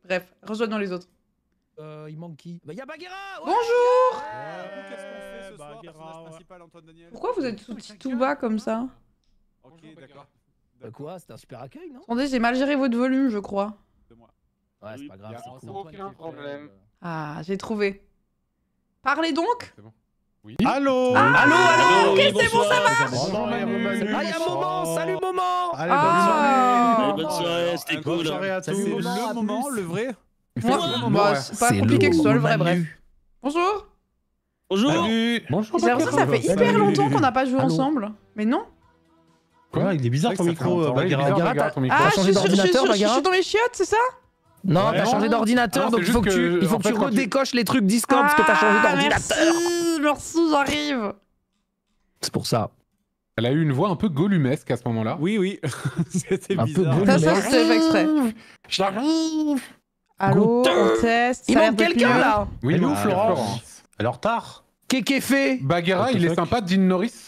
Bref, rejoignons les autres. Il manque qui? Bah y'a Bagheera. Bonjour. Qu'est-ce qu'on fait ce soir? Personnage principal, Antoine Daniel. Pourquoi vous êtes tout bas comme ça? Ok, d'accord. Quoi? C'était un super accueil, non? Attendez, j'ai mal géré votre volume, je crois. Ouais, c'est pas grave. c'est aucun problème. Ah, j'ai trouvé. Parlez donc. Oui. Allô. Allô. Ok, c'est bon, ça marche. Bonjour Manu. Ah, y'a Moment. Salut Moment. Allez, Ah. Bonne soirée, c'était bonne cool. soirée à tous. C'est le moment, le vrai. Bah, c'est pas compliqué que ce soit le vrai, bref. Bonjour. Bonjour. Salut. Bonjour. J'ai l'impression que ça fait hyper longtemps qu'on n'a pas joué ensemble. Mais non. Quoi? Il est bizarre ton micro, Bagheera. Ah, je changé d'ordinateur, suis dans les chiottes, c'est ça? Non, Ouais, t'as non. changé d'ordinateur, Non, donc c'est il faut que juste tu, il faut que, que tu en fait, quand tu- redécoches les trucs Discord parce que t'as changé d'ordinateur. Merci, j'arrive. C'est pour ça. Elle a eu une voix un peu golumesque à ce moment-là. Oui. C'était Un peu bizarre. Ça, c'est fait exprès. J'arrive. Allô, Goûte. on teste. Il ça a l'air manque de quelqu'un mieux. là. Oui, Elle est où, bah, Florence? Elle est en retard. Qu'est-ce fait? Bagheera, What the il est fuck? sympa, Dean Norris.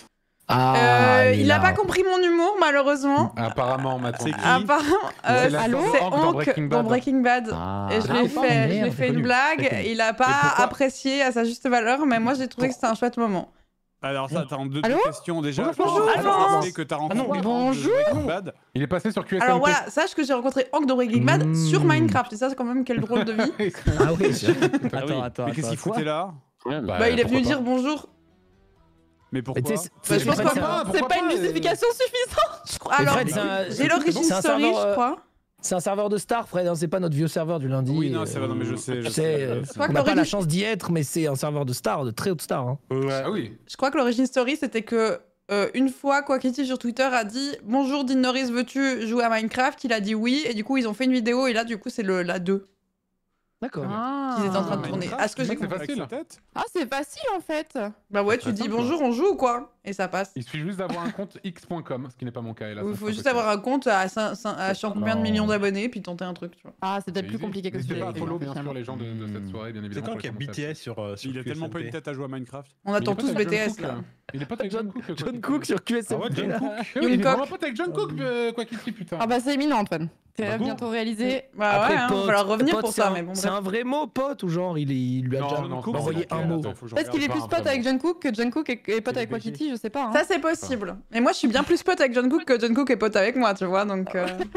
Il a pas compris mon humour, malheureusement. Apparemment, m'a C'est qui? Apparemment, C'est la allô, sœur c'est Hank dans Hank Breaking dans Bad. Breaking Bad. Et je lui ai fait une blague, il a pas apprécié à sa juste valeur, mais moi j'ai trouvé que c'était un chouette moment. Alors ça, attends, deux Allô questions déjà. Bonjour, Comment Alphonse. tu sais que t'as rencontré bonjour. Breaking Bad. Il est passé sur QSMT. Alors voilà, sache que j'ai rencontré Hank dans Breaking Bad sur Minecraft, et ça c'est quand même quel drôle de vie. Ah oui. Attends. Mais qu'est-ce qu'il foutait là? Bah il est venu dire bonjour. Mais pourquoi? Bah, je pense que c'est pas une justification suffisante. Alors, j'ai l'origine story, je crois. C'est un serveur de Star, Fred, hein, c'est pas notre vieux serveur du lundi. Oui, non, c'est vrai, non, mais je sais. Tu sais, crois on que n'a pas la l'origine- chance d'y être, mais c'est un serveur de Star, de très haute Star. Hein. Ah oui. Je crois que l'origine story c'était que une fois Quackity sur Twitter a dit bonjour Dean Norris, veux-tu jouer à Minecraft? Il a dit oui, et du coup ils ont fait une vidéo, et là du coup c'est la 2 D'accord. qu'ils étaient en train de tourner. À ce que j'ai C'est compris. facile. Ah, c'est facile en fait. Bah ouais, tu dis bonjour, on joue ou quoi? Et ça passe. Il suffit juste d'avoir un compte x.com, ce qui n'est pas mon cas. Hélas, Il faut juste avoir un compte à je sais pas combien de millions d'abonnés, puis tenter un truc, tu vois. Ah, c'est peut-être plus compliqué que ce que N'hésitez pas à j'ai follow, fait, bien sûr, finalement. les gens de cette soirée, bien C'est évidemment. quand qu'il y a BTS sur Il a tellement pas une tête à jouer à Minecraft. On attend tous BTS là. Il est pote avec John Cook. John Cook sur QSM. Ah ouais, John Cook. Il est Young vraiment Cook. pote avec John Cook, quoi qu'il dise, putain. Ah bah c'est éminent, Antoine. Bah C'est bon. bientôt réalisé. Bah ouais, hein, va falloir revenir pote, pour c'est ça, un- mais bon. C'est bref. un vrai mot, pote, ou genre il lui a Non, déjà non, envoyé un mot. Parce qu'il est plus pote avec John Cook que John Cook est pote avec Wakiti, je sais pas. Hein. Ça c'est possible. Et moi je suis bien plus pote avec John Cook que John Cook est pote avec moi, tu vois, donc.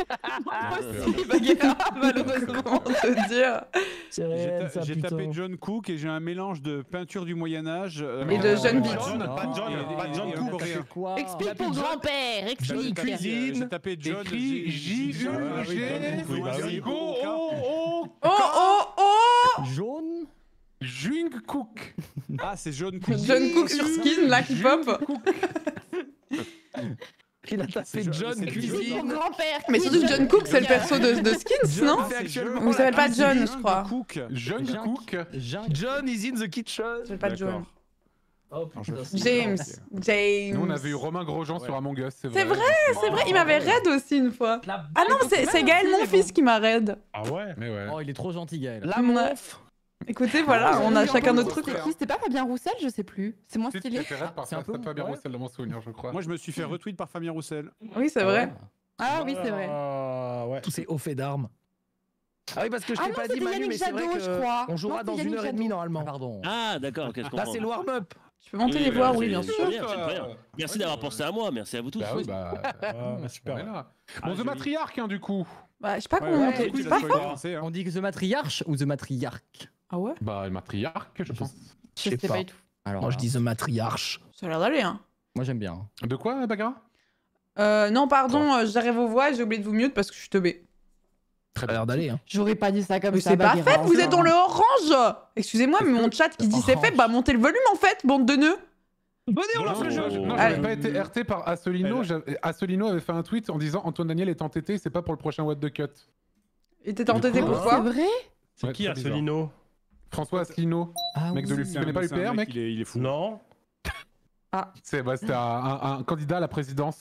Malheureusement. Comment te dire? C'est réel, ça, J'ai putain. tapé John Cook et j'ai un mélange de peinture du Moyen-Âge Et de John Beat. Pas John et un Cook. coréen. Quoi Explique ton grand-père, explique. J'ai tapé John. Écrit J-U-G. Oh Jaune. Jung Cook. Ah, c'est John Cook. John Cook sur skin, là qui pop. Il a tapé John c'est Explique ton Cuisine. grand-père. Mais surtout que John Cook c'est le perso de Skins, non? Ah, c'est John- Ou il s'appelle pas John, je John crois. Cook. John Cook. John is in the kitchen. Il s'appelle pas John. Oh putain. James. Nous, on avait eu James. Romain Grosjean sur Among Us, c'est C'est vrai. C'est vrai, il m'avait raid aussi une fois. Ah non, c'est Gaël mon fils qui m'a raid. Ah ouais. Mais ouais. Oh, il est trop gentil, Gaël. La monf. Écoutez, voilà, on a chacun notre truc. C'était qui C'était pas Fabien Roussel, je sais plus. C'est moins Tu stylé. t'es fait raid par C'est un peu- Fabien ouais. Roussel dans mon souvenir, je crois. Moi, je me suis fait retweet par Fabien Roussel. Oui, c'est vrai. Ah oui, c'est vrai. Ouais. Tous ces hauts faits d'armes. Ah oui, parce que je Ah t'ai non, pas c'était dit Manu, Yannick mais c'est vrai Jadot, je crois. on jouera Non, dans c'était une Yannick heure et demie Jadot. normalement. Pardon. Ah, d'accord, ok, je comprends. Là c'est le warm-up. Tu peux monter les voir, oui, c'est- bien c'est sûr. très bien, c'est très bien. Merci d'avoir pensé à moi, merci à vous tous. Bah oui, bah. Super. on est là. Ah, Bon, The joli. Matriarche, hein, du coup. Bah, je sais pas comment Ouais, monter. tu C'est l'as pas spoilé fort. français, hein. On dit que The Matriarche ou The Matriarque? Ah ouais? Bah, le Matriarche, je pense. Je sais pas du tout. Alors, Moi je dis The Matriarche. Ça a l'air d'aller, hein. moi j'aime bien. De quoi, Bagheera? Non, pardon, j'arrive vos voix et j'ai oublié de vous mute parce que je suis teubé. Ça a l'air d'aller. Hein. J'aurais pas dit ça comme Mais ça. c'est pas Bagheera, fait, vous enfin. êtes dans le orange. Excusez-moi, mais mon chat qui dit c'est fait, bah montez le volume en fait, bande de nœuds. Venez, on lance le jeu. Non, Allez. j'avais pas été RT par Assolino. Assolino avait fait un tweet en disant Antoine Daniel est entêté, c'est pas pour le prochain What the Cut. Et t'étais entêté Du coup, C'est pourquoi? vrai C'est Ouais, qui très bizarre. Assolino? François Asselineau, Ah mec de oui. l'UP. Tu connais pas C'est un l'UPR, mec? Il est fou. Non. C'était un candidat à la présidence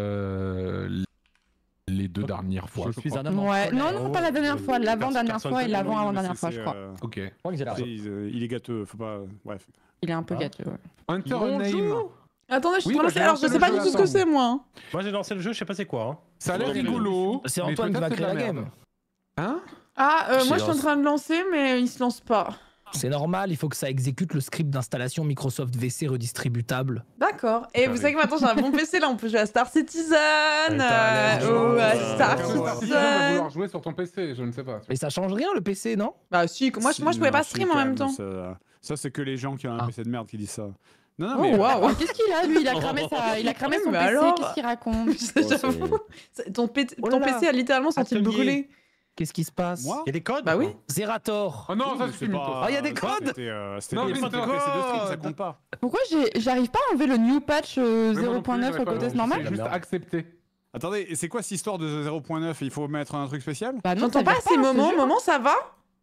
les deux dernières fois. Je suis crois. un amant. Ouais, non, non, pas la dernière fois, l'avant-dernière Personne fois et connaît, l'avant-avant-dernière fois, je crois. Ok. Je crois que j'ai la Tu sais, il est gâteux, faut pas. Bref. Il est un peu gâteux, ouais. Hunter Name. Attendez, je suis Oui, en train de bah, lancer. j'ai Alors, lancé je sais le pas jeu, du tout ce que attends. c'est, moi. hein. Moi j'ai lancé le jeu, je sais pas c'est quoi. Ça a l'air Ouais, rigolo. C'est mais Antoine qui peut-être va c'est de créer la merde. game. Hein? Ah, moi je suis en train de lancer, mais il se lance pas. C'est normal, il faut que ça exécute le script d'installation Microsoft VC redistributable. D'accord. Et vous savez que maintenant j'ai un bon PC, là on peut jouer à Star Citizen, ou à Star Star Citizen va Citizen. vouloir jouer sur ton PC, je ne sais pas. Mais ça change rien le PC, non? Bah si, moi je pouvais pas stream en même temps. Ça, c'est que les gens qui ont un PC de merde qui disent ça. Non, non, Oh mais. waouh. Qu'est-ce qu'il a, lui? Il a cramé son Mais PC, alors qu'est-ce qu'il raconte? J'avoue. Ton Oh là là. PC a littéralement senti le Atelier. brûler. Qu'est-ce qui se passe? Moi Il y a des codes? Bah oui. Zerator. Oh non, Oui, ça mais c'est c'est mytho. pas- Ah, y a des codes C'était Non, des mais codes de c'est PC de stream, ça code. compte pas. Pourquoi j'arrive pas à enlever le new patch Mais moi non plus, 0.9 j'arrive au pas à côté le- normal? c'est juste accepté. Attendez, et c'est quoi cette histoire de 0.9? Il faut mettre un truc spécial? Bah non, J'entends ça pas vient ces moments. ce jeu. Moment, ça va?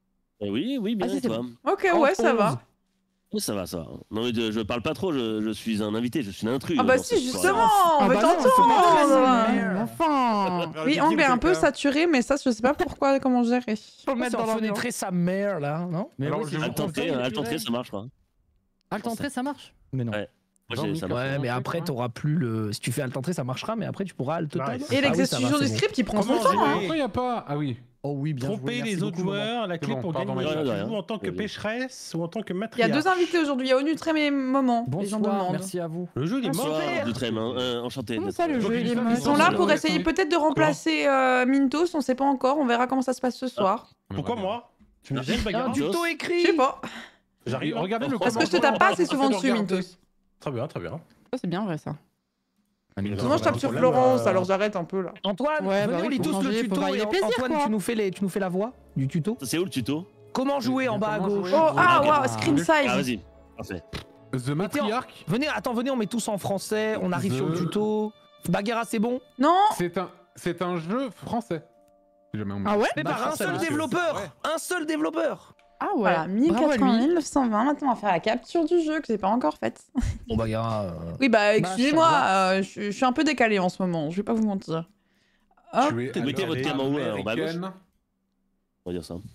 Oui, oui, bien Ah, si, et c'est toi. Ok, En ouais, ça 11. va. Oui, ça va, ça va. Non, mais je parle pas trop, je suis un invité, je suis un intrus. Ah bah dans si, cette justement, soirée. on veut bah non, c'est pas t'entendre. très Enfin, Oui, anglais un peu saturé, mais ça, je sais pas pourquoi, comment gérer. faut le C'est mettre dans en l'ambiance. fenêtrer sa mère là, non? Mais Alors, oui, je c'est vous alt entrée, conseille, alt entrée, ça marche, quoi. Alt entrée, ça marche? Mais non. Ouais. Moi, Genre, ça Mika. marche. Ouais, mais après t'auras plus le. Si tu fais alt entrée, ça marchera, mais après tu pourras alt tab. Nice. Et Ah oui, l'exécution ça va, du c'est bon. script, il prend son Comment temps. gérer Hein. Pourquoi il n'y a pas. Ah oui. Oh oui, bien joué. Tromper merci les autres beaucoup, Laurent. joueurs, la clé bon, pour pardon, gagner. Laurent. Tu Rien, joues rien. en tant que Vas-y. pécheresse ou en tant que Il y a matriarche? deux invités aujourd'hui, il y a Onutrem et Moment. Les gens Bonsoir, demandent. merci à vous. Le jeu, il est Bonsoir, mort. Dutrem, enchanté. Comment d'être- ça, le jeu, il est moche? Ils sont là pour Ouais, essayer ouais. peut-être de remplacer Mintos, on sait pas encore, on verra comment ça se passe ce soir. Pourquoi moi? Tu me gênes, Un bagarre? du- tuto Je écrit. sais pas. J'arrive. Regardez le Parce que je te tape pas assez souvent dessus, Mintos. Très bien, très bien. Ça, c'est bien vrai, ça. Souvent, je tape sur Florence, alors j'arrête un peu là. Antoine, Ouais, bah venez, oui, on lit faut tous changer, le faut tuto. varier Et les plaisirs, Antoine, quoi. tu nous fais la voix du tuto. C'est où le tuto? Comment jouer en bas à Comment gauche. jouer. Oh, ah, ok. waouh, screen Ah, size. vas-y. Parfait. The Matriarch, Venez, on met tous en français, on arrive sur le tuto. Bagheera, c'est bon? Non, c'est un jeu français. Si jamais on me- Ah ouais? Mais Bah, par un ça, seul monsieur. développeur. Ouais. Un seul développeur. Ah ouais. voilà, Bravo à 1080, lui. 1920. Maintenant, on va faire la capture du jeu que j'ai pas encore faite. Bon, Bagheera. Oui, bah, excusez-moi, Machallah. je suis un peu décalé en ce moment, je vais pas vous mentir. Hop. Tu es Mettez américaine. votre cam en haut, en bas à gauche. On va dire ça.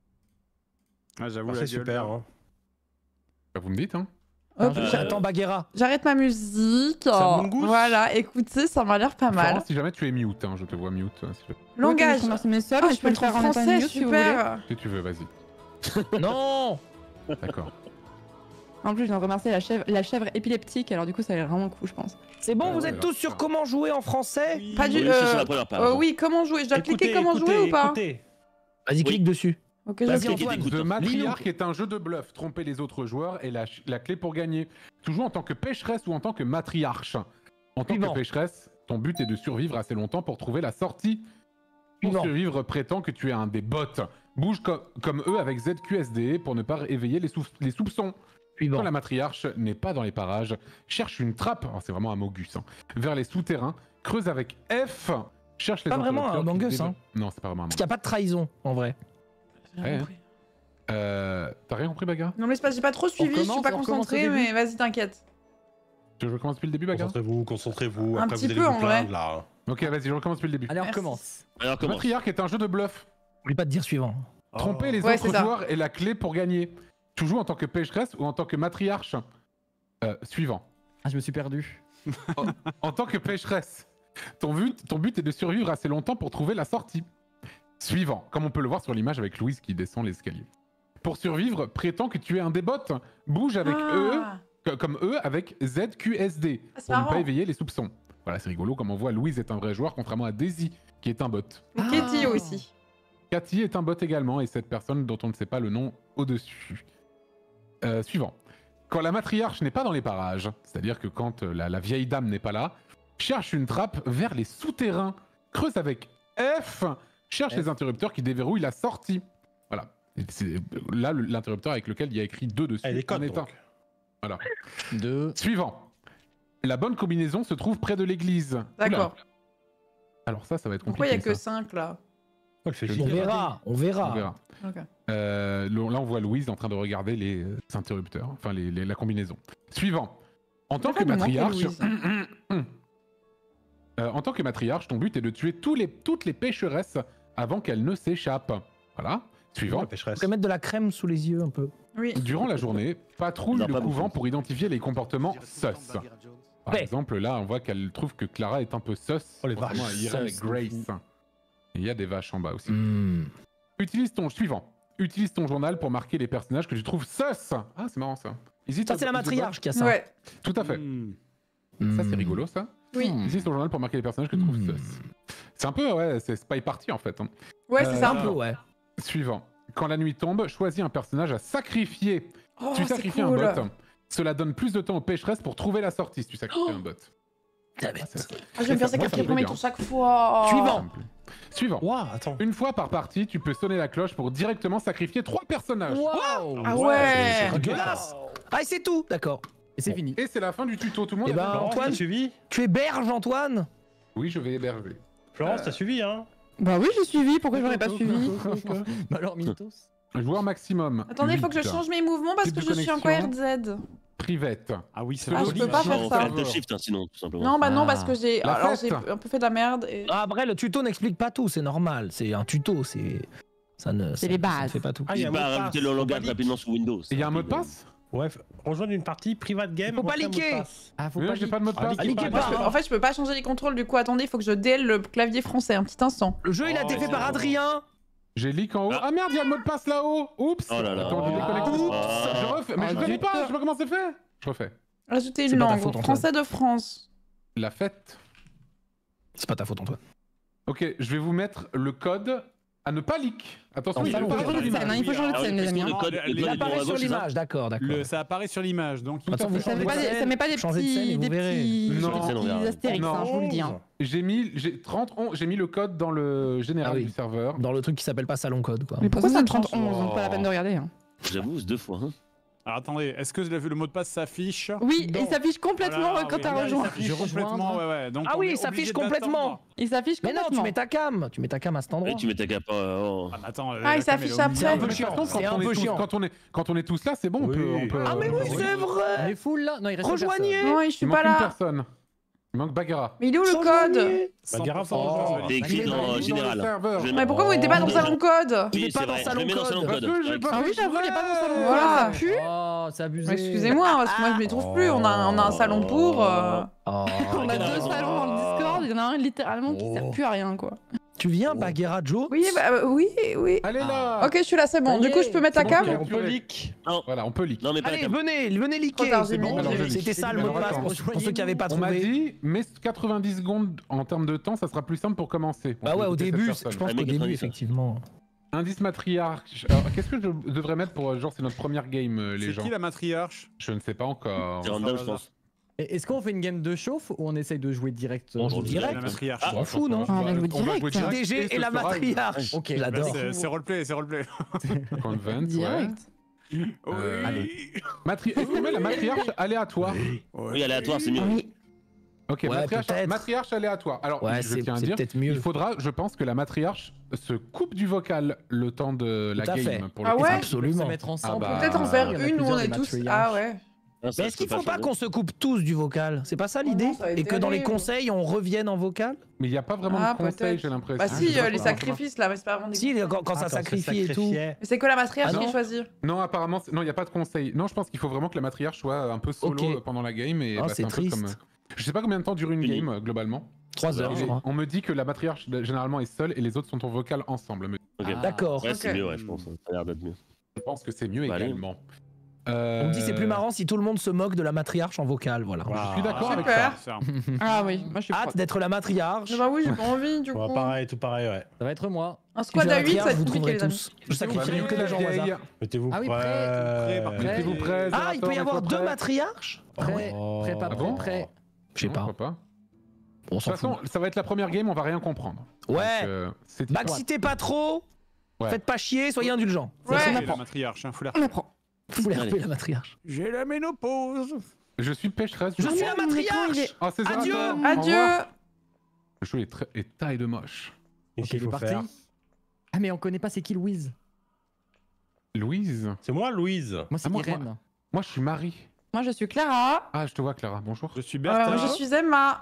Ah, j'avoue, Ah, la c'est gueule. super. hein. Bah, vous me dites, hein. Hop, J'attends Bagheera. j'arrête ma musique. Ça Mongoose Voilà, écoutez, ça m'a l'air pas mal. Florence, si jamais tu es mute, hein, je te vois mute. Langage. Oui, mes subs, Ah, mais je peux le faire en en français, mute si vous voulez. super. Si tu veux, vas-y. Non. D'accord. En plus, je viens de remercier la chèvre épileptique, alors du coup, ça va être vraiment cool, je pense. C'est bon, vous ouais, êtes tous sur comment jouer en français? Pas du. Oui, c'est sur la première page. Oui, comment jouer? Je dois cliquer Écoutez, comment jouer ou pas? écoutez. Vas-y, clique dessus. Ok, je Vas-y, clique. Antoine. écoute. The Lis-nous. Matriarch est un jeu de bluff. Tromper les autres joueurs est la clé pour gagner. Tu joues en tant que pécheresse ou en tant que matriarche. En tant Suivant. que pécheresse, ton but est de survivre assez longtemps pour trouver la sortie. Pour Suivant. survivre, prétend que tu es un des bots. Bouge comme eux avec ZQSD pour ne pas éveiller les soupçons. Suivant. Quand la matriarche n'est pas dans les parages, cherche une trappe, alors c'est vraiment un Mogus, hein, vers les souterrains, creuse avec F, cherche les Pas vraiment un interlocuteurs qui Among Us, développent- Non, c'est pas vraiment un Parce qu'il n'y a pas de trahison, en vrai. J'ai Ouais. compris. T'as rien compris, Baga? Non, mais c'est parce que j'ai pas trop suivi, je suis recommence, pas on recommence concentrée, au début. mais vas-y, t'inquiète. Tu veux que je recommence depuis le début, Baga? Concentrez-vous, concentrez-vous. Un Après, petit vous allez peu, vous en vrai. plaindre, là. Ok, vas-y, je recommence depuis le début. Allez, on Merci. recommence. Alors, Le comment? Matriarche est un jeu de bluff. Oublie pas de dire suivant. Tromper les Ouais, autres c'est ça. joueurs est la clé pour gagner. Tu joues en tant que pécheresse ou en tant que matriarche? Suivant. Ah, je me suis perdu. En tant que pécheresse, ton but est de survivre assez longtemps pour trouver la sortie. Suivant, comme on peut le voir sur l'image avec Louise qui descend l'escalier. Pour survivre, prétend que tu es un des bots. Bouge avec comme eux avec ZQSD Ah, c'est pour ne marrant. pas éveiller les soupçons. Voilà, c'est rigolo comme on voit Louise est un vrai joueur contrairement à Daisy qui est un bot. Et Katie aussi. Cathy est un bot également et cette personne dont on ne sait pas le nom au-dessus. Suivant. Quand la matriarche n'est pas dans les parages, c'est-à-dire que quand la vieille dame n'est pas là, cherche une trappe vers les souterrains. Creuse avec F, cherche les interrupteurs qui déverrouillent la sortie. Voilà. Et c'est là l'interrupteur avec lequel il y a écrit 2 dessus. Ah, les codes, en est un. donc. Voilà. 2. Suivant. La bonne combinaison se trouve près de l'église. D'accord. Oula. Alors ça va être compliqué. Pourquoi il y a que ça. 5 là? Oh, il fait On chier. On verra. On verra. Ok. Là, on voit Louise en train de regarder les interrupteurs, enfin la combinaison. Suivant. En tant que nous manquer matriarche, Louise. en tant que matriarche, ton but est de tuer toutes les pécheresses avant qu'elles ne s'échappent. Voilà. Suivant. La pécheresse. Tu peux mettre de la crème sous les yeux un peu. Oui. Durant la journée, patrouille Non, le pas couvent beaucoup. pour identifier les comportements sus. Par Ouais. exemple, là, on voit qu'elle trouve que Clara est un peu sus. Oh, les contrairement vaches. à Irène et Sus, Grace. Et il y a des vaches en bas aussi. Utilise ton journal pour marquer les personnages que tu trouves sus. Ah, c'est marrant ça. Ça, c'est la matriarche qui a ça. Ouais. Tout à fait. Ça, c'est rigolo ça. Oui. Utilise ton journal pour marquer les personnages que tu trouves sus. C'est un peu, ouais, c'est Spy Party en fait. Hein. Ouais, c'est ça. Un peu, ouais. Suivant. Quand la nuit tombe, choisis un personnage à sacrifier. Oh, Tu c'est sacrifies cool. un bot. Cela donne plus de temps aux pécheresses pour trouver la sortie si tu sacrifies un bot. Damn it. Ah, je vais me faire Moi, ça sacrifier me premier plaît tour chaque fois. Suivant. Suivant. Ouah, attends. Une fois par partie, tu peux sonner la cloche pour directement sacrifier 3 personnages. Waouh. Ah ouais. Dégueulasse. Ah, et c'est tout, d'accord. Et c'est fini. Et c'est la fin du tuto, tout le monde Eh a ben, fait Florence, Antoine, t'as suivi? tu héberges, Antoine? Oui, je vais héberger. Florence, t'as suivi, hein? Bah oui, j'ai suivi, pourquoi j'aurais pas suivi? Bah alors, Mintos. Joueur maximum. Attendez, il faut que je 8. change mes mouvements parce Type que de je suis en connexion. QRZ. Private. Ah oui, c'est Ah, je peux pas faire On ça. fait Alt Shift, hein, sinon, tout simplement. Non, bah non, parce que j'ai. La Alors, fête. j'ai un peu fait de la merde. Et... Ah, après, le tuto n'explique pas tout, c'est normal. C'est un tuto, c'est. Ça ne. C'est ça- les Ça ne bases. fait pas tout. Ah, il y a N'hésite un pas mot de à rajouter passe. le Faut langage pas rapidement sur Windows. Et il y a un mot de passe? Ouais, rejoindre une partie private game. Faut pas rentrer un mot de liker. passe. Ah, faut Oui, pas j'ai pas de mot de Ah, passe. liquez liquez pas. pas. En fait, je peux pas changer les contrôles, du coup, attendez, il faut que je DL le clavier français, un petit instant. Le jeu, il a été Oh. fait par Adrien. J'ai leak en haut. Ah merde, il y a le mot de passe là-haut. Oups. Oh là là. Attends, je déconnecte. Oups. Je refais. Mais je connais pas. Je sais pas comment c'est fait. Je refais. Ajouter C'est une pas ta langue. faute, Antoine. Français de France. La fête. C'est pas ta faute, Antoine. Ok, je vais vous mettre le code à ne pas leak. Attention, Oui, il faut il pas faut changer changer de scène, hein, il faut changer de Ah oui, scène, les parce que amis. le hein. code- le Il code Il est bon à apparaît sur gauche, c'est ça? l'image, d'accord, d'accord. Ça apparaît sur l'image, donc. Attends, tout à vous fait. Ça changez met pas de des, scène. ça met pas des Changez de scène et petits, vous des verrez. petits, Non. Changez de scène, on des verra. astérix, Non. hein, je vous le dis. Hein. J'ai 30 j'ai mis le code dans le général Ah oui. du serveur. Dans le truc qui s'appelle pas salon code, quoi. Mais pourquoi Ça c'est me 31, donc pas la peine de regarder. Hein. J'avoue, c'est 2 fois. Hein. Alors attendez, est-ce que le mot de passe s'affiche? Oui, Non. il s'affiche complètement Voilà, quand oui, t'as là, il rejoint. s'affiche Je complètement, rejoindre. ouais, ouais. Donc, Ah on oui, est il s'affiche obligé complètement. d'attendre. Il s'affiche Mais non, complètement. tu mets ta cam. Tu mets ta cam à cet endroit. Et tu mets ta capa. Oh. Ah, mais attends, Ah, il la cam, elle est s'affiche au milieu. C'est un après. peu Mais chiant. par contre, C'est un peu chiant. quand on est tous là, c'est bon, on Oui. peut. On peut Ah, mais oui, c'est On vrai. est full là? Non, il reste Rejoignez. Non, je Il suis manque pas une là. personne. Il manque Bagheera. Mais il est où le code? Bagheera, faut Oh. rejoindre. C'est écrit dans Général. serveur. Je- Mais pourquoi vous n'étiez pas dans le salon code? Il est Oui, pas c'est dans vrai, salon je le mets dans code. salon Parce code. que j'ai pas Ah oui, j'avoue, il est pas dans le salon. Voilà. Ça pue. Oh, c'est abusé. Excusez-moi, parce que moi je m'y trouve plus. On a un salon pour. Oh. On a deux salons dans le Discord, il y en a un littéralement qui sert plus à rien quoi. Tu viens, Bagheera Joe? Oui, bah, oui. Elle est là. Ok, je suis là, c'est bon. Ça y Du coup, est, je peux mettre la c'est cam? bon, On peut leak. Voilà, on peut leak. Non, mais pas la Allez, cam. venez Trop leaker. tard, C'est j'ai bon, mis, j'ai mis. c'était ça le mot de passe pour ceux qui n'avaient pas On m'a trouvé. dit, mais 90 secondes en termes de temps, ça sera plus simple pour commencer. Bah On ouais, peut au écouter cette début, personne. je pense Ah, qu'au mais début, 90, effectivement. Indice matriarche. Alors, qu'est-ce que je devrais mettre pour genre c'est notre première game, les C'est gens? qui la matriarche? Je ne sais pas encore. C'est random, je pense. Et est-ce qu'on fait une game de chauffe ou on essaye de jouer direct On joue direct. La matriarche. Ah, on fout, non? Ah, on va jouer On va jouer direct. direct. DG et ce la sera matriarche. Ok, J'adore. Bah, c'est roleplay, c'est roleplay. Convent, ouais. Direct. allez. Est-ce qu'on met la matriarche aléatoire? Oui, aléatoire, c'est mieux. Oui. Ok, Ouais, matriarche, peut-être. matriarche aléatoire. Alors, Ouais, je c'est tiens à c'est dire, peut-être il mieux. faudra, je pense, que la matriarche se coupe du vocal le temps de la Tout à game. fait. Pour Ah le ouais coup. Absolument. Se mettre ensemble. Ah bah, Peut-être en faire il y en a une où on plusieurs, est des tous. matriarches. Ah ouais. Ah, ça, Mais est-ce qu'il je peux faut pas changer. qu'on se coupe tous du vocal? C'est pas ça l'idée? non, ça va être Et que dans les terrible. conseils, on revienne en vocal? Mais il n'y a pas vraiment Ah, de conseil, peut-être. j'ai l'impression. Bah Je si, sais pas les comment ça marche. sacrifices là, mais c'est pas vraiment des. Si, quand ça Ah, sacrifie et tout. sacrifiait. Mais c'est que la matriarche Ah qui non. choisit. Non, apparemment, non, il n'y a pas de conseil. Non, je pense qu'il faut vraiment que la matriarche soit un peu solo Ok. pendant la game. Et Ah, bah, c'est un peu triste. comme. Je sais pas combien de temps dure une Fini. game, globalement. 3 heures, je Et crois. on me dit que la matriarche, généralement, est seule et les autres sont en vocal ensemble. Mais Ok. Ah. D'accord. Ouais, c'est Ok. mieux, ouais, je pense. Ça a l'air d'être mieux. je pense que c'est mieux Bah, allez. également. On me dit c'est plus marrant si tout le monde se moque de la matriarche en vocal, voilà. Je suis d'accord avec Super. ça. Ah oui, moi je suis Hâte prête. d'être la matriarche. Bah oui, j'ai pas envie du Ouais, coup. pareil, tout pareil, ouais. Ça va être moi. Un Si squad j'ai à la 8, ça va matriarche, être vous compliqué trouverez les amis. tous. Je sacrifierai que les gens au hasard. Mettez-vous Ah oui, prêts. prêt. Mettez-vous prêts. Ah, il peut y Zerator, avoir mettez-vous 2 prêts. matriarches? Prêt, Oh. prêt, pas Ah bon prêt. Je sais Non, pas. pourquoi pas. On De s'en toute fout. façon, ça va être la première game, on va rien comprendre. Ouais. Donc, c'est M'excitez pas trop. Ouais. Faites pas chier, soyez indulgents. Ouais. C'est la matriarche, hein, faut la On apprend. Vous Allez. RP la matriarche. J'ai la ménopause. Je suis pécheresse. Je suis la merde, mais quand il matriarche. est- Oh, c'est Adieu. Zerator. Au revoir. Adieu. Le jeu est taille de moche. Qu'est-ce Ok, qu'il il est faut parti. faire? Ah mais on connaît pas c'est qui Louise. Louise. C'est moi, Louise. Moi c'est Ah, moi, Irène. Moi, je suis Marie. Moi je suis Clara. Ah, je te vois, Clara. Bonjour. Je suis Bertha. Moi je suis Emma.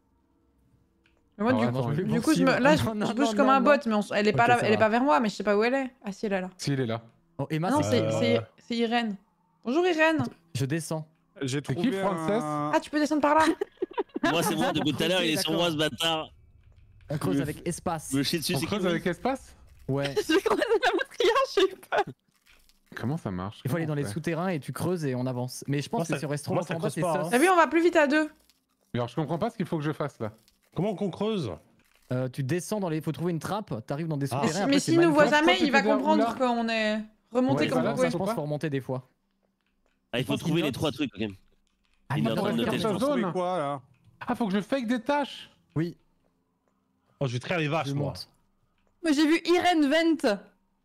Mais moi, Ah, du attends, coup, je vais du coup, là, je bouge comme un bot, mais elle est pas Ok, là, ça elle est va. pas vers moi, mais je sais pas où elle est. Ah si, elle est là. Si, il est là. Oh Emma, Non, c'est... c'est Irène. Bonjour Irène. Je descends. J'ai C'est trouvé qui, Frances Ah, tu peux descendre par là. Moi, c'est moi, depuis tout à l'heure, il est sur D'accord. moi, ce bâtard. On creuse Le- avec espace. Je me chie dessus, On c'est qui creuse lui avec espace Ouais. J'ai croisé la matriarche, j'ai eu peur. Comment ça marche? Il faut aller dans les Comment on fait souterrains et tu creuses et on avance. Mais je pense Moi, que ça- si on reste trop moi, longtemps ça en bas, creuse c'est pas, sus. hein. T'as vu, on va plus vite à 2. Mais alors je comprends pas ce qu'il faut que je fasse là. Comment qu'on creuse? Tu descends dans les. Faut trouver une trappe, t'arrives dans des Ah. souterrains. Mais après, s'il nous voit Minecraft. jamais, Toi, il va t'étais vers où, comprendre là qu'on est remonté Ouais, comme voilà, vous ça, pouvez. je pense pas. qu'il faut remonter des fois. Ah, il faut pense trouver qu'il les note. 3 trucs, ok. Ah, Il est en non, train de non, noter. non, Sur non. zone. Mais quoi là? Ah, faut que je fake des tâches. Oui, Oh, je vais traire les vaches, je moi. monte. Moi j'ai vu Irene Vent.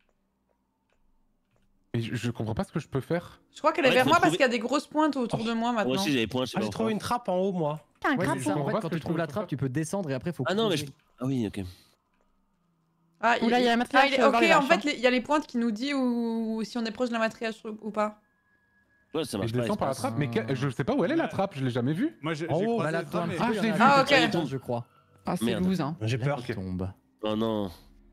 Mais je comprends pas ce que je peux faire. Je crois qu'elle est Ouais, vers faut moi parce trouver- qu'il y a des grosses pointes autour de moi Moi maintenant. aussi, j'avais point, je sais Ah, pas j'ai trouvé pourquoi. une trappe en haut, moi. Un Ouais, crapaud. c'est ça. En comprends fait, pas quand ce que tu je trouves la peux trappe, faire. tu peux descendre et après faut. Ah non, mais creuser. Ah oui, ok. Ah, Oula, il y a la matriarche. il est- vers ok, les en vaches, fait, il y a les pointes qui nous disent si on est proche de la matriarche ou pas. Ouais, ça Et marche je pas. descends il par la se passe. trappe, mais je sais pas où elle est la trappe, je l'ai jamais vue. Moi j'ai En haut, croisé Bah là, ça, toi, un mais- petit Ah, peu, je il y en l'ai a vu. un Ah, qui ok. tombe, je crois. Ah, c'est Merde. loose, hein. J'ai Là, peur. il tombe. Oh non.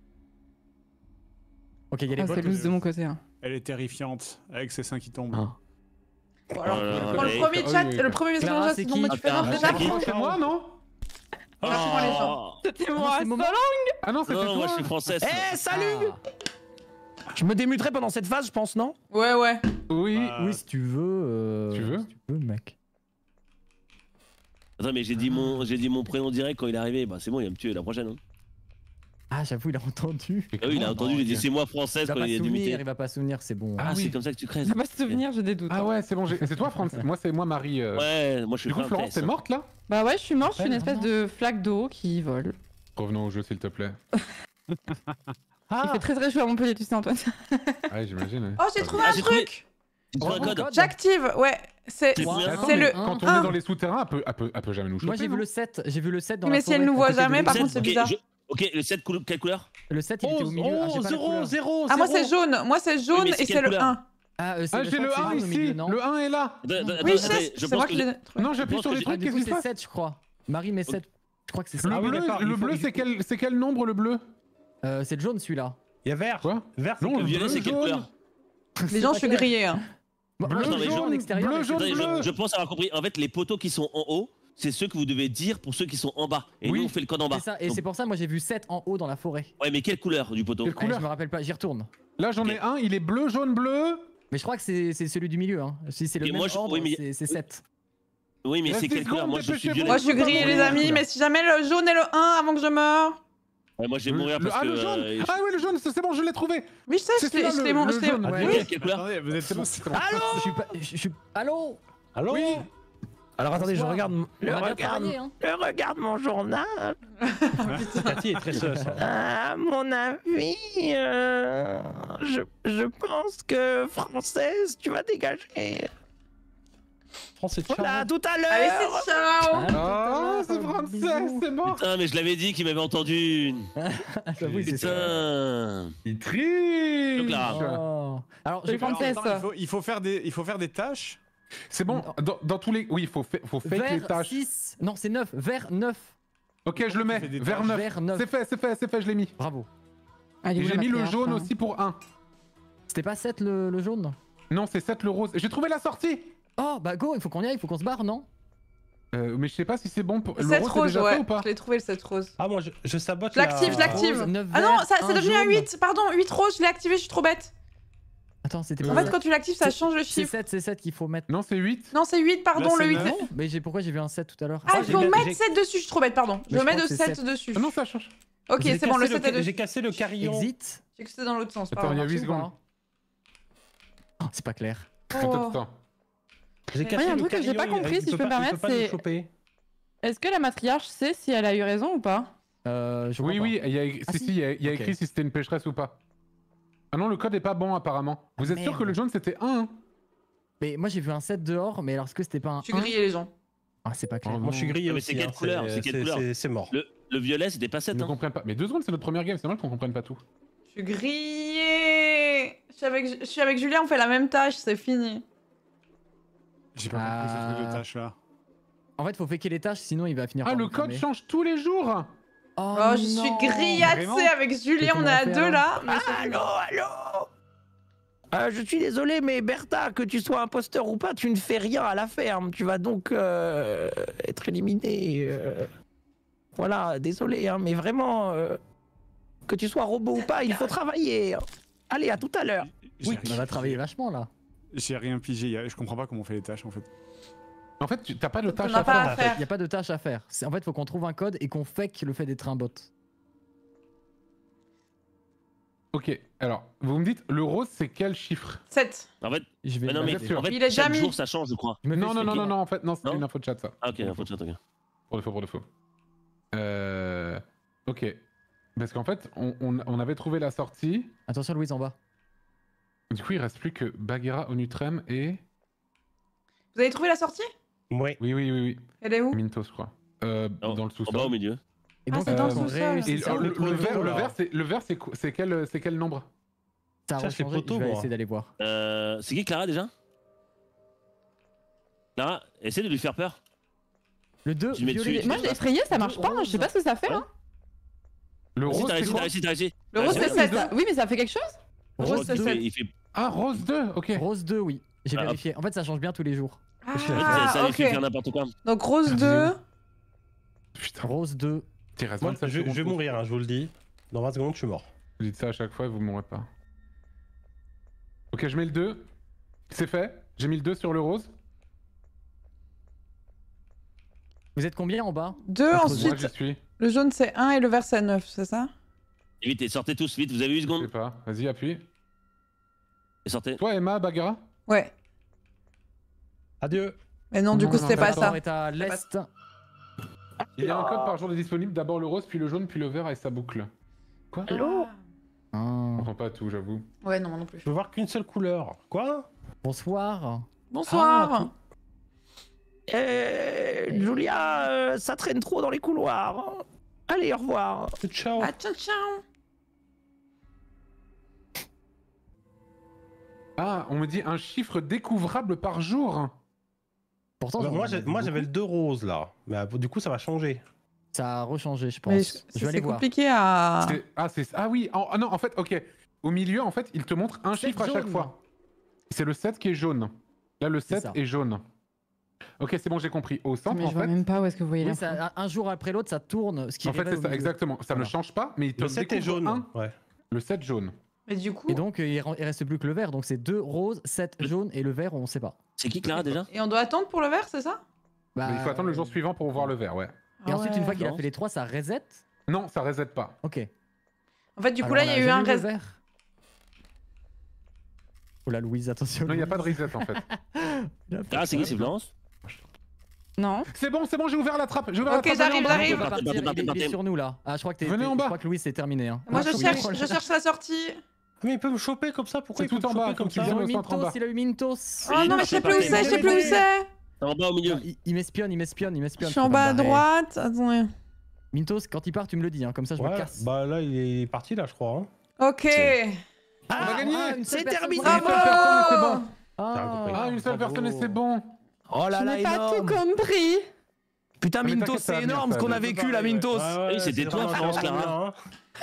Ok, il y a les Ah, bottes. c'est loose de mon côté. Hein. Elle est terrifiante avec ses seins qui tombent. Ah. Bon, alors, Oh là là, dans le allez. premier chat, oui, le premier Clara, message, c'est sinon qui moi tu fais Ah, rentrer Clara, la c'est qui France. C'est moi, non? Franchement, les gens. C'était moi, moi, c'est Momo. Ah non, c'était Non, moi je toi. suis française. Eh, salut Je me démuterai pendant cette phase, je pense, non? Ouais, ouais. Oui. Oui, si tu veux. Tu veux Si tu veux, mec. Attends, mais j'ai dit mon prénom direct quand il est arrivé. Bah, c'est bon, il va me tuer la prochaine. Hein. Ah, j'avoue, il a entendu. Mais Ah oui, il a comment entendu, il a dit ok. c'est moi française Il va quand pas il se est souvenir, démuté. il va pas se souvenir, c'est bon. Ah, oui. c'est comme ça que tu crées. Je vais pas se souvenir, j'ai des doutes. Ah hein. ouais, c'est bon, c'est toi, France. Moi, c'est moi, Marie. Ouais, moi je suis Du coup, pas Florence, t'es morte là? Bah ouais, je suis morte, je suis une Appelle, espèce de flaque d'eau qui vole. Revenons au jeu, s'il te plaît. Il fait très très chaud à Montpellier, tu sais, Antoine. Ouais, j'imagine. ouais. Oh, j'ai trouvé Ah, un j'ai trouvé- truc. Tu trouves un Bravo, code code. J'active, ouais. C'est C'est combien Attends, c'est mais le. quand on un. est dans les souterrains, elle peut jamais nous choper. Moi, j'ai vu non le 7. J'ai vu le 7 dans Mais la si elle forêt, nous à voit côté de jamais, par l'église. contre, c'est bizarre. Ok, le 7, quelle couleur? Le 7, il était au milieu. Ah, j'ai pas la couleur. 0. Ah, moi c'est jaune. Moi c'est jaune mais c'est et quelle c'est le couleur 1. Ah, Ah, j'ai le 1 ici. Le 1 est là. Oui, Attends, c'est je moi pense qui que l'ai trouvé. Non, j'appuie pense sur que les j'ai- Ah, trucs, du qu'est-ce coup, qui se c'est passe? 7, je crois. Marie met 7. Je crois que c'est ça. Ah oui, d'accord, Le il faut- bleu, c'est quel nombre le bleu? C'est le jaune, celui-là. Il y a vert. Quoi? Vert, c'est Non, que le violet, bleu, c'est quelle jaune. couleur? Les gens, je suis grillée. Hein. Bleu, non, mais jaune, jaune, extérieur, bleu, et jaune, Attendez, bleu. je pense avoir compris. En fait, les poteaux qui sont en haut, c'est ceux que vous devez dire pour ceux qui sont en bas. Et Oui. nous, on fait le code en bas. C'est ça, et Donc- c'est pour ça, moi j'ai vu 7 en haut dans la forêt. Ouais, mais quelle couleur du poteau? Quelle Ah, couleur? je me rappelle pas, j'y retourne. Là, j'en ai un, il est bleu, jaune, bleu. Mais je crois que c'est celui du milieu. Hein. Si c'est le Et même moi, ordre, oui, mais- c'est 7. Oui, mais Reste c'est 10 quelle couleur? secondes, Moi, je suis dépêchez-vous. violet. Moi je suis grillée, les amis, mais si jamais le jaune est le 1 avant que je meure. Ouais, moi, je vais mourir parce Ah, que. le jaune. Ah oui, le jaune, c'est bon, je l'ai trouvé. Oui, je sais, C'est je l'ai- celui-là, je l'ai le je l'ai- jaune. Ouais. Oui. Quelle couleur? Attendez, vous êtes C'est bon, tous. c'est bon. Je suis pas. Je suis. Allô Allô? Oui. Alors attendez, je Bonsoir. regarde, On a bien travaillé, hein. je regarde mon journal. Cathy est très sauce. Hein. À mon avis, je pense que française, tu vas dégager. Français de Voilà, tout à Allez, l'heure. c'est ciao. Ah, c'est français, c'est mort. Putain, mais je l'avais dit qu'il m'avait entendu. J'avoue, c'est ça. Putain. Il triche. Clara. Oh. Alors, je Le vais français, faire ça. Il faut faire des tâches. C'est bon, dans tous les... Oui, il faut fake les vert tâches. 6. Non, c'est 9. Vert 9. Ok, je le mets, Tu fais des vers tâches. 9. Vert 9. C'est fait, je l'ai mis. Bravo. Allez, Et où j'ai la mis le matriarche, jaune hein. aussi pour 1. C'était pas 7 le jaune? Non, c'est 7 le rose. J'ai trouvé la sortie. Oh, bah go, il faut qu'on y aille, il faut qu'on se barre, non? Mais je sais pas si c'est bon pour... Le 7 rose, c'est rose, déjà fait ouais. ou pas? Je l'ai trouvé le 7 rose. Ah, moi, je sabote Je l'active, je l'active. Rose, 9 Ah non, vert, ça un c'est devenu un jaune. 8, pardon, 8 rose, je l'ai activé, je suis trop bête. Attends, c'était En pas fait, quand tu l'actives, ça C'est- change le C'est chiffre. 7 qu'il faut mettre. Non, c'est 8. Non, c'est 8, pardon, Là, le c'est 8. neuf. Mais pourquoi j'ai vu un 7 tout à l'heure? Ah, il j'ai faut ga- mettre j'ai- 7 dessus, je suis trop bête, pardon. Mais Je mets je de crois que c'est 7 dessus. Ah non, ça change. Ok, J'ai c'est bon, le cassé 7 est J'ai dessus. cassé le carillon. Exit. J'ai que c'était dans l'autre sens. Attends, il y a pardon. 8 secondes. Oh, c'est pas clair. Attends. J'ai Moi, il y a un truc que j'ai pas compris, si je peux me permettre, c'est- Est-ce que la matriarche sait si elle a eu raison ou pas? Je crois Oui, pas. oui, il y a, Ah, si, si. si, il y a Ok. écrit si c'était une pécheresse ou pas. Ah non, le code est pas bon apparemment. Vous êtes sûr merde. que le jaune c'était 1 hein? Mais moi j'ai vu un 7 dehors, mais alors est-ce que c'était pas un Je suis 1? grillé, les gens. Ah, c'est pas clair. Moi, je suis grillé Ah, mais aussi. c'est quelle hein, couleur C'est quelle couleur C'est mort. Le violet, c'était pas 7. Ils ne Hein. comprennent pas. Mais 2 secondes, c'est notre première game, c'est normal qu'on comprenne pas tout. Je suis grillé. Je suis avec Julien, on fait la même tâche, c'est fini. J'ai pas compris ce truc de tâche là. En fait, faut faker les tâches, sinon il va finir Ah, par le nous code cramer. change tous les jours. Oh, Oh, je suis non. grillaxée Vraiment avec Julien, on comment est à on fait, 2 alors là. Mais c'est Allô, allô. Je suis désolé, mais Bertha, que tu sois imposteur ou pas, tu ne fais rien à la ferme. Tu vas donc être éliminé. Voilà, désolé, hein, mais vraiment, Que tu sois robot ou pas, il faut travailler. Allez, à tout à l'heure. Oui, on va travailler vachement là. J'ai rien pigé, je comprends pas comment on fait les tâches en fait. En fait, t'as pas de tâche On n'a à pas faire. à faire. Il n'y a pas de tâche à faire. En fait, il faut qu'on trouve un code et qu'on fake le fait d'être un bot. Ok, alors, vous me dites, le rose, c'est quel chiffre? 7. En fait, Je vais mais non, mais bien sûr. en fait Il est déjà chaque mis. jour ça change, je crois. Je me fais Non, faker. en fait, non, c'est Non une info de chat, ça. Ah, ok, info de chat, ok. Pour de faux. Ok. Parce qu'en fait, on avait trouvé la sortie. Attention, Louise en bas. Du coup, il reste plus que Bagheera, Onutrem et... Vous avez trouvé la sortie? Ouais. Oui. Elle est où? Mintos, je crois. Dans le En sous-sol. bas au milieu. Et Ah, donc, c'est dans le on sous-sol. réussit Et ça. le vert, c'est quel nombre? Ça a Cherche les rechangé, poteaux, je vais moi. essayer d'aller voir. C'est qui Clara déjà? Clara, essaie de lui faire peur. Le 2, Tu mets dessus, violet. tu Moi j'ai effrayé, ça marche pas, hein, je sais pas ce que ça fait Ouais. là. Le Si rose, t'as c'est réussi, quoi? t'as réussi. Le rose, Ah, c'est ouais. 7. Oui, mais ça fait quelque chose. Je crois Rose, c'est qu'il 7. il fait... Ah, rose 2, ok. Rose 2, oui. J'ai Ah, vérifié. En fait, ça change bien tous les jours. Ah, ça lui fait faire ok. n'importe quoi. Donc rose Ah, 2. Putain, Rose 2. t'es reste Moi, 27 je secondes. vais mourir, hein, je vous le dis. Dans 20 secondes, je suis mort. Vous dites ça à chaque fois et vous mourrez pas. Ok, je mets le 2. C'est fait. J'ai mis le 2 sur le rose. Vous êtes combien en bas? 2, Moi, ensuite j'y suis. le jaune c'est 1 et le vert c'est 9, c'est ça? Et vite, et sortez tous vite, vous avez 8 Je sais secondes. pas. Vas-y, appuie. Et sortez. Toi, Emma, Bagheera? Ouais. Adieu. Mais non, du Non, coup non, c'était non, pas attends, ça. est à l'est. Il y a un code par jour de disponible. D'abord le rose, puis le jaune, puis le vert et sa boucle. Quoi? Allô? Ah. Je comprends pas tout, j'avoue. Ouais, non, moi non plus. Je veux voir qu'une seule couleur. Quoi? Bonsoir. Bonsoir. Julia, ça traîne trop dans les couloirs. Allez, au revoir. Ciao. Ah, ciao, ciao. Ah, on me dit un chiffre découvrable par jour. Pourtant, Bah, j'en ai moi j'avais beaucoup. le 2 rose là. Mais du coup, ça va changer. Ça a rechangé, je Mais pense. Je vais aller c'est voir. compliqué à. Ah oui, ah non, en fait, ok. Au milieu, en fait, il te montre un 7 chiffre à chaque jaune. fois. C'est le 7 qui est jaune. Là, le 7 ça. est jaune. Ok, c'est bon, j'ai compris. Au centre, Mais en je vois fait, même pas où est-ce que vous voyez Oui, l'info. un jour après l'autre, ça tourne. Ce qui en fait, révèle c'est au ça, milieu. exactement. Ça ne Voilà. change pas, mais il te Le 7 est découvre jaune. un, Ouais. le 7 jaune. Mais du coup. Et donc, il reste plus que le vert. Donc, c'est 2 roses, 7 jaunes et le vert, on sait pas. C'est qui Clara déjà? Et on doit attendre pour le vert, c'est ça? Bah, Mais il faut attendre le jour suivant pour voir le vert, ouais. Et Ah ensuite, ouais. une fois qu'il a Non. fait les 3, ça reset. Non, ça reset pas. Ok. En fait, du coup, Alors, là, on il y a eu un jamais le reset. vert. Oh là, Louise, attention. Non, il n'y a pas de reset, en fait. Ah, c'est qui? C'est Florence? Non. C'est bon, j'ai ouvert la trappe. J'ai ouvert Ok, la trappe. j'arrive, venez en bas. j'arrive. Il va partir, Partez, il est partez. sur nous là. Ah, je crois que Venez en bas. Je crois que Louise c'est terminé. Hein. Moi, Ah, je oui. cherche la sortie. Mais il peut me choper comme ça. Pourquoi C'est il peut tout me en bas, choper comme faut qu'il ça? Il a vienne eu au centre en Mintos, bas. il a eu Mintos. Oh non, mais je sais plus où c'est, je sais plus où c'est. C'est en bas au milieu. Il m'espionne, il m'espionne, il Je m'espionne. suis en bas à droite. Attendez. Mintos, quand il part, tu me le dis, hein, comme ça je me Ouais, casse. bah là il est parti là je crois. Hein. Ok. On a gagné. une seule C'est personne. terminé. Une seule personne, c'est bon. Ah, Ah, une seule bravo. personne et c'est bon. Oh là Je là, n'ai pas tout énorme. compris. Putain, Mais Mintos, t'inquiète, ça va c'est venir, énorme ça ce qu'on va a venir. vécu là, Mintos. Oui, c'était toi, Florence Clara. Hein.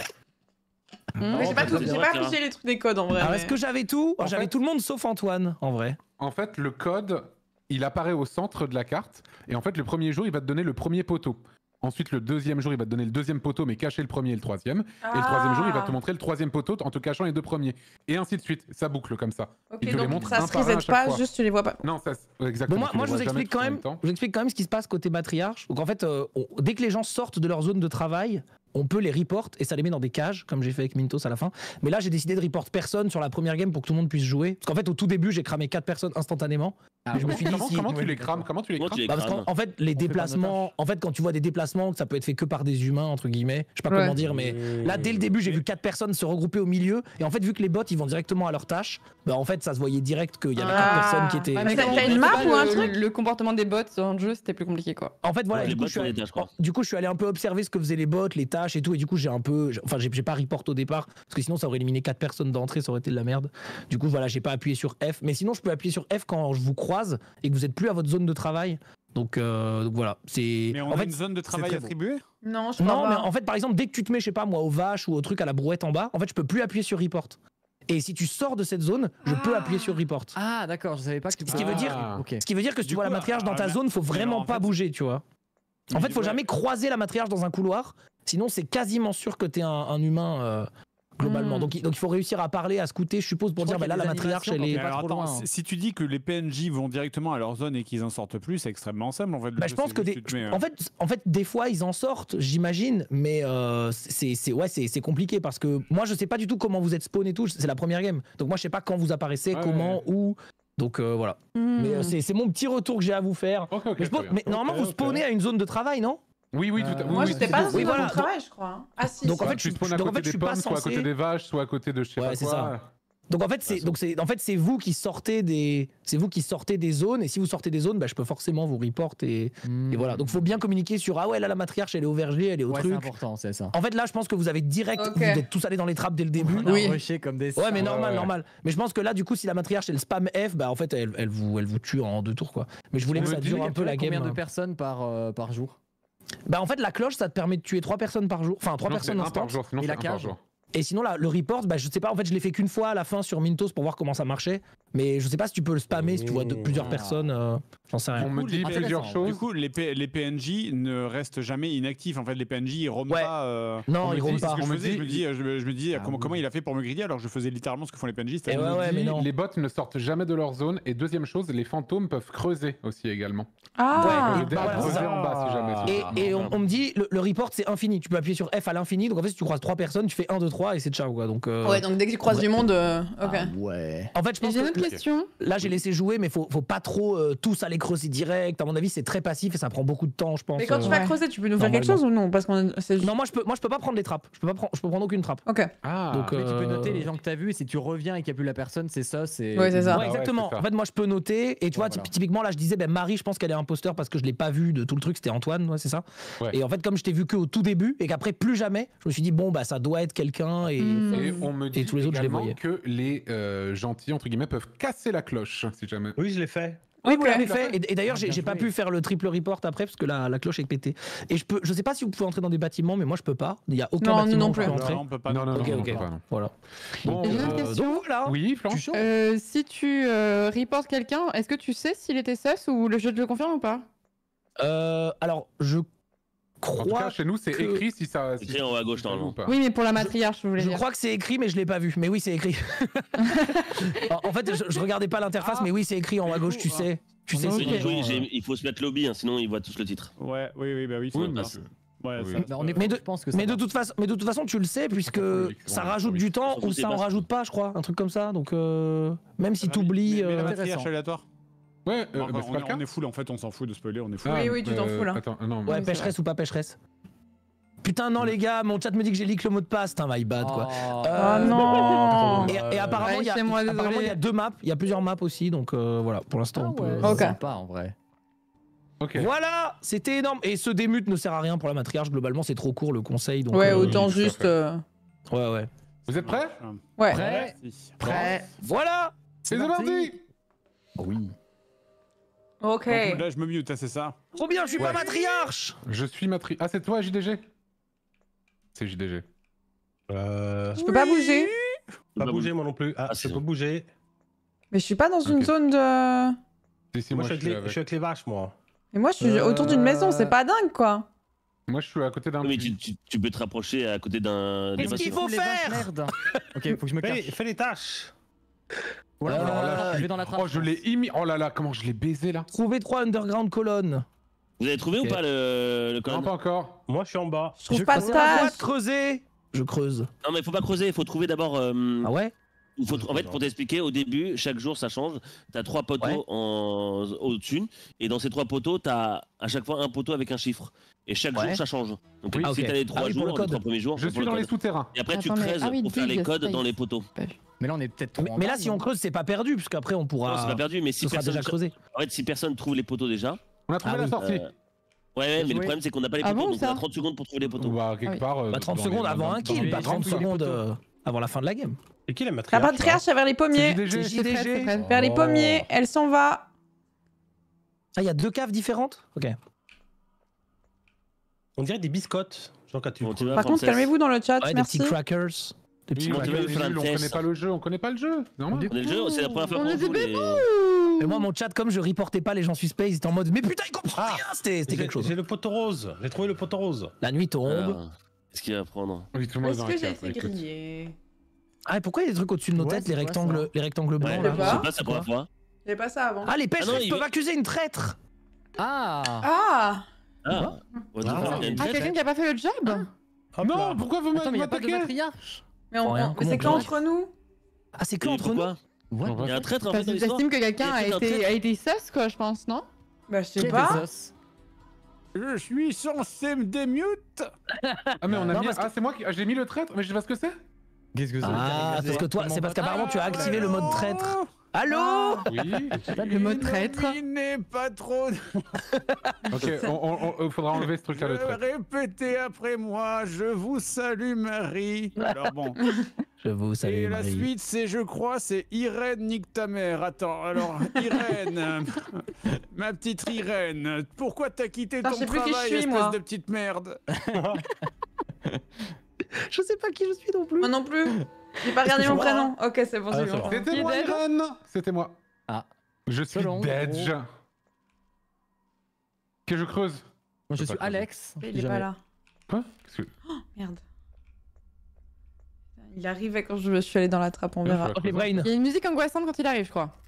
Mais j'ai pas très bien, affiché Clara. les trucs des codes en vrai. Alors, mais- est-ce que j'avais tout? En J'avais fait- tout le monde sauf Antoine, en vrai. En fait, le code, il apparaît au centre de la carte. Et en fait, le premier jour, il va te donner le premier poteau. Ensuite, le deuxième jour, il va te donner le deuxième poteau, mais cacher le premier et le troisième. Et le troisième jour, il va te montrer le troisième poteau en te cachant les deux premiers. Et ainsi de suite. Ça boucle comme ça. Ok, il te les donc montre ça un se par un à reset chaque pas, fois. juste tu les vois pas. Non, ça, exactement. Bon, tu moi les je vous vois jamais explique tous en quand même. même temps. Je vous explique quand même ce qui se passe côté matriarche. Donc en fait, dès que les gens sortent de leur zone de travail, on peut les report et ça les met dans des cages, comme j'ai fait avec Mintos à la fin. Mais là, j'ai décidé de report personne sur la première game pour que tout le monde puisse jouer. Parce qu'en fait, au tout début, j'ai cramé 4 personnes instantanément. Mais je me suis dit, Comment, si- comment tu les crames? Comment tu les Comment crames tu les Bah, parce crames? qu'en fait, les On fait pas déplacements, en fait, quand tu vois des déplacements, que ça peut être fait que par des humains, entre guillemets, je sais pas Ouais. comment dire, mais là, dès le début, j'ai vu 4 personnes se regrouper au milieu. Et en fait, vu que les bots, ils vont directement à leur tâche, bah en fait, ça se voyait direct qu'il y avait 4 Ah. personnes qui étaient. Ouais, mais t'as- comme t'as on une connaît map pas ou un le- truc Le comportement des bots dans le jeu, c'était plus compliqué quoi. En fait, voilà, Ouais, du les coup, bots je suis sont allé, des tâches, quoi. du coup, je suis allé un peu observer ce que faisaient les bots, les tâches et tout. Et du coup, j'ai un peu. Enfin, j'ai pas report au départ, parce que sinon, ça aurait éliminé 4 personnes d'entrée, ça aurait été de la merde. Du coup, voilà, j'ai pas appuyé sur F. Mais sinon, je peux appuyer sur F quand je vous croise et que vous êtes plus à votre zone de travail. Donc voilà, c'est. Mais on en a fait, une zone de travail très bon. attribuée? Non, je crois non, mais pas. en fait, par exemple, dès que tu te mets, je sais pas moi, aux vaches ou au truc à la brouette en bas, en fait, je peux plus appuyer sur report. Et si tu sors de cette zone, je peux appuyer sur report. Ah, d'accord, je savais pas que tu Ce qui veut dire- Ok. Ce qui veut dire que si Du tu vois coup, la matriarche dans ta mais- zone, faut mais vraiment en pas fait- bouger, tu vois. En fait, faut Ouais. jamais croiser la matriarche dans un couloir. Sinon, c'est quasiment sûr que t'es un humain globalement. Donc il faut réussir à parler, à scouter, je suppose, pour dire bah là la matriarche elle est. Alors, attends, si tu dis que les PNJ vont directement à leur zone et qu'ils en sortent plus, c'est extrêmement simple en fait. Bah, je pense que en fait des fois ils en sortent, j'imagine, mais c'est compliqué parce que moi je sais pas du tout comment vous êtes spawn et tout, c'est la première game. Donc moi je sais pas quand vous apparaissez, comment, où. Donc voilà. Mais c'est mon petit retour que j'ai à vous faire. Mais normalement vous spawnez à une zone de travail, non? Oui, tout à fait. Moi, j'étais pas dans une zone de travail, je crois. Ah si. Donc en fait, tu spawns à côté des pommes, soit à côté des vaches, soit à côté de je sais pas quoi. Ça. Donc en fait, c'est vous qui sortez des zones, et si vous sortez des zones, bah, je peux forcément vous report et voilà. Donc faut bien communiquer sur ah ouais là la matriarche elle est au verger, elle est au truc. C'est important, c'est ça. En fait là je pense que vous avez direct, vous êtes tous allés dans les trappes dès le début. Comme des ouais mais normal. Mais je pense que là du coup si la matriarche elle spam F, bah en fait elle vous tue en 2 tours quoi. Mais je voulais que ça dure un peu la game. Combien de personnes par jour? Bah en fait la cloche ça te permet de tuer 3 personnes par jour, enfin 3 personnes instant. Et la cage. Et sinon là, le report, bah je sais pas, en fait je l'ai fait qu'une fois à la fin sur Mintos pour voir comment ça marchait, mais je sais pas si tu peux le spammer si tu vois plusieurs personnes, j'en sais rien. On me dit plusieurs choses. Du coup les PNJ ne restent jamais inactifs, en fait les PNJ ils roament pas. Non ils roament pas. Je me dis comment il a fait pour me griller alors je faisais littéralement ce que font les PNJ. Les bots ne sortent jamais de leur zone, et deuxième chose, les fantômes peuvent creuser aussi également. Creuser en bas si jamais. Et on me dit le report c'est infini, tu peux appuyer sur F à l'infini, donc en fait si tu croises 3 personnes, tu fais 1, 2, 3 et c'est ciao quoi. Donc ouais, donc dès que tu croises du monde ok. Ouais. En fait je pense j'ai une autre question. Là j'ai laissé jouer, mais faut pas trop tous aller creuser direct, à mon avis c'est très passif et ça prend beaucoup de temps je pense. Mais quand tu vas creuser tu peux nous faire quelque chose ou non? Parce qu'on non moi je peux pas prendre les trappes, je peux prendre aucune trappe. Ok. Donc tu peux noter les gens que t'as vus, et si tu reviens et qu'il n'y a plus la personne, c'est ça. Ouais c'est ça. Ouais, exactement. En fait moi je peux noter, et tu vois typiquement là je disais Marie je pense qu'elle est imposteur parce que je l'ai pas vu de tout le truc, c'était Antoine, ouais c'est ça. Et en fait comme je t'ai vu que au tout début et qu'après plus jamais, je me suis dit bon bah ça doit être quelqu'un et on me dit tous les autres je les voyais. Que les gentils entre guillemets peuvent casser la cloche si jamais. Oui je l'ai fait. Oui, vous l'avez fait. Et d'ailleurs, j'ai pas pu faire le triple report après parce que la cloche est pétée. Et je sais pas si vous pouvez entrer dans des bâtiments, mais moi je peux pas. Il y a aucun bâtiment où je peux entrer. Non, on peut pas. Non. Voilà. Bon, j'ai une question. Voilà. Oui, Flanche. Si tu reportes quelqu'un, est-ce que tu sais s'il était sus ou le jeu te le confirme ou pas? Alors, je crois. En tout cas, chez nous, c'est écrit si ça. Écrit en haut à gauche, normalement. Oui, mais pour la matriarche, je voulais dire. Je crois que c'est écrit, mais je l'ai pas vu. Mais oui, c'est écrit. En fait, je regardais pas l'interface, mais oui, c'est écrit en haut à gauche, tu sais. Tu sais, il faut se mettre lobby, sinon ils voient tous le titre. Ouais, oui, bah oui. Mais de toute façon, tu le sais, puisque ça rajoute du temps ou ça en rajoute pas, je crois, un truc comme ça. Donc, même si t'oublies. Mais la matriarche aléatoire. Ouais, on est full en fait, on s'en fout de spoiler, on est full. Oui, tu t'en fous là. Ouais, pécheresse ou pas pécheresse. Putain, non, les gars, mon chat me dit que j'ai leak le mot de passe. Putain, my bad, quoi. Non. Et apparemment, il y a 2 maps. Il y a plusieurs maps aussi, donc voilà, pour l'instant, on peut. C'est sympa en vrai. Voilà, c'était énorme. Et ce démute ne sert à rien pour la matriarche, globalement, c'est trop court le conseil. Donc, ouais, autant juste. Ouais. Vous êtes prêts? Ouais. Prêt. Voilà. C'est mardi. Oui. Ok. Là, je me mute, c'est ça. Trop bien, je suis pas matriarche. Je suis matriarche. Ah, c'est toi, JDG? C'est JDG. Je peux pas bouger. Pas bouger, moi non plus. Ah, je peux bouger. Mais je suis pas dans une zone de. Moi, je suis avec les vaches, moi. Et moi, je suis autour d'une maison, c'est pas dingue, quoi. Moi, je suis à côté d'un. Mais tu peux te rapprocher à côté d'un. Qu'est-ce qu'il faut faire? Ok, faut que je me cache. Fais les tâches. Voilà, alors là, je vais dans la trappe. Oh, je l'ai immis. Oh là là, comment je l'ai baisé là. Trouver 3 underground colonnes. Vous avez trouvé ou pas le colonne? Non, pas encore. Moi, je suis en bas. Je trouve pas de tâche. Creuser. Je creuse. Non, mais faut pas creuser, il faut trouver d'abord. Ah ouais? En fait, pour t'expliquer, au début, chaque jour ça change. T'as 3 poteaux au-dessus, et dans ces 3 poteaux, t'as à chaque fois un poteau avec un chiffre. Et chaque jour ça change. Donc si t'as les 3 jours, les 3 premiers jours, je suis dans les souterrains. Et après tu creuses pour faire les codes dans les poteaux. Mais là on est peut-être trop. Mais là si on creuse c'est pas perdu puisqu'après on pourra. Non, c'est pas perdu, mais si personne déjà creusé. En fait, si personne trouve les poteaux déjà. On a trouvé la sortie. Ouais, mais le problème c'est qu'on n'a pas les poteaux, donc on a 30 secondes pour trouver les poteaux. Bah quelque part. 30 secondes avant un kill, pas 30 secondes avant la fin de la game. Et qui est la matriarche? La matriarche vers les pommiers. JDG. Vers les pommiers, elle s'en va. Ah, il y a 2 caves différentes? Ok. On dirait des biscottes. Par contre, calmez-vous dans le chat, merci. Des petits crackers. Des petits crackers. On connaît pas le jeu, on connaît pas le jeu. C'est la première fois qu'on joue les. Mais moi, mon chat, comme je reportais pas les gens suspects, ils étaient en mode mais putain, ils comprennent rien. C'était quelque chose. J'ai le poteau rose. J'ai trouvé le poteau rose. La nuit tombe. ce qu'il y a à prendre. Oui, tout le monde est Est-ce dans la que j'ai cave. été Écoute. grillé? Ah, et pourquoi il y a des trucs au-dessus de nos Ouais, têtes, c'est les quoi, rectangles blancs là? Je sais Ouais, pas. je sais pas, c'est la première fois. J'avais pas ça avant. Ah, les pêches Ah non, il peuvent veut- accuser une traître. Ah Ah Ah, what the fuck, il y a une Ah, traite. quelqu'un qui a pas fait le job? Hop là. Non, pourquoi vous Attends, mais y a pas de m'attaquez? matriarche. Mais, Rien, mais comment c'est on qu'entre nous. Ah, c'est que Et entre nous. pourquoi What Il y a un traître en fait Parce dans que l'histoire. j'estime que quelqu'un Il y a a peut-être un été sus, quoi, je pense, non? Bah, je sais Quel pas. Bezos Je suis censé me démute. Ah, mais on a Non, mis. parce que- Ah, c'est moi qui. Ah, j'ai mis le traître, mais je sais pas ce que c'est. Qu'est-ce que c'est? Ah, parce que toi, c'est parce qu'apparemment tu as activé le mode traître. Allô? Oui. Le mot traître. N'est pas trop. Ok, il faudra enlever ce truc-là, le traître. Répétez après moi. Je vous salue, Marie. Alors bon. Je vous Et salue, la Marie. suite, c'est, je crois, c'est Irène, nique ta mère. Attends, alors, Irène, ma petite Irène, pourquoi t'as quitté Putain, ton je sais plus qui je travail, suis, espèce moi. de petite merde? Je sais pas qui je suis non plus. Moi non plus. J'ai pas regardé mon prénom. Ok, c'est bon, Ah, j'ai vu c'est mon bon. prénom. C'était moi, Qui est dead Irène. C'était moi. Ah. Je suis Selon, Dedge. gros. Que je creuse. Moi, je peux suis pas Alex. Il est pas là. Quoi? Qu'est-ce que- Merde. Il arrivait quand je suis allée dans la trappe, on Ouais, verra. je Ok, Brain. Il y a une musique angoissante quand il arrive, je crois.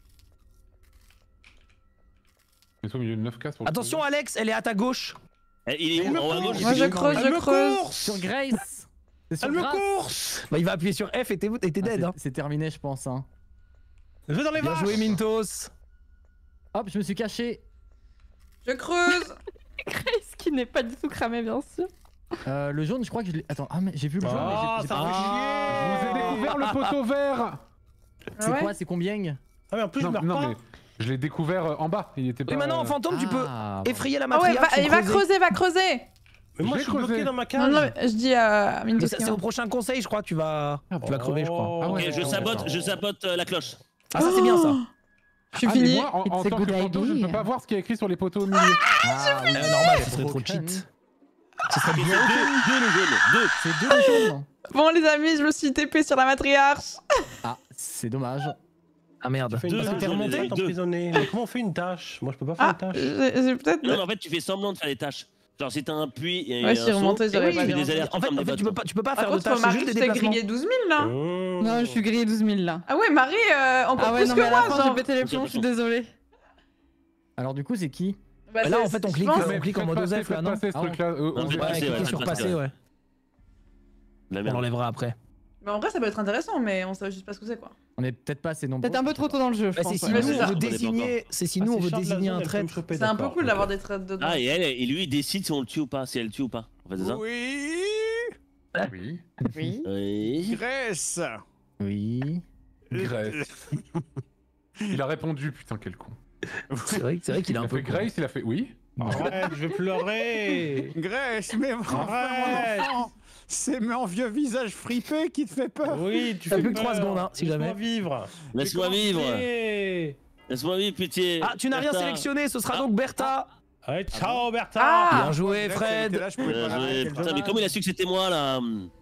Ils sont au milieu de 9 cases pour le Attention, Alex, elle est à ta gauche. Eh, il est où en haut à gauche? Moi je creuse, Elle je me creuse. course. Sur Grace. C'est sur Elle me Grace. course. Bah, il va appuyer sur F et t'es Ah, dead. Hein. c'est terminé, je pense. Hein. Je vais dans les Bien vaches. joué, Mintos. Hop, je me suis caché. Je creuse. Grace qui n'est pas du tout cramé, bien sûr. Le jaune, je crois que je l'ai. Attends, ah, mais j'ai vu le jaune. Ah, mais j'ai ça pas- fait Je vous ai découvert le poteau vert. C'est Ouais. quoi? C'est combien? Ah, mais en plus, je Non, meurs non, pas. mais je l'ai découvert en bas. Il était pas. Et maintenant, en fantôme, tu peux Ah, effrayer la Ah ouais, matriarche. il va creuser, va creuser. Mais moi, J'ai je suis bloqué creusé. dans ma Non, cage. non, je dis à Mais Mintos. c'est au prochain conseil, je crois, tu vas crever, je crois. Ah ouais. Ok, je sabote la cloche. Ah, ça, c'est bien ça. Je suis Ah, mais fini. moi, en It's a tant que good fantôme, je ne peux idea. pas voir ce qui est écrit sur les poteaux au milieu. Ah, oui. Normal, ce serait trop cheat. Ce serait Ok, bien. c'est deux le jaune. Deux. C'est deux les jaunes. Bon les amis, je me suis TP sur la matriarche. Ah, c'est dommage. Ah merde. Tu fais une Deux, tâche, t'es remonté t'es emprisonné. Mais comment on fait une tâche? Moi, je peux pas faire Ah, une tâche. j'ai peut-être. Non, mais en fait, tu fais semblant de faire les tâches. Genre, si t'as un puits et Ouais, un je suis seau, remonté, j'aurais oui, pas tu fais bien. des alertes En fait, comme des tu peux bateaux. pas, tu peux pas Par faire de contre, tâches, c'est Marie, juste tu des t'es déplacements. grillé 12 000 là. Non, je suis grillé 12 000 là. Ah ouais, Marie, encore Ah ouais, plus non, que mais à moi, la fin, j'ai genre. pété les plombs, je suis désolée. Alors, du coup, c'est qui? Bah, Là, c'est- en fait, on je clique, pense- on clique en mode passer, OZEF là, non? passer ce Ah, truc-là. Non, Ouais, fais passer, cliquer ouais, sur fais passer, passer. ouais. La On merde. l'enlèvera après. Mais en vrai, ça peut être intéressant, mais on sait juste pas ce que c'est quoi. On est peut-être pas assez nombreux. Peut-être un peu trop tôt dans le jeu, je Bah, pense. c'est si ouais. nous c'est on ça. veut On connaît pas désigner, c'est si nous on veut désigner un traître. C'est un peu cool d'avoir des traits dedans. Ah, et elle, et lui, il décide si on le tue ou pas, si elle le tue ou pas. En fait, c'est ça? Oui, Oui. Oui. Oui. Grèce. Oui. Grace. Il a répondu, putain, quel con. C'est vrai qu'il Il a un a peu. fait Grace, il a fait oui. Arrête, je vais pleurer. Grèce, mais Arrête. vraiment, c'est mon vieux visage fripé qui te fait peur. Oui, tu T'as fais plus que 3 peur. secondes, hein, si Laisse-moi jamais. vivre. Laisse-moi vivre. Eh. Laisse-moi vivre, pitié. Ah, tu n'as rien Bertha. sélectionné, ce sera Ah. donc Bertha. Allez, ciao, Bertha. Ah. Bien joué, Grèce, elle était Fred. là, je pouvais pas Bien joué. l'arrêter. Putain, mais comment il a su que c'était moi là?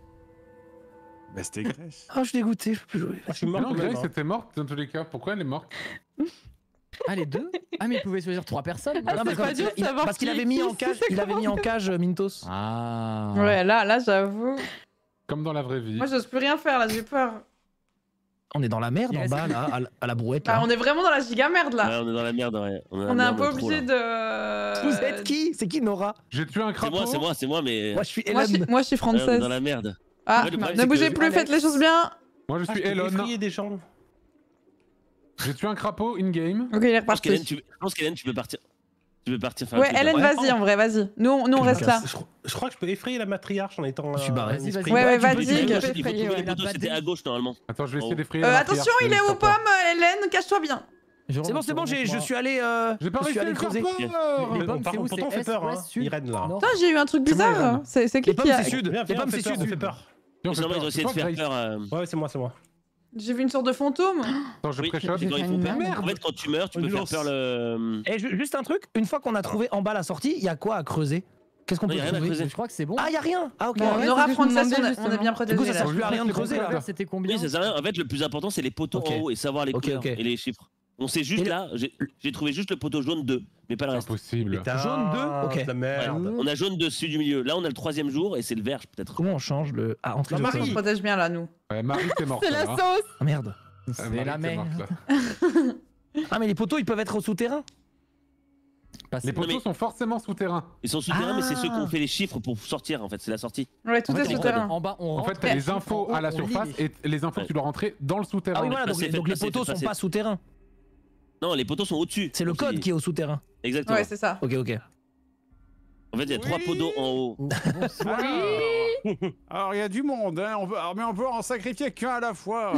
Bah, c'était Grèce. Ah, je suis dégoûté, je peux plus jouer. Je suis Mais mort non, quand même. Grace était morte dans tous les cas. Pourquoi elle est morte? Ah, les deux? Ah, mais il pouvait choisir 3 personnes. Ah, Non, c'est mais pas quand dur de savoir parce qu'il qui- avait mis qui en c'est, cage, c'est il avait mis en cage Mintos. Ah. Ouais, là, j'avoue. Comme dans la vraie vie. Moi, j'ose plus rien faire là, j'ai peur. On est dans la merde Il en reste- bas là, à la brouette Bah, là. on est vraiment dans la giga merde là. Ouais, on est dans la merde, ouais. On est un peu obligé de. Vous êtes qui? C'est qui Nora? J'ai tué un C'est crapaud. moi, c'est moi, mais. Moi je suis Moi, Hélène. je suis Ouais, on est française. dans la merde. Ah, Ouais, le problème, ne c'est bougez que- plus, faites les choses bien. Moi je Ah, suis je peux Elon. effrayer des gens. J'ai tué un crapaud in-game. Ok, il est Je pense qu'Hélène, reparti. tu peux partir. Tu peux partir faire un Ouais, truc, Hélène, là. vas-y, en vrai, vas-y. Nous, on reste là. Je crois que je peux effrayer la matriarche en étant. Je suis barré. un Vas-y, esprit. vas-y. Ouais, ouais, tu peux- vas-y. tu Il faut peux- trouver effrayer, les ouais, poteaux, la c'était bad à gauche normalement. Attends, je vais Oh. essayer d'effrayer la matriarche, Attention, il mais est je aux sors pas. pommes, Hélène, cache-toi bien. C'est bon, j'ai allé. J'ai pas je suis réussi à allé le faire creuser. Les Bon, pommes, par c'est où? contre, pourtant, on C'est fait peur, est, hein. sud, Irène là. nord. Putain, j'ai eu un truc C'est moi, bizarre. Hélène. C'est qui Les pommes qui a. c'est sud. Viens, Les viens, pommes on fait c'est peur, on sud. fait peur. Viens, on fait Sinon, ils peur. ont essayé de C'est toi, faire Grace. peur. Ouais, c'est moi, c'est moi. J'ai vu une sorte de fantôme. Attends, je Oui, pré-shot. c'est quand ils font peur. Merde. En fait, quand tu meurs, tu peux faire peur le. Et juste un truc, une fois qu'on a trouvé en bas la sortie, il y a quoi à creuser? Qu'est-ce qu'on Non, peut y a rien à trouver? creuser. Je crois que c'est bon. Ah, y a rien. Ah, ok. Bah ouais, Nora c'est ce que je me Frances, demandais, on est justement. bien Du coup, protégés ça sert là. plus à rien de creuser là. C'était combien? Oui, ça sert à rien. En fait, le plus important, c'est les poteaux Ok. en haut et savoir les Ok, couleurs ok. et les chiffres. On sait juste là, j'ai trouvé juste le poteau jaune 2, mais pas le reste. Impossible. Jaune 2 Ok. La merde. On a jaune dessus du milieu. Là, on a le 3e jour et c'est le vert peut-être. Comment on change le. Ah, entrée de On se protège bien là, nous. Ouais, Marie, t'es morte. C'est la là, hein. sauce. Ah merde. C'est Marie, la t'es merde. morte, là. Ah, mais les poteaux, ils peuvent être au souterrain. Passer. Les poteaux mais- sont forcément souterrains. Ils sont souterrains, mais c'est ceux qui Ah. ont fait les chiffres pour sortir en fait. C'est la sortie. Ouais, tout En est fait, souterrain. En bas, on En rentre. fait, t'as les infos en haut, à la on lit surface les- et les infos que tu dois rentrer dans le souterrain. Ah oui, voilà, Passez, donc les passez, poteaux sont passez. pas souterrains. Non, les poteaux sont au-dessus. C'est le On s'est code dit. qui est au souterrain. Exactement. Ouais, c'est ça. Ok, ok. En fait, il y a 3 poteaux en haut. Alors, il y a du monde, hein, mais on peut en sacrifier qu'un à la fois.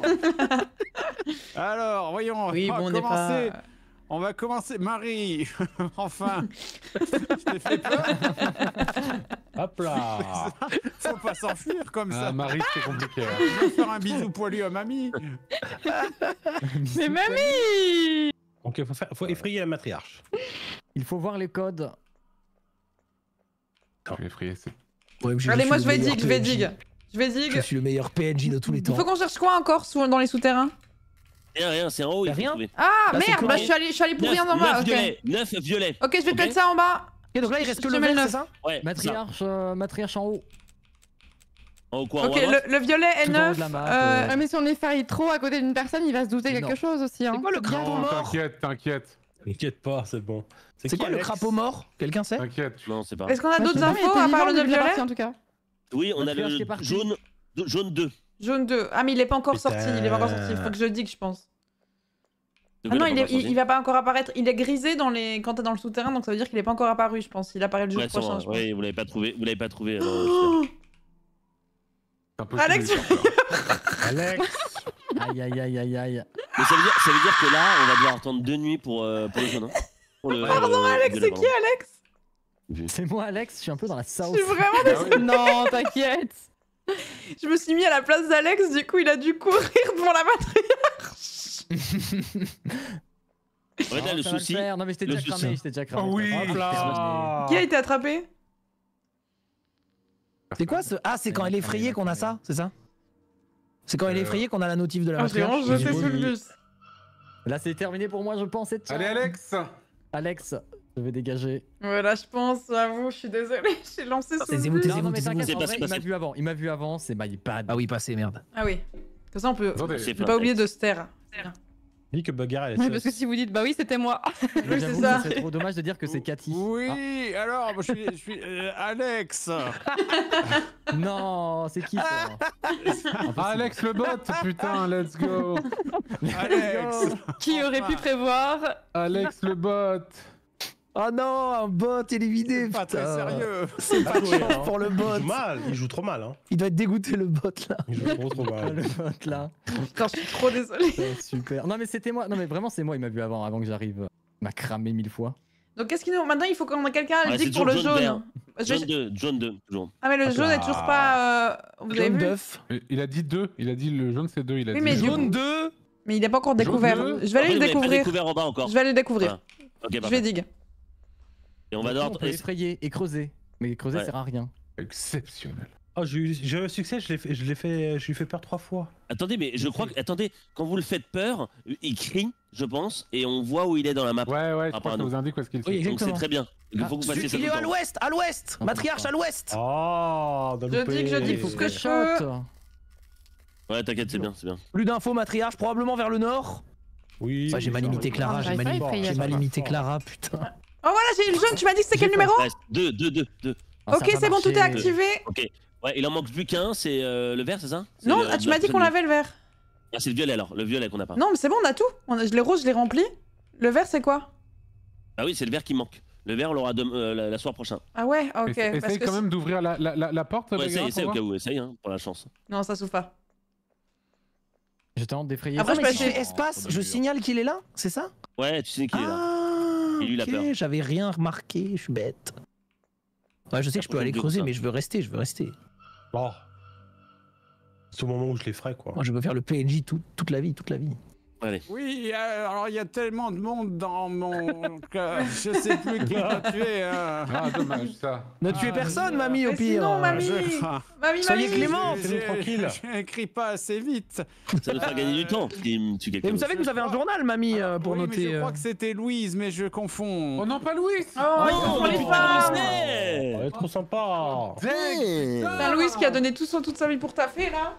Alors, voyons, Oui, on bon, va on n'est commencer. pas. On va commencer. Marie, enfin. Je t'ai fait peur. Hop là. Faut pas s'enfuir comme Ah, ça. Marie, c'est compliqué. hein. Je vais faire un bisou poilu à mamie. Mais mamie. Donc il faut effrayer la matriarche. Il faut voir les codes. Je vais effrayer, c'est. Ouais, Allez, moi je vais dig, dig. je vais dig. Je vais Je dig. suis le meilleur PNJ de tous les Il temps. faut qu'on cherche quoi encore dans les souterrains? Rien, c'est en haut. Il faut Rien trouver. Ah Là, c'est merde, quoi bah je suis allé pour rien en bas. 9 Ok. violets. 9 violets. Ok, je vais te Ok. mettre ça en bas. Ok, donc là, il reste que Je le mets le vert, 9. c'est ça Ouais. ça. Matriarche en haut. En haut quoi? En Ok, haut à droite le violet est Tout en haut 9. de la map, Ah, mais si on est failli trop à côté d'une personne, il va se douter quelque Non. chose aussi. Hein. C'est quoi le bien. crapaud Non, mort t'inquiète, t'inquiète, T'inquiète pas, c'est bon. C'est qui, quoi le Alex crapaud mort Quelqu'un sait t'inquiète. Non, c'est pas. Est-ce qu'on a Moi, je d'autres sais pas, mais il infos était à part vivant le au début de la 9 partie, violet? en tout cas. Oui, on a Matriarche qui est le parti. jaune 2. Jaune 2. Ah, mais il est pas encore Putain. sorti. Il est pas encore sorti. Il faut que je le digue, je pense. De Ah quoi non, il a pas encore il va pas encore apparaître. Il est grisé quand t'es dans le souterrain, donc ça veut dire qu'il est pas encore apparu, je pense. Il apparaît le jour Ouais, prochain, sûrement. je pense. Ouais, vous l'avez pas trouvé. Vous l'avez pas trouvé. Oh, C'est impossible Alex, de le faire. Alex. Aïe aïe aïe aïe aïe. Mais ça veut dire que là, on va devoir attendre 2 nuits pour le jaune. Hein. Pardon, Alex, c'est qui Alex? C'est moi Alex, je suis un peu dans la Je sauce. suis vraiment Ah oui. Non, t'inquiète. Je me suis mis à la place d'Alex, du coup il a dû courir pour la matriarche. En fait, là, le Ça va souci. faire. Non mais j'étais le déjà souci. cramé, j'étais déjà cramé. Oh oui. Hop là. Qui a été attrapé? C'est quoi ce. Ah, c'est quand elle est effrayée qu'on a ça, c'est ça C'est quand elle est effrayée qu'on a la notif de la Ah, je l'ai matriarche. vraiment jeté sous le Oui. bus. Là c'est terminé pour moi je pense. et ciao. Allez, Alex. Alex, je vais dégager. Voilà, je pense, j'avoue, je suis désolée, j'ai lancé sous C'est le Zémo, bus. t'es Non, Zémo, non mais t'es Zémo. t'inquiète, C'est en pas- vrai, c'est il m'a pas- vu avant. Il m'a vu avant, c'est my bad. Ah oui, passé, merde. Ah oui. Comme ça, on peut. Attendez. C'est Faut pas oublier de se taire. Dis que Bugger elle est Oui, parce que si vous dites bah oui, c'était moi. Mais Oui, j'avoue c'est que ça. serait trop dommage de dire que c'est Cathy. Oui, alors, moi, je suis Alex. Ah, non, c'est qui ça Ah, Alex le bot, putain, let's go. Alex. Qui aurait pu prévoir? Alex le bot. Oh non, un bot éliminé, Pas très putain. sérieux. C'est pas de joué, chance hein. pour le Il bot. joue mal, il joue trop mal. Hein. Il doit être dégoûté, le bot, là. Il joue trop mal. Le vote là. Putain, je suis trop désolée. Super. Non mais c'était moi. Non mais vraiment c'est moi, il m'a vu avant que j'arrive. Il m'a cramé 1000 fois. Donc, qu'est-ce qu'il nous. Maintenant, il faut qu'on ait quelqu'un à le Ouais, dire c'est pour le toujours jaune jaune. Je vais- Jaune 2, toujours. Ah, mais le Hop jaune là. est toujours pas. Vous avez Jaune vu? d'œuf. Il a dit 2. Il a dit le jaune c'est 2. Il a Oui, dit mais du Jaune coup- 2. Mais il est pas encore Jaune découvert. bleu. Je vais aller Après, le vous l'avez pas découvrir. découvert en bas encore. Je vais aller le découvrir. Voilà. Ok, Je vais parfait. dig. Et on va On devoir. peut effrayer et creuser. Mais creuser Ouais. sert à rien. exceptionnel. Oh, j'ai eu un succès, je lui ai fait peur 3 fois. Attendez, mais je crois que. Attendez, quand vous le faites peur, il crie, je pense, et on voit où il est dans la map. Ouais, je crois que ça pardon. vous indique où est-ce qu'il Oui, fait. Donc c'est exactement. très bien. Il faut que vous fassiez ça Il tout est le à temps. l'ouest, à l'ouest. Matriarche à l'ouest. Oh, dans Je dis que je dis Il faut ce que que je je peux. shot. Ouais, t'inquiète, c'est bien, c'est bien. Plus d'infos, matriarche, probablement vers le nord. Oui. Ouais, j'ai mal imité Clara, Ah, j'ai j'arrive mal, pas à effrayer, j'ai mal ça. imité Clara, putain. Oh, voilà, j'ai eu le jaune. Tu m'as dit que c'était quel J'ai numéro? Reste 2. Ah, ça Ok, a pas c'est bon, tout est marché. activé. Ok. Ouais, il en manque plus qu'un, c'est le vert, c'est ça? C'est Non, le- ah, tu m'as dit qu'on l'avait le vert. Ah, c'est le violet alors, le violet qu'on n'a pas. Non, mais c'est bon, on a tout. Les roses, je les remplis. Le vert, c'est quoi? Ah oui, c'est le vert qui manque. Le vert, on l'aura la soir prochain. Ah ouais, ok. Essaye Parce que quand même d'ouvrir la porte. Ouais, Bagheera, essaye pour au cas voir. où, essaye, hein, pour la chance. Non, ça s'ouvre pas. Je tente d'effrayer. Après, Ah, je mais peux si je fais acheter- espace, je signale qu'il est là, c'est ça? Ouais, tu sais qui est là. Ah, Et lui, il a peur. ok, j'avais rien remarqué, je suis bête. Ouais, je sais que je peux Après, aller on dit creuser, ça. mais je veux rester, Bon. C'est au moment où je les ferai, quoi. Moi, je veux faire le PNJ toute la vie, toute la vie. Allez. Oui, alors il y a tellement de monde dans mon... je sais plus qui va tuer. Ah, dommage, ça. Ne tuez personne, mamie, au Mais pire. sinon, mamie. Je crains. Soyez clément. tranquille. Je n'écris pas assez vite. Ça nous fera gagner du temps. Si Et vous savez que vous avez un journal, mamie, pour oui, mais noter. je crois que c'était Louise, mais je confonds. Oh non, pas Louis. Oh, ils font les femmes. Oh, trop sympa. Putain, Louise qui a donné toute sa vie pour taffer, là.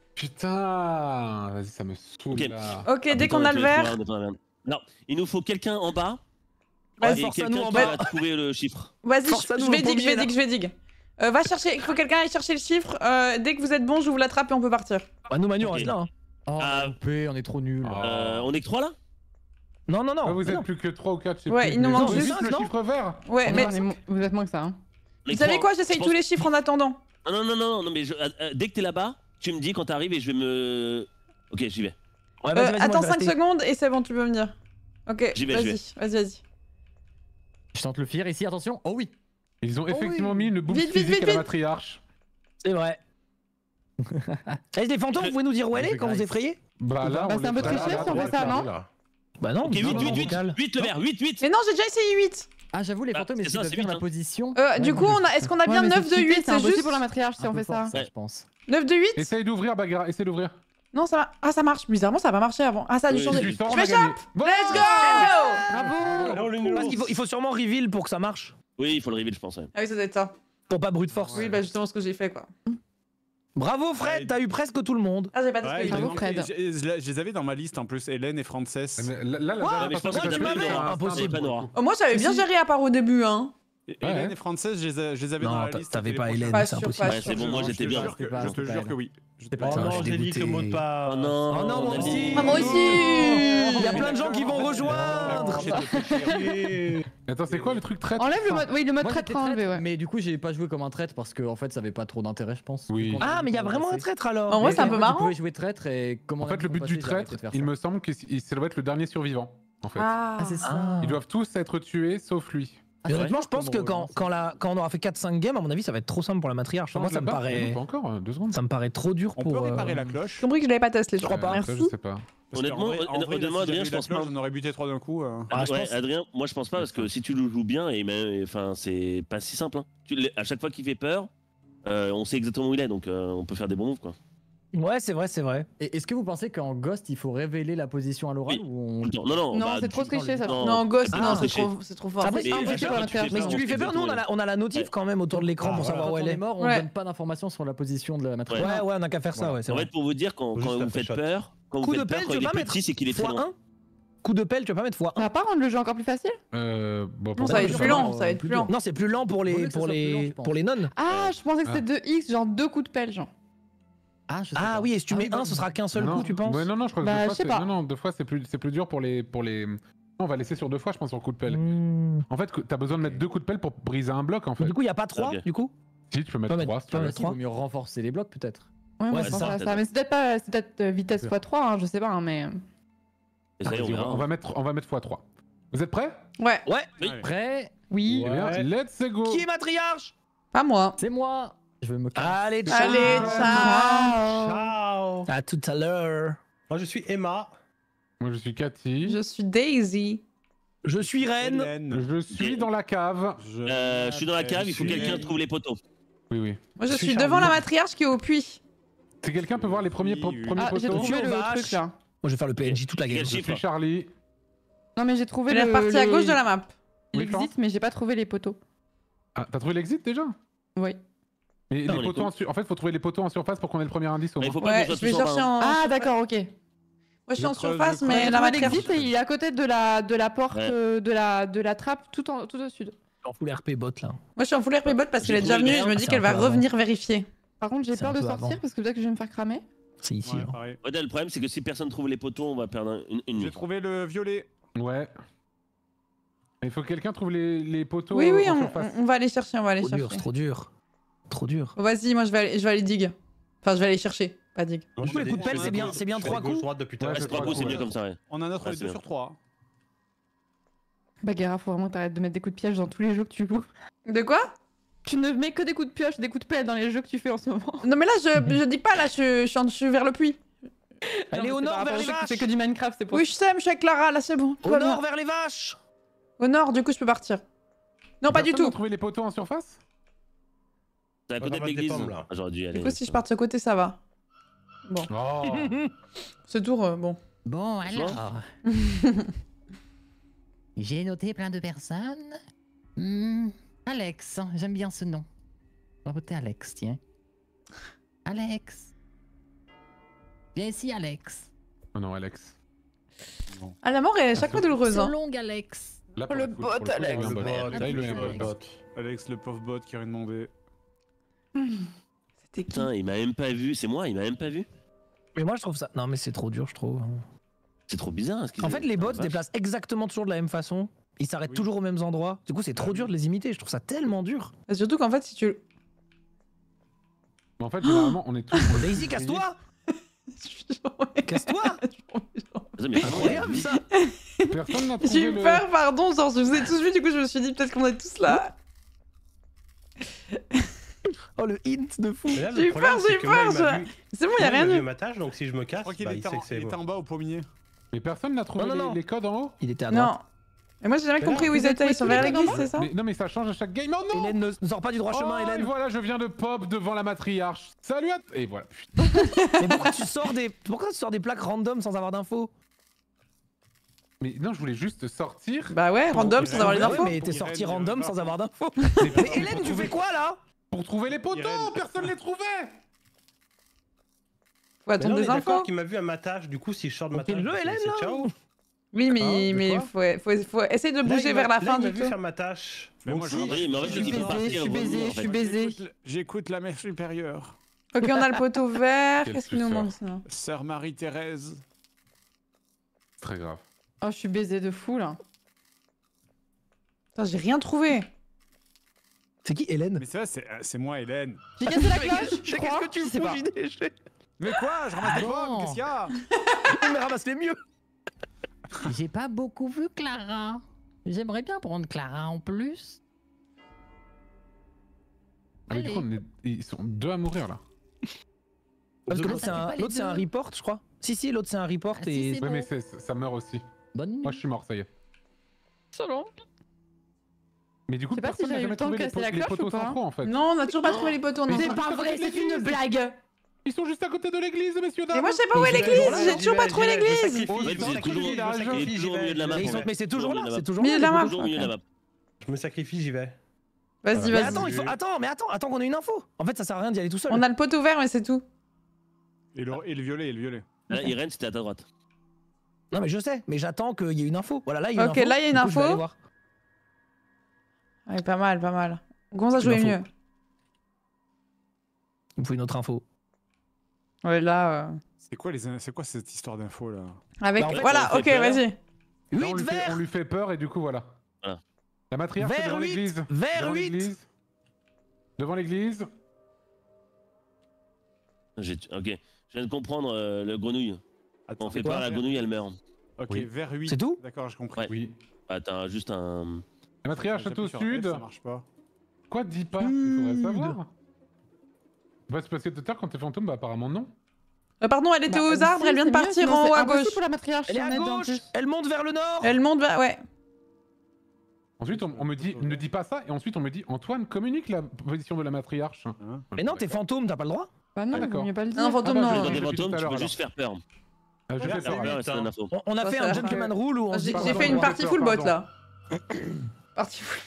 Putain, vas-y, ça me saoule Ok. là. Ok, dès qu'on a le verre. Non, il nous faut quelqu'un en bas. Vas-y, Et force à quelqu'un nous en qui bas. va trouver le chiffre. Vas-y, Force-nous je vais au dig, pommier, je vais dig. Va chercher, il faut quelqu'un aille chercher le chiffre. Dès que vous êtes bon, je vous l'attrape et on peut partir. Bah, nous, Manu, on Ok. reste là. Hein. Oh, Ah. on est trop nuls. On est que 3 là? Non, non, non. Ah, vous non. êtes plus que 3 ou 4, je sais Ouais, plus. il nous Mais manque c'est juste juste le cinq, non chiffre vert. Ouais, mais Vous êtes moins que ça. Hein. vous savez quoi, j'essaye tous les chiffres en attendant. Non, mais dès que t'es là-bas, tu me dis quand t'arrives et je vais me... Ok, j'y vais. Ouais, vas-y, vas-y, Attends moi, je vais 5 rester. secondes et c'est bon, tu peux venir. Ok, J'y vais, vas-y. Je tente le fear ici, attention. Oh oui. Ils ont Oh effectivement oui. mis une bouffe Vite, vite, physique vite, à la vite. matriarche. C'est vrai. Eh, des fantômes, vous pouvez nous dire où elle est quand vous effrayez? Bah là, Bah, on c'est un peu est pas triché là, si on là, fait ça, là, non là. Bah non, Ok, 8 non, non, 8 le vert, 8. Mais non, j'ai déjà essayé 8. Ah, j'avoue, les Bah, fantômes, c'est ils ça, doivent c'est dire vite, la hein. position. Du coup, est-ce qu'on a bien Ouais, mais 9 de 8? C'est C'est impossible juste pour la matriarche si Un on peu fait ça. fort, je pense. 9 de 8? Essaye d'ouvrir, Bagra, essaye d'ouvrir. Non, ça marche. Bizarrement, ça a pas marché avant. Ah, ça a dû Oui, changer. Tu sors, Je on a m'échappe. gagné. Voilà. Let's go! Bravo. Alors, les Parce nounours. qu'il faut sûrement reveal pour que ça marche. Oui, il faut le reveal, je pense. Ouais. Ah oui, ça doit être ça. Pour pas brute force. Oui, bah justement ce que j'ai fait, quoi. Bravo Fred, t'as eu presque tout le monde. Ah, j'ai pas Ouais, dit il Bravo, manquait- Fred. je les avais dans ma liste en plus, Hélène et Frances. Mais là, la Ouais, dernière mais je pense personne que que t'as tu pas mets, eu, c'est hein. impossible. Pas Nora. Oh, moi, j'avais bien Si. géré à part au début, hein. Hélène et Frances, je les avais dans Non, la liste. t'avais c'était pas les Hélène, Pas c'est sûr, impossible. pas Ouais, sûr. c'est bon, moi Je j'étais te bien. jure que- C'était pas Je te jure que oui. C'était Oh pas Putain, je non, suis j'ai dit dégoûté. que mot de pas. Oh non, Oh non, moi on a aussi. dit- Ah, moi aussi. Il y a plein de gens qui vont rejoindre. Attends, c'est quoi le truc traître? Enlève le mode. Oui, le mode Moi, traître j'étais à enlever, traître, ouais. mais du coup, j'ai pas joué comme un traître parce que en fait, ça avait pas trop d'intérêt, je pense. Oui. Vu qu'on Ah, avait mais il y a pas vraiment un passé. traître alors. En vrai, Mais c'est un peu tu marrant. pouvais jouer traître et comment En fait, le but du traître, il me semble que ça doit être le dernier survivant. En fait, Ah, Ah, c'est ça. Ah. ils doivent tous être tués sauf lui. Ah, Et c'est honnêtement, vrai je pense que quand on aura fait 4-5 games, à mon avis, ça va être trop simple pour la matriarche. Moi, je ça l'ai me pas. paraît. Pas encore, 2 secondes. Ça me paraît trop dur On pour. peut réparer la cloche. J'ai compris que je l'avais pas testé, je crois pas. Ça, je Merci. sais pas. Parce qu'en Honnêtement, vrai, là, honnêtement, si Adrien, j'avais je eu la pense cloche, pas. On aurait buté 3 d'un coup. Ah, je Ouais, pense- Adrien, moi je pense pas parce que si tu le joues bien, et même, enfin, c'est pas si simple. Hein. À chaque fois qu'il fait peur, on sait exactement où il est, donc on peut faire des bons moves quoi. Ouais, c'est vrai, c'est vrai. Et est-ce que vous pensez qu'en Ghost, il faut révéler la position à l'oral Oui. ou on... Non, Non, bah, c'est trop tu- triché ça. Non, Ghost, Ah, non, triché. c'est trop fort. Après, Mais ah, à mais chaque fois que tu fais Mais peur, si tu lui fais peur, nous on a la notif Ouais. quand même autour de l'écran pour savoir Quand où elle on est est. mort, on Ouais. donne pas d'informations sur la position de la matrice. Ouais, ouais, on a qu'à faire ça, ouais, c'est En vrai. fait, pour vous dire, quand Juste vous la faites fléchette. peur, quand Coup vous de faites peur, pelle, quand tu il veux est pas mettre petit, c'est qu'il est très loin. x1. Coup de pelle, tu veux pas mettre Ça x1. va pas rendre le jeu encore plus facile? Bon, Non, ça va être plus lent, ça va être plus lent. Non, c'est plus lent pour Vaut mieux les que ça soit plus lent, je pense. pour les nonnes. Ah, je pensais que c'était 2x, genre 2 coups de pelle, genre. Ah, je sais Ah pas. oui, et si tu Ah mets oui, 1, non. ce sera qu'un seul Non. coup, tu penses? Ouais, non, je crois que Bah, deux je fois, sais c'est- pas. non, 2 fois c'est plus dur pour les. Non, on va laisser sur 2 fois, je pense, sur coup de pelle. Hmm. En fait, t'as besoin de mettre 2 coups de pelle pour briser un bloc, en fait. Du coup, il y a pas 3 Ok. du coup? Si, tu peux mettre Pas 3 mettre- si tu pas veux. mettre Il vaut mieux renforcer les blocs, peut-être. Ouais, moi Ouais, je c'est pense ça, à ça. Mais c'est peut-être vitesse x3, hein, je sais pas, hein, mais. Et ça y est, on Vas-y, verra. on va mettre x3. Vous êtes prêts? Ouais, Ouais. Oui. Prêt? Oui. Eh bien, Ouais. let's go! Qui est matriarche? pas moi. C'est moi. Je vais me calmer. Allez, ciao. Allez, ciao. Ciao. À tout à l'heure. Moi, je suis Emma. Moi, je suis Cathy. Je suis Daisy. Je suis Ren. Hélène. Je suis dans la cave. Je suis dans la cave, il faut que quelqu'un trouve les poteaux. Oui. Moi, je Je suis suis devant Charlie. la matriarche qui est au puits. Si quelqu'un peut voir les premiers, Oui, oui. premiers Ah, j'ai poteaux? trouvé le Vache. truc là. Moi, je vais faire le PNJ toute la game. Quel Je chiffre suis Charlie. Non, mais j'ai trouvé Elle est le. repartie à gauche de la map. Oui, L'exit, mais j'ai pas trouvé les poteaux. Ah, t'as trouvé l'exit déjà? Oui. Mais Non, les on est poteaux cool. en fait, faut trouver les poteaux en surface pour qu'on ait le premier indice au Il moins. faut pas Ouais, qu'on je soit vais tous en chercher bas. en. Ah, d'accord, ok. Moi, je suis en Je creuse, surface, je mais creuse. la Trouvé matriarche. l'exit, il est à côté de la porte Ouais. de la trappe tout au sud. En full RP bot là. Moi, je suis en full RP bot parce qu'elle est J'ai déjà trouvé venue le et je me verre. dis C'est qu'elle un va peu revenir vérifier. Par contre, j'ai C'est peur un de peu sortir avant. parce que peut-être que je vais me faire cramer. C'est ici. Ouais, hein. pareil. Ouais, le problème, c'est que si personne trouve les poteaux, on va perdre une J'ai nuit. trouvé le violet. Ouais. Il faut que quelqu'un trouve les poteaux Oui, oui, en on surface. va aller chercher, on va aller Trop dur, chercher. c'est trop dur. Trop dur. Vas-y, moi, je vais aller dig. Enfin, je vais aller chercher, pas dig. Moi, Du coup, je les fais coups de pelle, des- c'est bien je fais 3 coups. droite depuis tout à Ouais, l'heure. C'est 3 coups, c'est mieux comme ça, ouais. On a notre Ouais, 2 c'est sur 3. Baguera, faut vraiment que t'arrêtes de mettre des coups de piège dans tous les jeux que tu joues. De quoi? Tu ne mets que des coups de pioche, des coups de pelle dans les jeux que tu fais en ce moment. Non, mais là, je dis pas, là, je suis vers le puits. Allez, au nord, vers les vaches. C'est que du Minecraft, c'est pour Oui, je sais, je suis avec Clara, là, c'est bon. Au nord, vers les vaches. Au nord, du coup, je peux partir. Non, pas du Personne tout. n'a trouvé les poteaux en surface? C'est à côté de l'église. J'aurais dû y aller. Du coup, si je pars de ce côté, ça va. Bon. Oh. Ce tour, bon. Bon, alors. J'ai noté plein de personnes. Alex, j'aime bien ce nom. On va voter Alex, tiens. Alex. Viens ici, Alex. Oh non, Alex. Bon. Ah, la mort est chaque fois douloureuse. So Hein. long, Alex. Là, Oh, le coup, bot, pour le coup, Alex. il y a un bot. Là, il y a un Alex. bot. Alex, le pauvre bot qui a rien demandé. C'était qui? Putain, il m'a même pas vu. C'est moi, il m'a même pas vu. Mais moi, je trouve ça. Non, mais c'est trop dur, je trouve. C'est trop bizarre. En fait, les bots se déplacent exactement toujours de la même façon. Ils s'arrêtent toujours aux mêmes endroits. Du coup, c'est trop dur de les imiter. Je trouve ça tellement dur. Et surtout qu'en fait, si tu. Mais en fait, généralement, on est tous. Daisy, casse-toi. Casse-toi. Incroyable ça. Personne n'a J'ai trouvé eu le. peur, pardon, genre je vous ai tous vu, du coup je me suis dit peut-être qu'on est tous là. Oh le hint de fou. J'ai eu peur, j'ai eu peur. C'est bon, y'a rien eu. Donc si je me Je casse, crois qu'il bah, il sait que c'est était moi. en bas au pommier. Mais personne n'a trouvé Non. les codes en haut? Il était à droite. Non. Mais moi j'ai jamais Mais compris là, où ils vous êtes étaient, ils sont tous vers les l'église, deux c'est ça? Non, mais ça change à chaque game. Oh non! Hélène ne sort pas du droit chemin, Oh, et Hélène. voilà, je viens de pop devant la matriarche. Salut à... Et voilà. Mais pourquoi tu sors des plaques random sans avoir d'infos? Mais non, je voulais juste sortir. Bah ouais, random sans avoir les Ouais, infos. mais t'es sorti random sans avoir d'infos. Mais Mais Hélène, tu fais quoi là? Pour trouver les poteaux, Irène. personne les trouvait. Faut Mais attendre non, on est des d'accord infos. qu'il m'a vu à ma tâche, du coup si je sors de ma Fais tâche, le jeu, Hélène, c'est là, ciao. Oui, Hein, mais, de faut essayer de Là, bouger il vers m'a- la là, fin il m'a du vu tout. faire ma tâche. Mais Donc moi, si, je- Oui, mais en fait, Je c'est suis qu'il faut baisée, partir. je suis revenir, baisée, en je suis fait. baisée. J'écoute la mère supérieure. Ok, on a le poteau vert. Quelle Qu'est-ce qu'il nous suceur. manque sinon? Sœur Marie-Thérèse. C'est très grave. Oh, je suis baisée de fou là. Putain, j'ai rien trouvé. C'est qui Hélène? Mais c'est vrai, c'est moi, Hélène. J'ai cassé la cloche, je crois. Qu'est-ce que tu Je sais fous, pas. JD? Mais quoi? Je ramasse des bon. pommes, qu'est-ce qu'il y a? Mais ramasse les mieux. J'ai pas beaucoup vu Clara. J'aimerais bien prendre Clara en plus. Ah, mais du coup, ils sont deux à mourir là. Parce que Ah, l'autre ça fait pas les c'est un deux. report, je crois. Si, l'autre c'est un report Ah, si, et. c'est Ouais, bon. mais ça meurt aussi. Bonne nuit. Moi, je suis mort, ça y est. Selon. Mais du coup, Je sais pas si personne n'a j'avais eu jamais le temps de trouvé casser la les cloche poteaux ou pas. centraux en fait. Non, on a toujours pas trouvé les poteaux. Non. Mais C'est pas vrai, c'est une blague. Ils sont juste à côté de l'église, messieurs dames. Et moi je sais pas où est l'église. J'ai toujours pas trouvé l'église. En fait, c'est toujours il est toujours au milieu de la map. Mais c'est toujours là, c'est toujours Milieu de là. la map. Toujours au milieu de la map. Je me sacrifie, j'y vais. Vas-y, Mais vas-y. attends, attends qu'on ait une info. En fait, ça sert à rien d'y aller tout seul. On a le poteau vert, mais c'est tout. Et le violet. Là, Irène, c'était à ta droite. Non, mais je sais, mais j'attends qu'il y ait une info. Voilà, là, il y a une Ok, info. là, il y a une Du coup, je vais info. aller voir. Ouais, pas mal, pas mal. On commence à jouer Une mieux. info. Il me faut une autre info. Ouais, là. C'est quoi cette histoire d'info là? Avec. Bah, en fait, Voilà, on ok, fait peur. vas-y. Là, 8 on vers lui fait peur et du coup, voilà. Voilà. La matriarche est Vers devant 8 l'église. Vers Devant 8 l'église. Devant l'église. Ok, je viens de comprendre le grenouille. Quand on fait peur à la grenouille, elle meurt. Ok, Oui. vers 8. C'est tout? D'accord, j'ai compris. Ouais. Oui. Ah, t'as juste un. La matriarche est J'appuie au sur sud. F, ça marche pas. Quoi, dis pas? Il faudrait savoir. Bah, c'est parce que tout à l'heure, quand t'es fantôme, bah apparemment non. Pardon, elle était Bah, aux arbres, si, elle vient de c'est mieux, partir sinon en c'est haut à impossible gauche. pour la matriarche, Elle est si on à aide en gauche. plus. Elle monte vers le nord. Elle monte vers. Ouais. Ensuite, on me dit, ne dis pas ça, et ensuite on me dit, Antoine, communique la position de la matriarche. Hein? Mais non, t'es fantôme, t'as pas le droit. Bah non, Ah, il vaut d'accord. mieux pas le dire. Non, fantôme, Ah, bah, non. Dans je des l'ai fait tout fantômes, à tu l'heure, peux alors. juste faire peur. Je Ouais, fais c'est ça. Faire vrai. peur et ça donne l'info. On a Ça, fait ça un a- gentleman rule où on se dit. J'ai Pardon, fait une j'ai partie peur, full bot pardon. là. Partie full.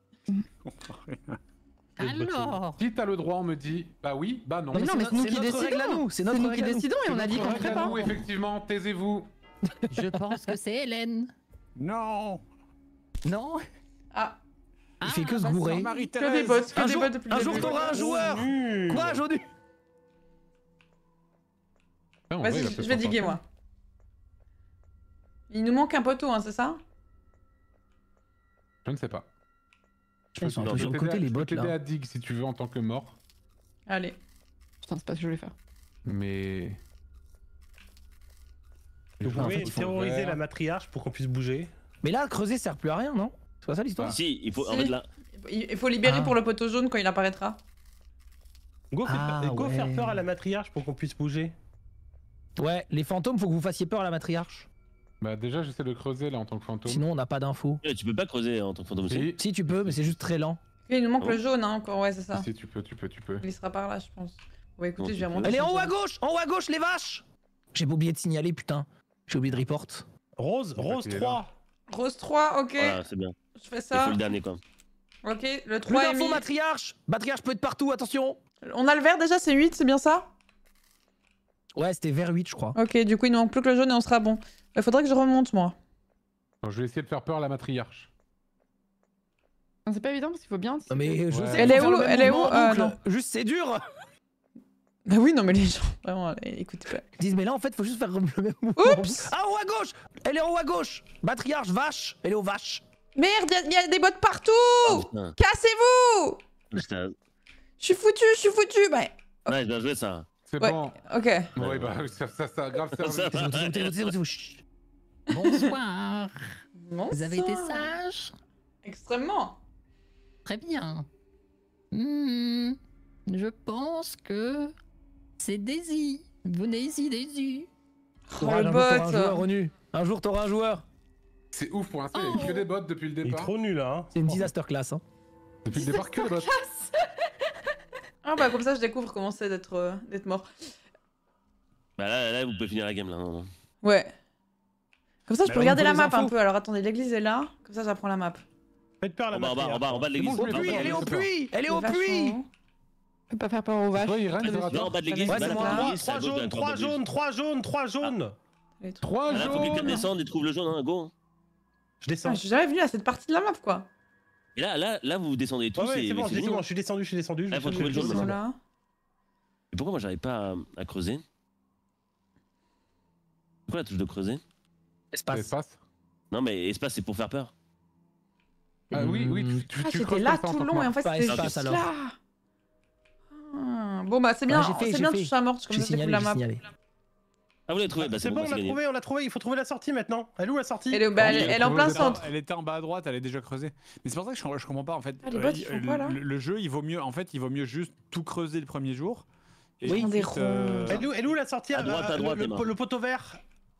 Alors, Si t'as le droit, on me dit, bah oui, bah non. Mais non, mais c'est nous qui notre règle à décidons. nous. C'est C'est notre nous qui règle à nous. décidons et on a dit qu'on Notre ferait règle à pas. nous, effectivement, taisez-vous. je pense que c'est Hélène. Non! Non? Ah, Il fait que se bah, gourer. que des Marie-Thérèse! bots, que Un des jour, bots depuis le un jour début. t'auras un joueur. Courage, Odu. Ah, en vrai, il Vas-y, va je peut-être vais s'en diguer sortir. moi. Il nous manque un poteau, hein, c'est ça? Je ne sais pas. Ils sont un peu sur le t'aider côté, à- les je peux bots t'aider là. à dig si tu veux en tant que mort, Allez. Putain, c'est pas ce que je voulais faire. mais. Vous en fait, pouvez il faut terroriser vert. la matriarche pour qu'on puisse bouger. Mais là, creuser sert plus à rien, non? C'est pas ça l'histoire? Si, il faut. En Si. fait, là. Il faut libérer Ah. pour le poteau jaune quand il apparaîtra. Go, Ah, go faire ouais. peur à la matriarche pour qu'on puisse bouger. Ouais, les fantômes, faut que vous fassiez peur à la matriarche. Bah déjà j'essaie de creuser là en tant que fantôme. Sinon on n'a pas d'infos. Tu peux pas creuser en tant que fantôme aussi. Si tu peux, mais c'est juste très lent. Il nous manque le jaune hein, encore, ouais c'est ça. Si tu peux. Il sera par là je pense. Ouais écoutez, je vais remonter. Elle est en haut à gauche les vaches. J'ai oublié de signaler, putain. J'ai oublié de report. Rose 3. Rose 3, ok. Voilà, c'est bien. Je fais Il ça. faut le dernier quoi. Ok, le 3 Plus est d'infos, mis. matriarche. Matriarche peut être partout, attention. On a le vert déjà, c'est 8, c'est bien ça? Ouais, c'était vers 8 je crois. Ok, du coup il nous manque plus que le jaune et on sera bon. Il faudrait que je remonte moi. Alors, je vais essayer de faire peur à la matriarche. C'est pas évident parce qu'il faut bien. Non mais je Ouais. sais. Elle est faut faire où le même Elle est où mouvement en boucle. non. Juste c'est dur. Bah oui, non mais les gens, vraiment, écoutez pas. Ils disent mais là en fait faut juste faire le même mouvement. Oups. Ah en haut à gauche. Elle est en haut à gauche. Matriarche vache. Elle est aux vaches. Merde, il y a des bottes partout. Putain. Cassez-vous. Putain. Je suis foutu. Bah, Ouais, bien joué ça. C'est ouais, bon. ok. Ouais bah ça a grave servi. Ça Chut. Bonsoir. Bon Vous avez été sages? Extrêmement. Très bien. Je pense que c'est Daisy. Venez ici, Daisy. Oh, Ouais, le un jour, t'auras un bot. joueur, Ronu. Un jour t'auras un joueur. C'est ouf pour l'instant, il y a que des bots depuis le Il est départ. trop nul hein. C'est une disaster class hein. Depuis le départ que des bots. Ah bah comme ça je découvre comment c'est d'être mort. Bah là, vous pouvez finir la game là. Non. Ouais. Comme ça je Bah, peux on regarder peut la les map infos. un peu. Alors attendez, l'église est là. Comme ça j'apprends la map. Faites peur à la En bas, matriarche. en bas de l'église. C'est bon, Au puits, elle est au puits. Elle est au Les vaches puits. sont où? Je peux pas faire peur aux vaches. Toi Irène, Très bien. Zerator Non, en bas de l'église. Ouais, bah, c'est là, moi. pas l'église, c'est à 3 gauche, jaunes, dans 3 le centre de jaunes, 3 jaunes, 3 jaunes. Les trois. 3 l'église. Là, faut que quelqu'un jaunes. descende et trouve le jaune, hein, go. Je Ah, descends. j'ai jamais vu à cette partie de la map quoi. Et là, vous descendez tous. Ouais, c'est bon, mais c'est fini, bon, hein. je suis descendu. Ah, faut trouver le jaune, C'est bon. Voilà. Et pourquoi moi j'arrive pas à creuser? Pourquoi la touche de creuser? Espace. Espace. Non, mais espace, c'est pour faire peur. Ah oui, Ah, tu j'étais creuses là comme ça en tout tant le que long et en mort. fait Pas c'était espace, juste alors. là. Ah, bon bah c'est bien, j'ai fait, c'est bien que tu sois morte, comme J'ai ça je découvre signalé, la j'ai map. signalé. Ah, vous l'avez trouvé? Bah, C'est bon, c'est gagné. on l'a trouvé, il faut trouver la sortie maintenant. Elle est où la sortie? Elle est en plein centre. Elle était en bas à droite, elle est déjà creusée. Mais c'est pour ça que je comprends pas en fait. Ah, les bots, ils font quoi, là le jeu, il vaut mieux juste tout creuser le premier jour. Et Oui. ensuite, Elle est où la sortie? À droite, Emma. Le poteau vert.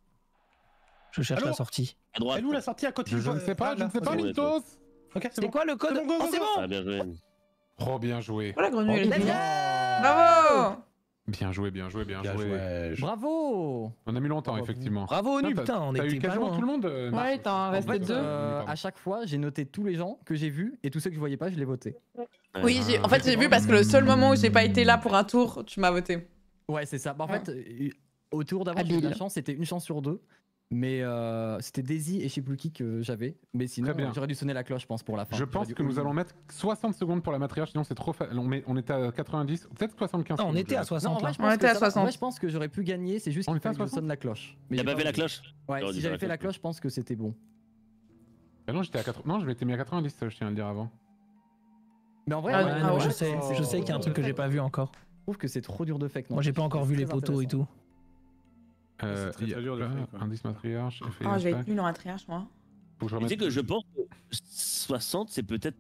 Je cherche Allô la sortie. À droite. Elle est où la sortie à côté Je du ne sais pas, Ah, là, ok. Lintos. Ok, c'est C'est bon. quoi le code? C'est bon, go, Oh go, c'est go. bon. Ah, bien joué. Oh bien joué. Oh la grenouille, elle est Let's bien. go. Bravo. Bien joué. Bien joué. joué. Bravo. On a mis longtemps Bravo. effectivement. Bravo Onu, putain, on T'as était eu pas quasiment loin. tout le monde. Ouais, il t'en reste En fait, deux. à chaque fois, j'ai noté tous les gens que j'ai vus et tous ceux que je voyais pas, je les votais. Oui, en fait j'ai vu parce que le seul moment où j'ai pas été là pour un tour, tu m'as voté. Ouais, c'est ça. Bah, en Ouais. fait, au tour d'avant, j'ai eu de la Habile. chance, c'était une chance sur deux. Mais c'était Daisy et je sais plus qui que j'avais. Mais sinon, Très bien. j'aurais dû sonner la cloche, je pense, pour la fin. Je pense que nous allons mettre 60 secondes pour la matriarche, sinon c'est trop facile. On était à 90, peut-être 75. Ah, on était à Non, en 60 vrai, là. je pense On était que à ça va. 60. En vrai, je pense que j'aurais pu gagner, c'est juste On qu'il était à fallait que je 60. sonne la cloche. Mais T'as j'ai pas fait la voulu. cloche? Ouais, J'aurais si dû j'avais faire fait la la cloche, je pense que c'était bon. Ah non, j'étais à 80. Non, je m'étais mis à 90, je tiens à le dire avant. Mais en vrai, Ah, ouais, Ouais, ah non, ouais. je sais qu'il y a un truc que j'ai pas vu encore. je trouve que c'est trop dur de fake. non. Moi j'ai pas encore vu C'est les très poteaux et intéressant. tout. C'est très, il y a très dur de là, faire, quoi. indice matriarche. effet Ah, je vais espace. être nul en matriarche moi. Faut que je Tu sais remette- que je pense que 60, c'est peut-être.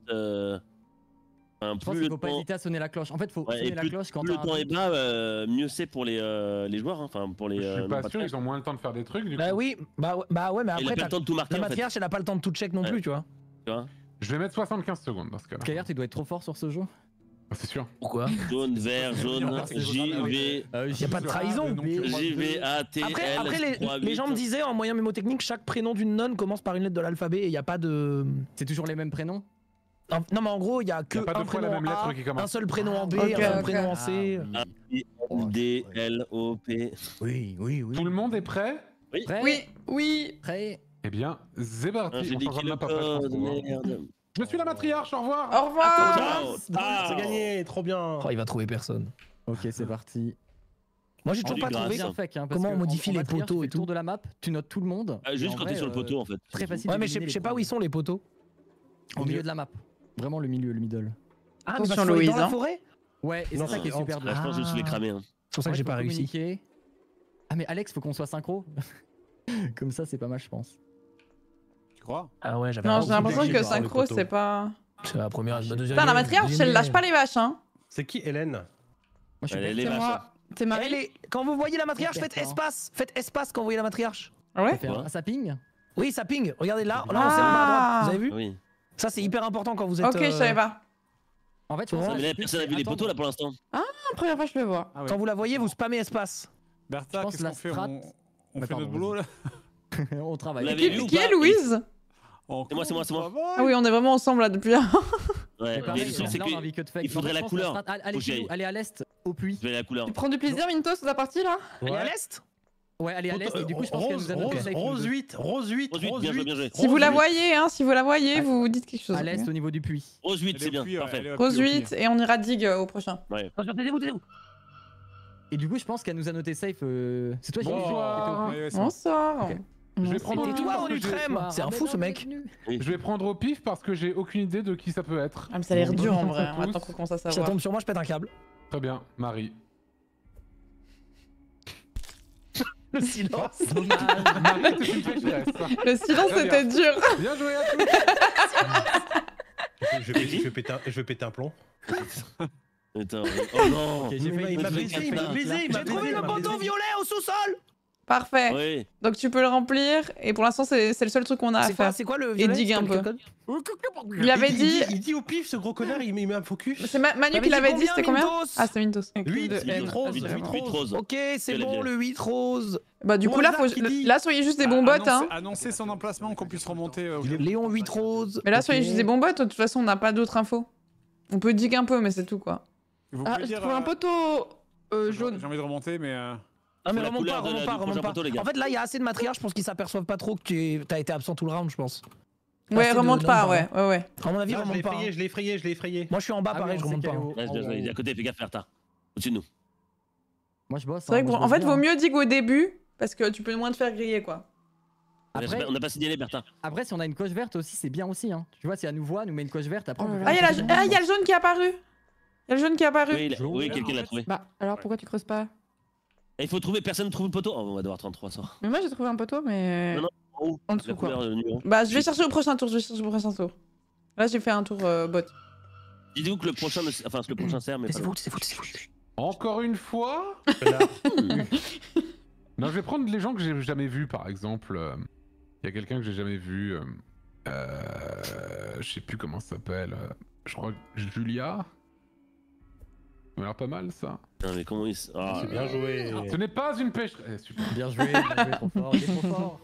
Je pense Plus qu'il le faut pas temps. hésiter à sonner la cloche. En fait, faut Ouais, sonner et la plus, cloche quand plus le t'as un temps est doute. bas, mieux c'est pour les joueurs. Hein. Enfin, pour les. Je suis pas non, sûr, ils ont moins le temps de faire des trucs du coup. Bah oui, bah ouais, mais Il a après pas le t'as- temps de tout marquer la en fait. matriarche elle a pas le temps de tout check non Ouais. plus, tu vois. Tu vois. Je vais mettre 75 secondes dans ce cas-là. Kayer, tu dois être trop fort sur ce jeu. Ah, c'est sûr. Pourquoi? Jaune, vert, jaune, c'est JV, Y a pas de trahison. JV, AT, Après les gens me disaient en moyen mémotechnique, chaque prénom d'une nonne commence par une lettre de l'alphabet et y a pas de. C'est toujours les mêmes prénoms. Non mais en gros, il y a que Y a pas un deux fois la prénom même en A, lettre qui commence. un seul prénom en B, Ok, un seul ok. prénom en C. D, L, O, P. Oui, oui, oui. Tout le monde est prêt? Prêt Oui, oui. Prêt. Eh bien, c'est parti. J'ai On dit changera qui de le map après, je pense, code, pour voir. merde. Je suis la matriarche, au revoir. Au revoir. Ciao. C'est gagné, trop bien. Oh, il va trouver personne. Ok, c'est parti. Moi j'ai toujours du pas grâce. trouvé. Bien fake, hein, parce Comment on que modifie en les matriarche, poteaux tu fais et le tour tout. de la map, tu notes tout le monde. Ah, et juste en quand vrai, t'es sur le poteau en fait. Très facile. Ouais, mais d'éliminer je sais les pas où ils poteaux. sont les poteaux. Au milieu de la map. Vraiment le milieu, le middle. Ah, Attention, mais parce qu'il faut aller Louise, dans la hein. forêt? Ouais, et Non, c'est ça qui est c'est super Là, dur. je pense que je me suis fait cramer. Hein. C'est pour ça que j'ai Faut pas réussi. communiquer. Ah mais Alex, faut qu'on soit synchro. Comme ça, c'est pas mal, je pense. Tu crois? Ah ouais, j'avais Non, j'ai l'impression obligé que de voir le synchro poteau. c'est pas. C'est la première, la deuxième. Putain, la matriarche elle lâche pas les vaches hein. C'est qui Hélène? Moi, je suis Elle est C'est vache. moi. hein. C'est Marie. Quand vous voyez la matriarche, faites espace. Faites espace quand vous voyez la matriarche. Ah ouais? Ça ping? Oui, ça ping. Regardez là, là, on s'est en bas à droite. Vous avez vu? Oui. Ça, c'est hyper important quand vous êtes. Ok, je savais pas. En fait, Mais personne n'a vu les poteaux là pour l'instant. Ah, première fois que je le vois. Ah ouais. Quand vous la voyez, vous spammez espace. Bertha, Je pense qu'est-ce la qu'on fait? strat- On fait pardon, notre boulot là? On travaille. Vous l'avez vu ou Qui pas est Louise? C'est moi. Ah oui, on est vraiment ensemble là depuis un. Ouais, C'est pareil, mais le truc, c'est là, on a envie que de fake. il faudrait la Je pense couleur. strat- Allez, Faut que j'y aille. allez à l'est, au puits. Je vais aller à la couleur. Tu prends du plaisir, Mintos, sur ta partie là? Elle est à l'est? Ouais, allez à l'est, et du coup, je pense qu'elle nous a noté safe. Rose 8, Rose 8, Rose 8, Rose bien joué, 8. bien joué. Si vous la voyez, hein, si vous la voyez, vous dites quelque chose. À l'est, au niveau du puits. Rose 8, c'est bien, parfait. Rose 8 et on ira dig au prochain. Ouais. Et du coup, je pense qu'elle nous a noté safe. C'est toi, Bonsoir. Julie. Bonsoir. Ok. Je vais prendre au C'était pif toi, parce que Olutrem. C'est un fou ce mec. je vais prendre au pif parce que j'ai aucune idée de qui ça peut être. Ah, mais ça a l'air dur en vrai. Tous. Attends qu'on commence à Ça savoir. tombe sur moi, je pète un câble. Très bien, Marie. Le silence. Marie, c'est une pécheresse. Le silence Très était dur. Bien joué à tous. Je vais péter un plomb. Attends, oh non. Ok, j'ai fait Il m'a baisé, il m'a baisé, il m'a J'ai trouvé le poteau violet au sous-sol. Parfait. Oui. Donc tu peux le remplir et pour l'instant c'est le seul truc qu'on a à faire. C'est quoi le Et violet? dig C'est un quoi peu. le code? Il avait dit. Il dit au pif, ce gros connard, il met un focus. C'est Manu qui l'avait dit, c'était combien? Ah, c'est Mintos. 8 rose. 8 roses. Ok, c'est bon, le 8 rose. Bah, du coup, là, là, soyez juste des bons bots, hein. Annoncer son emplacement, qu'on puisse remonter. Léon 8 rose. Mais là, soyez juste des bons bots, de toute façon, on n'a pas d'autres infos. On peut dig un peu, mais c'est tout, quoi. Ah, j'ai trouvé un poteau jaune. J'ai envie de remonter, mais. Ah mais la remonte pas, couleur de remonte du pas. prochain poteau, les gars. En fait là il y a assez de matriarches, je pense qu'ils s'aperçoivent pas trop que t'as été absent tout le round, je pense. Ouais, Assez de remonte pas, non, ouais. À mon avis, Non, je remonte l'ai pas. effrayé, hein. je l'ai effrayé. Moi je suis en bas, pareil, je remonte pas. hein. Il est à côté, fais gaffe, Bertha. Au-dessus de nous. Moi, je bosse. C'est vrai que, en fait, vaut mieux dig au début, parce que tu peux moins te faire griller, quoi. Après, On n'a pas signalé, Bertha. après, si on a une coche verte aussi, c'est bien aussi. Hein. Tu vois, si elle nous voit, elle nous met une coche verte. Après, on peut Ah, faire il une y a coche le jaune qui est apparu. Il y a le jaune qui est apparu. Oui, quelqu'un l'a trouvé. Bah, alors pourquoi tu creuses pas? Il faut trouver, personne ne trouve le poteau. Oh, on va devoir 33 ça. Mais moi j'ai trouvé un poteau, mais. Non, non, en dessous, quoi. Bah, je vais chercher au prochain tour, Là, j'ai fait un tour bot. Dites-vous que le prochain, enfin, le prochain sert, mais. C'est fou. Encore une fois. Non, je vais prendre les gens que j'ai jamais vus, par exemple. Il y a quelqu'un que j'ai jamais vu. Je sais plus comment ça s'appelle. Je crois que Julia. Ça m'a l'air pas mal, ça. Non, mais comment il. Ah, C'est bien joué. Ce n'est pas une pêche. Super. Bien joué, trop fort. Il est trop fort.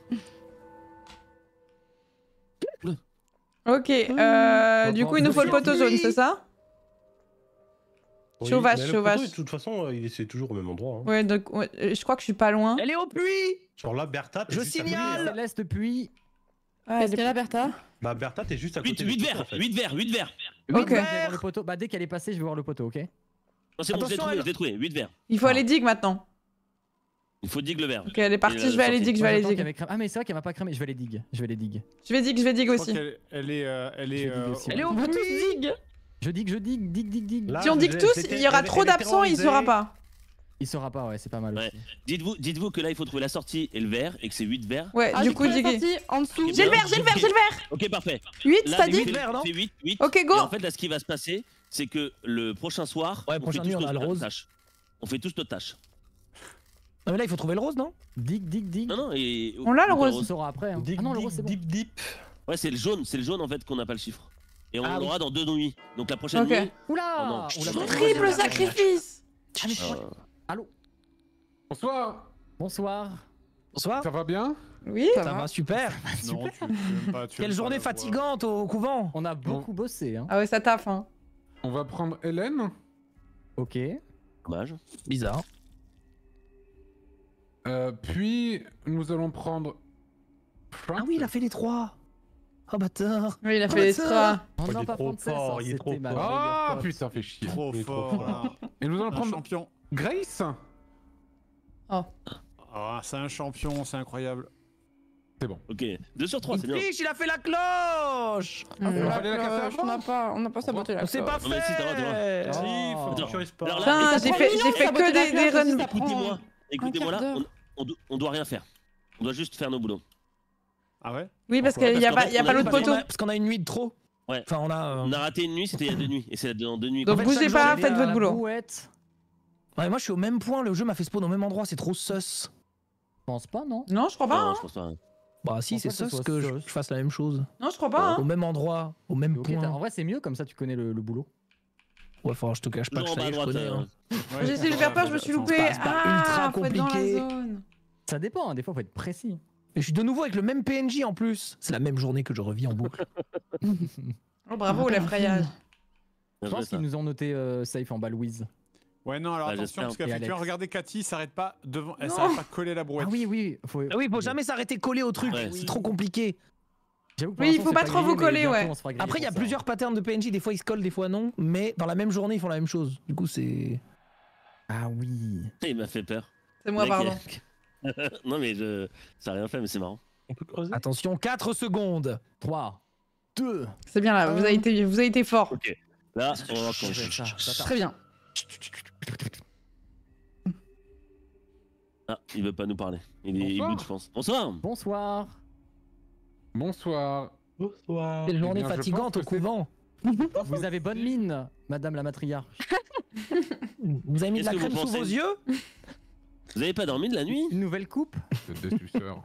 Ok, du coup, il nous faut le poteau jaune, c'est ça? Oui, Chauvache, mais le chauvache. poteau, de toute façon, c'est toujours au même endroit. Hein. Ouais, donc, ouais, je crois que je suis pas loin. Elle est au puits. Genre là, Bertha, t'es Je juste à côté, signale. hein. L'est puits. Ah, Est-ce qu'elle a Bertha? Bah, Bertha, t'es juste à 8 côté. du poteau, verres, en fait. 8 verres, 8 verres. Ok. Je vais voir le poteau. Bah, dès qu'elle est passée, je vais voir le poteau, ok? Non, c'est bon, Attention, je l'ai trouvé, 8 verres. Il faut aller dig maintenant. Il faut dig le verre. Ok, elle est partie, je vais aller dig, je vais aller dig. Ah, mais c'est vrai qu'elle m'a pas cramé. Je vais les dig. Je vais dig. Je vais dig Je crois aussi. qu'elle elle est. Je vais dig aussi. Elle est au On va tous puits. dig. Je dig. Là, Si on dig elle- tous, c'était- il y aura elle- trop elle d'absents, il terrorisée. saura pas. Il saura pas, ouais, c'est pas mal Ouais. aussi. Dites-vous que là, il faut trouver la sortie et le verre, et que c'est 8 verres. Ouais, Ah, du j'ai coup, trouvé la diguer. sortie en dessous. J'ai le verre, j'ai le verre. Ok, parfait. 8, Là, t'as les dit? huit verres, non? C'est 8, 8. Ok, go. Et en fait, là, ce qui va se passer, c'est que le prochain soir, Ouais, on prochaine fait nuit, tous on a le nos rose. tâches. On fait tous nos tâches. Non mais là il faut trouver le rose, non? Dig. Non, non, et. On l'a, le On rose. saura après. Hein. Dip, Ah non, le rose, c'est bon. dip. Ouais, c'est le jaune en fait qu'on n'a pas le chiffre. Et on Ah, l'aura dans 2 nuits. Donc la prochaine Ok. nuit. Oula, Oh non. Triple sacrifice. Ah, mais je crois- Allô. Bonsoir. Bonsoir. Bonsoir. Ça va bien? Oui. Ça va super. Non, tu aimes pas. Quelle journée fatigante au couvent. On a beaucoup bossé, hein. Ah ouais, ça taffe, hein. On va prendre Hélène. Ok. Dommage. Bizarre. Puis nous allons prendre. Ah oui, il a fait les 3. Oh bâtard. Oui, il a Oh, fait les bâtard. 3. On il n'a est pas trop prendre ça, fort, il est trop c'était ma fort. Ah meilleure putain, ça fait chier. Trop Il est trop fort. fort. là. Et nous allons Un prendre champion. Grace. Ah, c'est un champion, c'est incroyable. C'est bon. Ok. 2 sur 3, c'est bien. Triche, il a fait la cloche. va aller la casser avant. On n'a pas saboté la C'est pas Non, mais si, t'as le droit, fait. Si, Oh. faut que Attends. tu choisisses pas. Alors là, Putain, ça j'ai prend fait, mille j'ai ans, fait ça que botte la des cloche, runs. ça prend- Écoutez-moi. Écoutez-moi là, quart d'heure. on doit rien faire. On doit juste faire nos boulots. Ah ouais? Oui, parce Pourquoi qu'il y a Parce pas, y a qu'en pas fait, l'autre on a- poteau. Parce qu'on a une nuit de trop. Ouais. Enfin on a. On a raté une nuit, c'était il y a 2 nuits. Et c'est dans 2 nuits. Donc En fait, bougez chaque jour, pas, il est faites à votre la boulot. Bouette. Ouais, moi je suis au même point, le jeu m'a fait spawn au même endroit, c'est trop sus. Je pense pas, non? Non, je crois pas. Non, Hein. je pense pas. Bah si, c'est pense pas que sus ce que soit je fasse la même chose. Non, je crois pas. Au Hein. même endroit, au même Ok, point. en vrai, c'est mieux, comme ça tu connais le boulot. Ouais, enfin, je te cache pas que Toujours en ça y bas est, à je droite. connais. Hein. J'ai essayé de faire peur, je me suis loupé. c'est pas ultra faut être dans la compliqué. zone. Ça dépend, hein, des fois faut être précis. Et je suis de nouveau avec le même PNJ en plus. C'est la même journée que je revis en boucle. Oh, bravo, l'effrayage. Je pense qu'ils nous ont noté safe en bas, Louise. Ouais, non, alors Bah, attention, j'espère. parce Et qu'effectivement, Alex. regardez, Cathy s'arrête pas devant. Elle Non. s'arrête pas de coller la brouette. Ah oui, oui. Faut jamais s'arrêter collé au truc, Ouais, c'est trop compliqué. J'avoue que pour Oui, il l'instant, faut c'est pas trop grillé, vous mais coller, bientôt, ouais. on se fera griller Après, il y a pour ça. plusieurs patterns de PNJ, des fois ils se collent, des fois non. Mais dans la même journée, ils font la même chose. Du coup, c'est. Ah oui. Il m'a fait peur. C'est moi, Mec, pardon. non, mais ça a rien fait, mais c'est marrant. On peut creuser. Attention, 4 secondes. 3, 2. C'est bien là, vous avez été fort. Ok. Là, on va voir Je vais ça. Très bien. Ah, il veut pas nous parler. Il Bonsoir. bute, je pense. Bonsoir. Bonsoir. Bonsoir. Bonsoir. Quelle journée bien, je fatigante pense au que c'est- couvent. Vous avez bonne mine, madame la matriarche. Vous avez mis de la Qu'est-ce que crème vous sous vos pensez yeux? Vous avez pas dormi de la nuit? Une nouvelle coupe? C'est des suceurs.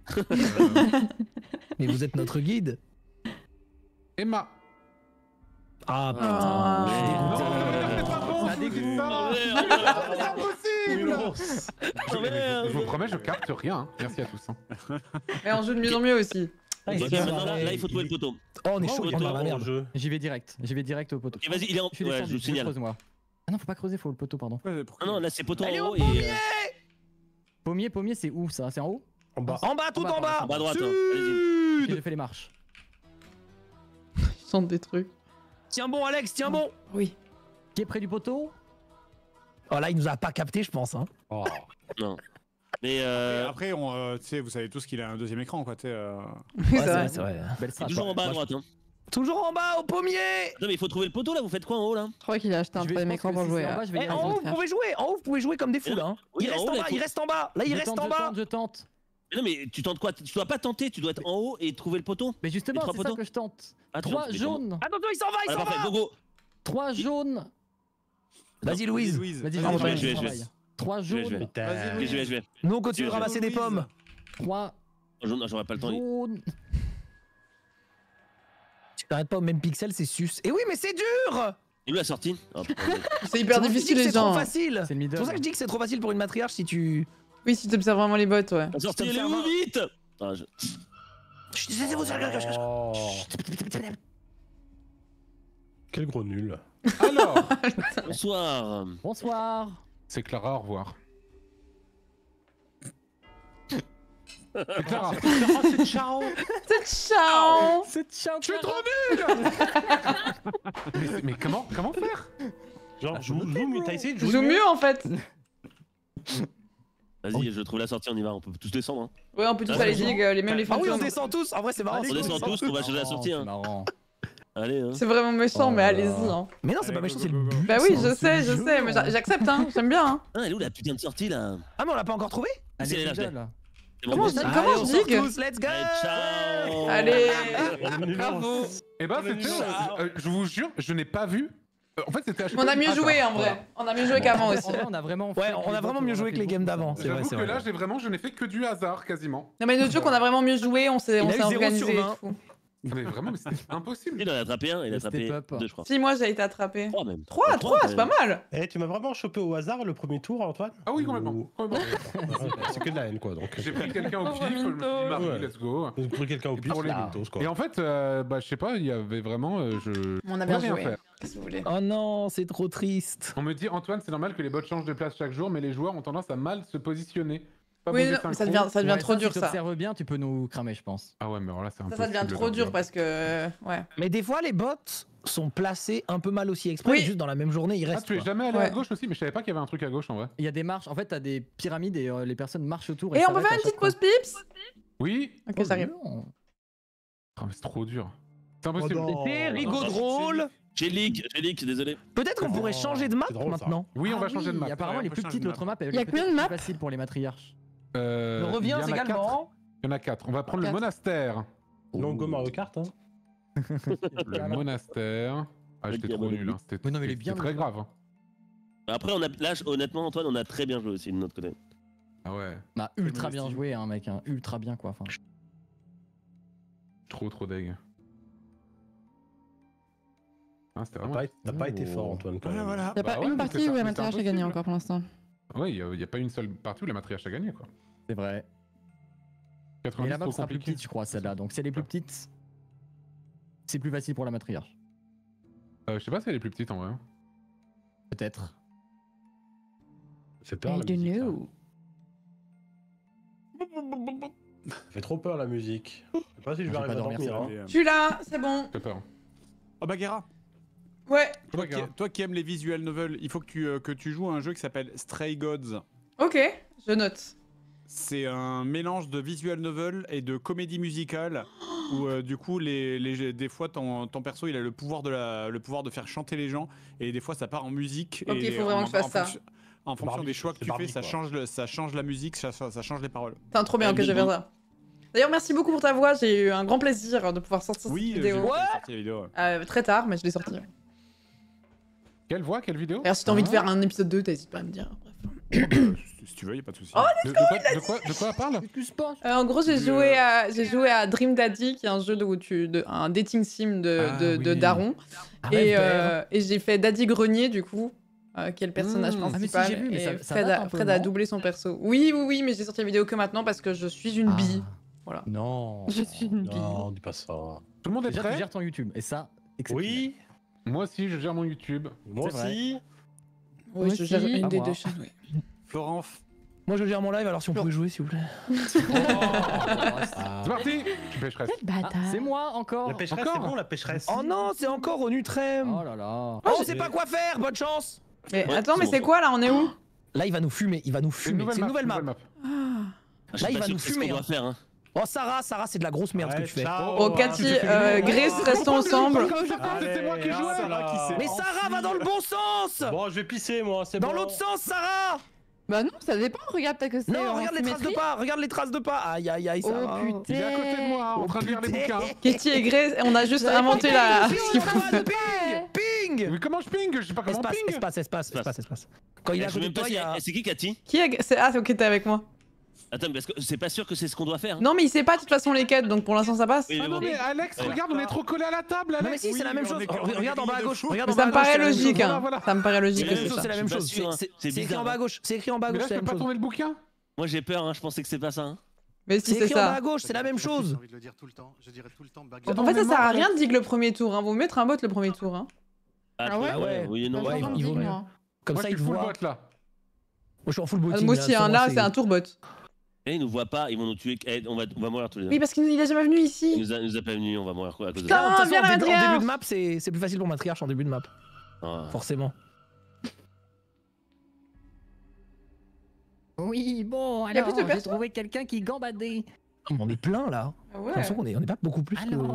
Mais vous êtes notre guide. Emma. Ah Ah. putain, je suis Non, dégoûté. c'est pas bon, Ça c'est dégoûte. ça. C'est impossible. merde. Je vous promets, je capte rien. Hein. Merci à tous. Hein. Mais on joue de mieux en mieux aussi. Ah, il Ok, s'est fait maintenant, marrer. là, il faut trouver le poteau. Oh, on est chaud, Oh, on est dans la oh, merde. Jeu. J'y vais direct au poteau. Ok, vas-y, il est en. Je suis Ouais, descendu, je vous signale. creuse, moi. Ah non, faut pas creuser, faut le poteau, pardon. Ah non, là, c'est poteau Allez, en au haut et. Pommier, c'est où ça? C'est en haut? En bas. En bas, tout en bas. En bas à droite, hein. Allez-y. Ok, j'ai fait les marches. Ils sentent des trucs. Tiens bon, Alex, tiens bon. Oui. Qui est près du poteau? Oh là, il nous a pas capté, je pense. Hein. Oh. Non. Mais Après, tu sais, vous savez tous qu'il a un deuxième écran, quoi. Oui, Ouais, c'est vrai. c'est vrai. Belle strat. toujours en bas à Moi, droite. Hein. Toujours en bas, au pommier. Non, mais il faut trouver le poteau là. Vous faites quoi en haut là? Je crois qu'il a acheté un je vais- troisième je pense écran que pour si jouer. c'est en hein. bas, je vais y Eh, aller. en haut, vous pouvez jouer. En haut, vous pouvez jouer comme des fous là. Hein. Oui, Il en reste haut, en là, bas, il il faut- reste en bas. Là, il reste en bas. Je tente. Mais non, mais tu tentes quoi? Tu dois pas tenter, tu dois être en haut et trouver le poteau. Mais justement, trois c'est ça poteaux que je tente. Ah, tu 3 tentes, mais jaunes. Attention, il s'en va, il Ah, s'en parfait, va. go go. 3 jaunes. Vas-y, Louise. Vas-y, je vais, je vais. 3 Je vais, je jaunes. vais. Putain. Ok, je vais. Nous, on continue de Louise. ramasser des pommes. 3 Non, j'aurais pas le temps. jaunes. Tu t'arrêtes pas au même pixel, c'est sus. Et oui, mais c'est dur. Et lui la sortie. Oh, putain, C'est hyper C'est pour ça que je dis difficile que les c'est trop gens. facile. C'est le middle. C'est pour ça que je dis que c'est trop facile pour une matriarche si tu. Oui, si tu observes vraiment les bottes, ouais. La sortie, elle est Observe où un- vite? Ah, C'est vous, Oh. Quel gros nul. Alors, Bonsoir. Bonsoir. c'est Clara, au revoir. C'est Clara. c'est ciao. C'est ciao. C'est ciao. Je suis trop nul. mais comment faire? Genre, joue, mais t'as essayé de Je jouer joue mieux en fait. Vas-y, je trouve la sortie, on y va. On peut tous descendre. Hein. Ouais, on peut tous Ah, aller c'est dig, les mêmes les Ah oui, on fantômes. descend tous. En vrai, c'est marrant. Allez, On descend go, tous, on va changer la sortie. C'est Hein. marrant. Allez. Hein. C'est vraiment méchant, Oh mais là allez-y. là. Hein. Mais non, c'est pas méchant, c'est le but. Bah oui, ça, je c'est sais, le jeu, mais j'accepte, hein. J'aime bien. Hein. Ah, elle est où la putain de sortie là? Ah, mais on l'a pas encore trouvé. C'est Allez, la middle. C'est Comment bon. je dis- Allez, comment on je sort digue tous, let's go. Allez, ciao. Allez. Bravo. Eh ben, c'était. Je vous jure, je n'ai pas vu. En fait, c'était. On a mieux joué en vrai. On a mieux joué qu'avant aussi. En vrai, on a vraiment. Ouais, fait on a les vraiment bots, mieux on a joué fait que les games beaucoup, d'avant. ça. C'est vrai, J'avoue c'est que vrai. là, je n'ai fait que du hasard quasiment. Non mais l'autre jeu qu'on a vraiment mieux joué, on s'est Il a eu 0 sur organisé. 20. Mais vraiment, mais c'était impossible. Il en a attrapé un, il a Le attrapé step-up. 2, je crois. Si moi j'ai été attrapé. 3 même. 3, c'est pas mal. Eh, tu m'as vraiment chopé au hasard le premier tour, Antoine? Ah oui, complètement. Ou- complètement. C'est que de la haine, quoi. Donc, J'ai pris quelqu'un au pif, je me suis dit, Marie, Ouais. let's go. j'ai pris quelqu'un au pif, pour les là. mythos, Quoi. Et en fait, bah, je sais pas, il y avait vraiment. On a bien rien joué. faire. Qu'est-ce que vous voulez? Oh non, c'est trop triste. On me dit, Antoine, c'est normal que les bots changent de place chaque jour, mais les joueurs ont tendance à mal se positionner. Pas Oui, bouger non, mais ça synchro. devient Ouais, trop dur Si ça. t'observes bien, tu peux nous cramer, je pense. Ah ouais, mais alors là, c'est Ça impossible. devient trop dur parce que. Ouais. Mais des fois, les bots sont placés un peu mal aussi exprès. Oui. Juste dans la même journée, ils Ah, restent. tu es quoi. jamais allé à Ouais. gauche aussi, mais je savais pas qu'il y avait un truc à gauche en vrai. Il y a des marches. En fait, t'as des pyramides et les personnes marchent autour. Et on peut s'arrêtent faire à une petite chaque pause coin. pips? Oui. Ok, ça arrive. non. Ah, mais c'est trop dur. C'est impossible. C'était rigolo drôle. J'ai leak, désolé. Peut-être qu'on pourrait changer de map C'est drôle, ça. maintenant. Oui, on va Ah changer de oui, map. Apparemment, Ouais, elle est on plus peut petite changer de l'autre map. Elle Y a est combien de maps plus facile pour les matriarches. On Il revient y en a également. 4. Il y en a 4. On va prendre le 4. monastère. Longo Mario Kart, hein. Le monastère. Ah, j'étais Ok, trop bon, nul. Hein. C'était Mais non, mais il est bien, c'était très le grave. Hein. Après, là, honnêtement, Antoine, on a très bien joué aussi de notre côté. Ah ouais. On a ultra bien joué, hein, mec. Hein. Ultra bien, quoi. Enfin. Trop deg. Ah, T'as pas été fort, Antoine, quand même. Voilà. Y a pas une partie où la matriarche a gagné encore pour l'instant. Oui, il y a pas une seule partie où la matriarche a gagné, quoi. C'est vrai. 90 Et la map trop sera plus compliqué. petite, je crois, celle-là. Donc, si elle est plus petite, c'est plus facile pour la matriarche. Je sais pas si elle est plus petite en vrai. Peut-être. Ça fait peur, la musique, ça fait trop peur, la musique. Je sais pas si je vais arriver à dormir. Hein. Je suis là, c'est bon. J'ai peur. Oh Bagheera. Ouais. Toi qui aimes les visual novels, il faut que tu joues à un jeu qui s'appelle Stray Gods. Ok, je note. C'est un mélange de visual novel et de comédie musicale où du coup des fois ton perso il a le pouvoir de faire chanter les gens et des fois ça part en musique. Ok, il faut vraiment que je fasse ça. En fonction des choix que tu fais, ça change la musique, ça change les paroles. C'est trop bien que je vais faire ça. D'ailleurs, merci beaucoup pour ta voix, j'ai eu un grand plaisir de pouvoir sortir cette vidéo. La vidéo. Très tard, mais je l'ai sortie. Quelle voix, quelle vidéo? Alors si t'as envie de faire un épisode 2, t'hésites pas à me dire. Si tu veux, y a pas de souci. Oh, de quoi parle? En gros, j'ai joué à Dream Daddy, qui est un jeu un dating sim de daron. Et j'ai fait Daddy Grenier, du coup, qui est le personnage principal. Si, j'ai vu, mais et ça Fred a doublé son perso. Oui, mais j'ai sorti la vidéo que maintenant parce que je suis une bille. Voilà. Non. Je suis une bille. Non, dis pas ça. Tout le monde est Déjà, prêt? tu gères ton YouTube. Et ça, Oui. Moi aussi, je gère mon YouTube. Moi aussi. Oui, je gère une des deux chaînes. Florent. Moi je gère mon live, alors si on pouvait jouer s'il vous plaît. C'est parti. Pêcheresse. C'est moi encore. La pêcheresse, c'est bon, la pêcheresse. Oh non, c'est encore au Nutrem. Oh là là. Oh, je sais pas quoi faire, bonne chance. Mais attends, mais c'est quoi là? On est où? Là il va nous fumer, C'est une nouvelle map. Là il va nous fumer. Oh Sarah, c'est de la grosse merde ce que tu fais. Oh Cathy, Grace, restons ensemble. C'était moi qui jouais. Mais Sarah va dans le bon sens. Bon, je vais pisser moi, c'est bon. Dans l'autre sens, Sarah. Bah non, ça dépend, regarde, t'as que c'est. Non, regarde les traces de pas, Aïe, Sarah. Oh putain. Il est à côté de moi, en train de lire les bouquins. Katie et Grace, on a juste inventé la. Ping. Mais comment je ping? Je sais pas comment ping. Espace. Quand il est à côté de toi, il y a... C'est qui Cathy? Ah, ok, t'es avec moi. Attends, mais c'est pas sûr que c'est ce qu'on doit faire. Non, mais il sait pas de toute façon les quêtes, donc pour l'instant ça passe. Oui, Ah non mais Alex, regarde, on est trop collés à la table, Alex. Non mais si, c'est la même chose. Regarde en bas à gauche. Ça me paraît logique, hein. Ça me paraît logique que c'est ça. C'est la même chose. C'est écrit en bas à gauche. C'est écrit en bas à Mais gauche. là, je peux pas tourner le bouquin. Moi j'ai peur, hein, je pensais que c'est pas ça. Hein. Mais si, C'est c'est écrit en bas ça. à gauche, c'est la même chose. J'ai envie de le dire tout le temps. Je dirais tout le temps. En fait, ça sert à rien de dig le premier tour. Vaut mettre un bot le premier tour. Ah ouais? Oui et non. Ouais, il vaut mieux. Comme ça, il full voit. bot là. Moi, je suis en full botting. Moi aussi, là, c'est un tour bot. Et ils nous voient pas, ils vont nous tuer. On va mourir tous les deux. Oui, parce qu'il est jamais venu ici. Il nous a pas venu, on va mourir quoi à cause de Putain, ça. viens la En matriarche. début de map, c'est plus facile pour matriarche en début de map. Forcément. Oui, bon, alors j'ai trouvé quelqu'un qui gambadait. On est plein là. Ouais. J'ai l'impression qu'on est pas beaucoup plus Alors,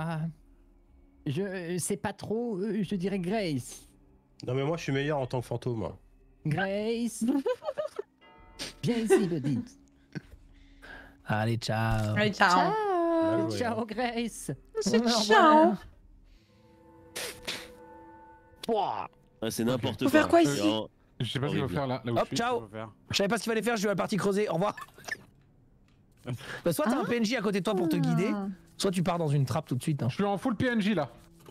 je sais pas trop, je dirais Grace. Non mais moi je suis meilleur en tant que fantôme. Grace. Viens ici, le dit. Allez, ciao. Allez, ciao. Ciao, Grace. Ciao. C'est n'importe quoi. Faut faire quoi ici? Je sais pas ce qu'il faut faire là où Hop, je suis. ciao. Je savais pas ce qu'il fallait faire, je vais à la partie creuser. Au revoir. Bah, soit t'as un PNJ à côté de toi pour te guider, soit tu pars dans une trappe tout de suite. Je suis en full PNJ là.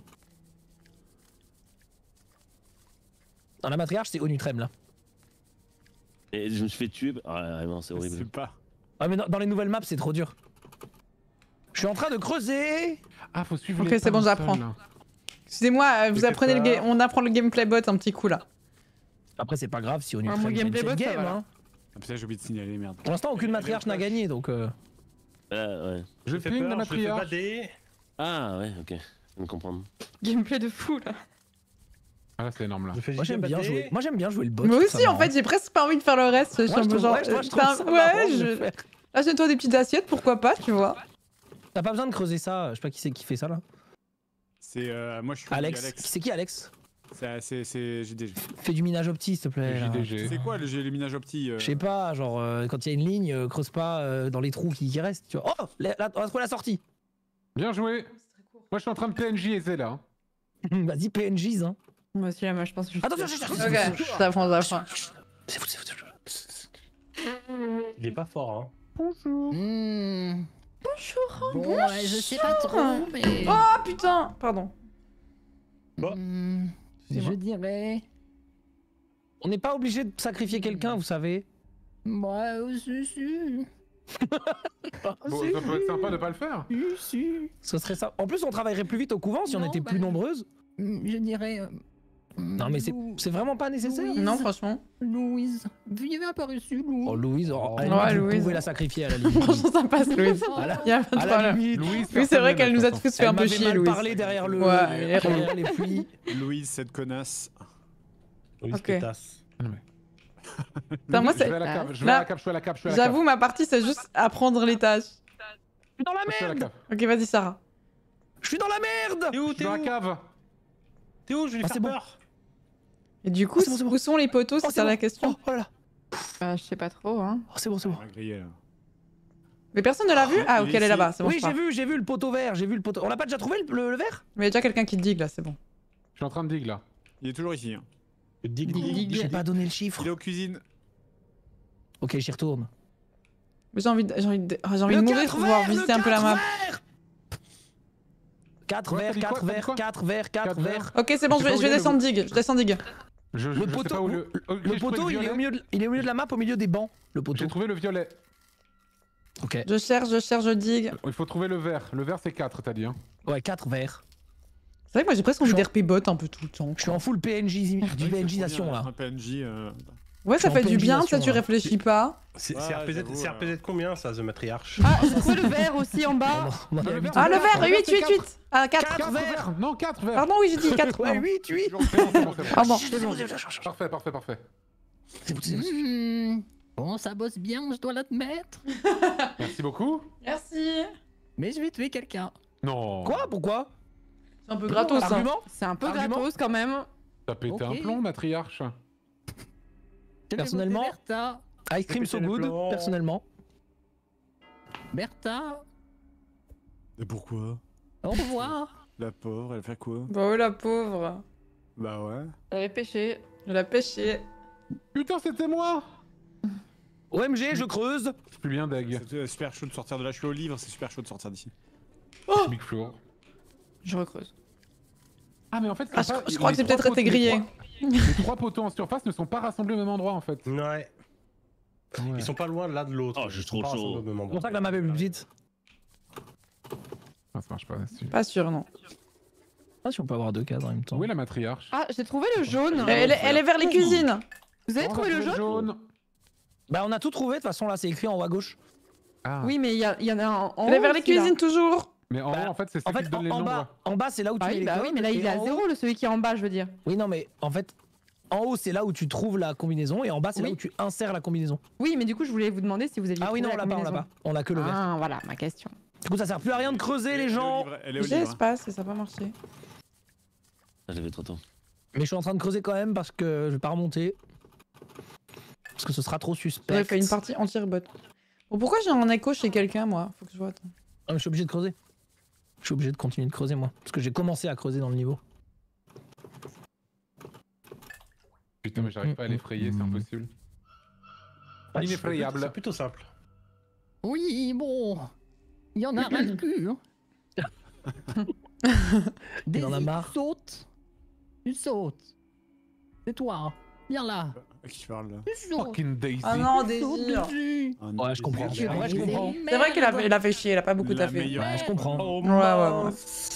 Dans la matriarche, c'est Onutrem là. Et je me suis fait tuer. Ah non, c'est horrible. Ah mais dans les nouvelles maps, c'est trop dur. Je suis en train de creuser. Ah, faut suivre. Ok, c'est bon, j'apprends. Excusez-moi, on apprend le gameplay bot un petit coup là. Après, c'est pas grave si Onutrem mon gagne gameplay cette bot, ça game. va. Hein. Ah putain, j'ai oublié de signaler, merde. Pour l'instant, aucune matriarche n'a gagné donc. Ouais. Je ping la matriarche. Ah ouais, ok. Je vais comprendre. Gameplay de fou là. Ah là, c'est énorme là. Moi j'aime bien jouer. Moi j'aime bien jouer le bot. Moi aussi, en fait, j'ai presque pas envie de faire le reste. Je suis un peu genre. Achète-toi des petites assiettes, pourquoi pas, tu vois. T'as pas besoin de creuser ça. Je sais pas qui c'est qui fait ça là. C'est moi, je suis Alex. C'est qui Alex? C'est JDG. Fais du minage opti s'il te plaît. C'est quoi le minage opti? Je sais pas, genre quand il y a une ligne, creuse pas dans les trous qui restent, tu vois. Oh, là, on va trouver la sortie. Bien joué. Moi je suis en train de PNJ et là. Vas-y PNJs hein. Moi aussi, là, moi, je pense que je... Attention, Ok, ça prend. C'est fou, c'est fou. Il est pas fort, hein. Bonjour. Bonjour. Bon, Bonjour. je sais pas trop, mais. Oh putain, pardon. Je dirais. On n'est pas obligé de sacrifier quelqu'un, vous savez. Moi aussi. Bon, ça peut être sympa de pas le faire. Ce serait ça. En plus, on travaillerait plus vite au couvent si on était plus nombreuses. Je dirais. Non, mais c'est vraiment pas nécessaire. Louise. Non, franchement. Louise. Vous y avez apparu dessus, Louise. Oh, Louise, Ouais, vous Louise. pouvez la sacrifier à la limite. Franchement, ça passe, Louise. Il y a pas de À la problème. limite. Louise, Oui, c'est vrai qu'elle nous a tous fait un peu chier, Louise. parlé derrière le. Ouais, elle est relou. derrière les puits. Louise, cette connasse. Louise Ok. pétasse. Putain, moi, Je c'est. vais à la cave, je vais Là, à la cave, je vais à la cave, je vais à la cave. J'avoue, ma partie, c'est juste apprendre les tâches. Je suis dans la Je suis à la merde. cave. Ok, vas-y, Sarah. Je suis dans la merde. T'es où, Je suis dans la cave. T'es où? Je vais lui Ah, faire c'est bon. peur. Et du coup, c'est bon. où sont les poteaux, c'est c'est ça bon. la question. Oh, voilà. Je sais pas trop, hein. Oh, c'est bon, c'est bon. Grillé, là. Mais personne ne l'a vu? Ah, ok, il est elle est ici. là-bas, c'est bon. Oui, je pars. j'ai vu le poteau vert, j'ai vu le poteau. On l'a pas déjà trouvé le vert? Mais il y a déjà quelqu'un qui digue là, c'est bon. Je suis en train de dig là. Il est toujours ici. Hein. J'ai pas donné le chiffre. Il est aux cuisines. Ok, j'y retourne. Mais j'ai envie de mourir pour pouvoir visiter un peu la map. 4 Quoi, verts, t'as dit 4 quoi, t'as dit verts, quoi 4 verts, 4 Quatre verts. Ok, c'est bon, je Je sais pas où vais il est, descendre digue. Je descends digue. Je Le sais pas poteau, où le Ok, poteau, il est au milieu de la map, au milieu des bancs. Le poteau. J'ai trouvé le violet. Ok. Je cherche, je digue. Il faut trouver le vert. Le vert c'est 4, t'as dit hein. Ouais, 4 verts. C'est vrai que moi j'ai presque envie d'RP bot un peu tout le temps. Je suis en full PNJisation là. Un PNJ. Ouais, ça Je suis fait en du bien, ça PNJisation, tu là. réfléchis pas. C'est Ouais, RPZ, j'avoue, c'est RPZ combien ça, The Matriarch? Ah, j'ai trouvé le vert aussi en bas. On en a Le habité. Ah, le vert, Le 8, vert, 8, c'est 8. Ah, 4. 4 verts. Non, 4 verts. Pardon, oui, j'ai dit 4. Ouais, 8, 8. Pardon. Parfait, parfait, parfait. Bon, ça bosse bien, je dois l'admettre. Merci beaucoup. Merci. Mais je vais tuer quelqu'un. Non. Quoi? Pourquoi? C'est un peu gratos, hein. Argument? C'est un peu Argument gratos quand même. T'as pété Ok. un plomb, matriarche. Je vais Personnellement- voter Bertha. Ice cream so good, personnellement. Bertha, Et pourquoi? au revoir. La pauvre, elle fait quoi? Bah ouais, la pauvre. Bah ouais. J'avais pêché. Elle a pêché. Putain, c'était moi. OMG, je creuse. Je suis bien deg. C'est super chaud de sortir de là. Je suis au livre, c'est super chaud de sortir d'ici. Big Floor. Je recreuse. Ah, mais en fait, Ah, je crois que c'est peut-être été grillé. Les 3 poteaux en surface ne sont pas rassemblés au même endroit en fait. Ouais. Ouais. Ils sont pas loin l'un de l'autre. Oh, je suis Ils sont trop pas chaud. rassemblés au même C'est endroit. pour ça que la map est plus petite. Ah, ça marche pas là-dessus. Pas sûr, non. Je sais pas si on peut avoir 2 cases en même temps. Où est la matriarche? Ah, j'ai trouvé le jaune. Elle est vers les cuisines. Vous avez Oh, trouvé on a le jaune? Bah, on a tout trouvé, de toute façon, là, c'est écrit en haut à gauche. Ah. Oui, mais il y en a un en Elle est haut vers les aussi, là. cuisines toujours. Mais en Bah, haut, en fait, c'est ça En qui fait, te donne les en nombres. bas, c'est là où tu Ah mets oui, les bah oui, codes, mais là il et est à en haut- 0, celui qui est en bas, je veux dire. Oui, non, mais en fait, en haut, c'est là où tu trouves la combinaison, et en bas, c'est là Oui. où tu insères la combinaison. Oui, mais du coup, je voulais vous demander si vous aviez Ah oui, non, trouvé on la l'a pas, on l'a combinaison. pas. On a que le vert. Ah, voilà, ma question. Du coup, ça sert plus à rien de creuser, les gens. Elle est au J'ai livre. espace et ça va pas marcher. Ah, j'avais trop tôt. Mais je suis en train de creuser quand même parce que je vais pas remonter. Parce que ce sera trop suspect. J'aurais fait une partie entière bot. Bon, pourquoi j'ai un écho chez quelqu'un, moi? Faut que je vois. Attends. Ah, mais je suis obligé de creuser. Je suis obligé de continuer de creuser, moi. Parce que j'ai commencé à creuser dans le niveau. Putain, mais j'arrive pas à l'effrayer, c'est impossible. Ouais, Ineffrayable. C'est plutôt simple. Oui, bon. Il y en a ras le cul. Hein. Il en a Daisy, marre. tu sautes. Tu sautes. C'est toi. Viens là. À qui tu parles là? Tu sautes. Fucking Daisy. Ah non, Tu sautes Désir. dessus. Ah, non, Ouais, je comprends. Désir. En vrai, je comprends. C'est vrai qu'elle a fait chier, elle a pas beaucoup La taffé. meilleure. Ouais, je comprends. Oh, Ouais, ouais, ouais.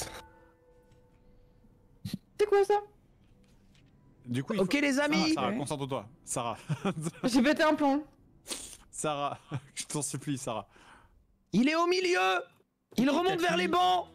C'est quoi ça? Du coup, il Ok, faut... les amis. Sarah, concentre-toi. Sarah. J'ai pété un plomb. Sarah, je t'en supplie, Sarah. Il est au milieu. Il remonte vers les bancs.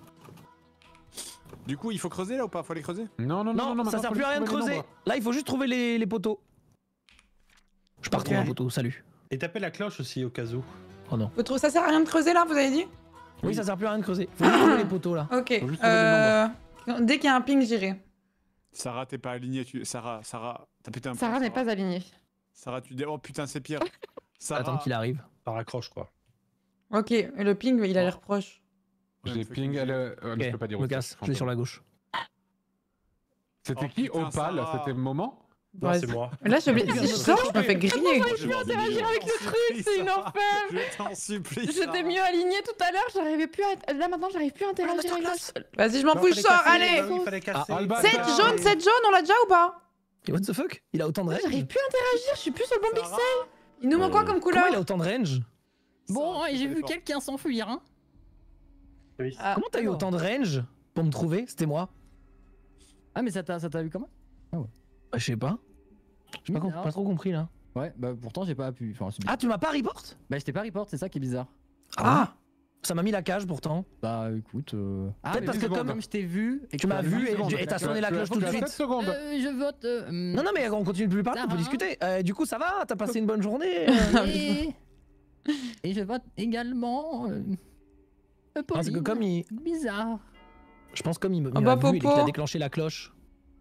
Du coup, il faut creuser là ou pas? Faut aller creuser? Non, non, non, Non, non, ça maintenant, sert faut plus à lui rien de trouver les creuser. nombres. Là, il faut juste trouver les poteaux. Je pars Ok. trouver un poteau, salut. Et taper la cloche aussi au cas où. Oh non. Ça sert à rien de creuser là, vous avez dit? Oui, ça sert plus à rien de creuser. Faut juste trouver les poteaux là. Ok. Faut juste trouver Dès qu'il y a un ping, j'irai. Sarah, t'es pas aligné. Sarah, t'as pété un plomb, Sarah n'est pas alignée. Sarah, tu dis. Oh putain, c'est pire. Sarah. Attends qu'il arrive. Ça raccroche quoi. Ok, et le ping, il a l'air proche. J'ai ping, elle. Je peux pas dire Je me autre casse, chose, je vais sur la gauche. C'était qui Opal à cet moment? Non, c'est moi. Là, j'ai oublié. Je me fais griller. J'arrive plus à interagir avec le truc, c'est une enfer. Je t'en supplie. J'étais mieux alignée tout à l'heure, j'arrivais plus à... Là maintenant, j'arrive plus à interagir avec la... Vas-y, je m'en fous, je sors, allez. 7 jaune, on l'a déjà ou pas? What the fuck? Il a autant de range? J'arrive plus à interagir, je suis plus sur le bon pixel. Il nous manque quoi comme couleur? Comment il a autant de range? Bon, j'ai vu quelqu'un s'enfuir, hein. Comment t'as eu autant de range pour me trouver? C'était moi. Ah, mais ça t'a vu comment? Ah ouais. Bah, je sais pas. J'ai pas trop compris là. Ouais, bah pourtant j'ai pas pu. Enfin, ah, tu m'as pas report? Bah, je t'ai pas report, c'est ça qui est bizarre. Ah, ça m'a mis la cage pourtant. Bah écoute. Ah, peut-être parce que comme je t'ai vu et tu m'as vu et t'as sonné la cloche tout de suite. 7 secondes. Je vote. Non, non, mais on continue de plus parler, on peut discuter. Du coup, ça va? T'as passé une bonne journée? Et je vote également. Parce que comme il. Bizarre. Je pense comme il m'a vu et qu'il a déclenché la cloche.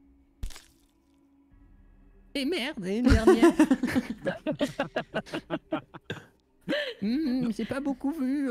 Et merde, et une dernière. J'ai pas beaucoup vu.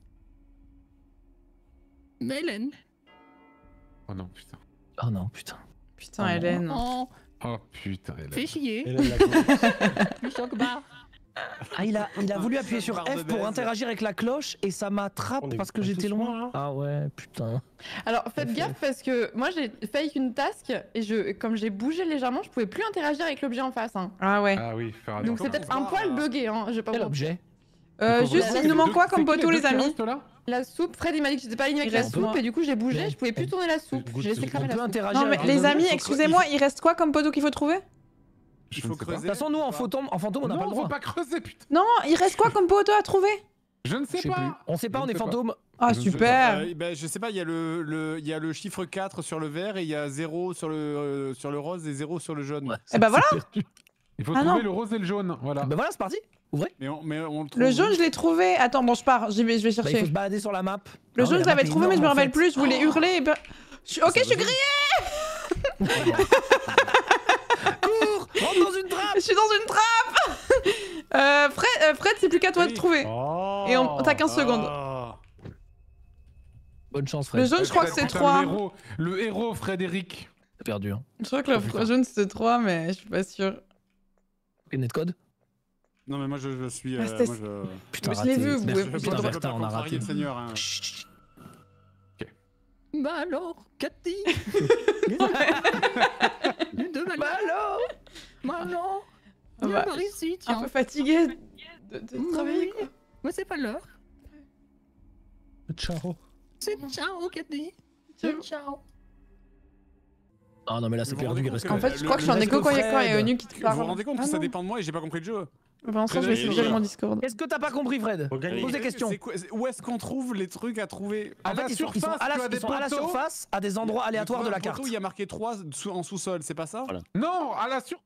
Mais Hélène. Oh non, putain. Oh non, putain. Putain, Hélène. Oh putain, Hélène. Fais chier. Le choc barre. Ah, il a voulu appuyer sur F pour interagir avec la cloche et ça m'attrape parce que j'étais loin. Ah ouais, putain. Alors faites gaffe parce que moi j'ai fake une task et comme j'ai bougé légèrement, je pouvais plus interagir avec l'objet en face. Hein. Ah ouais. Ah oui, faire donc c'est peut-être un poil bugué. Hein. Quel objet? Juste, il nous manque quoi comme poteau, les amis? La soupe. Fred il m'a dit que j'étais pas aligné avec la soupe et du coup j'ai bougé, je pouvais plus tourner la soupe. J'ai laissé cramer la soupe. Non mais les amis, excusez-moi, il reste quoi comme poteau qu'il faut trouver? Il faut creuser. De toute façon, nous en fantôme, on n'a pas le droit. Faut pas creuser, putain. Non, il reste quoi comme poteau à trouver? Je ne sais pas. On sait pas, on est fantôme. Ah super. Je sais pas, il y a le chiffre 4 sur le vert et il y a 0 sur le rose et 0 sur le jaune. Et bah voilà. Il faut trouver le rose et le jaune, voilà. Bah voilà, c'est parti. Ouvrez. Mais on le trouve. Le jaune, je l'ai trouvé. Attends, bon, je pars. Je vais chercher. Il faut se balader sur la map. Le jaune, je l'avais trouvé, mais je me rappelle plus. Je voulais hurler. Ok, je suis grillé. Cours, rentre dans une trappe. Je suis dans une trappe. Fred, c'est plus qu'à toi de trouver. Et t'as 15 secondes. Bonne chance, Fred. Le jaune, je crois que c'est 3. Le héros, Frédéric. T'as perdu. Hein. Je crois que le jaune, c'était 3, mais je suis pas sûr. Et netcode? Non, mais moi, je suis. Putain, je l'ai vu, vous pouvez. Putain, Bertha, on a raté. le Seigneur. Hein. Bah alors, Cathy. Bah alors. Bah alors. Bah, par ici, tiens. Un peu fatigué de travailler, quoi. Moi, c'est pas l'heure. Ciao. C'est ciao, Cathy. Ciao. Ah non, mais là, c'est perdu. En fait, je crois que je suis en écho quand il y a Onu qui te parle. Vous vous rendez compte que ça dépend de moi et j'ai pas compris le jeu? Pour l'instant, je vais essayer de gérer mon Discord. Qu'est-ce que t'as pas compris, Fred? Pose des questions. Où est-ce qu'on trouve les trucs à trouver? En fait, ils sont à la surface, à des endroits aléatoires de la carte. Il y a marqué 3 en sous-sol, c'est pas ça? Non, à la surface.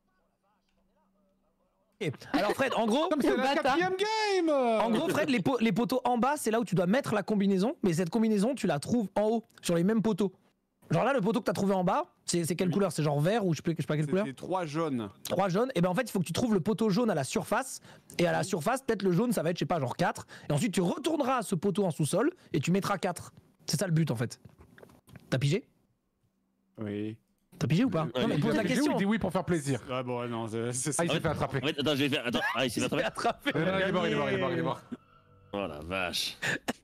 Alors Fred, en gros, c'est la 4ème game. En gros, Fred, les poteaux en bas, c'est là où tu dois mettre la combinaison, mais cette combinaison, tu la trouves en haut, sur les mêmes poteaux. Genre là, le poteau que t'as trouvé en bas, c'est quelle couleur? C'est genre vert ou je sais pas quelle couleur? C'est 3 jaunes. 3 jaunes, et ben en fait, il faut que tu trouves le poteau jaune à la surface, et à la surface, peut-être le jaune, ça va être, je sais pas, genre 4, et ensuite tu retourneras à ce poteau en sous-sol, et tu mettras 4. C'est ça le but en fait. T'as pigé? Oui. T'as pigé ou pas? Non, mais pose la question. Il dit oui pour faire plaisir. Ah bon, non, c'est ça. Ah, il s'est fait attraper. Attends, je vais faire. Attends, il s'est fait attraper. Il est mort. Oh la vache.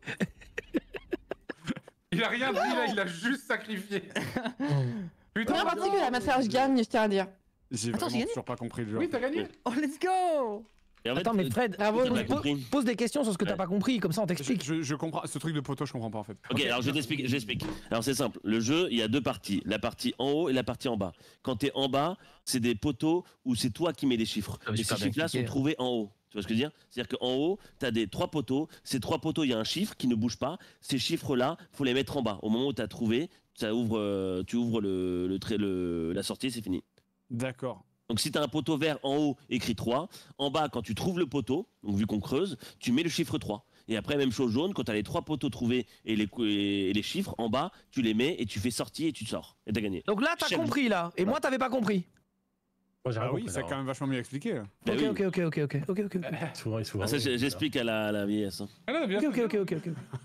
Il a rien dit là, il a juste sacrifié. Putain, première partie que la matriarche gagne, je tiens à dire. J'ai vraiment toujours pas compris le jeu. Oui, t'as gagné. Oh, let's go. Attends, mais Fred, pose des questions sur ce que t'as pas compris, comme ça on t'explique. Je comprends, ce truc de poteau, je comprends pas en fait. Ok, alors j'explique. Alors c'est simple, le jeu, il y a 2 parties, la partie en haut et la partie en bas. Quand t'es en bas, c'est des poteaux où c'est toi qui mets les chiffres. Et ces chiffres-là sont trouvés en haut. Tu vois ce que je veux dire? C'est-à-dire qu'en haut, tu as 3 poteaux. Ces 3 poteaux, il y a un chiffre qui ne bouge pas. Ces chiffres-là, il faut les mettre en bas. Au moment où tu as trouvé, tu ouvres la sortie, c'est fini. D'accord. Donc si tu as un poteau vert en haut, écrit 3. En bas, quand tu trouves le poteau, donc vu qu'on creuse, tu mets le chiffre 3. Et après, même chose jaune, quand tu as les 3 poteaux trouvés et les chiffres, en bas, tu les mets et tu fais sortie et tu sors. Et tu as gagné. Donc là, tu as compris là. Et moi, t'avais pas compris. Ah oui, ça a quand même vachement mieux expliqué. Là. Ok. Souvent. Ça, j'explique à la vieillesse. Ok.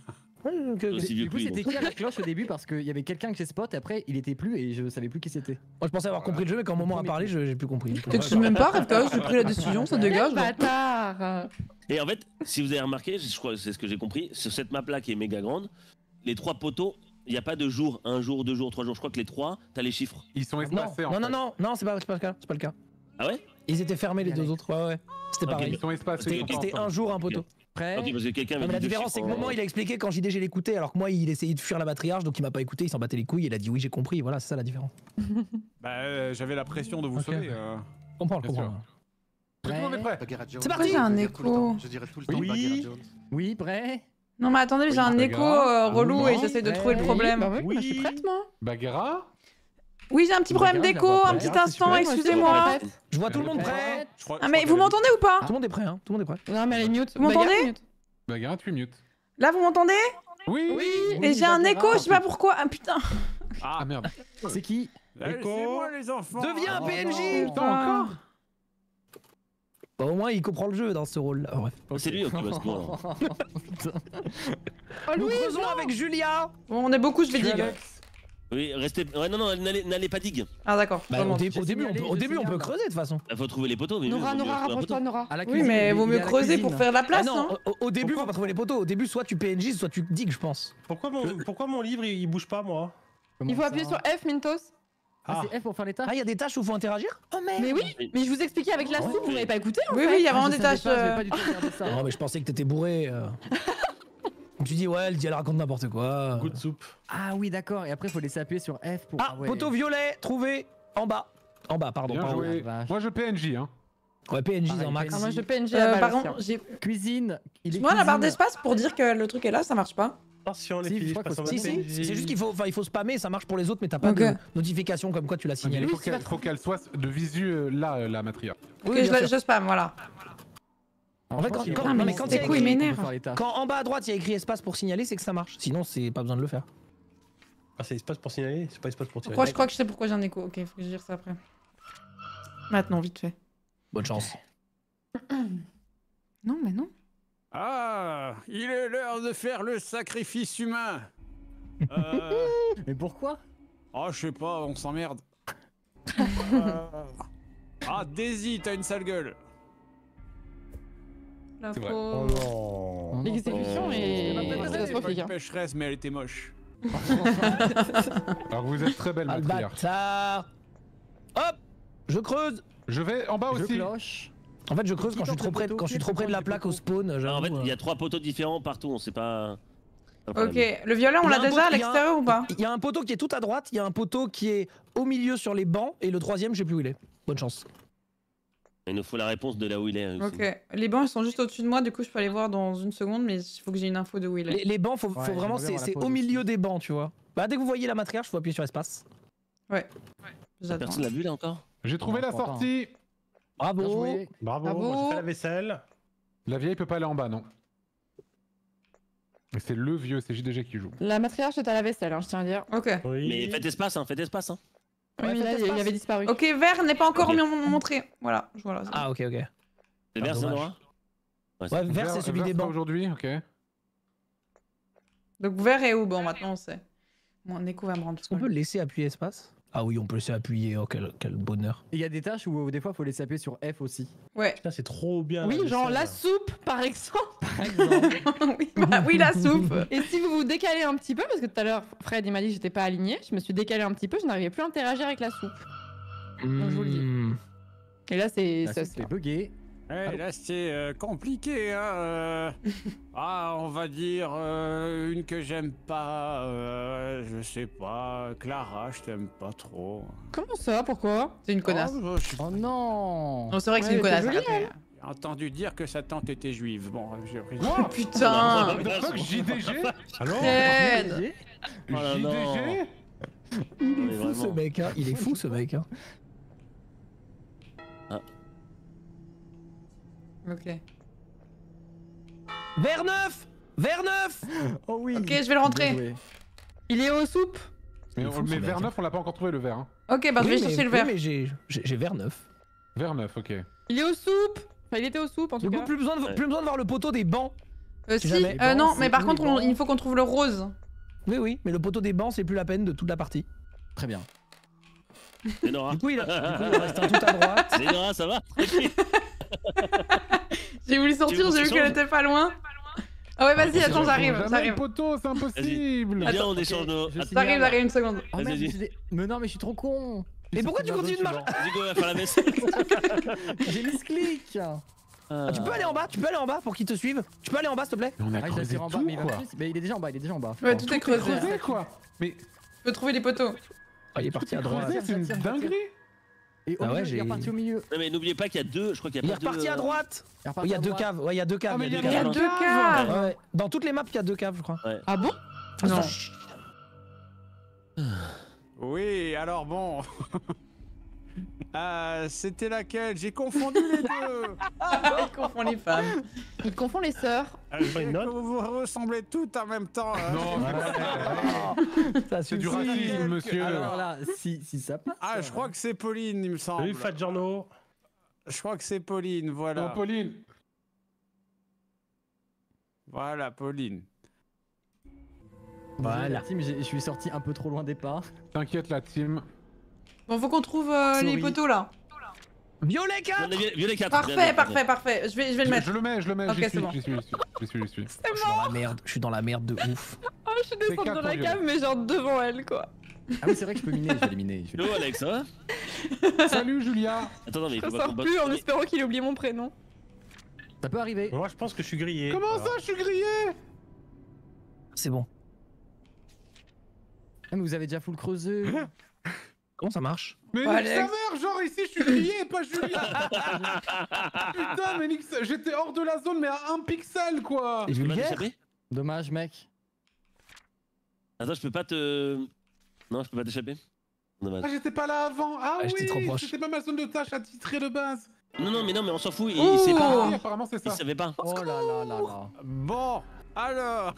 Aussi vieux Du que coup, lui. c'était donc. qui à la cloche au début parce qu'il y avait quelqu'un que j'ai spot et après il était plus et je savais plus qui c'était. Moi je pensais avoir compris le jeu, mais quand Momo a parlé, j'ai plus compris. T'excuses même pas, Revka, j'ai pris la décision, ça dégage. Bâtard. Et en fait, si vous avez remarqué, je crois que c'est ce que j'ai compris, sur cette map-là qui est méga grande, les 3 poteaux, il n'y a pas de jour, 1 jour, 2 jours, 3 jours. Je crois que les 3, t'as les chiffres. Ils sont espacés en fait. Non, c'est pas le cas. C'est pas le cas. Ah ouais? Ils étaient fermés les deux autres. Ouais. C'était Ok, pareil. Ils sont espacés. C'était un jour un poteau. Prêt? Ok, parce que quelqu'un Non, avait mais la dit deux différence, c'est que chiffres Moment, il a expliqué quand JDG l'écoutait, alors que moi, il essayait de fuir la matriarche, donc il m'a pas écouté, il s'en battait les couilles, il a dit oui, j'ai compris, voilà, c'est ça la différence. Bah, j'avais la pression de vous sauver. Je comprends. Tout le monde est prêt. Bagheera Jones. C'est parti. J'ai un Je dirais tout le écho. temps, Je dirais tout le temps Oui. Bagheera Jones. Oui, prêt? Non, mais attendez, j'ai un pas écho grave. relou Non, et j'essaie de trouver le problème. Bah oui, Oui. moi, je suis prête, moi. Bagheera. Oui, j'ai un petit problème Regarde, d'écho, la voix un prête. petit Regarde, instant, c'est super. excusez-moi. Je vois tout le monde prêt. Ah, mais vous m'entendez ou pas? Tout le monde est prêt, hein. Tout le monde est prêt. Non, mais elle est mute. Vous m'entendez Bagheera, mute. Bagheera, tu es mute. Là, vous m'entendez? Oui. Et j'ai un écho, je sais pas pourquoi. Ah putain. Ah merde. C'est qui? Laissez-moi les enfants. Deviens un Oh, PNJ. non. Putain, encore. Bah, au moins, il comprend le jeu dans ce rôle-là. Bref. C'est lui, ok, bah, c'est bon. Oh, Nous Louis, creusons avec Julia. Bon, on est beaucoup, je vais Tu es dig. Alex. Oui, restez. Ouais, non, n'allez pas dig. Ah, d'accord. Bah, Vraiment. au début, signalé, au je début, on signale. peut creuser de toute façon. Il faut trouver les poteaux. Mais Nora, nous, Nora, on trouve un rapproche-toi, poteau. Nora. À la Oui, cuisine, mais vaut il est mieux à la creuser cuisine. pour faire la Ah place, non, hein. au début, on va trouver les poteaux. Au début, soit tu PNJ, soit tu dig, je pense. Pourquoi mon livre il bouge pas, moi? Comment Il faut ça? appuyer sur F, Mintos. Ah, c'est F pour faire les tâches? Ah, il y a des tâches où il faut interagir? Oh merde! Mais oui, mais je vous expliquais avec la soupe, vous m'avez pas écouté en Oui, fait. oui, il y a Ah, vraiment je des savais tâches. pas, j'avais pas du tout regardé ça. Non, mais je pensais que t'étais bourré. Tu dis, ouais, elle raconte n'importe quoi. Goût de soupe. Ah oui, d'accord. Et après, il faut laisser appuyer sur F pour. Ah, ouais. poteau violet, trouvé en bas. En bas, pardon. Bien pardon. joué. la vache. Moi je PNJ hein. Ouais, PNJ Pareil, en max. Ah, moi je PNG à balle Par aussi, contre, hein. j'ai. Cuisine. Il est Moi, la barre cuisine. d'espace pour dire que le truc est là, ça marche pas. Attention, les Si, filles, je crois je passe qu'il en faut- mode Si, si, PNJ. c'est juste qu'il faut, il faut spammer, ça marche pour les autres, mais t'as pas Ok. de notification comme quoi tu l'as Il signalé. faut qu'elle soit de visu là, la matriarche. Ok, Oui, bien sûr. je spam, voilà. Alors, En fait, je pense qu'il est quand- pas non, mais vraiment quand fait il y a pour écrit- faire m'énerve. les tâches. Quand en bas à droite il y a écrit espace pour signaler, c'est que ça marche. Sinon, c'est pas besoin de le faire. Ah, c'est espace pour signaler, c'est pas espace pour tirer. Pourquoi je crois que je sais pourquoi j'ai un écho. Ok, faut que je gère ça après. Maintenant, vite fait. Bonne chance. Non, mais non. Ah, il est l'heure de faire le sacrifice humain. Mais pourquoi? Oh, je sais pas, on s'emmerde. Ah, Daisy, t'as une sale gueule. La C'est vrai. Oh pauvre. non. L'exécution est C'est pas catastrophique. une hein. pécheresse, mais elle était moche. Alors vous êtes très belle Ah, le matriarche. bâtard. Hop, je creuse. Je vais en bas Je aussi. cloche. En fait, je creuse Qui quand je suis tente trop le près, poteau, quand je suis qui trop près de la tente le plaque au poteau. spawn. En j'avoue, fait, il y a 3 poteaux différents partout, on sait pas. Ok, le violet, on Il y a l'a un déjà à poteau- il y a l'extérieur ou pas? Il y a un poteau qui est tout à droite, il y a un poteau qui est au milieu sur les bancs, et le troisième, je sais plus où il est. Bonne chance. Il nous faut la réponse de là où il est. aussi. Ok, les bancs ils sont juste au-dessus de moi, du coup je peux aller voir dans une seconde, mais il faut que j'ai une info de où il est. Les bancs, faut Ouais, vraiment, j'aimerais bien c'est voir la au pause milieu aussi. des bancs, tu vois. Bah, dès que vous voyez la matriarche, faut appuyer sur espace. J'attends. Personne l'a vu là encore? J'ai trouvé Non, la je crois pas. sortie. Bien Bravo. joué. Bravo, Bravo. moi j'ai fait la vaisselle. La vieille peut pas aller en bas, non. Mais c'est le vieux, c'est JDG qui joue. La matriarche est à la vaisselle, hein, je tiens à dire. Ok. Oui. Mais faites espace, hein, faites espace. Hein. Oui, mais là, faites il espace. avait disparu. Ok, vert n'est pas encore Ok. montré. Voilà, voilà. c'est bon. Ah, ok, ok. C'est vert, ça, dommage. Nora? Ouais, Ouais, vert, c'est celui des pas bancs. aujourd'hui, ok. Donc vert est où? Bon, maintenant on sait. Mon écho va me rendre On peut laisser appuyer espace? Ah oui, on peut laisser appuyer. Oh, quel bonheur. Et il y a des tâches où des fois, il faut laisser appuyer sur F aussi. Ouais. Putain, c'est trop bien. Oui, genre la vaisselle. soupe, par exemple. Par exemple. oui, bah, oui, la soupe. Et si vous vous décalez un petit peu, parce que tout à l'heure, Fred il m'a dit que j'étais pas alignée, je me suis décalée un petit peu, je n'arrivais plus à interagir avec la soupe. Donc, je vous le dis. Et là, c'est La ça. soupe est buggée. Eh, là, c'est compliqué, hein. Ah, on va dire une que j'aime pas. Je sais pas. Clara, je t'aime pas trop. Comment ça? Pourquoi? C'est une connasse. Oh, je- Oh non! Non, c'est vrai que Ouais, c'est une elle était connasse. jolie, arrêtez. J'ai entendu dire que sa tante était juive. Bon, j'ai pris. Oh putain! What the fuck, JDG Alors Fred! Oh là là. JDG Il Mais est fou ce vraiment. mec, hein. Il est fou ce mec, hein. Ok. Vers neuf. Vers neuf. Oh oui! Ok, je vais le rentrer. Bien joué. Il est aux soupes? Mais, Il est fou, ce mais mec, vers hein. 9, on l'a pas encore trouvé le vert. Hein. Ok, bah je vais Oui, chercher le oui, vert. mais j'ai vers neuf. Vers 9, ok. Il est aux soupes? Enfin, il était aux soupes en tout Du coup, cas. plus besoin de voir le poteau des bancs. Si, non, mais par contre, il faut qu'on trouve le rose. Oui, mais le poteau des bancs, c'est plus la peine de toute la partie. Très bien. Et Nora. Du coup, il reste un tout à droite. C'est Nora, ça va? J'ai voulu sortir, j'ai vu qu'elle était pas loin. Ah ouais, vas-y, attends, j'arrive. Le poteau, c'est impossible. Viens, on échange nos. J'arrive une seconde. Oh merde, mais non, mais je suis trop con. Mais pourquoi tu continues de marcher? Vas-y, go, on va faire la vaisselle. J'ai mis ce clic. Tu peux aller en bas, pour qu'ils te suivent. Tu peux aller en bas, s'il te plaît. On a creusé tout, mais il est déjà en bas, Ouais, tout est creusé. quoi. Mais je peux trouver les poteaux. Ah, il est parti à droite. C'est une dinguerie. Et il est reparti au milieu. Non, mais n'oubliez pas qu'il y a deux. Je crois qu'il y a pas deux. Il est reparti à droite. Il y a deux caves. Ouais, il y a deux caves. Il y a deux caves. Ouais. Dans toutes les maps, il y a deux caves, je crois. Ouais. Ah bon? Non. Oui, alors bon. C'était laquelle? J'ai confondu les deux. Il confond les femmes. Il confond les sœurs. Vous ressemblez toutes en même temps. Non, c'est du racisme, monsieur. Alors là, si ça passe. Ah, je crois que c'est Pauline, il me semble. Salut, Fat Journaux. Je crois que c'est Pauline, voilà. Non, Pauline. Voilà, Pauline. Voilà. La team, je suis sorti un peu trop loin des pas. T'inquiète, la team. Bon, faut qu'on trouve les poteaux là. Violet 4. Violet 4. Parfait. Je vais le mettre. Je le mets. Ok, c'est bon. J'y suis. Je suis dans la merde de ouf. Oh, je suis descendue dans la cave, mais genre devant elle, quoi. Ah oui, c'est vrai que je peux miner, je vais les miner. Hello, Alex, ça va? Salut, Julia. Attends, non, mais il faut Je pas sors plus en espérant qu'il ait oublié mon prénom. Ça peut arriver. Moi, je pense que je suis grillé. Comment ça, je suis grillé? C'est bon. Ah, mais vous avez déjà full creusé. Comment ça marche? Mais Ouais, nique sa mère, genre ici je suis grillé et pas Julia. Putain, mais j'étais hors de la zone mais à 1 pixel quoi. Et vulgaire? Dommage, mec. Attends, je peux pas te. Non, je peux pas t'échapper. Dommage. Ah, j'étais pas là avant. Ah j'étais trop oui, proche. c'était pas ma zone de tâche attitrée de base. Non, mais on s'en fout. Il sait pas. Oui, apparemment c'est ça. Il savait pas. Oh là là là là. Bon, alors.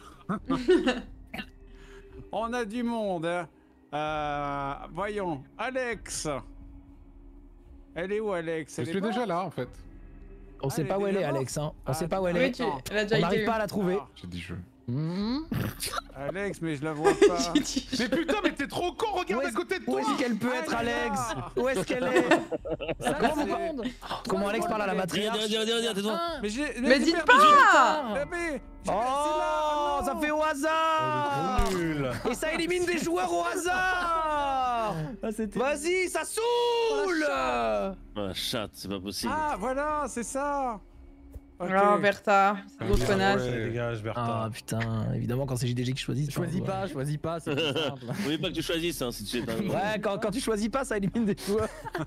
On a du monde, hein. Voyons, Alex. Elle est où, Alex? Je suis déjà là en fait. On sait pas où elle est, Alex. Hein. On sait pas où elle est. Elle a déjà On n'arrive été. pas à la trouver. J'ai dit je. Alex, mais je la vois pas. Mais putain, mais t'es trop con, regarde à côté de toi. Où est-ce qu'elle peut être, Alex? Où est-ce qu'elle est? Comment Alex parle à la matriarche? Regarde, tais-toi. Mais dites pas! Oh, ça fait au hasard! Et ça élimine des joueurs au hasard! Vas-y, ça saoule! Oh la chatte, c'est pas possible. Ah, voilà, c'est ça. Oh, Bertha, grosse connasse. Dégage, Bertha. Ah putain, évidemment quand c'est JDG qui choisit. Choisis pas, c'est plus simple. N'oublie pas que tu choisisses, hein, si tu es pas. Ouais, quand tu choisis pas, ça élimine des joueurs.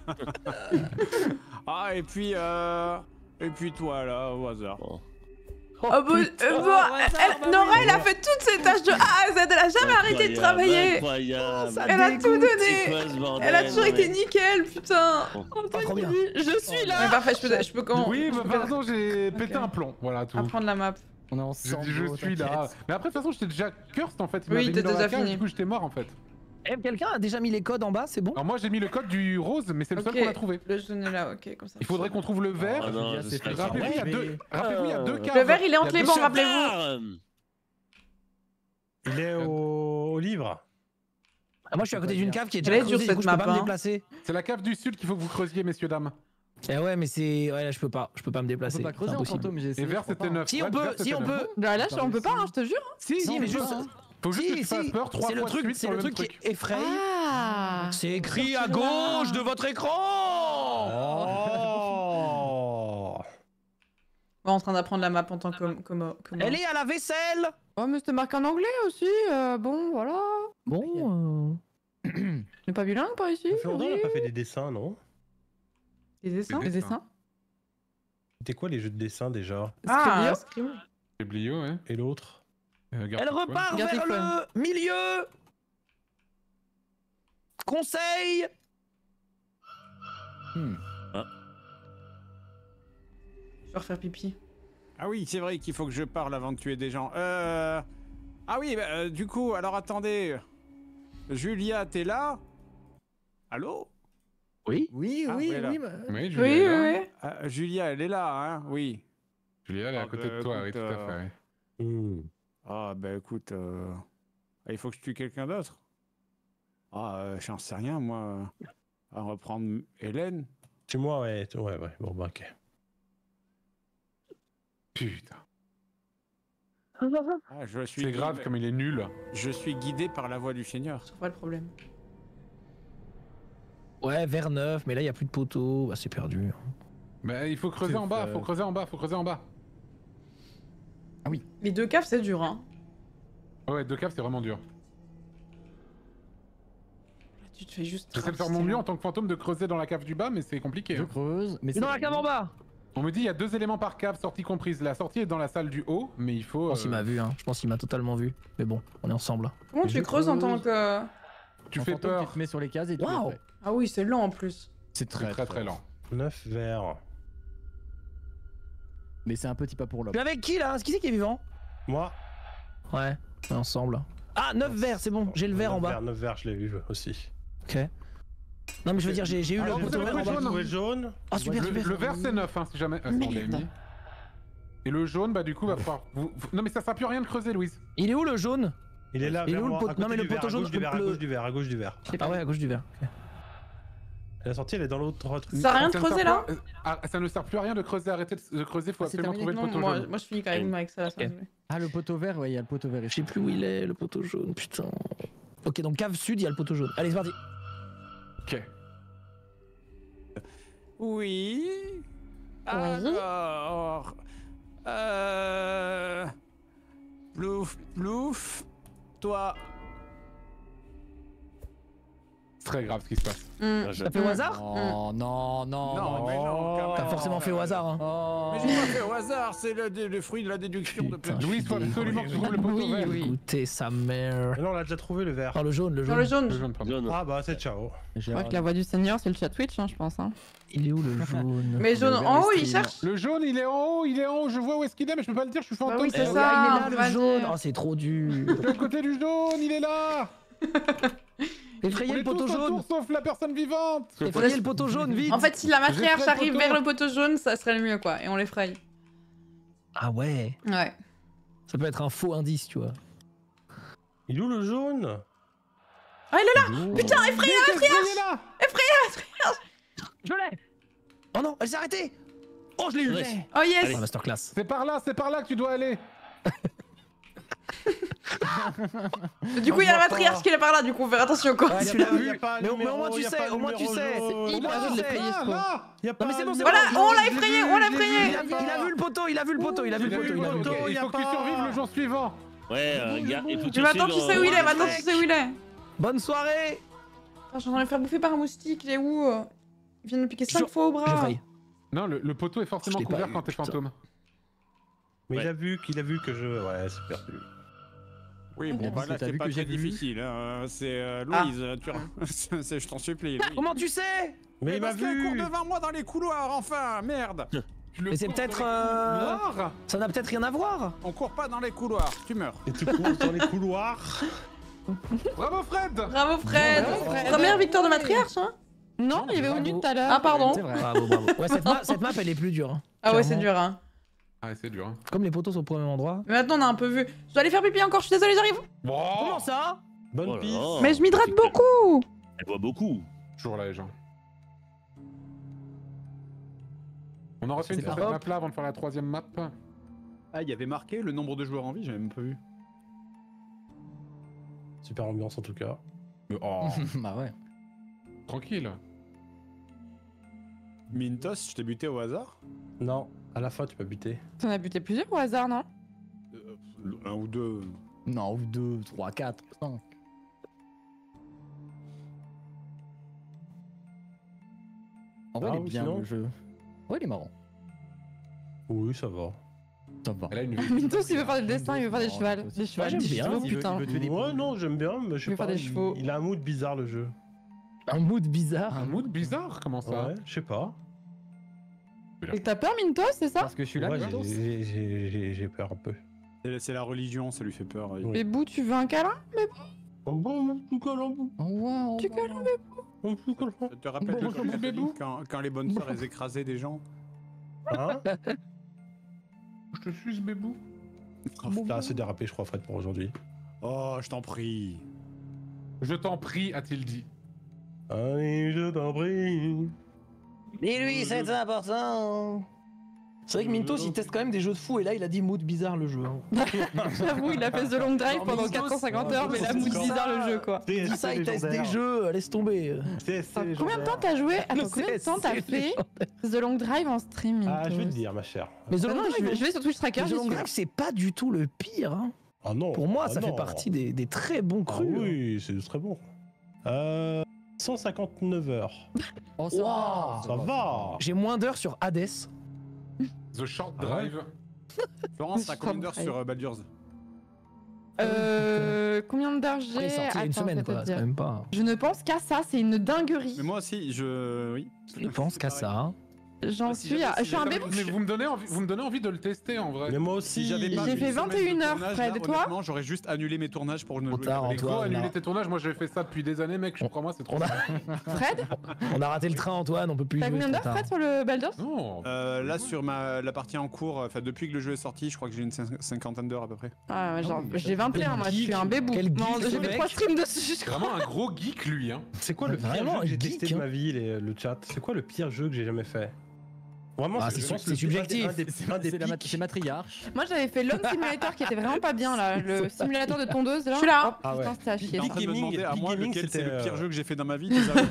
Ah, et puis toi, là, au hasard. Bon. Nora, elle a fait toutes ses tâches de A à Z, elle a jamais arrêté de travailler. Incroyable. Elle a tout donné. C'est quoi ce bordel? Elle a toujours été nickel, putain. Pas trop bien. Je suis là. Ouais, parfait, je peux comment? Oui, bah pardon, j'ai pété un plomb. Voilà tout. Apprendre la map. On est J'ai ensemble. dit je suis là. Mais après, de toute façon, j'étais déjà cursed en fait. Il Oui, m'avait t'es mis dans la déjà cage, fini. du coup, j'étais mort en fait. Eh, quelqu'un a déjà mis les codes en bas, c'est bon? Alors moi, j'ai mis le code du rose, mais c'est le seul qu'on a trouvé. Le jaune est là, ok, comme ça. Il faudrait qu'on trouve le vert. Oh non, c'est c'est pas Rappelez-vous, il y a deux. Rappelez-vous, il y a deux caves. Le vert, il est entre Il y a les deux bancs, caves. rappelez-vous. Il est au livre. Ah, moi je suis à côté d'une cave qui est Elle est déjà dure, creusée, du coup, cette je peux pas map, me hein. déplacer. C'est la cave du sud qu'il faut que vous creusiez, messieurs, dames. Eh ouais, mais c'est. Ouais, là je peux pas me On déplacer. peut pas creuser C'est en impossible. fantôme, j'ai Et essayé. vert, c'était 9. Si on peut, si on peut. Là, on peut pas, hein, je te jure. Si, mais juste. Faut juste que tu fasses Si, peur 3 c'est le fois de truc, suite c'est sur le le même truc qui truc. effraie. Ah. C'est écrit à gauche de votre écran. Oh. On est en train d'apprendre la map en tant que comment. Elle est à la vaisselle. Oh, mais c'était marqué en anglais aussi. Bon, voilà. Bon. On n'est pas bilingue par ici. Ça fait longtemps qu'on a pas fait des dessins, non? Des dessins. Des dessins. C'était quoi les jeux de dessin déjà? Ah, C'est Blio, ouais. Et l'autre? Elle repart Gartic vers Phone. le milieu. Conseil. je vais refaire pipi. Ah oui, c'est vrai qu'il faut que je parle avant de tuer des gens. Ah oui, bah, du coup, alors attendez. Julia, t'es là? Allô? Oui. Oui, Ah, oui, ouais, là. oui. Oui, Julia. Oui, est là. oui. Julia, elle est là, hein? Oui. Julia, elle est à côté de toi, oui, tout à fait. Ah, bah écoute, il faut que je tue quelqu'un d'autre. Ah, j'en sais rien, moi. On va prendre Hélène. C'est moi, ouais. Ouais. Bon, bah, ok. Putain. Ah, je suis C'est grave comme il est nul. Je suis guidé par la voix du Seigneur. C'est pas le problème. Ouais, vers 9, mais là, il n'y a plus de poteaux. Bah, c'est perdu. Mais il faut creuser en bas, faut creuser en bas. Ah oui. Les 2 caves, c'est dur, hein. Ouais, 2 caves, c'est vraiment dur. Tu te fais juste. J'essaie de faire mon mieux en tant que fantôme de creuser dans la cave du bas, mais c'est compliqué. Je creuse, mais C'est dans la cave en bas. On me dit il y a 2 éléments par cave, sortie comprise. La sortie est dans la salle du haut, mais il faut. Je pense qu'il m'a vu, hein. Je pense qu'il m'a totalement vu. Mais bon, on est ensemble. Comment tu creuses en tant que. Tu fais peur. Tu te mets sur les cases et tu Waouh. le fais. Ah oui, c'est lent en plus. C'est très lent. 9 verres. Mais c'est un petit pas pour l'homme. Tu es avec qui là? Qui c'est qui est vivant? Moi. Ouais, on est ensemble. Ah, 9 verres, c'est bon, j'ai le verre en bas. 9 verres, je l'ai vu aussi. Ok. Non mais je veux dire, j'ai eu le poteau vert en bas. Le jaune. Ah super, super. Le vert c'est 9 hein, si jamais. Ah, on l'a mis. Et le jaune, bah du coup va falloir. Non mais ça sert plus à rien de creuser, Louise. Il est où le jaune? Il est là, il est où le poteau? Non mais le poteau jaune, à gauche du verre, à gauche du verre. Ah ouais, à gauche du verre. Okay. La sortie, elle est dans l'autre truc. Ça sert à rien de creuser là? Ça ne sert plus à rien de creuser, arrêtez de creuser, faut absolument trouver le poteau jaune. Moi je finis quand même avec ça. Ah le poteau vert, ouais, il y a le poteau vert. Je sais plus où il est, le poteau jaune, putain. Ok, donc cave sud, il y a le poteau jaune. Allez, c'est parti. Ok. Oui. Alors. Plouf. Toi. C'est très grave ce qui se passe. T'as fait au hasard? Non. Mais non, t'as forcément fait au hasard, hein. Mais j'ai pas fait au hasard, c'est le fruit de la déduction de plein de Louis, il faut absolument que tu trouves le poteau vert. Écoutez sa mère. Non, on l'a déjà trouvé le vert. Ah, le jaune. Non, le jaune. Ah bah c'est ciao. Je crois que la voix du Seigneur, c'est le chat Twitch, hein, je pense. Hein. Il est où le jaune? Mais jaune en haut, il cherche. Le jaune, il est en haut, je vois où est-ce qu'il est, mais je peux pas le dire, je suis fantôme. Bah oui, c'est ça. Il est là, le jaune. Oh, c'est trop dur. De l'autre côté du jaune, il est là. Effrayez le poteau jaune. Sauf la personne vivante. Effrayez le poteau jaune, vite. En fait, si la matriarche J'ai fait le arrive poteau. vers le poteau jaune, ça serait le mieux, quoi. Et on l'effraye. Ah ouais. Ouais. Ça peut être un faux indice, tu vois. Il est où le jaune? Ah, il est là. Putain, effrayez la matriarche. Effrayez la matriarche. Je l'ai. Oh non, elle s'est arrêtée. Oh, je l'ai eu. Oh yes. Oh, masterclass. C'est par là que tu dois aller. Du coup, il y a la matriarche qui est par là, du coup, faire attention, quoi. Ouais, tu l'as vu. Mais au moins tu sais, au moins tu sais. Il Au moins tu sais. Non mais c'est bon, c'est Voilà, bon. on l'a effrayé, on l'a effrayé. Il a vu le poteau, il a vu le poteau. Il faut que tu survives le jour suivant. Ouais, regarde, il faut que tu Mais maintenant, tu sais où il est, maintenant, tu sais où il est. Bonne soirée. Attends, je suis en train de me faire bouffer par un moustique, il est où? Il vient de me piquer 5 fois au bras. Non, le poteau est forcément couvert quand t'es fantôme. Mais il a vu que je... Ouais, c'est perdu. Oui, bon, bah là, c'est pas très difficile. Hein. C'est Louise, je t'en supplie. Comment tu sais? Mais il m'a parce qu'il court vu. devant moi dans les couloirs, enfin, merde. Mais c'est peut-être... Ça n'a peut-être rien à voir. On court pas dans les couloirs, tu meurs. Et tu cours dans les couloirs. Bravo Fred. Bravo Fred. Première victoire de matriarche, hein? Non, il y avait Onu tout à l'heure. Ah, pardon. Bravo. Ouais, cette map, elle est plus dure. Ah ouais, c'est dur, hein. Ah, c'est dur. Hein. Comme les poteaux sont au premier endroit. Mais maintenant, on a un peu vu. Je dois aller faire pipi encore, je suis désolée, j'arrive. Comment ça? Bonne piste. Mais je m'hydrate beaucoup. Elle boit beaucoup. Toujours là, les gens. On en refait une sur cette map là avant de faire la troisième map. Ah, il y avait marqué le nombre de joueurs en vie, j'avais même pas vu. Super ambiance en tout cas. Oh. Bah ouais. Tranquille. Mintos, je t'ai buté au hasard? Non, à la fin tu peux buter. T'en as buté plusieurs au hasard, non? Un ou deux. Non, ou 2, 3, 4, 5. En vrai, il est bien le jeu. Ouais, il est marrant. Oui, ça va. Ça va. Mintos, il veut faire des destins, il veut faire des chevals. Des chevals, des chevaux, putain. Ouais, non, j'aime bien, mais je sais pas. Faire des chevaux. Il a un mood bizarre le jeu. Un mood bizarre. Un mood bizarre? Comment ça? Ouais, je sais pas. Et t'as peur, Mintos, c'est ça? Parce que je suis là, Ouais, Mintos. j'ai peur un peu. C'est la religion, ça lui fait peur. Mais Bou, tu veux un câlin? Mais Oh bon, tout câlin. tu câlin, mais Bou. Je te rappelle que quand, catholique, quand les bonnes sœurs elles écrasaient des gens. Hein? Je te suce, bébou. Oh, putain, assez dérapé, je crois, Fred, pour aujourd'hui. Oh, je t'en prie. Je t'en prie, a-t-il dit. Allez, je t'en prie. Mais lui, c'est important. C'est vrai que Mintos, il teste quand même des jeux de fou, et là, il a dit mood bizarre le jeu. J'avoue, il a fait The Long Drive pendant 450 heures, mais la mood bizarre le jeu, quoi. Il dit ça, il teste des jeux, laisse tomber. Combien de temps t'as joué? Attends, combien de temps t'as fait The Long Drive en stream? Ah, je vais te dire, ma chère. Mais The Long Drive, je vais sur Twitch Tracker. The Long Drive, c'est pas du tout le pire. Hein. Ah non. Pour moi, ça fait partie des très bons crus. Ah oui, c'est très bon. 159 heures. Oh, ça va. J'ai moins d'heures sur Hades. The Short Drive. Florence, t'as combien d'heures sur Baldur's? Combien d'heures j'ai? Il est sorti il y a une semaine, quoi. C'est même pas. Je ne pense qu'à ça, c'est une dinguerie. Mais moi aussi, oui. Je pense qu'à ça. J'en suis à. Je suis un bébé. Mais vous me donnez envie de le tester en vrai. Mais moi aussi, j'ai fait 21 heures, Fred, et toi? Honnêtement, j'aurais juste annulé mes tournages pour ne jouer. Mais gros, annuler tes tournages, moi j'ai fait ça depuis des années, mec, crois-moi, c'est trop bien. Fred? On a raté le train, Antoine, on peut plus jouer. T'as combien d'heures, Fred, sur le Baldur's? Non. Là, sur la partie en cours, enfin, depuis que le jeu est sorti, je crois que j'ai une cinquantaine d'heures à peu près. Ah, genre, j'ai 21, moi, je suis un bébou. Non, j'ai fait 3 streams dessus, je crois. Vraiment un gros geek, lui, hein. C'est quoi le pire jeu que j'ai testé de ma vie, le chat? C'est quoi le pire jeu que j'ai jamais fait? Vraiment, c'est subjectif. C'est matriarche. Moi j'avais fait l'homme simulator qui était vraiment pas bien là, le simulateur de tondeuse là. Je suis là. Oh, putain, c'était à chier. T'es en train de me demander à moi lequel c'est le pire jeu que j'ai fait dans ma vie.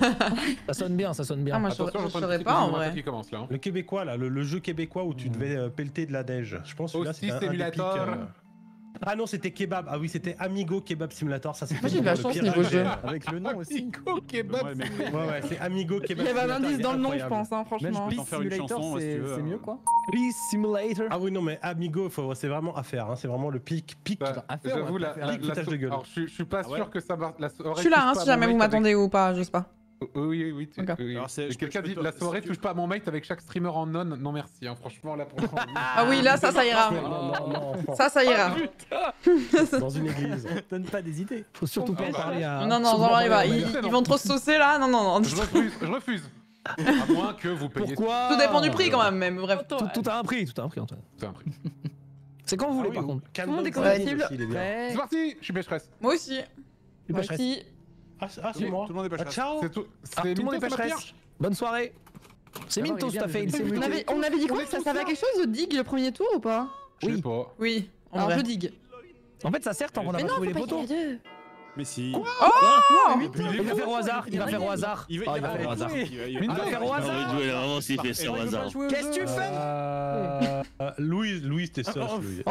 Ça sonne bien, ça sonne bien. Ah, moi je saurais pas en vrai. Le québécois là, le jeu québécois où tu devais pelleter de la déj. Je pense que là c'était un Simulator. Ah non, c'était Kebab. Ah oui, c'était Amigo Kebab Simulator. Ça, moi j'ai de la chance niveau jeu. Avec le nom aussi. Amigo Kebab. Ouais, c'est Amigo Kebab. Il y avait un Simulator, indice dans le nom, je incroyable. pense, hein, franchement. Please Simulator, c'est mieux quoi. Please Simulator. Ah oui, non, mais Amigo, c'est vraiment à faire. C'est vraiment le pic. J'avoue, de gueule. Alors, je suis pas sûr que ça va. Je suis là, si jamais vous m'attendez ou pas, je sais pas. Oui. Quelqu'un dit la soirée touche pas à mon mate avec chaque streamer en non. Non merci, hein, franchement là pour l'instant. Ah oui, là ça ira. Ça ira. Dans une église. Donne pas des idées. Faut surtout pas en parler à. Non, ils vont trop se saucer là. Non. Je refuse. À moins que vous payiez. Pourquoi? Tout dépend du prix quand même, bref. Tout a un prix, Antoine. C'est un prix. C'est quand vous voulez par contre. Tout le monde est compatible. C'est parti, je suis pécheresse. Moi aussi. Moi aussi. Ah, c'est moi. Tout le monde est pas cher. Ciao. Tout le monde est pécheresse. Bonne soirée. C'est Mintos, t'as fait. On avait dit quoi? Ça servait à quelque chose au dig le premier tour ou pas? Je sais pas. Oui. Alors je dig. En fait, ça sert tant qu'on a pas trouvé les poteaux. Mais si. Il va faire au hasard. Il va faire au hasard. Il va faire au hasard. Il va faire au hasard. Vraiment, s'il fait ça au hasard. Qu'est-ce que tu fais? Louise, t'es sauce, Louise.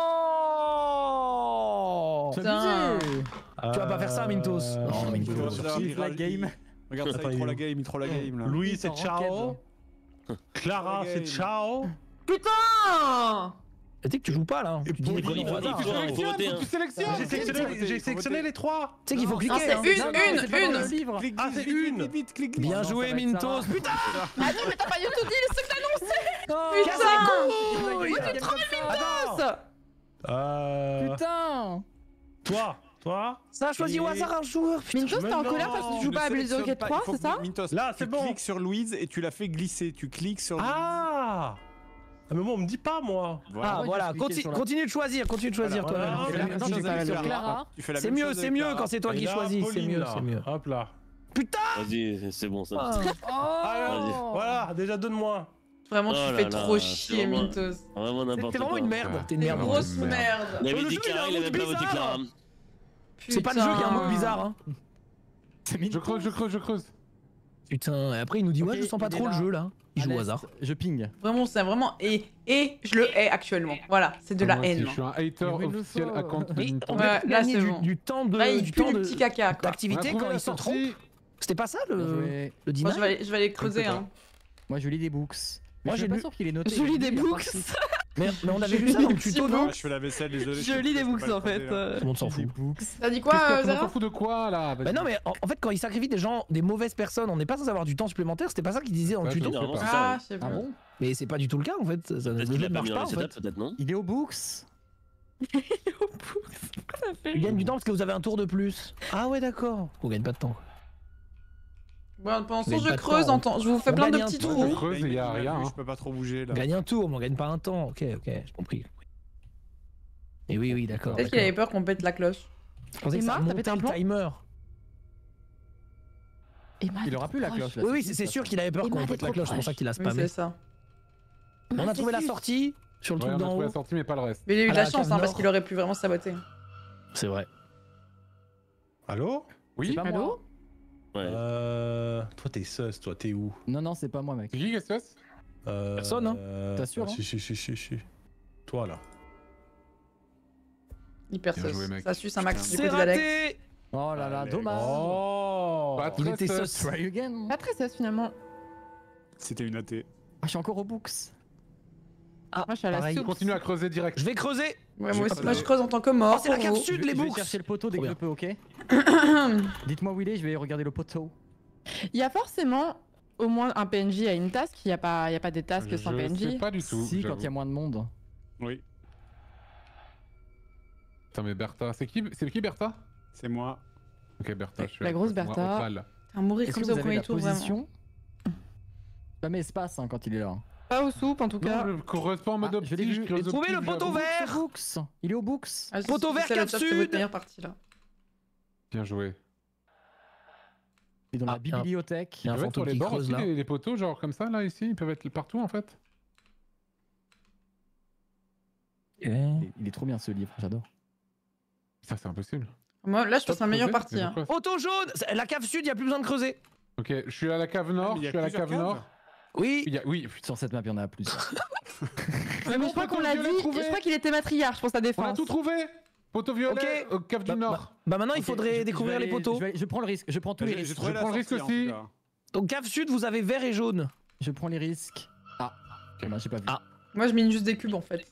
Oh Putain. Tu vas pas faire ça, Mintos. Non, Mintos. La game. Regarde ça, il troll la game là. Louise, c'est ciao. Clara, c'est ciao. Putain! Tu sais que tu joues pas là. Tu dis des conneries au hasard. Tu sélectionnes. J'ai sélectionné les trois. Tu sais qu'il faut cliquer. Ah, c'est une. Ah, c'est une. Clique. Bien joué, Mintos. Putain. Ah non, mais t'as pas YouTube dit les trucs d'annoncer! Putain. Putain! Tu trolles Mintos! Putain! Toi. Ça a choisi au hasard un joueur. Mintos, t'es en colère parce que tu joues pas à Baldur's Gate 3, c'est ça? Mintos, là, c'est bon. Tu cliques sur Louise et tu la fais glisser. Tu cliques sur. Ah, mais moi, on me dit pas, moi. Ah, voilà. Continue de choisir. Continue de choisir toi-même. C'est mieux quand c'est toi qui choisis. C'est mieux. Hop là. Putain. Vas-y, c'est bon ça. Voilà, déjà donne-moi. Vraiment, tu fais trop chier, Mintos. Vraiment n'importe quoi. T'es vraiment une merde. T'es une merde. Grosse merde. Il avait dit Clara, il avait pas voté Clara. C'est pas le jeu qui a un mot bizarre, hein. Je creuse. Putain, et après il nous dit ouais, je sens pas trop le jeu là. Il joue au hasard. Je ping. Vraiment, c'est vraiment. Et je le hais actuellement. Voilà, c'est de la haine. Je suis un hater officiel à compte de Nintendo. Ouais, là, c'est bon. Du temps de. Là, il pue le petit caca, quoi. D'activité quand il se trompe. C'était pas ça le dîner. Moi, je vais aller creuser, hein. Moi, je lis des books. Moi, je suis pas sûr qu'il est noté. Je lis des books. Mais on avait vu ça dans le tuto, non? Je fais la vaisselle, désolé. Je lis des books en fait. Tout le monde s'en fout. T'as dit quoi, On Zara? s'en fout de quoi là? Bah non, mais en fait, quand ils sacrifient des gens, des mauvaises personnes, on n'est pas censé avoir du temps supplémentaire. C'était pas ça qu'ils disaient dans le tuto. Ah, je sais pas. bon? Mais c'est pas du tout le cas en fait. Le jeu ne marche pas en fait. Il est aux books. Tu gagnes du temps parce que vous avez un tour de plus. Ah ouais, d'accord. On gagne pas de temps. Bon, pendant ce temps, je creuse, je vous fais plein de petits trous. Je creuse et il y a rien. Je peux pas trop bouger là. On gagne un tour, mais on gagne pas un temps. Ok, j'ai compris. Et oui, d'accord. Peut-être qu'il avait peur qu'on pète la cloche. Je pensais que ça Emma, t'as pété un montait le plomb timer. Emma, Il aura plus la cloche là. Oui, c'est sûr qu'il avait peur Emma, qu'on t'es pète la trop cloche, c'est pour ça proche. qu'il a Oui, spammé. c'est ça. On a trouvé la sortie sur le Ouais, truc on a d'en trouvé haut. la sortie, mais pas le reste. Mais il a eu de À la la chance, cave parce nord. qu'il aurait pu vraiment saboter. C'est vrai. Allô? Oui. C'est pas Allô moi. Ouais. Toi t'es sus, toi t'es où? Non, c'est pas moi, mec. C'est qui qui se Personne, hein? T'assures, hein? Si. Toi là. Hyper Bien joué, mec. Ça suce un max du C'est côté d'Alex. raté. Oh là là, Allez. dommage. Oh! Pas Il très était sus. sus. Try again. Pas très sus finalement. C'était une AT. Ah, je suis encore au books. Ah, Moi je suis à la pareil. soupe. Continue à creuser direct. Je vais creuser. Ouais, Je moi vais aussi, pas moi je te- creuse en tant que mort. Oh, c'est la pour cave vous. sud, les Je vais books. chercher le poteau dès Trop que je bien. peux, ok? Dites-moi où il est, je vais regarder le poteau. Il y a forcément au moins un PNJ à une task, il y a pas des tasks sans Je sais PNJ. pas du tout. Si, quand j'avoue. il y a moins de monde. Oui, Putain, mais Bertha, c'est qui Bertha? c'est moi. Ok, Bertha, je suis La à grosse moi, Bertha. Opale. Putain, mourir Est-ce comme que ça vous au avez premier la tour, vraiment. position? Jamais espace quand il est là. Pas aux soupes en tout cas. Non, je creuse pas en mode Ah, je l'ai optique, vu. je creuse J'ai trouvé optique, le poteau j'avoue. vert. Books. Il est au books. Ah, Poteau vert, c'est la cave top, c'est votre sud. meilleure partie là. Bien joué. Il est dans Ah, la bibliothèque. Il y a un Ils peuvent être sur fantôme les qui bords creuse aussi, là. les poteaux, genre comme ça, là, ici, ils peuvent être partout en fait. Il est trop bien ce livre, j'adore. Ça, c'est impossible. Moi là je passe Top ma meilleure creuser, partie. mais Hein. pourquoi Poteau jaune. La cave sud, il y a plus besoin de creuser. Ok, je suis à la cave nord, mais il y je a suis à la plusieurs cave caves. nord. Oui. Oui, sur cette map, il y en a plus. Mais je crois qu'on l'a dit, je crois qu'il était matriarche pour sa On a défense. tout trouvé. Poteau violet, cave du nord. Bah maintenant il Ok, faudrait je découvrir vais les aller- poteaux. Je prends le risque, je prends tous les J'ai risques. trouvé Je la prends le risque sortie, en aussi. tout cas. Donc cave sud, vous avez vert et jaune. Je prends les risques. Ah, dommage, j'ai pas vu. Ah. Moi je mine juste des cubes en fait.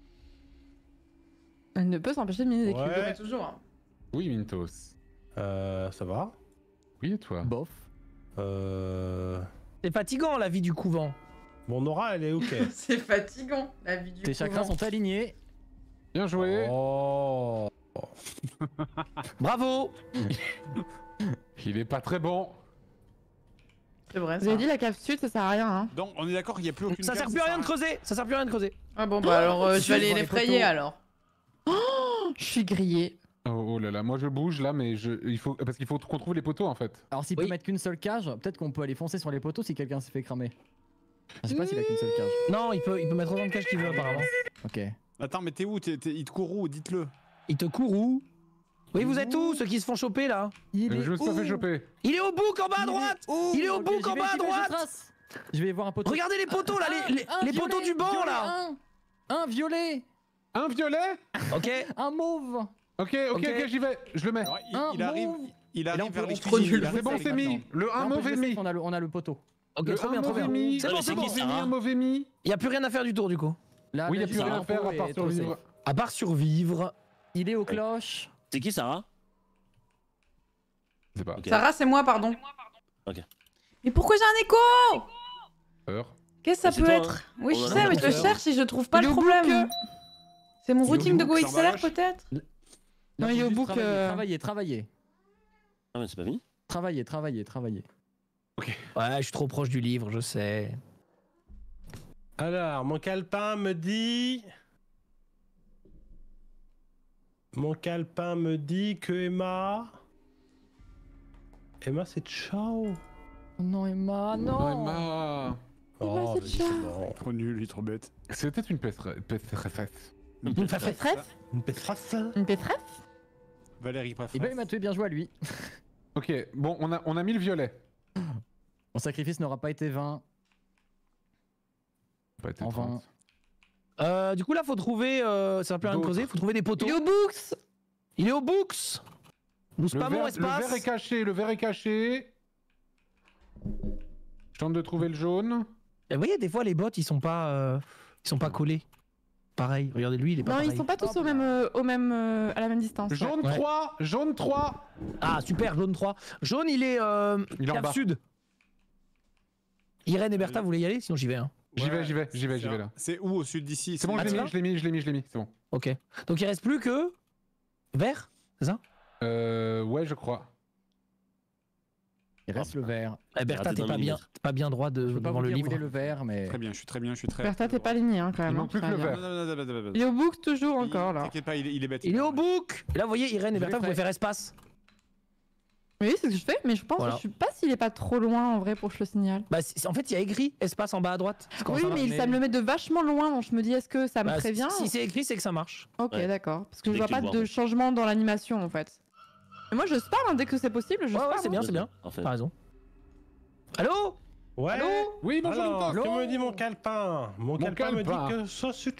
Elle ne peut s'empêcher de miner des cubes. Ouais. Mais toujours. Hein. Oui, Mintos. Ça va? Oui, et toi? Bof. C'est fatigant la vie du couvent. Mon aura elle est ok. C'est fatigant la vie du Tes chakras couvent. sont alignés. Bien joué. Oh. Bravo. Il est pas très bon. C'est vrai. Vous Ça. avez dit la cave sud, ça sert à rien. Hein. Donc on est d'accord qu'il n'y a plus aucune Ça cave, sert plus à rien de creuser. Ça sert plus à rien de creuser. Ah bon bah alors je vais aller Sur les les frayer poteaux. alors. Je suis grillée. Oh là là, moi je bouge là, mais parce qu'il faut qu'on trouve les poteaux en fait. Alors s'il Oui. peut mettre qu'une seule cage, peut-être qu'on peut aller foncer sur les poteaux si quelqu'un s'est fait cramer. Je sais pas s'il a qu'une seule cage. Non, il peut mettre autant de cages qu'il veut apparemment. Ok. Attends, mais t'es où? Il te court où? Dites-le. Il te court où? Oui, vous êtes où, ceux qui se font choper là? Il Je me suis pas fait choper. Il est au bout en bas à droite. Il est au bout en bas à droite. Je vais voir un poteau. Regardez les poteaux là, les poteaux du banc là. Un violet. Un violet. Ok. Un mauve. Ok, j'y vais. Je le mets. Alors, Un il arrive, mauve. il là, arrive on vers peut- les on peut- cuisines. c'est il arrive C'est bon, vers les c'est cuisines. mis. Le un Non, mauvais je sais mis. qu'on a le poteau. Ok, Le trop un bien, trop mauvais bien. mis. C'est bon, mais c'est c'est bon. qui, J'ai ça mis un mauvais mis. Il y a plus rien à faire du tour du coup. Là, Oui, il y a là, plus juste rien à un faire pot à part et trop survivre. safe. À part survivre. Il est aux cloches. C'est qui, Sarah? Je sais pas. Ok. Sarah c'est moi pardon. Ok. Mais pourquoi j'ai un écho? Peur. Qu'est-ce que ça C'est peut toi, être? hein. Oui On je en a sais mais je le peur. cherche et je trouve pas Il est le au problème. C'est mon Il est au routing de book, Go c'est XLR emballage. peut-être? Non, il est au book. Travailler. Ah, mais c'est pas fini? Travailler. Ouais, je suis trop proche du livre, je sais. Alors, mon calepin me dit... Mon calepin me dit que Emma... Emma, c'est ciao. Non, Emma, non. Non, Emma. Oh, c'est vas-y, ciao. c'est bon. Trop nul, il est trop bête. C'était une peste. Une pétresse? Une pétrasse. Une pétresse? Valérie pas Et ben, il m'a tué, bien joué à lui. Ok, bon, on a mis le violet. Mon sacrifice n'aura pas été vain. Pas été En 30. vain. Du coup là faut trouver, ça sert plus à rien de creuser, faut trouver des poteaux. Il est au books! Il est au books. Nous spammons Le vert espace. est caché. Je tente de trouver le jaune. Et vous voyez des fois les bots ils sont pas collés. Pareil, regardez lui il est pas Non, pareil. ils sont pas tous à la même distance. Jaune Ouais. 3. Jaune 3. Ah super, jaune 3. Jaune il est Il est en cap bas. sud. Irène et Bertha, vous voulez y aller? Sinon j'y vais. Hein. J'y vais là. C'est où au sud d'ici? C'est bon, Ah, je tu l'ai mis, c'est bon. Ok. Donc il reste plus que vert, c'est ça? Ouais, je crois. Il reste le vert. Bertha, t'es pas bien droit devant le livre. Le vert, mais... Très bien, je suis très. Bertha, t'es pas aligné hein, quand même. Il manque plus que le vert. Il est au book toujours encore là. T'inquiète pas, il est bête. Il est au book. Et là, vous voyez, Irène et Bertha, vous pouvez faire espace. Oui, c'est ce que je fais, mais je pense que je suis pas s'il est pas trop loin en vrai pour que je le signale. Bah, en fait, il y a écrit espace en bas à droite. Oui, mais ça me le met de vachement loin, donc je me dis, est-ce que ça me prévient Si c'est écrit, c'est que ça marche. Ok, d'accord. Parce que je vois pas de changement dans l'animation en fait. Mais moi, je spam dès que c'est possible. Ouais, c'est bien, c'est bien. T'as raison. Allô? Ouais. Allô? Oui, bonjour. Alors, que me dit mon calepin? Mon calepin me dit que ça c'est...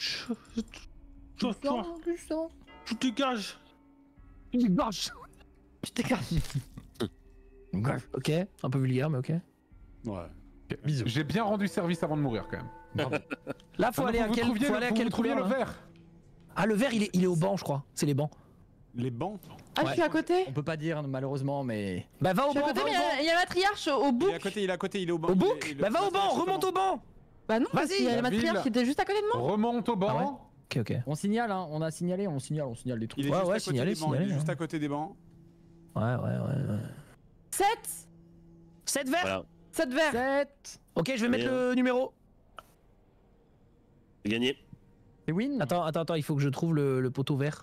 Tu dégages. Tu dégages. Tu dégages. Ok, un peu vulgaire, mais ok. Ouais. Bisous. J'ai bien rendu service avant de mourir quand même. Là, faut aller à quelle couleur le vert. Ah, le vert, il est au banc, je crois. C'est les bancs. Les bancs? Ah, je suis à côté. On peut pas dire malheureusement, mais... Bah va au banc. Il y a la matriarche au bout. Il est à côté, il est au banc. Au book? Bah va au banc, remonte au banc. Bah non, vas-y. Il y a la matriarche qui était juste à côté de moi. Remonte au banc. Ok. On signale, hein. On signale des trucs. Il est signalé. Juste à côté des bancs. Ouais. 7 7 verts. 7 verts. 7. Ok, je vais mettre le numéro. C'est gagné. C'est win. Attends, il faut que je trouve le poteau vert.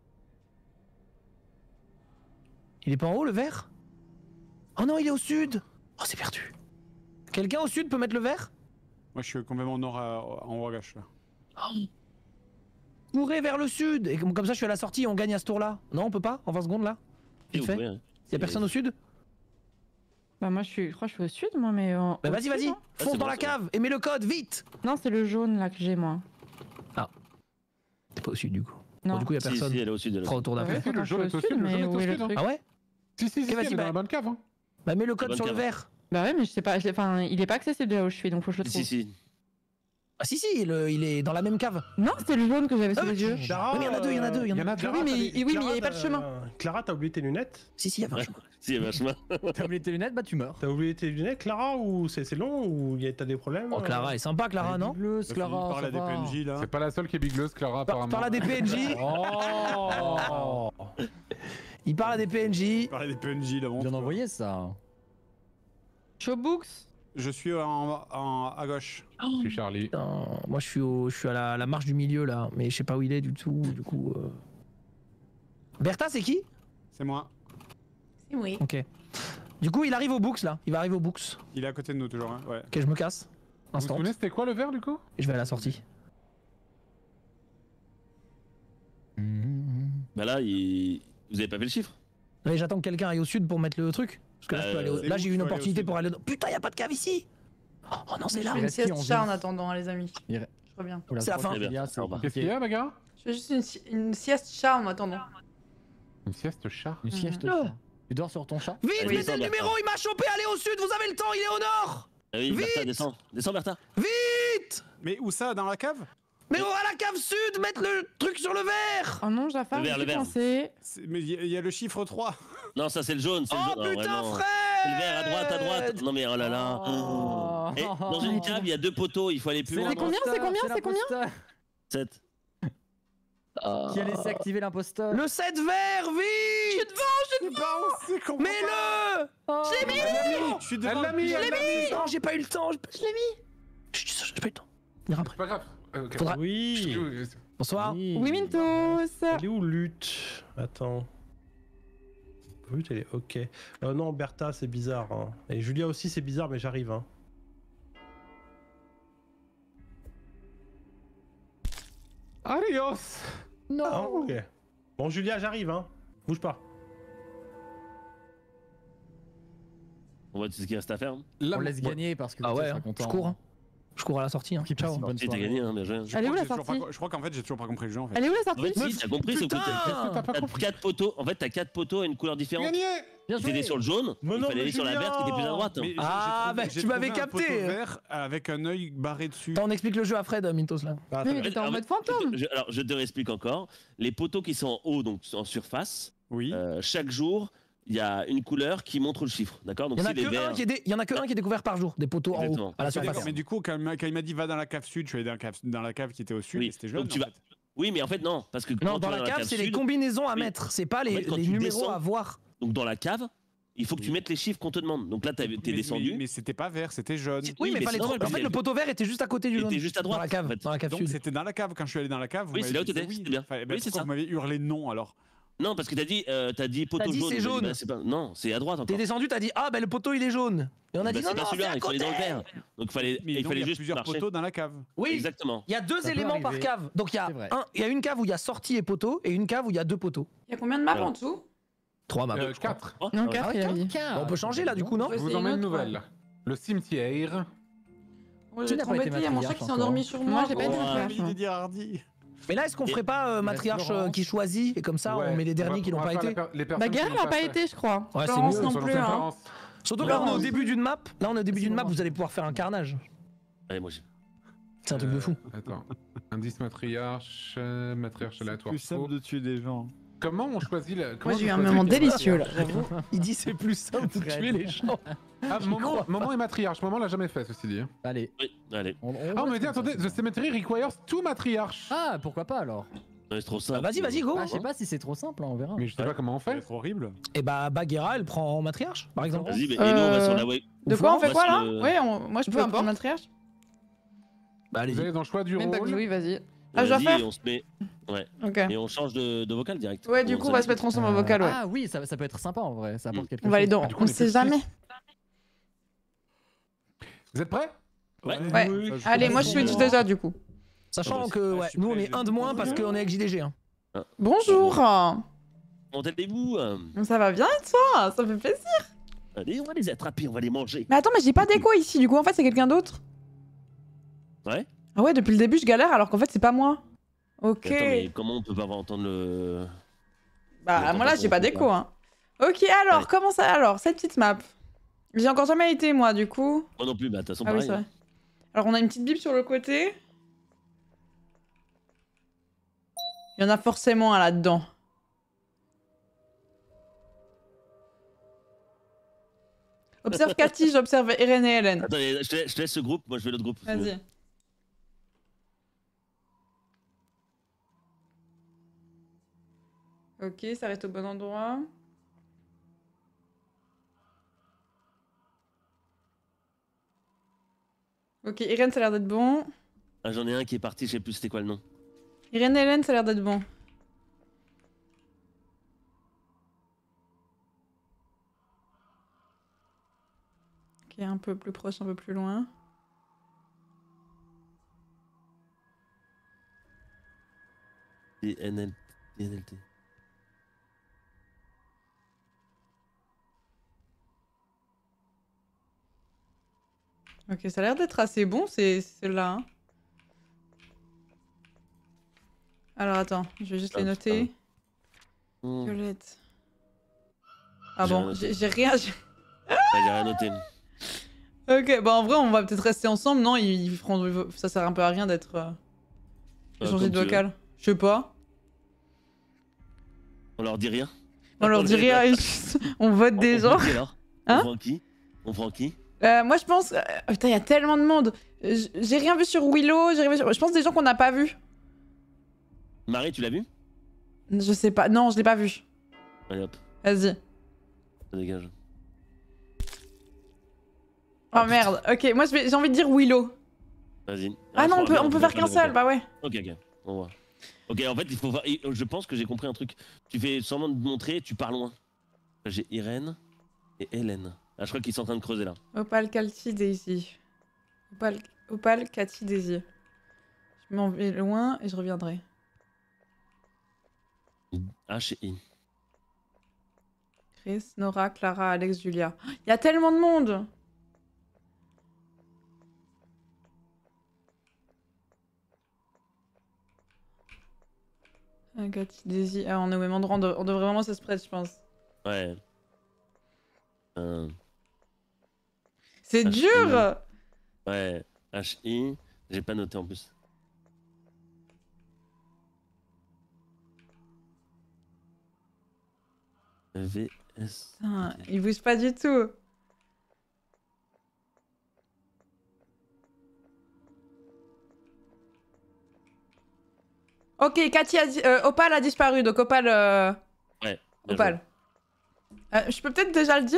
Il est pas en haut le vert? Oh non, il est au sud. Oh, c'est perdu. Quelqu'un au sud peut mettre le vert? Moi, je suis complètement en haut à gauche là. Courez vers le sud. Et comme ça, je suis à la sortie. On gagne à ce tour-là. Non, on peut pas? En 20 secondes là? Vite fait. Y'a personne au sud? Bah moi je crois que je suis au sud moi mais... Bah vas-y, fonce dans la cave et mets le code, vite. Non c'est le jaune là que j'ai moi. Ah. T'es pas au sud du coup. Non. Bon, du coup y'a personne. Si, elle est au sud. Prends autour d'après. Le jaune est au sud, mais où est le truc? Ah ouais? Si, elle est dans la bonne cave. Bah mets le code sur le vert. Bah ouais mais je sais pas, enfin il est pas accessible de là où je suis donc faut que je le trouve. Si. Ah si, il est dans la même cave. Non, c'était le jaune que j'avais sous les yeux. Oui, mais il y en a deux, il y en a deux. Oui, mais il y avait pas de chemin. Clara, t'as oublié tes lunettes? Si, il y avait un chemin. Si, il y avait un chemin. T'as oublié tes lunettes, bah tu meurs. T'as oublié tes lunettes, Clara, ou c'est long, ou t'as des problèmes? Oh, Clara est sympa, Clara, non? Bigleuse, Clara, parle à des PNJ là. C'est pas la seule qui est bigleuse, Clara, apparemment. Parle à des PNJ. Oh. Il parle à des PNJ. Parle à des PNJ là. Bien envoyé ça. Showbooks. Je suis à gauche. Je suis Charlie. Putain, moi je suis à la marche du milieu là, mais je sais pas où il est du tout. Du coup. Bertha, c'est qui? C'est moi. C'est oui. Ok. Du coup, il arrive au books là. Il va arriver au books. Il est à côté de nous toujours. Hein. Ouais. Ok, je me casse. Vous vous souvenez c'était quoi le vert du coup? Et je vais à la sortie. Bah là, vous avez pas fait le chiffre? Mais j'attends que quelqu'un aille au sud pour mettre le truc. Parce que là, je peux aller là j'ai eu une opportunité pour aller. Putain, y a pas de cave ici. Oh non, c'est là. Je fais une sieste chat en attendant, les amis. Je reviens. C'est la fin. Qu'est-ce qu'il y a, Baga? Je fais juste une sieste chat en attendant. Une sieste chat? Une sieste chat. Tu dors sur ton chat? Vite, mettez le numéro, il m'a chopé, allez au sud, vous avez le temps, il est au nord. Oui, Bertha, descends. Descends, Bertha. Vite. Mais où ça? Dans la cave? Mais on va à la cave sud, mettre le truc sur le verre. Oh non, Jafar, j'ai pensé. Mais il y a le chiffre 3. Non, ça c'est le jaune. Oh le jaune. putain, non, Fred. C'est le vert, à droite. Non mais oh là là. Et dans une cave, il y a 2 poteaux, il faut aller plus loin. C'est combien? 7. Qui a laissé activer l'imposteur? Le 7 vert, vite. Je suis devant. Mets-le. Je l'ai mis. Je suis devant. Je l'ai mis. Non, j'ai pas eu le temps. Je l'ai mis. J'ai pas eu le temps. Viens après. Pas grave. Faudra... Oui. Bonsoir. Oui, Mintos. Elle est où Lutte? Attends. Lutte, elle est ok. Non, Bertha, c'est bizarre. Hein. Et Julia aussi, c'est bizarre, mais j'arrive. Hein. Adios. Non. Ah, ok. Bon, Julia, j'arrive. Hein. Bouge pas. On voit tout ce qu'il reste à faire. On laisse gagner parce que ah ouais, sera content. je cours. Hein. Je cours à la sortie. Hein. Ciao. Tu t'as gagné, hein, bien joué. Elle est où la sortie? Je crois qu'en fait, j'ai toujours pas compris le jeu. En fait. Elle est où la sortie? Si, t'as compris, sauf que t'as 4 poteaux. En fait, t'as 4 poteaux à une couleur différente. Gagné. Bien joué. T'étais sur le jaune, il fallait aller sur la verte qui était plus à droite. Mais ah, bah tu m'avais capté. Un poteau vert avec un œil barré dessus. Attends, on explique le jeu à Fred, Mintos là. Mais t'étais en mode fantôme. Alors, je te réexplique encore. Les poteaux qui sont en haut, donc en surface, oui. Chaque jour, il y a une couleur qui montre le chiffre, d'accord? Donc il y en a que un qui est découvert par jour, des poteaux en haut, à la surface. Mais du coup, quand il m'a dit va dans la cave sud, je suis allé dans la cave qui était au sud, oui. Et c'était jaune. Oui, mais en fait non, parce que non, dans la cave, c'est les combinaisons à mettre, c'est pas les numéros à voir. Donc dans la cave, il faut que tu mettes les chiffres qu'on te demande. Donc là, t'es descendu. Mais c'était pas vert, c'était jaune. Oui, mais fallait en fait, le poteau vert était juste à côté du jaune. Il était juste à droite. Dans la cave, en fait. dans la cave Donc sud. c'était dans la cave. Quand je suis allé dans la cave, oui, c'est là où t'étais, c'était bien. Oui, c'est ça. Vous m'avez hurlé non alors. Non, parce que t'as dit poteau jaune. C'est jaune. Non, c'est à droite encore. T'es descendu, t'as dit ah ben le poteau il est jaune. Et on a dit non, c'est pas celui-là, il fallait dans le vert. Donc il fallait juste plusieurs poteaux dans la cave. Oui, exactement. Il y a deux éléments par cave. Donc il y a une cave où il y a sortie et poteau et une cave où il y a deux poteaux. Il y a combien de maps en dessous? 3 maps. 4. Non, 4, il a dit. On peut changer là du coup, non? Je vous emmène une nouvelle. Le cimetière. Moi j'ai trop embêté, il y a mon chat qui s'est endormi sur moi. Moi j'ai pas été Didier Hardy. Mais là, est-ce qu'on ferait pas matriarche qui choisit et comme ça on met les derniers qui n'ont pas été? Bah Guerre n'a pas été, je crois. Ouais, c'est Florence mieux. non plus. Hein. Surtout là, on est au début d'une map. Là, on est au début d'une map, vous allez pouvoir faire un carnage. Allez, moi j'ai. C'est un truc de fou. Attends. Indice matriarche aléatoire. C'est plus simple de tuer des gens. Comment on choisit la. Moi j'ai eu un moment délicieux là. Il dit c'est plus simple de tuer les gens. Ah, moment et matriarche. Moment l'a jamais fait, ceci dit. Allez. Oui, allez. Ah, on m'a dit, attendez, The Cemetery requires two matriarches. Ah, pourquoi pas alors? C'est trop simple. Vas-y, go. Je sais pas si c'est trop simple, on verra. Mais je sais pas comment on fait. C'est horrible. Et bah Bagheera, elle prend matriarche, par exemple. Vas-y, et nous on va sur la way. De quoi on fait quoi là? Ouais, moi je peux prendre matriarche. Bah Vous allez dans le choix du Même pas que rôle. oui, vas-y. Ah, je dois faire. Et on se met. Ouais. Ok. Et on change de vocal direct. Ouais, du coup on va se mettre ensemble en vocal, ouais. Ah oui, ça peut être sympa en vrai, ça apporte quelque chose. On va aller dans. On sait jamais. Vous êtes prêts? Ouais. Allez, moi je switch déjà du coup. Sachant que nous on est un de moins parce qu'on est avec JDG. Hein. Bonjour. Comment allez-vous? Ça va bien et toi? Ça fait plaisir. Allez, on va les attraper, on va les manger. Mais attends, mais j'ai pas d'écho ici, du coup en fait c'est quelqu'un d'autre. Ouais? Ah ouais, depuis le début je galère alors qu'en fait c'est pas moi. Ok. Attends, mais comment on peut pas entendre le. Bah moi là j'ai pas d'écho hein. Ok alors, Ouais. comment ça alors, cette petite map? J'ai encore jamais été moi du coup. Moi non plus, bah de toute façon Ah oui pareil. c'est vrai. Alors on a une petite bible sur le côté. Il y en a forcément un là-dedans. Observe Cathy, j'observe Eren et Hélène. Attends, je te laisse ce groupe, moi je vais l'autre groupe. Vas-y. Ok, ça reste au bon endroit. Ok, Irène, ça a l'air d'être bon. Ah, j'en ai un qui est parti, je sais plus c'était quoi le nom. Irène et Hélène, ça a l'air d'être bon. Ok, un peu plus proche, un peu plus loin. NLT. Ok, ça a l'air d'être assez bon, c'est celle-là. Hein. Alors attends, je vais juste les noter. Violette. Ah bon, j'ai rien... J'ai rien noté. Ok, bah en vrai, on va peut-être rester ensemble, non? Ils feront... Ça sert un peu à rien d'être... changer de vocal. Je sais pas. On leur dit rien? On leur dit rien, on vote des gens. Hein? On prend qui? Moi je pense... putain, il y a tellement de monde. J'ai rien vu sur Willow, je pense des gens qu'on n'a pas vus. Marie, tu l'as vu? Je sais pas, non, je l'ai pas vu. Allez hop, Vas-y. ça dégage. Oh merde, ok, moi j'ai envie de dire Willow. Vas-y. Ah non, on peut faire qu'un seul, bah ouais. Ok, on voit. Ok, en fait, il faut voir... Je pense que j'ai compris un truc. Tu fais semblant de montrer, tu pars loin. J'ai Irène et Hélène. Ah, je crois qu'ils sont en train de creuser là. Opal, Cathy, Daisy. Opal, Cathy, Daisy. Je m'en vais loin et je reviendrai. H et I. Chris, Nora, Clara, Alex, Julia. Il y a tellement de monde! Cathy, Daisy. Ah, on est au même endroit, on devrait vraiment se spread, je pense. Ouais. C'est dur! Ouais, H-I. J'ai pas noté en plus. VS. Putain, il bouge pas du tout. Ok, Cathy a Opal a disparu, donc Opal... Ouais. Opal. Je peux peut-être déjà le dire?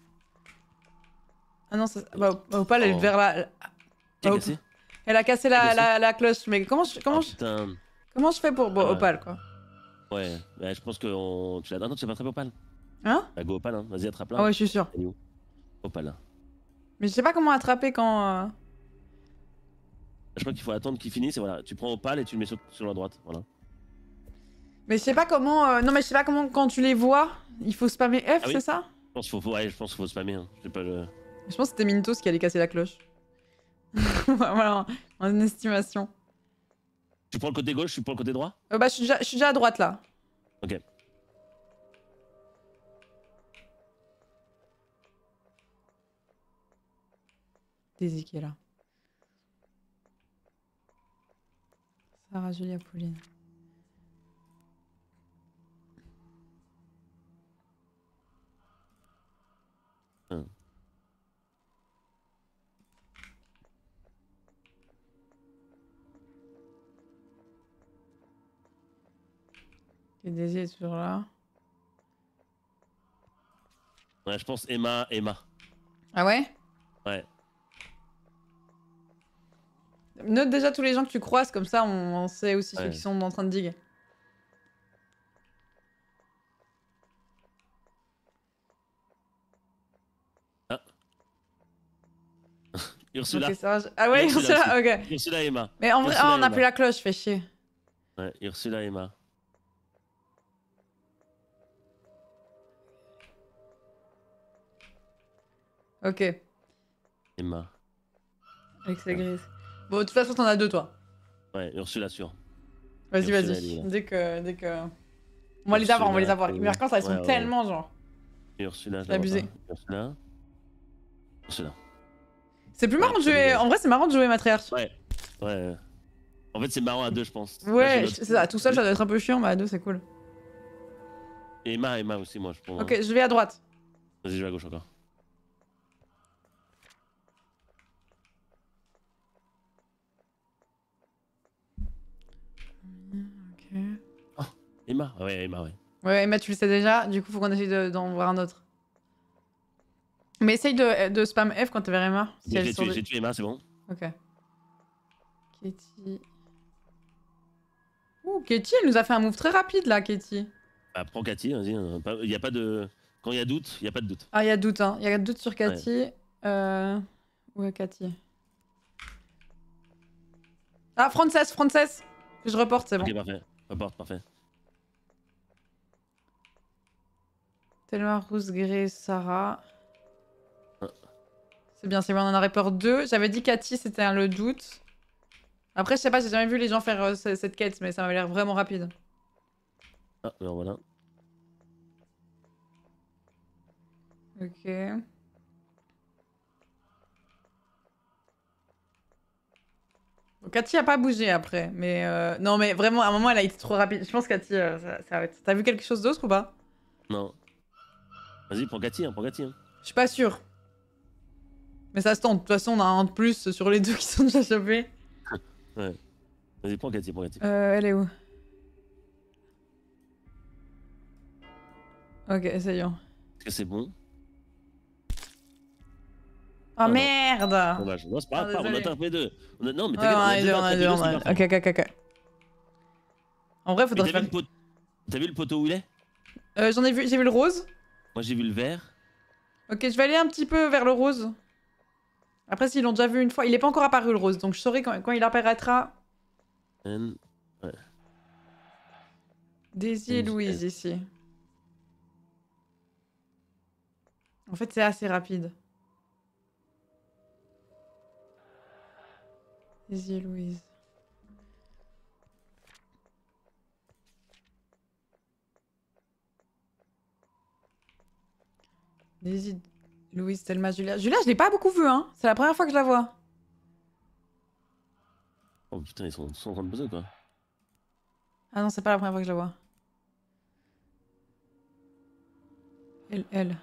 Ah non, Opal, elle est vers la... Elle a cassé la cloche, mais comment je fais pour... Bon, Opal, quoi. Ouais, bah, je pense que tu l'as... Non, tu l'as pas attrapé Opal. Hein? Bah go Opal, hein. Vas-y, attrape-la. Ah ouais, je suis sûr. Opal. Mais je sais pas comment attraper quand... Je crois qu'il faut attendre qu'il finisse et voilà. Tu prends Opal et tu le mets sur la droite, voilà. Mais je sais pas comment... Non, mais je sais pas comment quand tu les vois, il faut spammer F, c'est ça? Je pense qu'il faut spammer, hein. Je pense que c'était Mintos qui allait casser la cloche. Voilà, en estimation. Tu prends le côté gauche, tu prends le côté droit? Bah, je suis déjà à droite, là. Ok. Daisy qui est là. Sarah, Julia, Pauline. Et Daisy est toujours là. Ouais, je pense Emma. Ah ouais? Ouais. Note déjà tous les gens que tu croises, comme ça on sait aussi ceux qui sont en train de dig. Ah. Ursula. Okay, ah ouais, Ursula, ok. Ursula et Emma. Mais en vrai, on a plus la cloche, fait chier. Ouais, Ursula et Emma. Ok. Emma. Avec la grise. Bon, de toute façon, t'en as deux, toi. Ouais, Ursula sûr. Vas-y. Dès que... On va les avoir, Mais par contre, elles sont tellement genre... Ursula, c'est abusé. Ursula. C'est plus marrant de jouer... En vrai, c'est marrant de jouer matriarche. Ouais. En fait, c'est marrant à deux, je pense. Ouais, c'est ça. Tout seul, ça doit être un peu chiant, mais à deux, c'est cool. Et Emma aussi, moi, je pense. Ok, je vais à droite. Vas-y, je vais à gauche encore. Ok. Oh, Emma, ouais. Ouais, Emma, tu le sais déjà, du coup, faut qu'on essaye d'en voir un autre. Mais essaye de spam F quand t'es vers Emma. Si j'ai tué Emma, c'est bon. Ok. Katie. Ouh, Katie, elle nous a fait un move très rapide là, Katie. Bah, prends Katie, vas-y. Il y a pas de... Quand il y a doute, il y a pas de doute. Ah, il y a doute, hein. Il y a doute sur Katie. Où est Katie? Ah, Frances. Je reporte, c'est bon. Ok, parfait. Reporte, parfait. Thelma, Rousse, Grey, Sarah. C'est bien, on en a report 2. J'avais dit Katie, c'était le doute. Après, je sais pas, j'ai jamais vu les gens faire cette quête, mais ça m'a l'air vraiment rapide. Ah, alors voilà. Ok. Bon, Cathy a pas bougé après, mais non, mais vraiment, à un moment, elle a été trop rapide. Je pense Cathy, ça va être... T'as vu quelque chose d'autre ou pas? Non. Vas-y, prends Cathy, Je suis pas sûre. Mais ça se tente. De toute façon, on a un de plus sur les deux qui sont déjà chopés. Ouais. Vas-y, prends Cathy. Elle est où? Ok, essayons. Est-ce que c'est bon? Oh merde! Dommage. Non, c'est pas grave, on a tapé deux. Non, mais t'inquiète, on a deux. Ok. En vrai, faudrait faire... T'as vu le poteau où il est? J'ai vu le rose. Moi, j'ai vu le vert. Ok, je vais aller un petit peu vers le rose. Après, s'ils l'ont déjà vu une fois, il est pas encore apparu le rose, donc je saurai quand il apparaîtra. Ouais. Daisy et Louise ici. En fait, c'est assez rapide. Daisy et Louise. Daisy, Louise, Thelma, Julia. Julia, je l'ai pas beaucoup vu, hein. C'est la première fois que je la vois. Oh putain, ils sont en train de buzzer, quoi. Ah non, c'est pas la première fois que je la vois. Elle.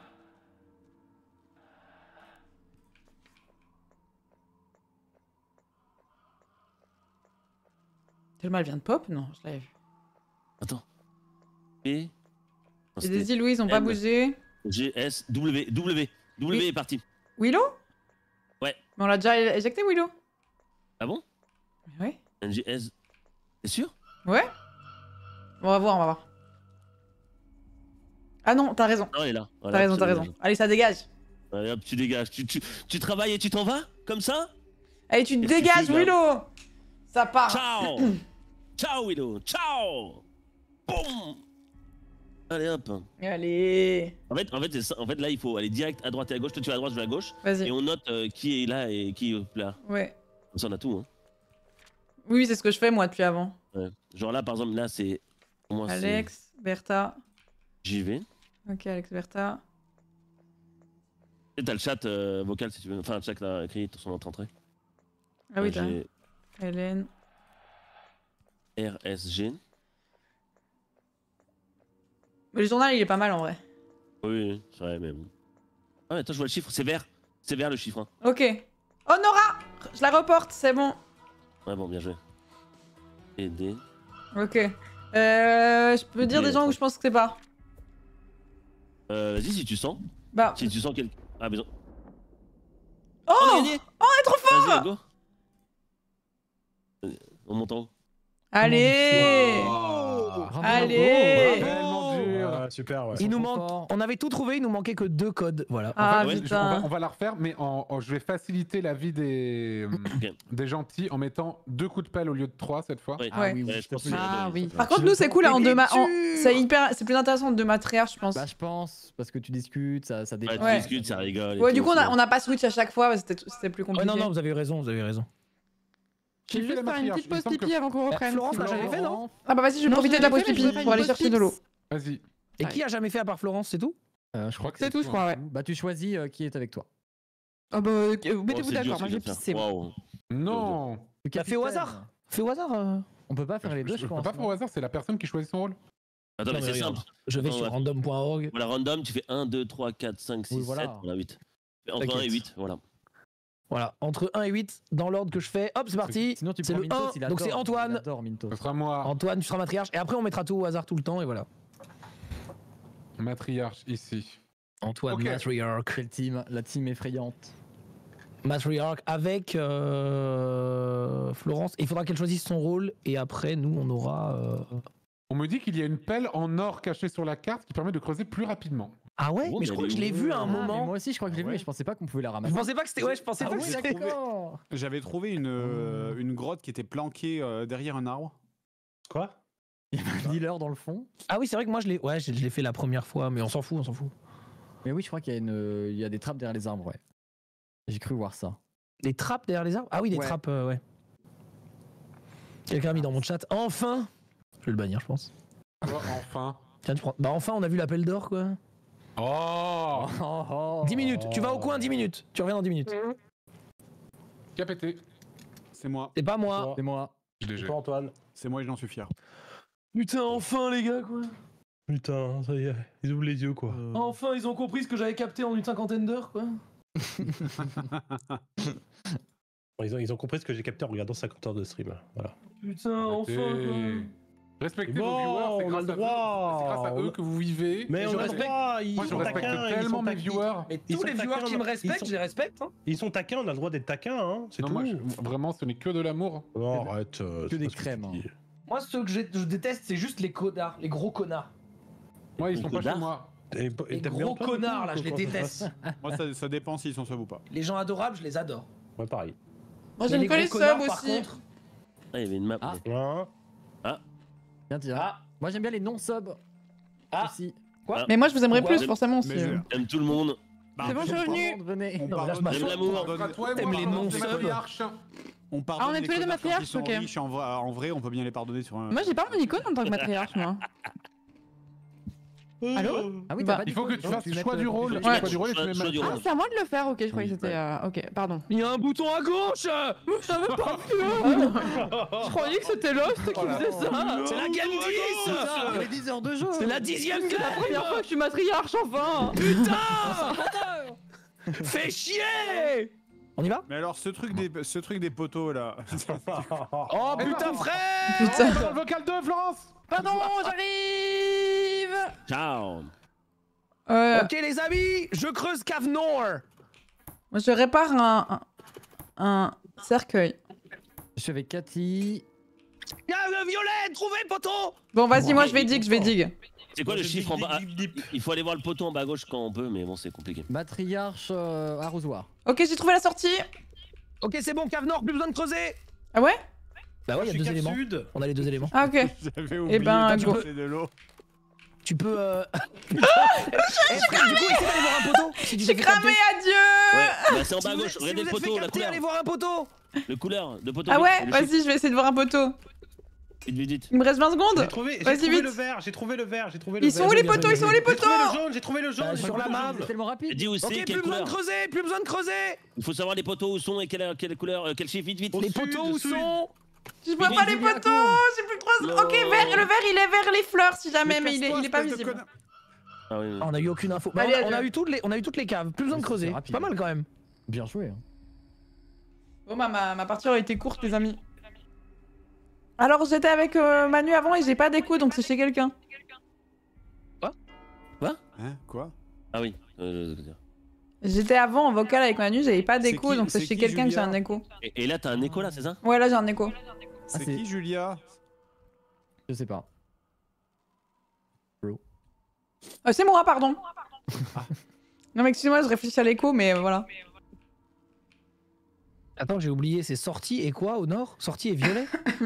Thelma, elle vient de pop? Non, je l'avais vue. Attends. Et Daisy et Louise ont pas bougé. G-S-W. W Oui. est parti. Willow? Ouais. Mais on l'a déjà éjecté, Willow? Ah bon? Ouais. NGS. T'es sûr? Ouais. On va voir. Ah non, t'as raison. Non, elle est là. T'as raison. Allez, ça dégage. Allez hop, tu dégages. Tu travailles et tu t'en vas? Comme ça? Allez, tu Qu'est-ce que dégages, tu fais, Willow. Ça part. Ciao. Ciao, Willow. Ciao. Boum. Allez hop. Allez. En fait, là, il faut aller direct à droite et à gauche. Toi, tu vas à droite, je vais à gauche. Vas-y. Et on note qui est là et qui est là. Ouais. Comme ça, on a tout. Hein. Oui, c'est ce que je fais moi depuis avant. Ouais. Genre là, par exemple, là, c'est. Pour moi, Alex, Bertha. J'y vais. Ok, Alex, Bertha. Et t'as le chat vocal si tu veux. Enfin, le chat là, écrit sur notre entrée. Ah oui, t'as. Hélène. RSG. Mais le journal, il est pas mal en vrai. Oui, c'est vrai, mais bon. Ah, mais attends, je vois le chiffre, c'est vert. C'est vert le chiffre. Hein. Ok. Oh, Nora! Je la reporte, c'est bon. Ouais, bon, bien joué. Aider. Ok. Je peux dire des gens où je pense que c'est pas. Vas-y, si tu sens. Bah. Si tu sens quelqu'un. Ah, besoin. Oh! On a gagné! Oh, elle est trop fort! Vas-y, go. On monte en haut. Allez! Oh, allez! Super, ouais. Il nous manque, on avait tout trouvé, il nous manquait que 2 codes. Voilà. Ah, Ouais, putain. on va la refaire, mais je vais faciliter la vie des gentils en mettant 2 coups de pelle au lieu de 3 cette fois. Ouais. Ah oui, oui, je pense que c'est Ah la oui. Par contre, nous, c'est cool hein, en deux c'est plus intéressant en deux matriarches, je pense. Bah, je pense, parce que tu discutes, ça Ouais, dépend. tu discutes, ça rigole. Ouais, du coup, on n'a pas switch à chaque fois, c'était plus compliqué. Ouais, non, vous avez raison, Je vais juste faire une petite pause pipi avant qu'on reprenne. Florence l'a jamais fait, non? Ah bah vas-y, je vais profiter de la pause pipi pour aller chercher de l'eau. Vas-y. Et qui a jamais fait à part Florence, c'est tout? Je crois que C'est tout, je crois, ouais. Bah, tu choisis qui est avec toi. Ah bah, mettez-vous d'accord, moi j'ai pissé. Waouh. Non. Bah, fais au hasard. Fais au hasard. On peut pas faire les deux, je Je peux pense. pas faire au hasard, c'est la personne qui choisit son rôle. Attends, Non, mais mais c'est regarde. simple. Je vais Attends, sur ouais. random.org. Voilà, random, tu fais 1, 2, 3, 4, 5, 6, Oui, voilà. 7, voilà 8. Entre 1 et T'inquiète. 8, voilà. Voilà, entre 1 et 8, dans l'ordre que je fais. Hop, c'est parti. Sinon, tu C'est prends le Mintos, 1, il adore. donc c'est Antoine. Il adore Mintos. Ce sera moi. Antoine, tu seras matriarche. Et après, on mettra tout au hasard tout le temps, et voilà. Matriarche ici. Antoine, Ok. matriarche. Quelle team, la team effrayante. Matriarche avec Florence. Et il faudra qu'elle choisisse son rôle. Et après, nous, on aura. On me dit qu'il y a une pelle en or cachée sur la carte qui permet de creuser plus rapidement. Ah ouais, Oh, mais je mais crois que elle je est l'ai où vu à un Ah, mais moment. moi aussi, je crois que je l'ai vu, Ouais. mais je pensais pas qu'on pouvait la Je ramasser. pensais pas que c'était. Ouais, je pensais Ah pas oui, que c'était. d'accord. J'avais trouvé une grotte qui était planquée derrière un arbre. Quoi? Il y avait un dealer dans le fond. Ah oui, c'est vrai que moi, je l'ai fait la première fois, mais on s'en fout, on s'en fout. Mais oui, je crois qu'il y a il y a des trappes derrière les arbres, ouais. J'ai cru voir ça. Des trappes derrière les arbres? Ah oui, des Ouais. trappes, ouais. Quelqu'un a mis dans mon chat. Enfin! Je vais le bannir, je pense. Oh, enfin. Tiens, tu prends. Bah, enfin, on a vu l'appel d'or, quoi. Oh 10 minutes. Tu vas au coin 10 minutes. Tu reviens dans 10 minutes. Qui a pété? C'est moi. C'est pas moi. C'est moi. GG. Toi, Antoine. C'est moi et j'en suis fier. Putain, enfin, les gars, quoi. Putain, ça y est, ils ouvrent les yeux, quoi. Enfin, ils ont compris ce que j'avais capté en une cinquantaine d'heures, quoi. Ils ont compris ce que j'ai capté en regardant 50 heures de stream. Voilà. Putain, enfin, quoi. Respectez Bon, vos viewers, c'est on a le grâce à droit. eux. C'est grâce à eux que vous vivez. Mais Et on je a le respecte- droit, ils Moi, je sont respecte taquins, tellement mes viewers. Mais Ils tous sont les viewers taquins, qui me ils respectent, sont- je les respecte. Hein. Ils sont taquins, on a le droit d'être taquins, hein. C'est Non, tout. moi, vraiment, ce n'est que de l'amour. Non, arrête. Que c'est des pas ce tu crèmes, dis. Moi, ceux que je déteste, c'est juste les connards, les gros connards. Moi, ils sont pas Connard. chez moi. Et Les t'aimes bien gros Antoine, connards, ou là, je les comment ça se passe déteste. Moi, ça dépend s'ils sont sub ou pas. Les gens adorables, je les adore. Ouais, pareil. Moi, Mais j'aime pas gros les connards, subs par aussi. contre, Ah, il y avait une map. Ah. mais- Hein Tiens, tiens. Ah. Moi, j'aime bien les non-subs. Ah. Aussi. Mais moi, je vous aimerais Pourquoi plus, forcément. Si... Mais je- J'aime tout le monde. C'est bon, je suis revenu. Venez. Oh, On Non, mais là, je pardonne- J'aime l'amour. T'aimes les noms subs. On pardonne Ah, on est les tous les deux connards quand matriarches, ils sont ok. riches, en vrai, on peut bien les pardonner sur un. Moi, j'ai pas mon icône en tant que matriarche, moi. Allô? Ah oui, Bah, t'as pas Il faut que tu fasses le choix du rôle. Ouais. Choix du rôle et tu mets Choix du mal. rôle. Ah, c'est à moi de le faire, ok, je croyais que Oui, c'était. Ok, pardon. il y a un bouton à gauche. Ça veut pas Je croyais que c'était Lost qui faisait ça. C'est la game 10. Putain, les 10 heures de jeu. C'est la 10e C'est la première fois que je suis matriarche, enfin. Putain. Fais chier. On y va? Mais alors, ce truc des poteaux là. Oh putain, frère. Putain. Dans le vocal 2, Florence. Pardon, j'arrive. Ciao. Ok les amis, je creuse cave nord. Moi, je répare un cercueil. Je suis avec Cathy. Ah, le violet, trouvez poteau. Bon, vas-y, moi je vais dig. C'est quoi le chiffre en bas? Il faut aller voir le poteau en bas à gauche quand on peut, mais bon, c'est compliqué. Matriarche arrosoir. Ok, j'ai trouvé la sortie. Ok, c'est bon, cave nord, plus besoin de creuser. Ah ouais? Bah ouais, il y a 2 éléments. Sud. On a les 2 éléments. Ah ok. J'avais oublié ben, de go. passer de l'eau. Tu peux. Frère, du coup, essaye d'aller voir un poteau. Si tu J'ai cramé, adieu. Ouais, bah c'est en bas à gauche, Si regardez vous le êtes fait poteau, la capter, couleur. allez voir un poteau. Le couleur, le poteau. Ah vite, ouais, le vas-y, chiffre. je vais essayer de voir un poteau. Vite. Il me reste 20 secondes. J'ai trouvé Vas-y, le vite. vert, j'ai trouvé le vert. Ils sont où les poteaux? Ils sont où les poteaux? J'ai trouvé le jaune, Sur la map. C'est tellement rapide. Dis où c'est, Ok, quelle plus besoin de couleur. creuser, plus besoin de creuser. Il faut savoir les poteaux où sont et quelle couleur, quel chiffre, vite. Les poteaux où sont? Je vois pas les poteaux. J'ai plus que 3. Ok, vert, le vert il est vers les fleurs si jamais, mais il est pas visible. Ah oui. On a eu aucune info. Allez, on a eu toutes les caves. Plus besoin de creuser. C'est pas mal quand même. Bien joué. Hein. Bon bah ma partie aurait été courte les amis. Alors j'étais avec Manu avant et j'ai pas d'écho donc c'est chez quelqu'un. Hein? Quoi? Ah oui. J'étais avant en vocal avec Manu, j'avais pas d'écho qui- donc c'est c'est chez qui, quelqu'un que j'ai Julia un écho. Et là, t'as un écho là, c'est ça? Ouais là j'ai un écho. C'est c'est- qui Julia? Je sais pas. C'est moi pardon. Non mais excusez-moi je réfléchis à l'écho mais voilà. Attends, j'ai oublié, c'est sortie et quoi au nord? Sortie et violet? Je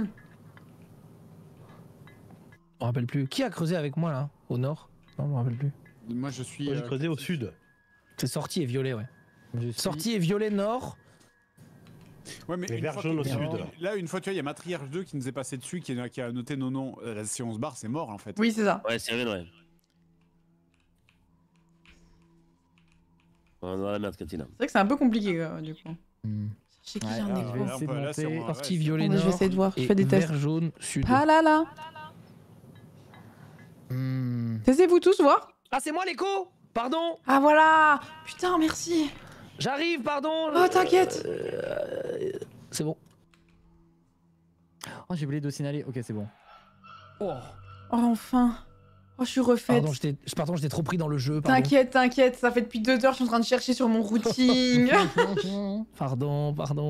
me rappelle plus. Qui a creusé avec moi là? Au nord? Non, je me rappelle plus. Moi je suis. J'ai creusé au sud. C'est sortie et violet, ouais. Je suis- Sortie et violet nord. Ouais, mais Les une verts fois jaunes au que- sud. Là, une fois, tu vois, il y a Matriarche 2 qui nous est passé dessus, qui a noté nos noms. Là, si on se barre, c'est mort en fait. Oui c'est ça. Ouais, c'est vrai, ouais. On est dans la merde, Katina. C'est vrai que c'est un peu compliqué du coup. Hmm. Chez qui Ouais, j'ai un alors, écho? je vais essayer de Là, c'est monter. moi. Sortie ouais, violet Attends, mais nord. je vais essayer de voir, je et fais des tests. vert jaune sud. Ah là là. Hmm. Taisez-vous tous voir. Ah, c'est moi l'écho. Pardon. Ah voilà. Putain merci. J'arrive, pardon. Oh t'inquiète. C'est bon. Oh, j'ai oublié de signaler. Ok, c'est bon. Oh enfin. Oh je suis refaite. Pardon, j'étais trop pris dans le jeu. Pardon. T'inquiète, ça fait depuis 2 heures, je suis en train de chercher sur mon routing. Pardon.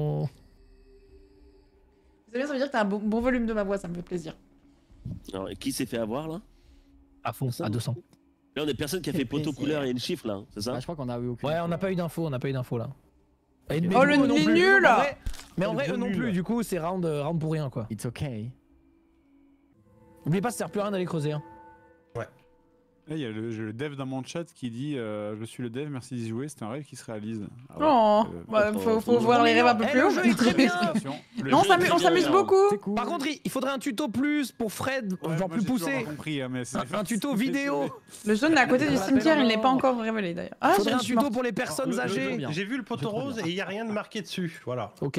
C'est bien, ça veut dire que t'as un bon volume de ma voix, ça me fait plaisir. Alors, qui s'est fait avoir là? À fond, à 200. Là, on est personne qui a Quel fait poteau plaisir. couleur et une chiffre là, c'est ça? Ah, je crois qu'on a eu aucune. Ouais, on n'a pas eu d'infos là. Et- mais Oh, du le coup, eux non nul plus. nul. Mais en vrai, Le eux non nul. plus. Du coup, c'est round pour rien quoi. It's okay. N'oubliez pas, ça sert plus à rien d'aller creuser. Hein. Là, il y a le dev dans mon chat qui dit je suis le dev, merci d'y jouer, c'est un rêve qui se réalise. Ah ouais. Oh, bah, faut voir les rêves un peu Eh, plus le haut. jeu est très bien. Non, on s'amuse beaucoup. C'est cool. Par contre, il faudrait un tuto plus pour Fred, genre plus poussé. Compris, hein, mais Un tuto vidéo. Le jaune est à côté du Je cimetière, il rappelle n'est pas encore. encore révélé d'ailleurs. Ah, Faudrait un je suis tuto morte. pour les personnes âgées. bien. J'ai vu le poteau Je trouve rose bien. et il n'y a rien de marqué dessus. Voilà. Ok.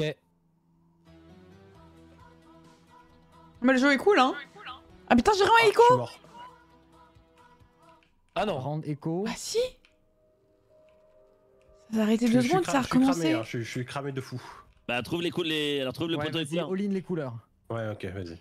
Mais le jeu est cool, hein. Ah putain, j'ai Je vraiment suis écho. mort. Ah non. Rendre écho. Ah si. Ça s'est arrêté Je 2 suis secondes, ça a je suis cramé, recommencé. hein, je suis cramé de fou. Bah, trouve alors trouve le Ouais, poteau et vas-y, couleur. all in les couleurs. Ouais, ok, vas-y.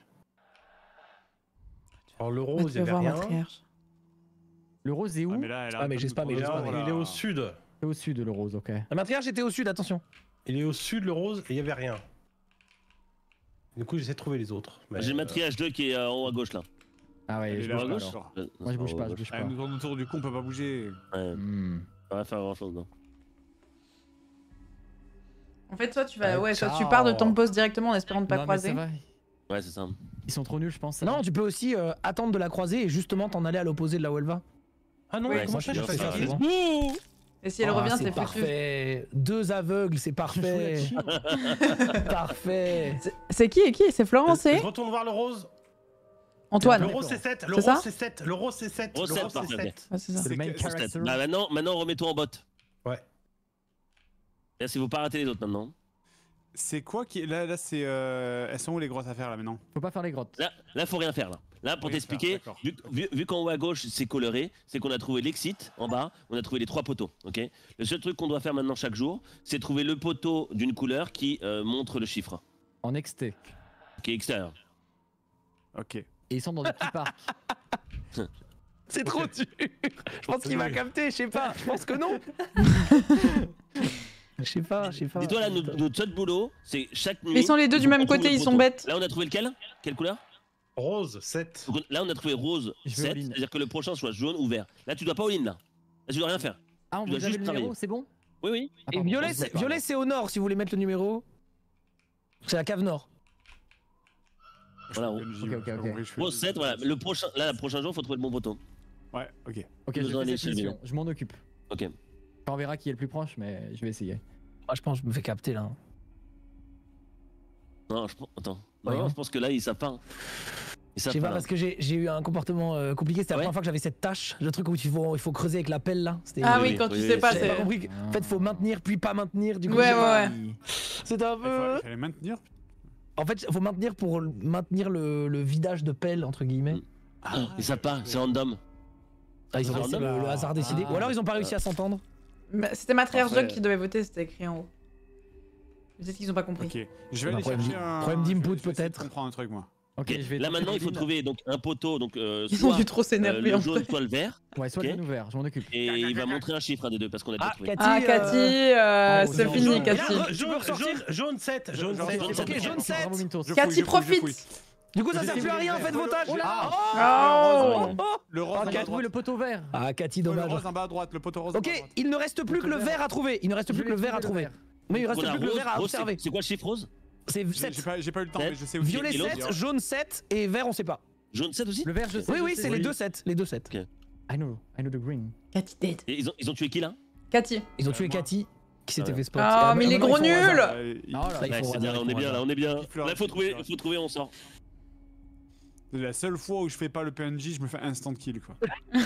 Alors le Bah, rose, tu il vas n'y voir avait ma rien. triarche. Le rose est où? Ah, mais j'ai pas, mais j'ai pas. Il est au sud. C'est au sud, le rose, ok. La matriarche était au sud, attention. Il est au sud, le rose, et il n'y avait rien. Du coup, j'essaie de trouver les autres. mais, J'ai le matriarche 2 qui est en haut à gauche là. Ah ouais, Elle je est là, bouge pas à gauche. alors. Moi je bouge pas, je bouge pas. Elle nous tourne autour du coup, on peut pas bouger. Ouais, Hmm. ça va faire grand chose non. En fait, soit tu vas, Ouais, soit tu ciao. pars de ton poste directement en espérant ne pas Non, mais croiser. ça va. Ouais, c'est ça. Ils sont trop nuls, je pense. Non, tu peux aussi attendre de la croiser et justement t'en aller à l'opposé de là où elle va. Ah non, Ouais, comment ça, ça, j'ai c'est pas bien, fait ça, ça. c'est Et si elle Ah, revient, c'est foutu. parfait. 2 aveugles, c'est parfait. Parfait. C'est qui et qui? C'est Florence et Je retourne voir le rose. Antoine. Le rose c'est 7, le C'est ça rose c'est 7, le rose c'est 7, le Rose rose 7, c'est parfait, 7. Ouais, c'est ça. C'est le main que- character. Bah maintenant remets-toi en bot. Ouais. Là, si vous pas rater les autres maintenant. C'est quoi qui. Là c'est. Elles sont où les grosses affaires là maintenant? Faut pas faire les grottes. Là, faut rien faire là. Là, pour Rien t'expliquer, faire, d'accord. vu qu'en haut à gauche c'est coloré, c'est qu'on a trouvé l'exit en bas, on a trouvé les 3 poteaux. Ok. Le seul truc qu'on doit faire maintenant chaque jour, c'est trouver le poteau d'une couleur qui montre le chiffre, En XT. qui est extérieur. Ok. Et ils sont dans des petits parcs. C'est trop dur. Je pense qu'il va capter, je sais pas. Je pense que non. Je sais pas. Dis-toi là, notre seul boulot, c'est chaque nuit. Mais ils sont les deux du même côté, ils sont bêtes. Là, on a trouvé lequel? Quelle couleur? Rose, 7. Donc, là, on a trouvé rose, 7. C'est-à-dire que le prochain soit jaune ou vert. Là, tu dois pas all-in là. Là, tu dois rien faire. Ah, on tu vous dois avez juste le travailler. numéro, c'est bon? Oui, oui. Et violet, c'est au nord si vous voulez mettre le numéro. C'est la cave nord. Voilà, Ok. rose 7, voilà. Le prochain jour, faut trouver le bon poteau. Ouais, ok. Ok, je fais cette mission, je m'en occupe. Ok. On verra qui est le plus proche, mais je vais essayer. Moi, je pense que je me fais capter là. Non, attends. Non, je pense que là, ils savent pas. Hein. Je sais pas, parce que j'ai eu un comportement compliqué. C'était la première fois que j'avais cette tâche. Le truc où il faut creuser avec la pelle là. Ah oui, quand tu sais pas. J'avais pas compris. En fait, faut maintenir puis pas maintenir. Du coup, ouais. C'était un peu. Il fallait maintenir. En fait, faut maintenir pour maintenir le vidage de pelle entre guillemets. Ah, ils savent pas, c'est random. Ah, ils ont laissé le hasard décider. Ou alors ils ont pas réussi à s'entendre. C'était Matriarche Jog qui devait voter, c'était écrit en haut. Peut-être qu'ils ont pas compris. Ok, je vais aller chercher un. Problème d'input peut-être. Je comprends un truc moi. Ok, je vais. Là maintenant, il faut trouver donc un poteau, donc ils ont dû trop s'énerver le jaune, soit le vert. Ouais, soit le jaune ou vert, je m'en occupe. Et il va montrer un chiffre à des deux parce qu'on a déjà trouvé. Cathy, c'est fini, Cathy. Jaune 7, jaune 7. Ok, jaune 7. Cathy profite. Du coup, ça sert plus à rien, faites vos tâches. Le rose. Qui a trouvé le poteau vert? Ah, Cathy, dommage. Le rose en bas à droite, le poteau rose. Ok, il ne reste plus que le vert à trouver. Mais il reste plus que le vert à observer. C'est quoi le chiffre rose? C'est 7. J'ai pas eu le temps, mais je sais où. Violet 7, jaune 7 et vert on sait pas. Jaune 7 aussi? Le vert je sais. Oui, c'est les deux 7. Les deux 7. Ok. I know the green. Cathy dead. Et ils ont tué qui là? Cathy. Ils ont tué Cathy qui s'était fait spot. Ah, mais il est gros nul! On est bien. Là, faut trouver, on sort. C'est la seule fois où je fais pas le PNJ, je me fais instant kill quoi.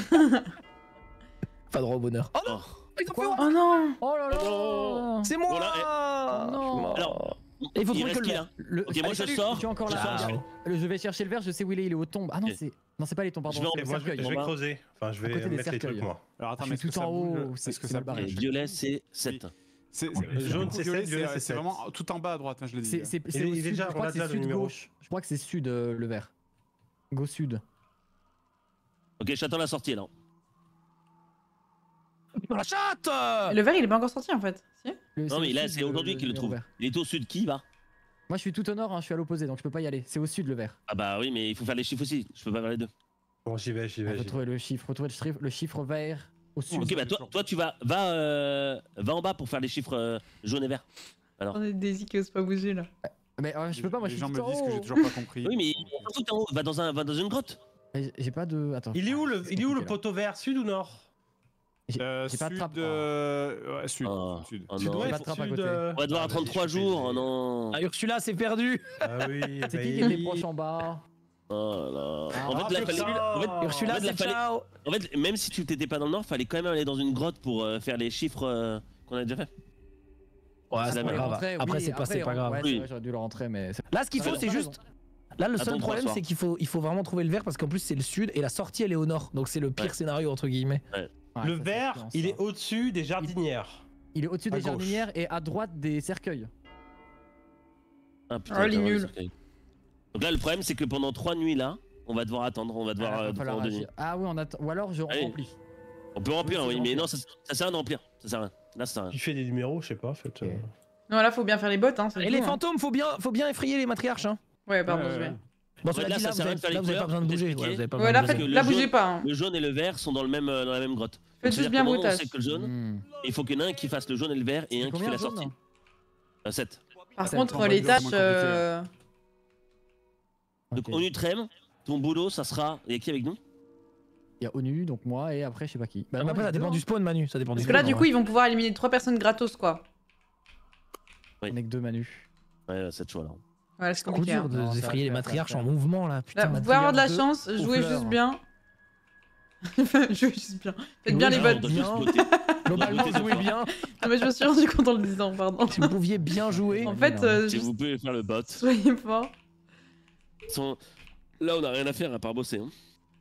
Pas droit au bonheur. Oh non! Oh non! Oh là là! C'est moi! Voilà, non! Alors, il faut il trouver reste que qui le là? vert. Ok, moi je sors. Tu es encore là. Je vais chercher le vert, je sais où il est au tombe. Ah non, c'est. Non, c'est pas les tombes, pardon. Moi je vais creuser. Enfin, je vais mettre les trucs moi. Alors attends, mais tout en haut, c'est ce que ça bouge. Violet c'est 7. Jaune c'est 7, violet c'est 7. C'est vraiment tout en bas à droite, je l'ai dit. C'est au sud, je crois que c'est sud-gauche. Je crois que c'est sud le vert. Go sud. Ok, j'attends la sortie là. Dans la chatte! Le vert il est pas encore sorti en fait. Si Non mais là c'est aujourd'hui qu'il le trouve. Il est au sud, qui va? Moi je suis tout au nord, je suis à l'opposé donc je peux pas y aller. C'est au sud le vert. Ah bah oui mais il faut faire les chiffres aussi, je peux pas faire les deux. Bon j'y vais. Retrouver le chiffre vert au sud. Ok bah toi tu va en bas pour faire les chiffres jaunes et verts. Alors. On est Daisy qui ose pas bouger là. Mais je peux pas, moi je suis tout en haut. Les gens me disent que j'ai toujours pas compris. Oui mais tout en haut, va dans une grotte. J'ai pas de... Attends. Il est où le poteau vert, sud ou nord? J'ai pas de trappe. Ouais, sud. Tu dois être sud. On va devoir attendre 3 jours, oh non. Ah Ursula c'est perdu. Ah oui. C'est qui est proche en bas? Oh là. En fait, Ursula c'est ciao. En fait, même si tu t'étais pas dans le nord, fallait quand même aller dans une grotte pour faire les chiffres qu'on a déjà fait. Ouais, c'est pas grave. Après c'est pas grave. Ouais, j'aurais dû le rentrer mais... Là ce qu'il faut c'est juste... Là le seul problème c'est qu'il faut vraiment trouver le vert parce qu'en plus c'est le sud et la sortie elle est au nord. Donc c'est le pire scénario entre guillemets. Le vert il est au-dessus des jardinières. Il est au-dessus des jardinières et à droite des cercueils. Ah putain, il est nul. Donc là le problème c'est que pendant 3 nuits là, on va devoir attendre, on va devoir prendre 2 nuits. Ah oui on attend, ou alors je remplis. On peut remplir oui mais non ça sert à rien de remplir, ça sert à rien. Là ça sert à rien. Tu fais des numéros je sais pas en fait. Non là faut bien faire les bottes hein. Et les fantômes faut bien effrayer les matriarches hein. Ouais pardon je vais. Bon, là, vous avez pas besoin de bouger. Ouais, là, bougez pas. Hein. Le jaune et le vert sont dans la même grotte. Faites juste bien bruitage. On sait que le jaune, il faut qu'il y en ait un qui fasse le jaune et le vert et un qui fait la sortie. 7. Par contre, les tâches. Donc, Onutrem, ton boulot, ça sera. Il y a qui avec nous? Il y a ONU, donc moi, et après, je sais pas qui. Bah, après, ça dépend du spawn, Manu. Ça dépend Parce que là, du coup, ils vont pouvoir éliminer 3 personnes gratos, quoi. On est que 2 Manu. Ouais, 7 choix là. Ouais, c'est compliqué. C'est dur d'effrayer les matriarches en mouvement là. Putain, vous pouvez avoir de la chance, jouez juste bien. Jouez juste bien. Faites bien les bottes. Globalement, jouez bien. Non, mais je me suis rendu compte en le disant, pardon. Si vous pouviez bien jouer. En fait, si vous pouvez faire le bot. Soyez fort. Là, on a rien à faire à part bosser. Hein.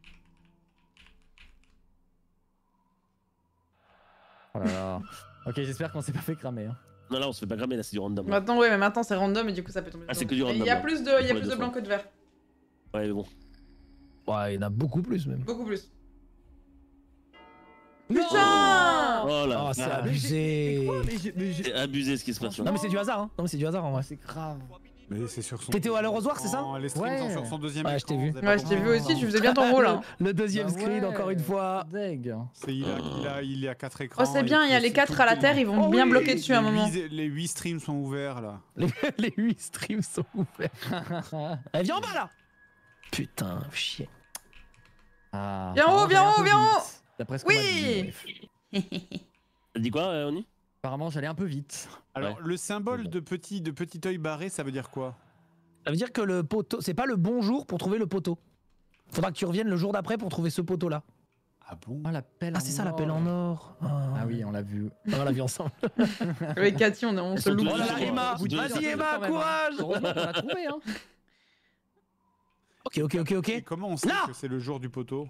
Oh là là. Ok, j'espère qu'on s'est pas fait cramer. Hein. Non, là, on se fait pas cramer, là, c'est du random. Maintenant, ouais, mais maintenant, c'est random et du coup, ça peut tomber. Ah, c'est que du random. Il y a plus de blanc que de vert. Ouais, mais bon. Ouais, il y en a beaucoup plus même. Beaucoup plus. Putain. Oh là. Oh, c'est abusé. C'est abusé ce qui se passe là. Non mais c'est du hasard, hein. Non mais c'est du hasard en vrai. C'est grave. Mais c'est sur son. T'étais au Allosoir, c'est ça? Les streams sont sur son deuxième Ouais, je t'ai vu. Ouais, je t'ai vu aussi, tu faisais bien ton rôle. Hein. Le deuxième screen, encore une fois. Deg. Il y a 4 écrans. Oh, c'est bien, il y a les 4 à la terre, ils vont bien bloquer dessus à un moment. Les 8 streams sont ouverts là. Les 8 streams sont ouverts. Allez, viens en bas là. Putain, chier. Ah, viens en haut, viens en haut, viens en haut. D'après ce Oui. T'as dit quoi, Oni? Apparemment, j'allais un peu vite. Alors, le symbole de petit œil barré, ça veut dire quoi? Ça veut dire que le poteau, c'est pas le bon jour pour trouver le poteau. Faudra que tu reviennes le jour d'après pour trouver ce poteau là. Ah bon? Oh, la pelle Ah, c'est ça la pelle en or. Ah oui, on l'a vu. On l'a vu ensemble. Avec Cathy, on se loupe. Oh là là, Emma. Vas-y Emma, courage. Heureusement qu'on l'a trouvé, hein. Ok. Et comment on sait que c'est le jour du poteau?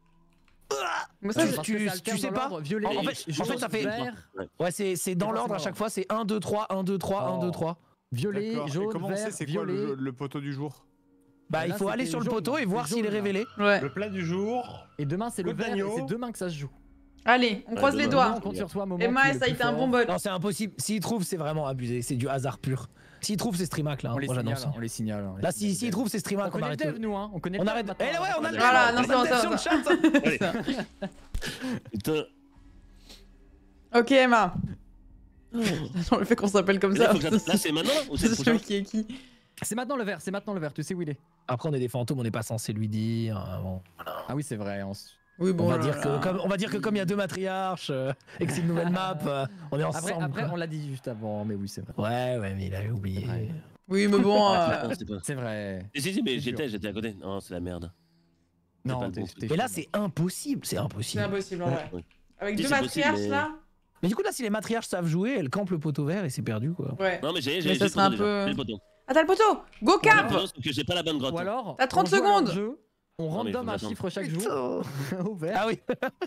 Tu sais pas. En fait, ça fait. Ouais, c'est dans l'ordre à chaque fois, c'est 1, 2, 3, 1, 2, 3, 1, 2, 3. Violet, jaune, comment on sait vert, c'est quoi violet. le poteau du jour? Bah, il faut aller sur le poteau et voir s'il est révélé. Ouais. Le plat du jour. Et demain, c'est le vert, et c'est demain que ça se joue. Allez, on croise les doigts. On compte sur toi, Momo. Emma, ça a été un bon bot. Non, c'est impossible. S'il trouve, c'est vraiment abusé. C'est du hasard pur. S'il trouve, c'est Streamac là. On les Moi, signale, j'annonce. on les signale. Là, s'il trouve, c'est Streamac. On connaît le dev, nous, hein. On connaît on le arrête. dev Eh ouais, on a le Voilà, non, c'est bon. Putain. Ok, Emma. On le fait qu'on s'appelle comme ça. Là, c'est maintenant ou c'est le prochain? Qui est qui? C'est maintenant le vert, tu sais où il est. Après, on est des fantômes, on n'est pas censé lui dire. Bon, voilà. Ah oui, c'est vrai. Oui, bon, on va dire que comme il y a 2 matriarches et que c'est une nouvelle map, on est ensemble. Après quoi. on l'a dit juste avant, mais oui, c'est vrai. Ouais, mais il avait oublié. Ouais. Oui, mais bon. C'est vrai. Si, mais j'étais à côté. Non, c'est la merde. Non, mais là, c'est impossible. C'est C'est impossible. impossible, en vrai. Avec Si, 2 c'est matriarches possible, là. Mais du coup, là, si les matriarches savent jouer, elles campent le poteau vert et c'est perdu, quoi. Ouais. Non, mais j'ai Mais ça serait un peu. le poteau. Ah, t'as le poteau. Go cap. Parce que j'ai pas la bonne grotte. Ou alors, T'as 30 on joue à secondes. leur jeu, on Non, mais random faut un attendre. chiffre chaque jour. Au vert. Ah oui.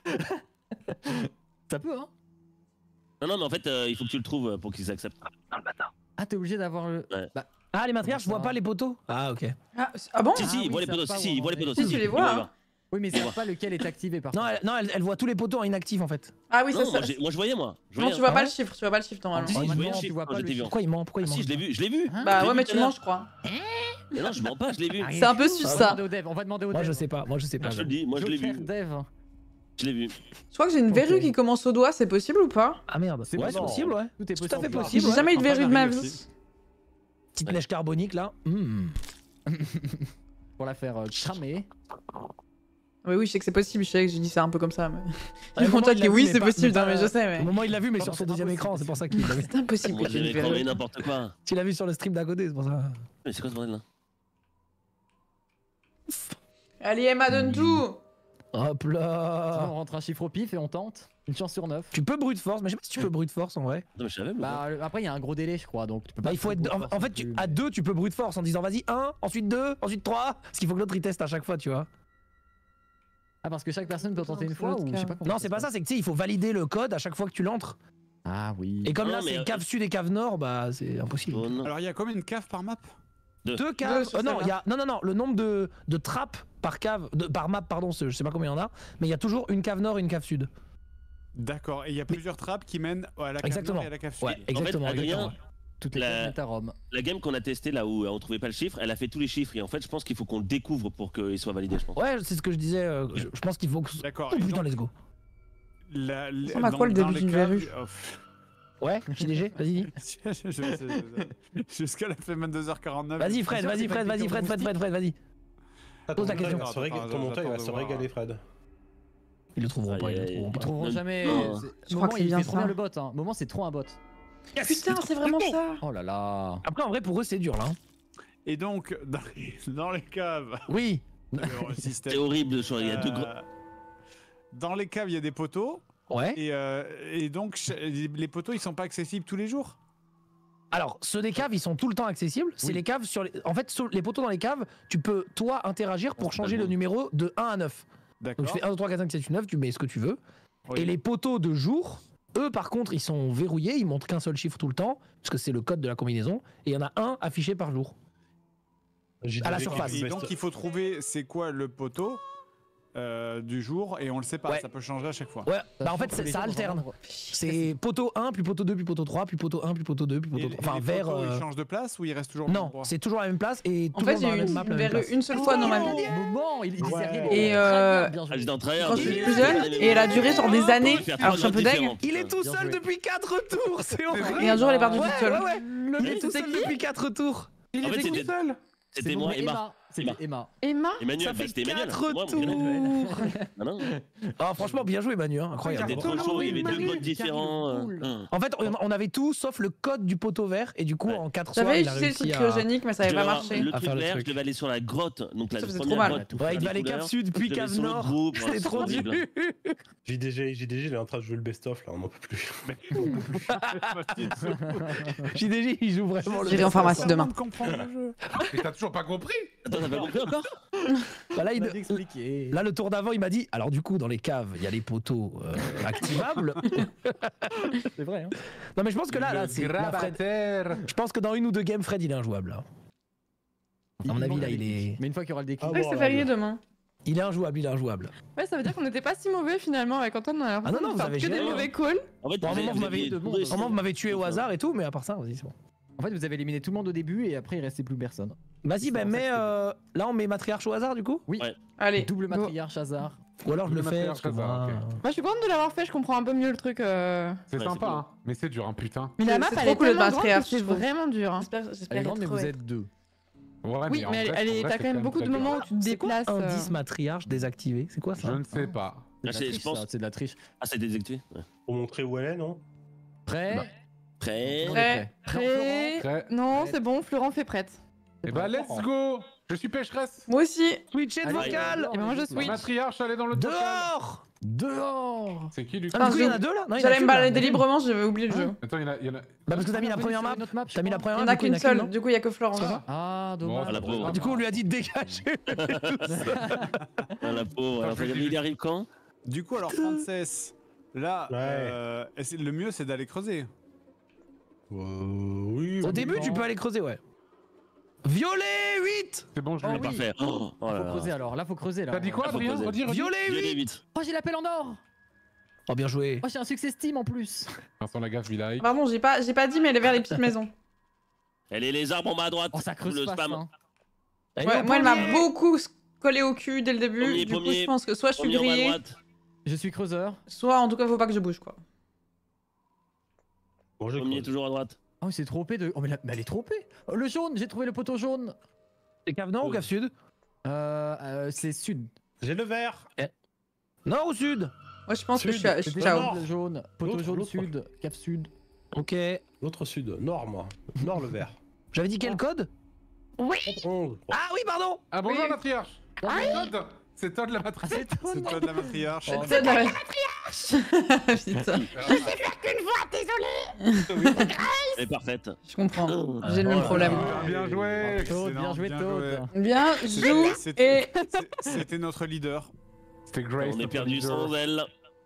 Ça peut, hein. Non, mais en fait, il faut que tu le trouves pour qu'ils acceptent. Ah, t'es obligé d'avoir le. Ouais. Bah, Ah, les matriarches voient pas les poteaux. Ah, ok. Ah bon? Si, ils voient les ça poteaux. va pas Si, ils voient les poteaux. Si, tu les vois, hein. oui, mais c'est pas lequel est activé par contre. Non, elle voit tous les poteaux en inactif en fait. Ah oui, c'est Non, ça. moi je voyais, moi. Non, tu vois pas le chiffre, normalement. Si, je voyais le tu chiffre vois quand pas j'étais le vu. Pourquoi il ment Ah si, je l'ai vu. Bah Je l'ai ouais, vu mais tout tu à l'heure. mens, je crois. Mais non, je mens pas, je l'ai vu. C'est un peu sus ça. On va demander au dev. Moi je sais pas. Je te le dis, moi je l'ai vu. Dev. Je l'ai vu. Je crois que j'ai une verrue qui commence au doigt, c'est possible ou pas? Ah merde. C'est Ouais, c'est possible, ouais. Tout est Tout à fait possible. possible. J'ai jamais eu de Enfin, verrue de ma j'arrive vie. aussi. Petite neige carbonique là. Pour la faire cramer. Oui, je sais que c'est possible, je sais que j'ai dit ça un peu comme ça. Mais... Ah, Je montre il l'a que vu, oui, mais c'est pas- possible, mais non, mais pas- je sais, Au mais. moment où il l'a vu, mais sur c'est son deuxième impossible. écran, c'est pour ça qu'il l'a vu. C'est impossible Moi que j'ai une j'avais cramé verrue. n'importe quoi. Tu l'as vu sur le stream d'à côté, c'est pour ça. Mais c'est quoi ce bordel là? Allez, Emma, donne tout. Hop Sinon, là. on rentre un chiffre au pif et on tente. Une chance sur 9. Tu peux brute force, mais je sais pas si tu peux brute force en vrai. Non, mais je savais, moi. Bah, après, il y a un gros délai, je crois. Donc, tu peux Bah, pas il faut faire être. brute force En fait, non plus, à mais- 2, tu peux brute force en disant vas-y 1, ensuite 2, ensuite 3. Parce qu'il faut que l'autre il teste à chaque fois, tu vois. Ah, parce que chaque personne peut tenter une c'est fois l'autre ou je sais pas comment Non, c'est pas ça, c'est que tu sais, il faut valider le code à chaque fois que tu l'entres. Ah oui. Et comme Non, là, mais, c'est cave sud et cave nord, bah c'est impossible. Oh, non. Alors, il y a combien de caves par map? 2 caves. sur Non, celle-là. il y a non, le nombre de trappes par cave, par map, pardon, je sais pas combien il y en a, mais il y a toujours une cave nord et une cave sud. D'accord, et il y a plusieurs trappes qui mènent à la cave Exactement. nord et à la cave sud. Ouais, exactement. Adrien, exactement. Toutes les La- cases mettent à Rome. La game qu'on a testée là où on trouvait pas le chiffre, elle a fait tous les chiffres et en fait je pense qu'il faut qu'on le découvre pour qu'il soit validé, je pense. Ouais, c'est ce que je disais. Je pense qu'il faut que. D'accord. Oh et putain, donc, let's go. Ça ressemble à quoi, le début d'une verrue Ouais, JDG, vas-y. Jusqu'à la fin 22h49. Vas-y, Fred, vas-y, vas-y. Pose la question. Ton monteur, il va se régaler, Fred. Ils le trouveront pas, ils le trouveront Ils pas. trouveront jamais. Non. Je crois que c'est il bien fait trop ça. bien le bot. Hein. Moment, c'est trop un bot. Putain, c'est vraiment ça. Oh là là. Après, en vrai, pour eux, c'est dur là. hein. Et donc, dans les caves, Oui. le système, C'est horrible de choisir. Il y a deux gros. dans les caves, il y a des poteaux. Ouais. Et donc, les poteaux, ils sont pas accessibles tous les jours. Alors, ceux des caves, ils sont tout le temps accessibles. C'est Oui. les caves sur les. En fait, sur les poteaux dans les caves, tu peux, toi, interagir pour changer le numéro de 1 à 9. D'accord. Donc, tu fais 1, 2, 3, 4, 5, 6, 7, 8, 9, tu mets ce que tu veux. Oui. Et les poteaux de jour, eux, par contre, ils sont verrouillés, ils montrent qu'un seul chiffre tout le temps, parce que c'est le code de la combinaison. Et il y en a un affiché par jour. À la surface. Et donc, il faut trouver c'est quoi le poteau du jour et on le sait pas, ça peut changer à chaque fois. Ouais, bah en fait ça alterne. C'est poteau 1, puis poteau 2, puis poteau 3, puis poteau 1, puis poteau 2, puis poteau 3. Enfin, vers. Il change de place ou il reste toujours au Non, c'est toujours la même place et en fait, j'ai eu une seule fois dans ma vie. Et quand je suis plus jeune, et elle a duré genre des années. Alors je suis un peu deg. Il est tout seul depuis 4 tours, c'est horrible. Et un jour, elle est partie toute seule. Il est tout seul depuis 4 tours. Il était tout seul. C'était moi, Emma. C'était Emma. Emmanuel, ça fait c'était Emmanuel. 4 tours. Ah, franchement, bien joué, Manu, hein, incroyable. C'était trop chaud, il y avait 2 modes différents. En fait, on avait tout sauf le code du poteau vert, et du coup, en 4 soirs, il a réussi le truc cryogénique, mais ça avait pas marché. Le truc vert, je devais aller sur la grotte. Donc la trop mal. Ouais, il devait aller Cap Sud, puis Cap Nord. C'était trop dur. JDG, il est en train de jouer le best-of, là, on n'en peut plus. JDG, il joue vraiment le. J'irai en pharmacie demain. Mais t'as toujours pas compris? Attends, t'as pas compris encore? Bah là, là, le tour d'avant, il m'a dit alors, du coup, dans les caves, il y a les poteaux activables. C'est vrai, hein. Non, mais je pense que là c'est. Je pense que dans une ou deux games, Fred, il est injouable. Là. À mon avis, là, il est. Mais une fois qu'il y aura le déclic. Ouais, c'est férié demain. Il est injouable, il est injouable. Ouais, ça veut dire qu'on n'était pas si mauvais finalement avec Antoine. On a ah non, vous avez que des mauvais calls. En fait, vous m'avez tué au hasard et tout, mais à part ça, vas-y, c'est bon. En fait, vous avez éliminé tout le monde au début et après, il restait plus personne. Vas-y, ben, mais là, on met matriarche au hasard du coup? Oui. Ouais. Allez. Double matriarche hasard. Ou alors je le fais. Moi, je suis contente de l'avoir fait, je comprends un peu mieux le truc. C'est sympa, hein. Mais c'est dur, hein, putain. Mais la map, elle est cool de tellement grande que matriarche, c'est vraiment dur. Hein. Elle est grande, mais vous êtes deux. Oui, mais t'as quand même beaucoup de moments où tu te déplaces. Un 10 matriarche désactivé, c'est quoi ça? Je ne sais pas. Je pense. C'est de la triche. Ah, c'est désactivé. Pour montrer où elle est, non? Prêt? Prêt. Non, c'est bon, Florent fait prête. Eh bah, let's go! Je suis pécheresse! Moi aussi! Switcher de vocal! Et ben moi je switch. Matriarche, allez dans le dehors! Dehors! C'est qui du coup? Ah, il y en a deux là? J'allais me balader librement, j'avais oublié le jeu. Attends, il y en a. Bah, parce que t'as mis la première map. T'as mis la première map. Il y en a qu'une seule, du coup, il y a que Florent. Ah, dommage. Du coup, on lui a dit de dégager. La pauvre, alors il arrive quand? Du coup, alors, Frances, là, le mieux, c'est d'aller creuser. Oui. Au début, tu peux aller creuser, ouais. Violet 8! C'est bon, je l'ai pas fait. Faut creuser alors, là faut creuser là. T'as dit quoi, Adrien? Violet 8! Oh, j'ai l'appel en or! Oh, bien joué. Oh, j'ai un succès Steam en plus. Vincent Lagaffe, Village. Pardon, j'ai pas dit, mais elle est vers les petites maisons. Elle est les arbres en bas à droite. Oh, ça creuse le pas, spam. hein. Ouais, moi, elle m'a beaucoup collé au cul dès le début. Du coup, je pense que soit je suis grillé, je suis creuseur. soit en tout cas, faut pas que je bouge, quoi. Bon, Premier toujours à droite. Oh, c'est trop OP de. Oh, mais elle est trop OP. Oh, le jaune, j'ai trouvé le poteau jaune. C'est cave nord ou cave sud? C'est sud. J'ai le vert. Nord ou sud? Moi, je pense que je suis C'était ciao. le jaune, poteau jaune sud, cave sud. Ok. L'autre sud. Nord, moi. Nord, le vert. J'avais dit quel code? Oui. 11. Ah oui, pardon. Ah bonjour, matriarche. Todd. C'est Todd la matriarche. C'est toi de la matriarche. C'est toi de la matriarche. Putain. Je sais faire qu'une fois, désolé. Elle est parfaite. Je comprends. J'ai le même problème. Bien joué. Bien joué, Todd. Bien joué. C'était notre leader. C'était Grace. On est perdu sans elle.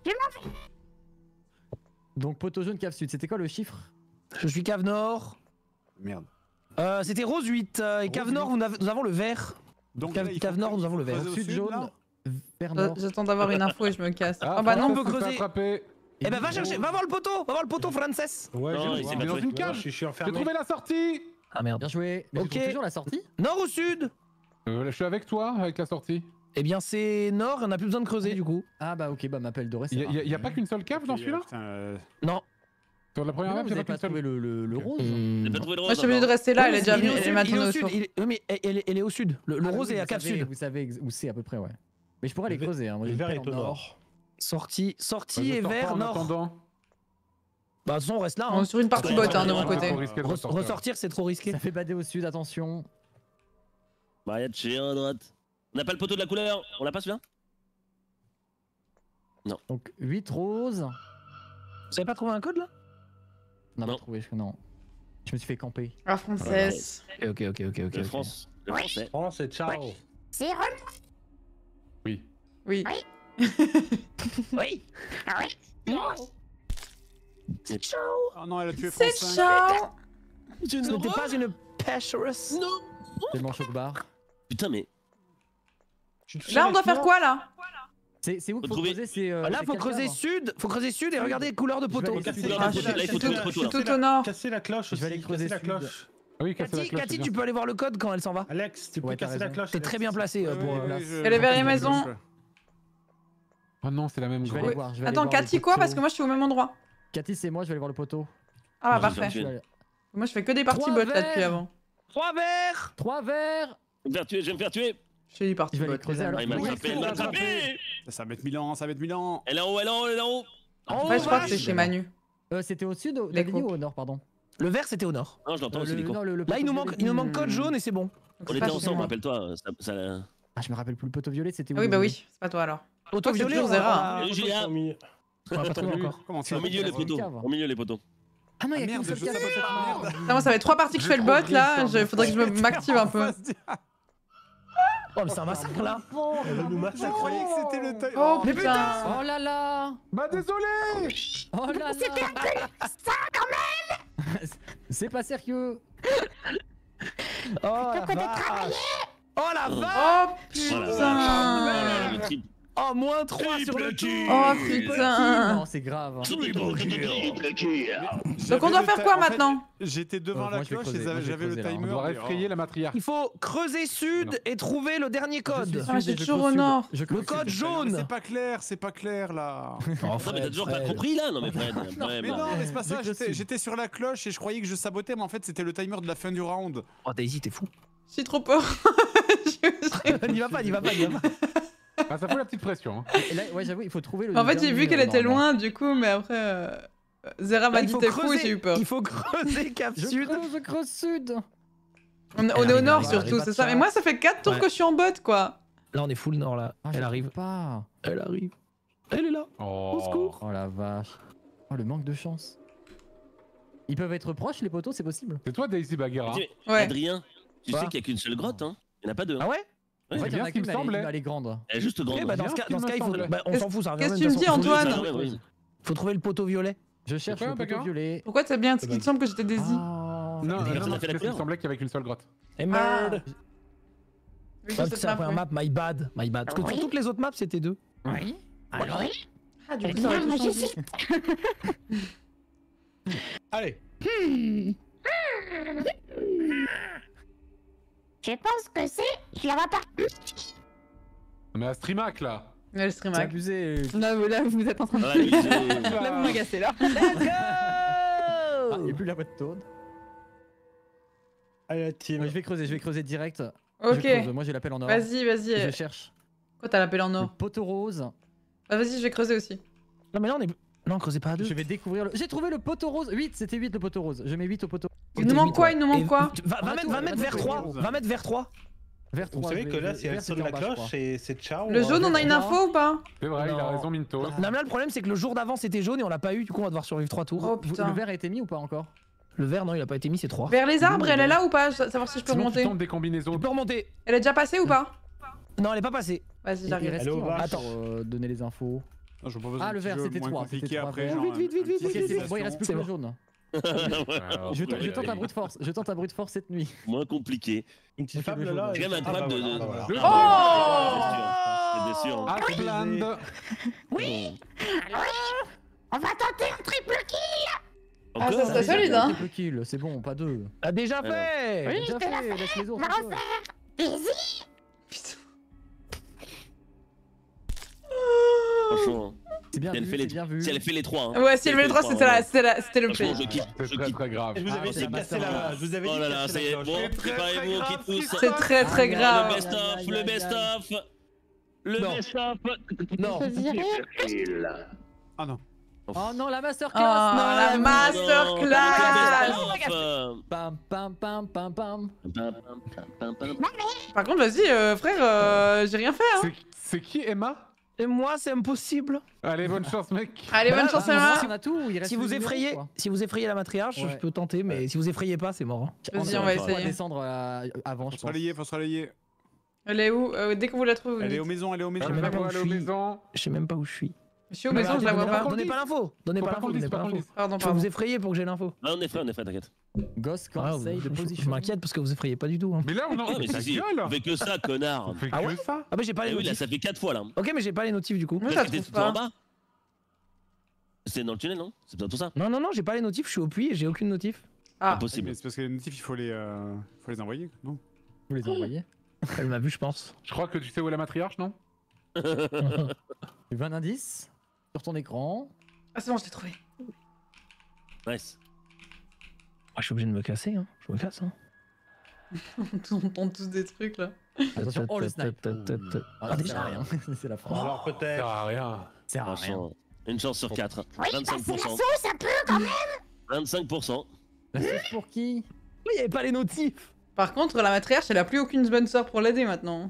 Donc poteau jaune, cave sud. C'était quoi le chiffre? Je suis cave nord. Merde. C'était rose 8. Et cave nord, nous avons le vert. Donc cave nord, nous avons le vert. Sud jaune, vert nord. J'attends d'avoir une info et je me casse. Ah, Oh bah non, on peut creuser. Eh ben va chercher, va voir le poteau, Frances. Ouais, c'est dans une cave. Je suis J'ai enfermé. trouvé la sortie. Ah merde. Bien joué. Mais Ok. tu trouves toujours la sortie? Nord ou sud? Je suis avec toi, avec la sortie. Eh bien c'est nord, on a plus besoin de creuser du coup. Ah bah ok, bah m'appelle doré. Y a pas qu'une seule cave dans celui-là? Non. Sur la première map, vous il y a avez pas pas qu'une seule. trouvé le rose? J'ai pas trouvé le Moi, rose. je suis obligé de rester là, elle est déjà venue, elle m'a tourné autour. Mais elle est au sud. Le rose est à cave sud. Vous savez où c'est à peu près, ouais. Mais je pourrais aller creuser. Hein. Moi, Le j'ai vert le est père au en or. nord. Sortie et vert nord. Bah de toute façon on reste là. On est sur une partie bot de mon côté. Ressortir c'est trop risqué. Ça fait bader au sud, attention. Bah y'a de chien à droite. On n'a pas le poteau de la couleur. On l'a pas celui-là? Non. Donc 8 roses. Vous avez pas trouvé un code là? Non, Non. pas trouvé, non. Je me suis fait camper. Ah, Frances. Ok. Le France. Le français. France et ciao. C'est Ron. Oui. Oui. Oui. C'est ciao. Oh non, elle a tué C'est France. ciao. Ce n'était pas une pêcheresse. Tellement choc bar. Putain mais. Là, on doit faire quoi là? C'est où qu'il faut trouver- creuser c'est, Là, c'est faut quel creuser cadre sud, et regardez les couleurs de poteaux. aller casser- Là, il faut tout, Je suis tout au nord. Casser la cloche Je vais aussi. aller creuser Casser la sud. cloche. Ah oui, casser la cloche. Cathy, c'est tu bien. peux aller voir le code quand elle s'en va. Alex, tu peux Ouais, t'as casser la raison. cloche. T'es très bien placé pour. Elle est vers les maisons. Oh non, c'est la même Je vais grande. aller voir. je vais aller Attends, voir le Cathy quoi? poteau. Parce que moi je suis au même endroit. Cathy, c'est moi, je vais aller voir le poteau. Ah, Je parfait. suis Je vais aller- Moi je fais que des parties Trois bot là verres. depuis avant. 3 verres. 3 verres. Je vais me faire tuer. Je fais des parties Je vais aller bot. creuser alors. Ah, il m'a Oui, attrapé, il faut m'a l'attraper. attrapé. Ça va mettre 1000 ans, ça va mettre 1000 ans. Elle est en haut, elle est en haut, elle est en haut. En Ouais, je crois que vache. c'est chez Manu. C'était au sud, Les Davigny, ou coupes. au nord, pardon? Le vert, c'était au nord. Non, je l'entends aussi, les non, cons. le Là, poteau il nous violet. manque code jaune et c'est bon. Donc, On c'est était pas chez ensemble, moi. rappelle-toi. Ah, je me rappelle plus, le poteau violet, c'était où? Ah oui, bah oui, c'est pas toi alors. Auto c'est violet, toujours on Zera. va- Salut, Julien. on va pas trouver encore. Comment C'est ça au milieu les c'est une poteaux. cave. Au milieu les poteaux. Ah non, il y a merde, qu'une seule je case. savais pas, merde. Non, moi ça fait 3 parties que je fais le bot là. Faudrait que je m'active un peu. Oh, mais c'est un massacre là. Elle va nous Je massacrer. croyais que c'était le taille. Oh putain. Oh là là. Bah désolé. Oh là là. C'était un peu ça quand même. C'est pas sérieux. Oh la vache. Oh la vache. Oh Voilà. putain. Le triple. Oh, moins 3 sur le tout. Oh putain. Non, c'est grave. Donc on doit faire quoi maintenant? J'étais devant Moi, la je vais cloche creuser, et moi, je vais j'avais le creuser, là. timer. On doit mais réfrayer la matriarche. Il faut creuser sud et trouver le dernier code. Ah, je suis toujours au nord. Le code Mais jaune. c'est pas clair, c'est pas clair là. Non, mais t'as toujours pas compris là? Non, mais Fred, il y a un problème, Mais là. non, mais c'est pas ça. Vu que le sud. J'étais sur la cloche et je croyais que je sabotais, mais en fait c'était le timer de la fin du round. Oh, Daisy, t'es fou. Je suis trop peur. N'y va pas, n'y va pas, n'y va pas. Ah, ça fout la petite pression. Hein. Et là, ouais, j'avoue, il faut trouver le. En fait, j'ai dernier vu qu'elle numéro, était normalement. loin, du coup, mais après, Zera m'a Là, il dit faut t'es fou et creuser. j'ai eu peur. Il faut creuser cap sud. Je creuse sud. On est au arrive, nord elle surtout, arrive, c'est ça. Mais moi, ça fait 4 tours Ouais. que je suis en bot, quoi. Là, on est full nord là. Ah, Elle je arrive. trouve pas. Elle arrive. Elle est là. Oh. Au secours. Oh la vache. Oh le manque de chance. Ils peuvent être proches les poteaux, c'est possible. C'est toi Daisy Baguera. Ouais. Adrien, tu Quoi sais qu'il y a qu'une seule grotte, hein? Il n'y en a pas deux. Ah ouais? En fait, c'est il y en bien a ce qui qu'une, me semblait. elle est grande. Elle est juste grande. Ok, bah dans ce cas, il faut. Bah, on s'en fout, ça revient. Qu'est-ce que même, tu me de dis, toute façon. Antoine? Ouais, ouais, ouais. Faut trouver le poteau violet. Je cherche quoi, le poteau Baguera violet. Pourquoi t'as bien? Parce qu'il me semble que j'étais Daisy. Ah. Non, Personne non, n'a fait la parce qu'il couleur. me semblait qu'il y avait qu'une seule grotte. Et merde. Oui, Parce je que sais c'est la pas. première map, my bad. My bad. Parce que sur toutes les autres maps, c'était 2. Oui. Alors, Ah, du coup, ça aurait tout changé. Allez. Je pense que c'est. Je la vois pas. Mais à Streamac là. Ouais, le C'est streamac. abusé. Là, vous êtes en train de. Ah, lui, c'est- Là, vous m'agacez là. Ah, il n'y a plus la boîte tourne. Allez, la team. Je vais creuser direct. Je Ok. creuse. Moi j'ai l'appel en or. Vas-y, Je vas-y. cherche. Quoi, t'as l'appel en Le or? poteau rose. Bah, vas-y, je vais creuser aussi. Non, mais là, on est. Non, creusez pas à 2. Je vais découvrir le. J'ai trouvé le poteau rose. 8, c'était 8 le poteau rose. Je mets 8 au poteau. Il nous manque quoi? Il nous manque quoi? Va mettre vers 3. Va mettre vers 3. Vers 3. Vous savez que là, si elle sonne la cloche, c'est ciao. Le jaune, on a une info ou pas? C'est vrai, il a Non. raison Minto. Non, mais là, le problème, c'est que le jour d'avant, c'était jaune et on l'a pas eu. Du coup, on va devoir survivre 3 tours. Oh Le putain. vert a été mis ou pas encore? Le vert, non, il a pas été mis, c'est 3. Vers les arbres, elle est là ou pas? Savoir si je peux Sinon, tu remonter. tentes des combinaisons. Tu peux remonter. Elle est déjà passée ou pas? Non, elle est pas passée. Vas-y, Il j'arrive. reste Elle est qui au en vache. fait pour donner les infos? Non, je propose un Ah, le petit vert, jeu c'était moins 3. compliqué C'était 3 après, verts. genre, Vite, vite, un vite, petit Ok, c'est citation. bon, il reste plus C'est que le bon. jaune. Alors, Je tente un brute force. Je tente un brute force cette nuit. Moins compliqué. Une petite Moi, je fable veux là. jaune. J'ai même un Ah, problème bah, de. voilà, de- voilà. Bien sûr. Ah, Asland. Oui. Alors, on va tenter un triple kill. Ah, ça Encore serait solide, hein. Triple kill, c'est bon, pas 2. A déjà fait. Oui, Déjà je te la fait, fais. laisse les On autres. va un peu. refaire. Easy. Putain. Franchement, C'est bien si elle vu, fait les c'est bien vu. si elle fait les 3. Hein. Ouais, si elle veut le 3, c'était le play. Franchement, je quitte. C'est Je très quitte. très grave. Je vous Ah, avais c'est dit de la casser la. Je vous avais dit Oh là de là, casser ça y la est. cloche. Bon, C'est très, préparez-vous, on très quitte tous. C'est très très Le grave. best-of, le best-of. Le Non. best-of. Non. Je dirais. Ah non. Oh non, la Oh, masterclass. la masterclass. Pam pam pam pam pam. Par contre, vas-y, frère, j'ai rien fait, hein. C'est qui Emma? Et moi, c'est impossible. Allez, bonne chance mec. Allez, bonne Bah, chance, bah, Emma. On a tout, il reste Si le vous numéro, effrayez, quoi. si vous effrayez la matriarche, Ouais. je peux tenter, mais si vous effrayez pas, c'est mort. Vas-y, on va va essayer. descendre avant, Faut je se pense. relayer, faut se relayer. Elle est où? Dès que vous la trouvez, vous Elle est dites. aux maisons, elle est aux maisons. Je sais même pas où Allez je aux suis. maisons. Je sais même pas où je suis. Je suis au maison, je la vois pas. Donnez pas l'info. Donnez pas l'info. Donnez pas l'info. Pardon, Faut vous effrayer pour que j'ai l'info. Ah, on est frais, t'inquiète. Ghost conseil de position. Je m'inquiète parce que vous effrayez pas du tout. Mais là, on en mais si, on fait que ça, connard. On fait Ah que ouais ça. Ah bah j'ai pas les Oui, notifs. là, ça fait 4 fois là. Ok, mais j'ai pas les notifs du coup. Moi, je la T'es trouve tout en pas. bas. C'est dans le tunnel, non? C'est peut-être tout ça. Non, j'ai pas les notifs. Je suis au puits et j'ai aucune notif. Ah, Impossible. C'est parce que les notifs, il faut les envoyer, non? Vous les envoyez. Elle m'a vu, je pense. Je crois que tu sais où est la matriarche, non? Tu veux un indice sur ton écran. ah c'est bon, je l'ai trouvé. Nice. Ah, je suis obligé de me casser, hein. Je me casse, hein. On entend tous des trucs là. Attention, oh le snipe. Ah, ça déjà sert à rien. C'est la France. Alors Ça peut-être. sert à rien. Ça sert à rien. Une chance sur 4. Oui, bah c'est la 25%. sauce un peu quand même. 25%. La sauce pour qui? Mais il y avait pas les notifs. Par contre, la matriarche, elle a plus aucune sponsor pour l'aider maintenant.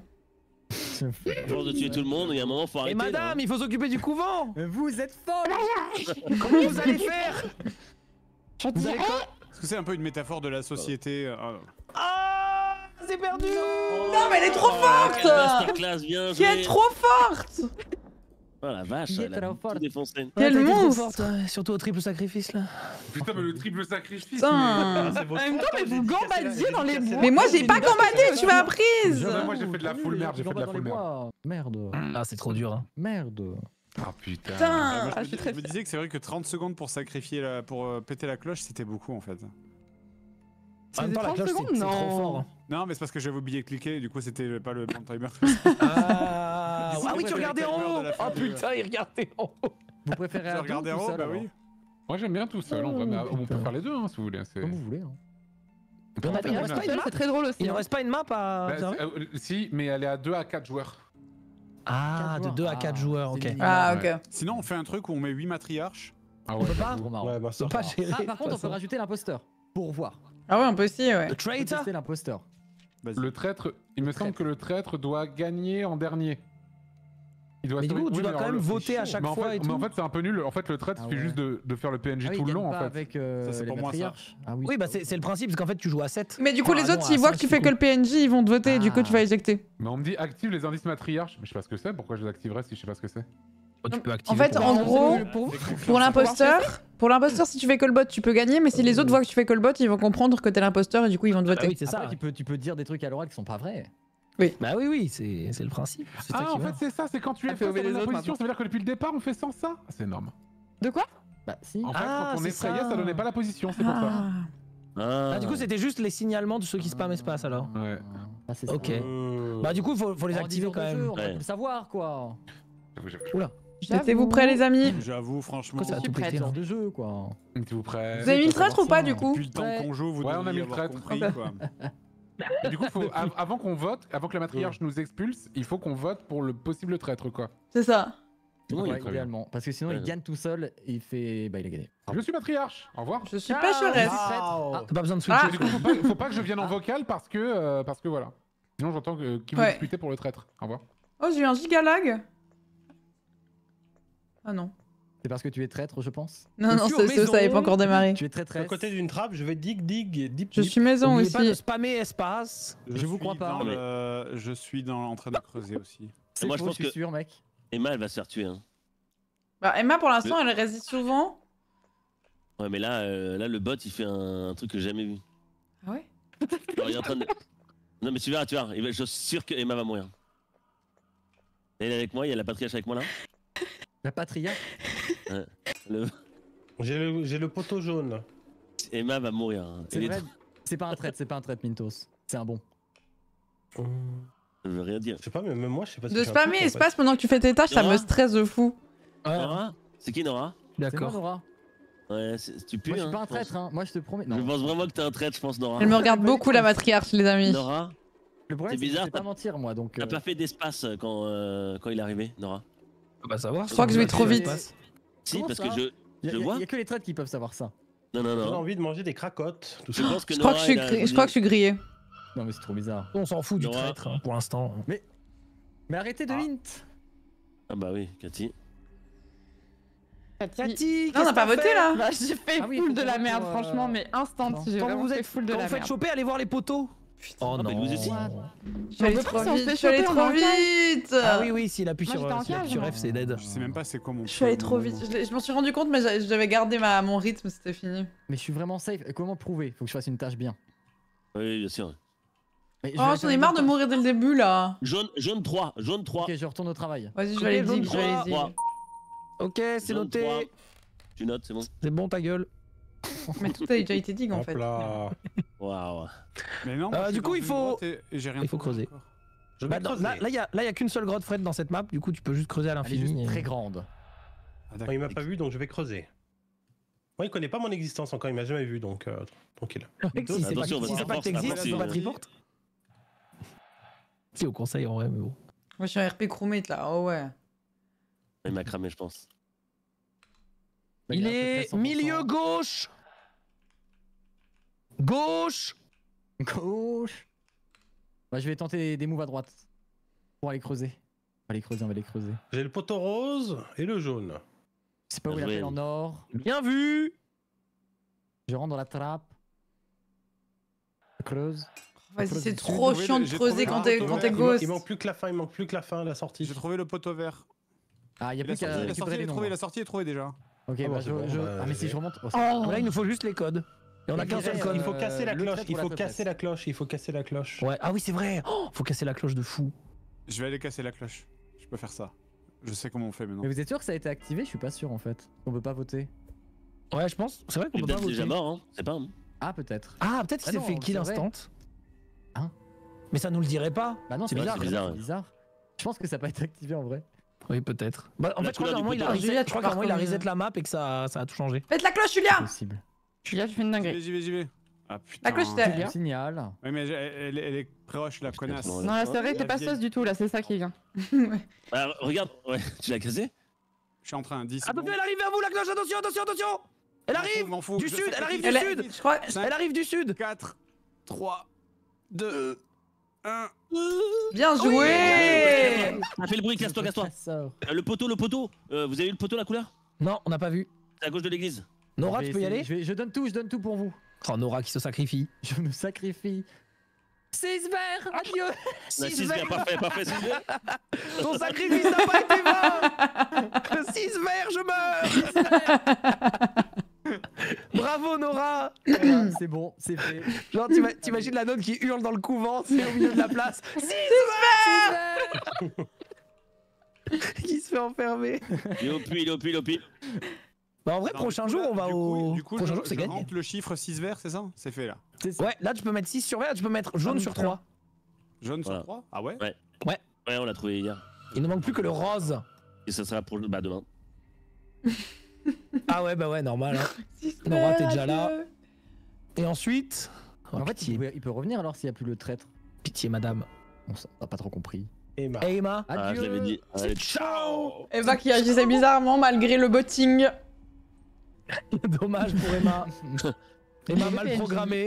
À force de tuer tout le monde, il y a un moment, faut arrêter. Et madame, il faut s'occuper du couvent. Vous êtes folle. Comment vous allez faire? Je dirais. Est-ce que c'est un peu une métaphore de la société Ah, c'est perdu. Non, mais elle est trop forte. Masterclass, bien Qui est joué. trop forte. Oh la vache, Qui est elle a trop tout forte. défoncé. Quel t'as été trop monstre. forte, ouais, surtout au triple sacrifice là. Putain, mais le triple sacrifice. Putain. Ah, c'est En votre même faute, temps, hein, mais j'ai vous dit casser la- gambaldiez j'ai dans dit les casser la- bois. Mais moi, j'ai pas gambadé, tu m'as apprise. Non, moi j'ai fait de la full merde, j'ai fait de la full merde. Merde. Ah, c'est trop dur. Hein. Merde. Ah putain. Putain. Moi, Ah, je suis très je me disais que c'est vrai que 30 secondes pour sacrifier, pour péter la cloche, c'était beaucoup en fait. En même temps, la 30 cloche, secondes, c'est trop non. fort. Hein. Non, mais c'est parce que j'avais oublié de cliquer, du coup c'était pas le bon timer. Ah oui, tu regardais en haut. de la Oh fin du- putain, il regardait en haut. Vous préférez Tu à regardais deux ou en tout haut, seul, bah alors oui. Moi j'aime bien tout seul, en vrai, mais on peut faire les deux hein, si vous voulez. Comme vous voulez. Hein. Il Il ne reste pas une map. c'est très drôle aussi. Il ne hein. reste pas une map à Bah, observer. si, mais elle est à 2 à 4 joueurs. Ah, de 2 à 4 joueurs, ok. Ah, ok. Sinon, on fait un truc où on met 8 matriarches. Ah On ouais. peut pas Trop marrant. Ouais, bah ça. pas va. gérer. Ah, par contre, on peut rajouter l'imposteur. Pour voir. Ah ouais, on peut aussi, ouais. Le traitor. Tester l'imposteur. Vas-y. Le traître, il me semble que le traître doit gagner en dernier. Il doit Mais du sauver- coup, tu oui, dois mais quand alors, même voter à chaque mais en fois fait, et mais en tout. fait, c'est un peu nul. En fait, le traître Ah suffit ouais. juste de faire le PNJ Ah oui, tout il le gagne long, en pas fait. avec Ça, c'est les pour moi, ça. matriarches. Ah oui. Oui, bah c'est le principe, parce qu'en fait, tu joues à 7. Mais du coup, les Enfin, autres, non, s'ils à voient cinq, que tu du fais coup. que le PNJ, ils vont te voter et du coup, tu vas éjecter. Mais on me dit active les indices matriarches. Mais je sais pas ce que c'est. Pourquoi je les activerais si je sais pas ce que c'est? Tu peux En activer. fait, ton- en gros, pour l'imposteur, si tu fais que le bot, tu peux gagner, mais si les autres voient que tu fais que le bot, ils vont comprendre que t'es l'imposteur et du coup, ils vont te Ah voter. oui, c'est ça. Après, tu peux dire des trucs à l'oral qui sont pas vrais. Bah oui, c'est le principe. C'est ça Ah, qui en va. fait, c'est ça. C'est quand tu es Ah, faut face à aimer les la autres, position. Ça veut dire que depuis le départ, on fait sans ça. Ah, c'est énorme. De quoi? Bah si. En fait, Ah, quand on c'est effrayait, ça. ça donnait pas la position. C'est pour ça. Ah. Ah, du coup, c'était juste les signalements de ceux qui spam espace alors. Ouais. Ah, c'est ça. Ok. Mmh. Bah, du coup, faut les En activer 10 quand heures de même. jeu, on Ouais. peut le savoir quoi. Oula. Êtes-vous prêts, les amis? J'avoue, franchement, Pourquoi ça a suis tout prête. pété, 10 là heures de jeu quoi. Êtes-vous prêts? Vous avez mis le savoir traître ou pas, ça. du coup? depuis le temps qu'on joue, vous Ouais, on a mis devriez le avoir traître. compris, quoi. Et du coup, avant qu'on vote, avant que la matriarche nous expulse, il faut qu'on vote pour le possible traître, quoi. C'est ça. Oui, Ouais, très bien. idéalement. Parce que sinon, il Ouais. gagne tout seul et il fait. Bah, il a gagné. Je suis matriarche. Au revoir. Je suis pécheresse. T'as pas besoin de switcher. Ah. Du coup, faut pas que je vienne en vocal parce que voilà. Sinon, j'entends qui veut Ouais. discuter pour le traître. Au revoir. Oh, j'ai eu un giga lag. Ah non. C'est parce que tu es traître, je pense. Non, non, suis aux ça avait pas maisons. encore démarré. Tu es À traîtresse. côté d'une trappe, je vais dig. Je suis maison N'oubliez pas de aussi. spammer espace. Je vous crois pas. Je suis en train de creuser aussi. C'est Moi, je faux, pense je suis que- sûr, mec. Emma, elle va se faire tuer. Hein. Bah, Emma, pour l'instant, elle résiste souvent. Ouais, mais là, le bot, il fait un truc que j'ai jamais vu. Ah ouais? Alors, il est en train de. Non, mais tu verras. Je suis sûr que Emma va mourir. Elle est avec moi, il y a la patriarche avec moi là. La patria. Le... J'ai le poteau jaune. Emma va mourir. hein. C'est Elle est vrai. C'est pas un traître, Mintos. C'est un bon. Je veux rien dire. Je sais pas, mais même moi, je sais pas. si De j'ai un truc, spammer en fait. espace pendant que tu fais tes tâches, ça Nora me stresse de fou. Nora? C'est qui Nora? C'est moi, D'accord. Nora. Ouais, tu pues. Moi, je hein, suis pas un je pense. traître, hein. Moi, je te promets. Je Non. pense vraiment que t'es un traître, je pense, Nora. Elle me regarde beaucoup, la matriarche, les amis. Nora? Le problème, C'est c'est que je bizarre, sais pas mentir, moi. Donc. T'as pas fait d'espace quand il est arrivé, Nora? On va savoir. Je crois que je vais trop vite. Si, Comment parce ça que Il je vois. y a que les traîtres qui peuvent savoir ça. Non, non, J'ai non. envie de manger des cracottes. Tout Je ça. pense que Je crois Nora. que je suis grillée. Non, mais c'est trop bizarre. On s'en fout du Nora. traître hein, pour l'instant. Mais arrêtez de hint. Ah bah oui, Cathy. Cathy, Non, on n'a pas voté là. Bah, j'ai fait Ah oui, full de la faut merde, pour, franchement, mais instant. non. J'ai Quand vraiment vous fait êtes, full de quand la vous faites merde. choper, allez voir les poteaux. Oh bah, nous non. aussi. Je suis allé trop vite, je suis allé trop vite. Ah oui, s'il appuie Moi, sur j'étais en s'il appuie cage, sur moi. F, c'est dead. Je sais même pas c'est quoi mon. Je suis allé trop vite. Je m'en suis rendu compte, mais j'avais gardé mon rythme, c'était fini. Mais je suis vraiment safe. Comment prouver? Faut que je fasse une tâche bien. Oui, bien sûr. Mais je Oh, vais j'en ai marre de mourir dès le début là. Jaune 3, jaune 3. Ok, je retourne au travail. Vas-y, je vais aller dig, je vais aller dig. Ok, c'est Jaune noté. 3. Tu notes, c'est bon. C'est bon, ta gueule. Mais tout a déjà été dig en Hop fait. là. Waouh. Mais non. Du coup, il faut. J'ai rien. Il faut creuser. Je vais Bah, creuser. là, il y a qu'une seule grotte Fred dans cette map. Du coup, tu peux juste creuser à Elle est l'infini. juste et- très grande. Bon, il m'a pas vu, donc je vais creuser. Moi, il connaît pas mon existence encore, il m'a jamais vu, donc tranquille. Mec, si c'est pas Attention, si on c'est va pas que se faire t'existes, forcer, c'est pas hein. te report. Si, au conseil en vrai, mais bon. Moi je suis un RP crewmate là, oh ouais. Il m'a cramé, je pense. Bah, Il a à peu près est 100%. milieu gauche. Gauche. Gauche. Bah, je vais tenter des moves à droite. Pour aller creuser. On va les creuser, on va les creuser. J'ai le poteau rose et le jaune. C'est pas où il Bien joué. appelle en or. Bien vu. Je rentre dans la trappe. Je creuse. Vas-y, Creuse c'est du trop sud. chiant de J'ai creuser trouvé quand un t'es poteau ghost. Il manque plus que la fin, la sortie. J'ai trouvé le poteau vert. Ah, il y a La plus qu'à sortie, la récupérer sortie les est trouvée, nombres. la sortie est trouvée déjà. Ok, Ah bon, bah c'est bon, bah, Ah, mais si je remonte. Oh, Là, il nous faut juste les codes. Et on a Et qu'un seul dirait, code. Il faut casser la le cloche, trait il pour faut la casser faiblesse. la cloche, il faut casser la cloche. Ouais. Ah oui, c'est vrai. Oh, faut casser la cloche de fou. Je vais aller casser la cloche. Je peux faire ça. Je sais comment on fait maintenant. Mais vous êtes sûr que ça a été activé? Je suis pas sûr en fait. On peut pas voter. Ouais, je pense. C'est vrai qu'on Il peut est pas peut-être déjà voter. mort, hein. C'est pas. Hein. Ah, peut-être. Ah, peut-être qu'il Ah s'est non, fait kill c'est vrai. instant. Hein? Mais ça nous le dirait pas. Bah non, C'est c'est bizarre. bizarre. c'est C'est bizarre. Je pense que ça n'a pas été activé en vrai. Oui, peut-être. Bah, en La fait, je crois couleur du qu'à un moment, il a poteau. reset, Julia, je crois tu qu'à un moment, il a pars reset comme- la map et que ça a tout changé. Faites la cloche, Julia. Possible. Julia, tu fais une dinguerie. J'y vais. Ah putain. La cloche, Je c'était. le signale. Oui, mais elle est proche, la connasse. Non, Non, là, c'est vrai, t'es La pas vieille. sauce du tout, là, c'est ça qui vient. Alors, regarde, ouais, tu l'as cassé? Je suis en train de 10 Attention, elle arrive vers vous, la cloche. Attention, attention, attention. Elle arrive M'en fous, du je sud. sais Elle arrive que- du Elle sud. est- Je crois. Elle arrive du sud. 4, 3, 2, 1. Bien joué. Ah, fais le bruit, casse-toi, casse-toi. Le poteau, vous avez eu le poteau, la couleur? Non, on n'a pas vu. C'est à gauche de l'église. Nora, Je tu vais peux y essayer. aller? Je donne tout pour vous. Oh, Nora qui se sacrifie. Je me sacrifie. 6 verres, adieu. La 6 verres, parfait, 6 verres. Ton sacrifice n'a pas été vain. 6 verres, je meurs. Bravo, Nora. Voilà, c'est bon, c'est fait. Genre, t'imagines la nonne qui hurle dans le couvent, c'est au milieu de la place. 6 verres. Qui se fait enfermer. Il est au puits. Bah, en vrai, Non, prochain du coup, jour, on va au. Du coup, prochain je- jour, c'est je gagné. rentre le chiffre 6 verts, c'est ça? C'est fait là. Ouais, là, tu peux mettre 6 sur vert, tu peux mettre jaune sur 3. Jaune Voilà. sur 3? Ah ouais? Ouais, on l'a trouvé hier. Il ne manque plus que le rose. Et ça sera pour demain. Ah ouais, bah ouais, normal. Hein. Nora, t'es déjà là. Et ensuite. Oh, En fait, pitié. il peut revenir alors s'il n'y a plus le traître. Pitié, madame. On n'a pas trop compris. Emma. Emma. Ah, je l'avais dit. Allez, Ciao. Eva qui agissait bizarrement malgré le botting. Dommage pour Emma. Emma mal PNJ. programmée.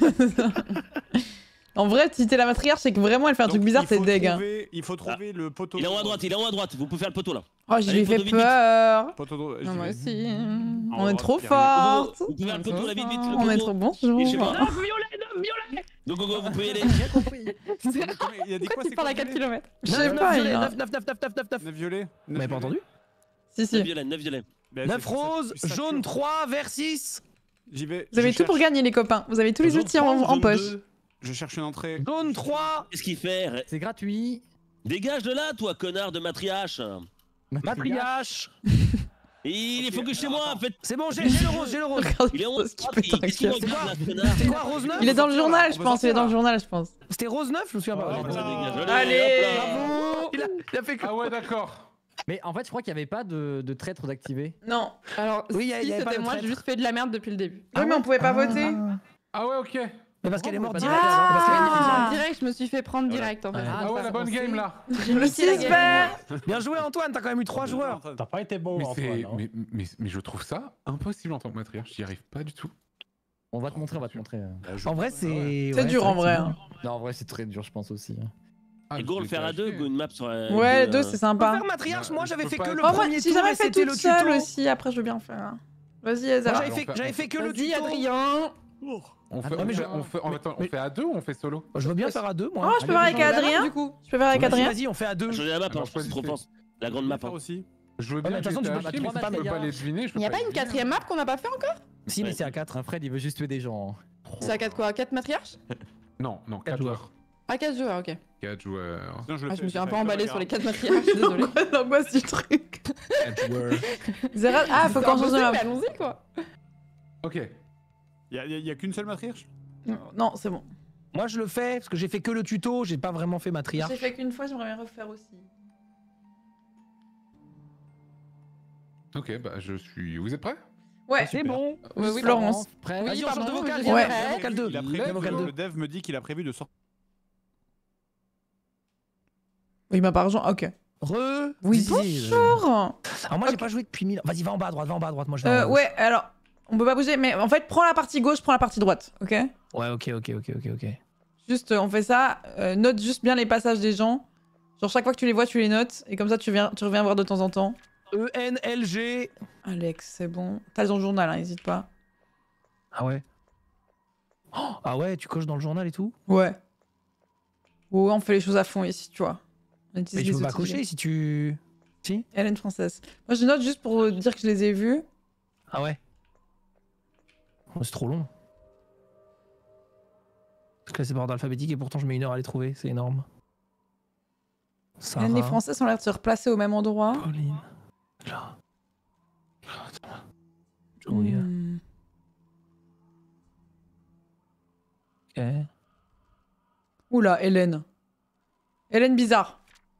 En vrai, si t'es la matriarche, c'est que vraiment elle fait un truc Donc, bizarre, il c'est faut deg. Hein. Il faut trouver le poteau. Il est en haut à droite, vous pouvez faire le poteau là. Oh, je Allez, lui fais poteau, vite, peur. Poteau de- Non, moi je vais- aussi. En On est haut, trop il y a rien. fortes. Vous pouvez faire le poteau là, vite, le On est poteau. trop bonjour. Et je sais pas. Violet. Go, vous pouvez y aller. J'ai compris. Il y a dit quoi? Tu C'est parles à quoi 4 violet? km. Je sais pas, il y a- 9, 9, 9, 9, 9, 9, 9. 9 violets? Vous m'avez pas entendu? Si, 9 si. violets, 9 violets. 9 roses, jaune 3, vert 6. J'y vais. Vous avez je tout pour cherche- gagner, les copains. Vous avez tous les Jaune outils 3, en jaune poche. 2. Je cherche une entrée. Jaune 3. Qu'est-ce qu'il fait? C'est gratuit. Dégage de là, toi, connard de matriarche. Matriarche. Il est focus chez moi, en fait. C'est bon, j'ai le rose, j'ai le rose. Il est 11. Ce qui pète un Qu'est-ce qu'il câble. regarde là, connard? C'est quoi, rose 9? Il est dans le journal, je on peut pense. Il est sortir, dans le là. journal, je pense. C'était rose 9, je me souviens pas. Oh, Dégage, allez, Allez. hop là. Bravo. Il a fait que. Ah ouais, d'accord. Mais en fait, je crois qu'il n'y avait pas de traître d'activer. Non. Alors, Oui, si, y avait pas c'était de moi, j'ai traître. juste fait de la merde depuis le début. Oui, mais on pouvait pas voter. Ah ouais, ok. Mais parce qu'elle est morte Ah. direct. Ah. Parce qu'elle est morte direct. Direct, je me suis fait prendre direct en fait. Ouais. Ah ouais, la bonne game là. Le 6 vert. Bien joué, Antoine, t'as quand même eu 3 joueurs. T'as pas été bon, Mais, Antoine. hein. mais je trouve ça impossible en tant que matriarche. J'y arrive pas du tout. On va te montrer, on va te montrer. En vrai, c'est. C'est dur en vrai. Hein. Non, en vrai, c'est très dur, je pense aussi. hein. Ah, Et go, le faire à 2, go, une map sur. Ouais, 2 c'est On peut sympa. faire matriarche, moi j'avais Je fait peux que pas- le Oh, moi, premier si tour j'avais et fait c'était toute le seule tuto. aussi, après je veux bien faire. Vas-y, Moi Ezra. j'avais fait que le Vas-y, tuto. Adrien. On fait à deux ou on fait solo? Je veux bien faire à deux, moi. Oh, je peux faire avec Adrien, du coup. Je peux faire avec Adrien. Vas-y, on fait à deux. Choisis la map, c'est trop fort. La grande map aussi. Je veux bien. De toute façon, tu peux pas les deviner. Il n'y a pas une quatrième map qu'on n'a pas fait encore? Si, mais c'est à 4. Fred, il veut juste tuer des gens. C'est à 4 quoi? 4 matriarches? Non, 4 joueurs. Ah, 4 joueurs, ok. 4 joueurs. Je me suis un peu emballé sur les 4 matriarches, désolé. L'angoisse du truc. 4 joueurs. Ah, faut qu'on change de map. Allons-y, quoi. Ok. Y a qu'une seule matriarche? Non, c'est bon. Moi, je le fais parce que j'ai fait que le tuto, j'ai pas vraiment fait matriarche. J'ai fait qu'une fois, j'aimerais bien refaire aussi. Ok, bah je suis. Vous êtes prêts? Ouais, c'est bon. Oui, Florence. Prêt? Vas-y, on change de vocal. Ouais. Vocal 2. Le dev me dit qu'il a prévu de sortir. Il m'a pas rejoint. Ok. Oui, bonjour. Alors moi, j'ai pas joué depuis 1000 ans. Vas-y, va en bas à droite, Moi, je vais ouais, alors, on peut pas bouger, mais en fait, prends la partie gauche, prends la partie droite, ok? Ouais, ok. Juste, on fait ça. Note juste bien les passages des gens. Genre, chaque fois que tu les vois, tu les notes. Et comme ça, tu reviens voir de temps en temps. ENLG. Alex, c'est bon. T'as ton journal, hein, n'hésite pas. Ah ouais. Ah ouais, tu coches dans le journal et tout? Ouais. Ouais, on fait les choses à fond ici, tu vois. Mais tu peux pas cocher si tu... Si? Hélène française. Moi, je note juste pour dire que je les ai vus. Ah ouais. Oh, c'est trop long. Classé par ordre alphabétique et pourtant je mets 1 heure à les trouver, c'est énorme. Sarah. Les Françaises ont l'air de se replacer au même endroit. Pauline. Julia. Ok. Oula, Hélène. Hélène bizarre.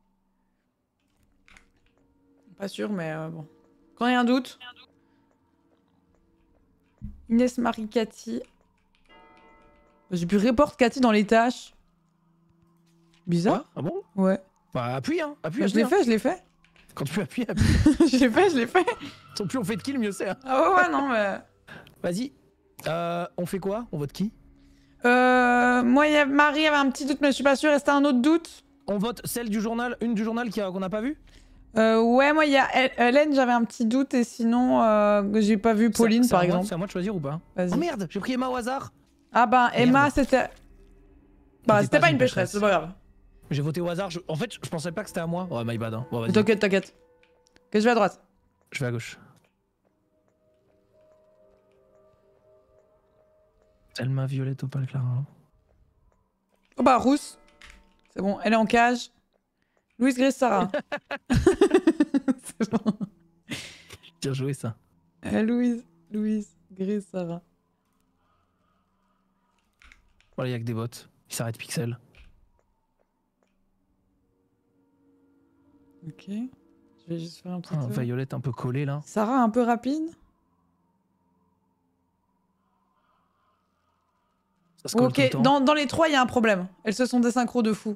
Pas sûr, mais bon. Quand il y a un doute. Inès Marie Cathy. J'ai pu report Cathy dans les tâches. Bizarre. Ah bon? Ouais. Bah appuie, hein. Appuie. Je l'ai fait. Quand tu appuies, appuie. je l'ai fait. Plus on fait de kill, mieux c'est. Ah ouais, non, mais... Vas-y. On fait quoi? On vote qui? Moi, Marie avait un petit doute, mais je suis pas sûre. Est-ce que t'as un autre doute? On vote celle du journal, une du journal qu'on n'a pas vu? Ouais, moi, il y a Hélène, j'avais un petit doute, et sinon, j'ai pas vu Pauline, par exemple. C'est à moi de choisir ou pas? Vas-y. Oh merde, j'ai pris Emma au hasard. Ah bah, Emma, c'était... Bah, c'était pas une pécheresse, c'est pas grave. J'ai voté au hasard, en fait, je pensais pas que c'était à moi. Ouais, my bad, hein. Bon, t'inquiète. Que je vais à droite. Je vais à gauche. Selma, Violette, Opal, Clara. Oh bah, Rousse. C'est bon, elle est en cage. Louise, Grace, Sarah. C'est bon. Bien joué, ça. Louise, Grace, Sarah. Voilà, il y a que des bots. Il s'arrête pixel. Ok. Je vais juste faire un petit tour. Violette un peu collée, là. Sarah, un peu rapide. Ok, dans les 3, il y a un problème. Elles se sont désynchro de fou.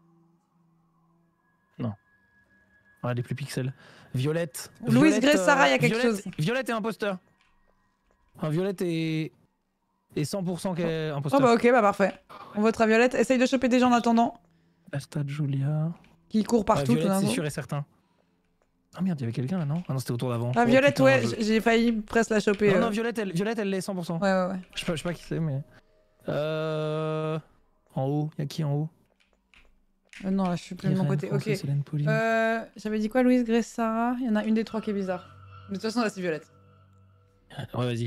Non. Ouais, les plus pixels. Violette. Louise, Grace, Sarah, il y a quelque chose. Violette est imposteur. Enfin, Violette est 100% qu'elle est imposteur. Oh bah ok, bah parfait. On votera Violette. Essaye de choper des gens en attendant. Asta, Julia. Qui court partout, Violette, tout d'un c'est coup. sûr et certain. Ah merde, il y avait quelqu'un là, non? Ah non, c'était autour d'avant. Ah, Violette, putain, ouais, j'ai failli presque la choper. Non, Violette, elle l'est 100%. Ouais. Je sais pas qui c'est, mais... En haut, y'a qui en haut? Non, là, je suis plus de mon côté. Française, ok. Hélène, J'avais dit quoi, Louise, Grace, Sarah? Il y en a une des 3 qui est bizarre. Mais de toute façon, là, c'est Violette. Ouais, vas-y.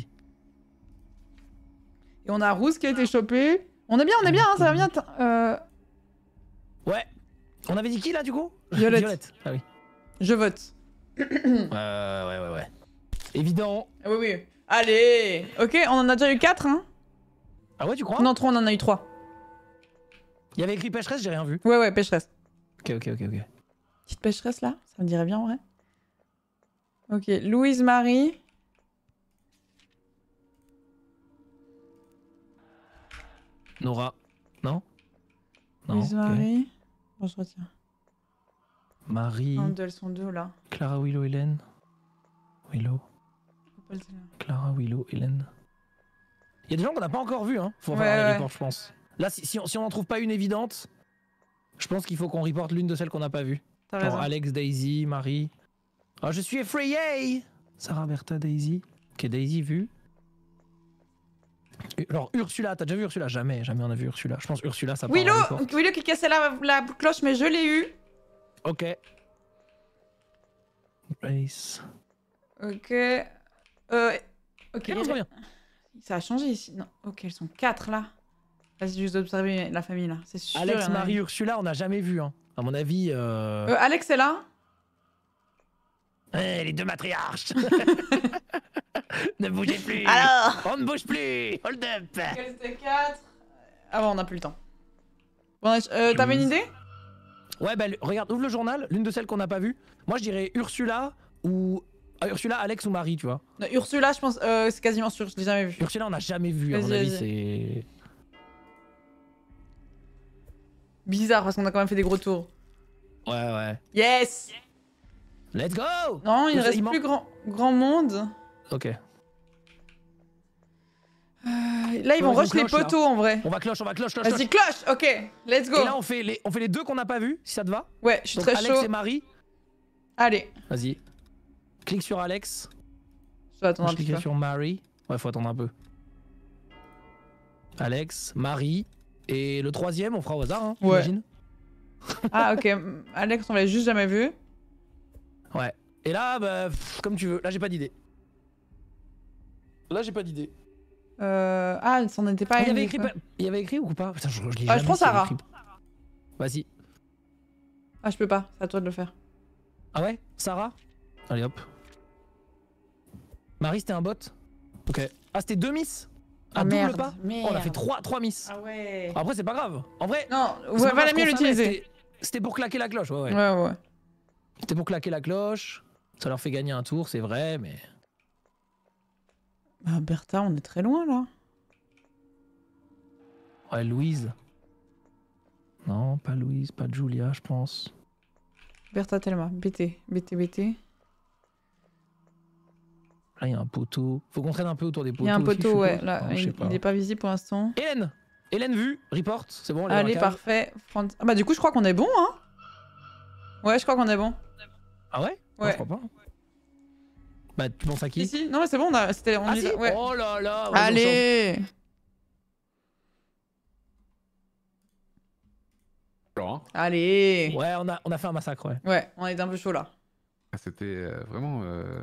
Et on a Rousse qui a été chopée. On est bien, hein, ça va bien. Ouais. On avait dit qui là du coup? Violette. Ah oui. Je vote. Ouais. Évident. Oui. Allez. Ok, on en a déjà eu 4, hein? Ah ouais, tu crois? Non, 3, on en a eu 3. Il y avait écrit pécheresse, j'ai rien vu. Ouais, pécheresse. Ok. Petite pécheresse là? Ça me dirait bien en vrai. Ok, Louise Marie. Nora. Non? Louise Marie. Bon, je retiens. Marie. Elles sont 2 là. Clara, Willow, Hélène. Willow. Clara, Willow, Hélène. Il y a des gens qu'on n'a pas encore vus, hein. Faut faire un report, je pense. Là, si on n'en trouve pas une évidente, je pense qu'il faut qu'on reporte l'une de celles qu'on n'a pas vues. Genre Alex, Daisy, Marie. Oh, je suis effrayé! Sarah, Bertha, Daisy. Ok, Daisy vue. Alors Ursula, t'as déjà vu Ursula? Jamais on a vu Ursula. Je pense Ursula, ça part Willow, dans les portes. Willow qui cassait la cloche, mais je l'ai eu. Ok. Grace. Ok. Ok. Non, c'est bien. Ça a changé ici. Non. Ok, elles sont 4 là. Vas-y, juste observer la famille là. C'est sûr. Alex, il y en a Marie, une. Ursula, on n'a jamais vu. Hein. À mon avis. Alex est là. Les deux matriarches. Ne bougez plus. Alors. On ne bouge plus. Hold up. C'était 4. Ah bon, on n'a plus le temps. Bon, t'avais une idée? Ouais, bah regarde, ouvre le journal, l'une de celles qu'on n'a pas vues. Moi, je dirais Ursula ou Ursula, Alex ou Marie, tu vois. Non, Ursula, je pense, c'est quasiment sûr, je l'ai jamais vu. Ursula, on n'a jamais vu. À mon avis, c'est bizarre parce qu'on a quand même fait des gros tours. Ouais. Yes. Let's go. Non, il ne reste plus grand monde. Ok. Là, ils vont rush les poteaux en vrai. On va cloche. Vas-y, cloche. Ok, let's go. Et là, on fait les deux qu'on n'a pas vus, si ça te va. Ouais, je suis donc, très Alex chaud. et Marie. Allez. Vas-y. Clique sur Alex. Je vais attendre un petit clique peu. sur Marie. Ouais, faut attendre un peu. Alex, Marie. Et le troisième, on fera au hasard, hein, ouais. j'imagine. Ah, ok. Alex, on l'a juste jamais vu. Ouais. Et là, bah, comme tu veux. Là, j'ai pas d'idée. Ah, ça n'en était pas il une. y avait écrit ou pas? Putain, je l'ai je prends Sarah. Vas-y. Ah, je peux pas. C'est à toi de le faire. Ah ouais? Sarah? Allez hop. Marie, c'était un bot? Ok. Ah, c'était 2 miss? Ah, double merde, pas? merde. Oh, on a fait 3 miss. Ah ouais. Après, c'est pas grave. En vrai. Non, ouais, valait mieux l'utiliser. C'était pour claquer la cloche, ouais. Ouais. C'était pour claquer la cloche. Ça leur fait gagner un tour, c'est vrai, mais. Bah, Bertha, on est très loin là. Ouais, Louise. Non, pas Louise, pas Julia, je pense. Bertha Thelma, BT. Là, il y a un poteau. Faut qu'on traîne un peu autour des poteaux. Il y a un poteau, ouais. Suppose. Là, non, il n'est pas visible pour l'instant. Hélène vue, report, c'est bon. Allez, parfait. Ah bah du coup, je crois qu'on est bon, hein. Ouais, je crois qu'on est bon. Ah ouais? Ouais. Non, je crois pas. Bah, tu penses à qui? Si, non, mais c'est bon, c'était. Si ouais. Oh là là. Allez. Allez. Ouais, on a fait un massacre, ouais. Ouais, on est un peu chaud là. C'était vraiment.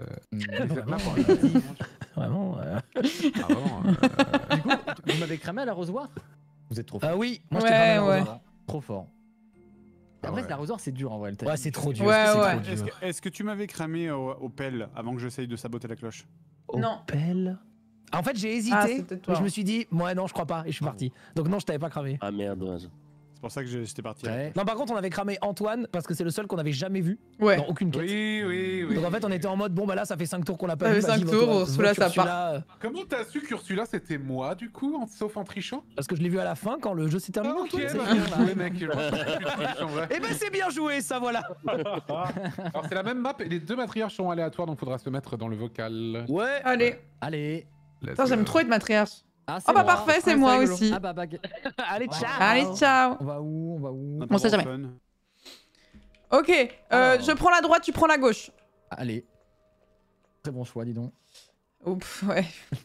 Vraiment. Du coup, vous m'avez cramé à l'arrosoir? Vous êtes trop fort. Ah oui, moi je t'ai cramé à l'arrosoir. Trop fort. Après, l'arrosoir, c'est dur en vrai. Ouais, c'est trop dur. Est-ce que tu m'avais cramé au pelle avant que j'essaye de saboter la cloche? Non. Pelle. En fait, j'ai hésité. Mais je me suis dit, ouais, non, je crois pas. Et je suis parti. Donc, non, je t'avais pas cramé. Ah merde, ouais. C'est pour ça que j'étais parti. Ouais. Non, par contre, on avait cramé Antoine parce que c'est le seul qu'on avait jamais vu. Ouais. Dans aucune quête. Oui. Donc, en fait, on était en mode, bon, bah là, ça fait 5 tours qu'on l'a pas vu. Ça fait 5 tours, Ursula, ça part. Comment t'as su qu'Ursula c'était moi, du coup, sauf en trichant? Parce que je l'ai vu à la fin quand le jeu s'est terminé. Ah, ok, bah, bien joué, mec. Eh ben, c'est bien joué, ça, voilà. Alors, c'est la même map et les deux matriarches sont aléatoires, donc faudra se mettre dans le vocal. Ouais. Allez. Putain, j'aime trop être matriarche. Ah bah parfait, c'est moi aussi. Ah bah bague. Allez, ciao. Allez, ciao. On va où? On sait jamais. Ok, je prends la droite, tu prends la gauche. Allez. Très bon choix, dis donc. Oups, ouais.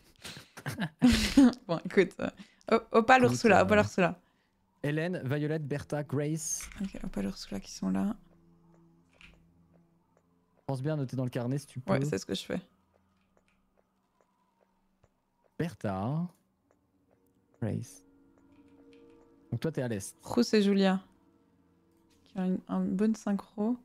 Bon, écoute. Opal, Ursula. Hélène, Violette, Bertha, Grace. Ok, Opal, Ursula qui sont là. Pense bien à noter dans le carnet si tu peux. Ouais, c'est ce que je fais. Bertha. Grace. Donc toi, t'es à l'est. Rousse et Julia. Qui ont un bon synchro.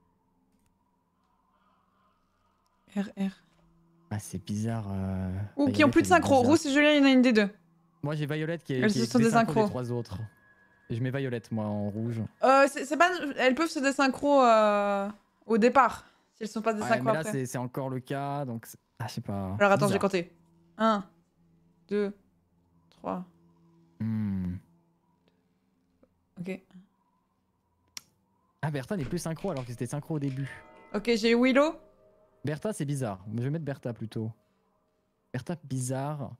RR. Ah, c'est bizarre. Ou qui ont plus de synchro. Rousse et Julia, il y en a une des deux. Moi, j'ai Violette qui est. Elles qui sont des synchros. des 3 autres. Et je mets Violette, moi, en rouge. C'est pas... Elles peuvent se désynchro au départ. Si elles sont pas désynchro mais là, après. c'est encore le cas, donc... Ah, je sais pas... Alors attends, bizarre. j'ai compté. 1, 2, 3. Ok. Ah, Bertha n'est plus synchro alors que c'était synchro au début. Ok, j'ai Willow. Bertha, c'est bizarre. Mais je vais mettre Bertha plutôt. Bertha, bizarre.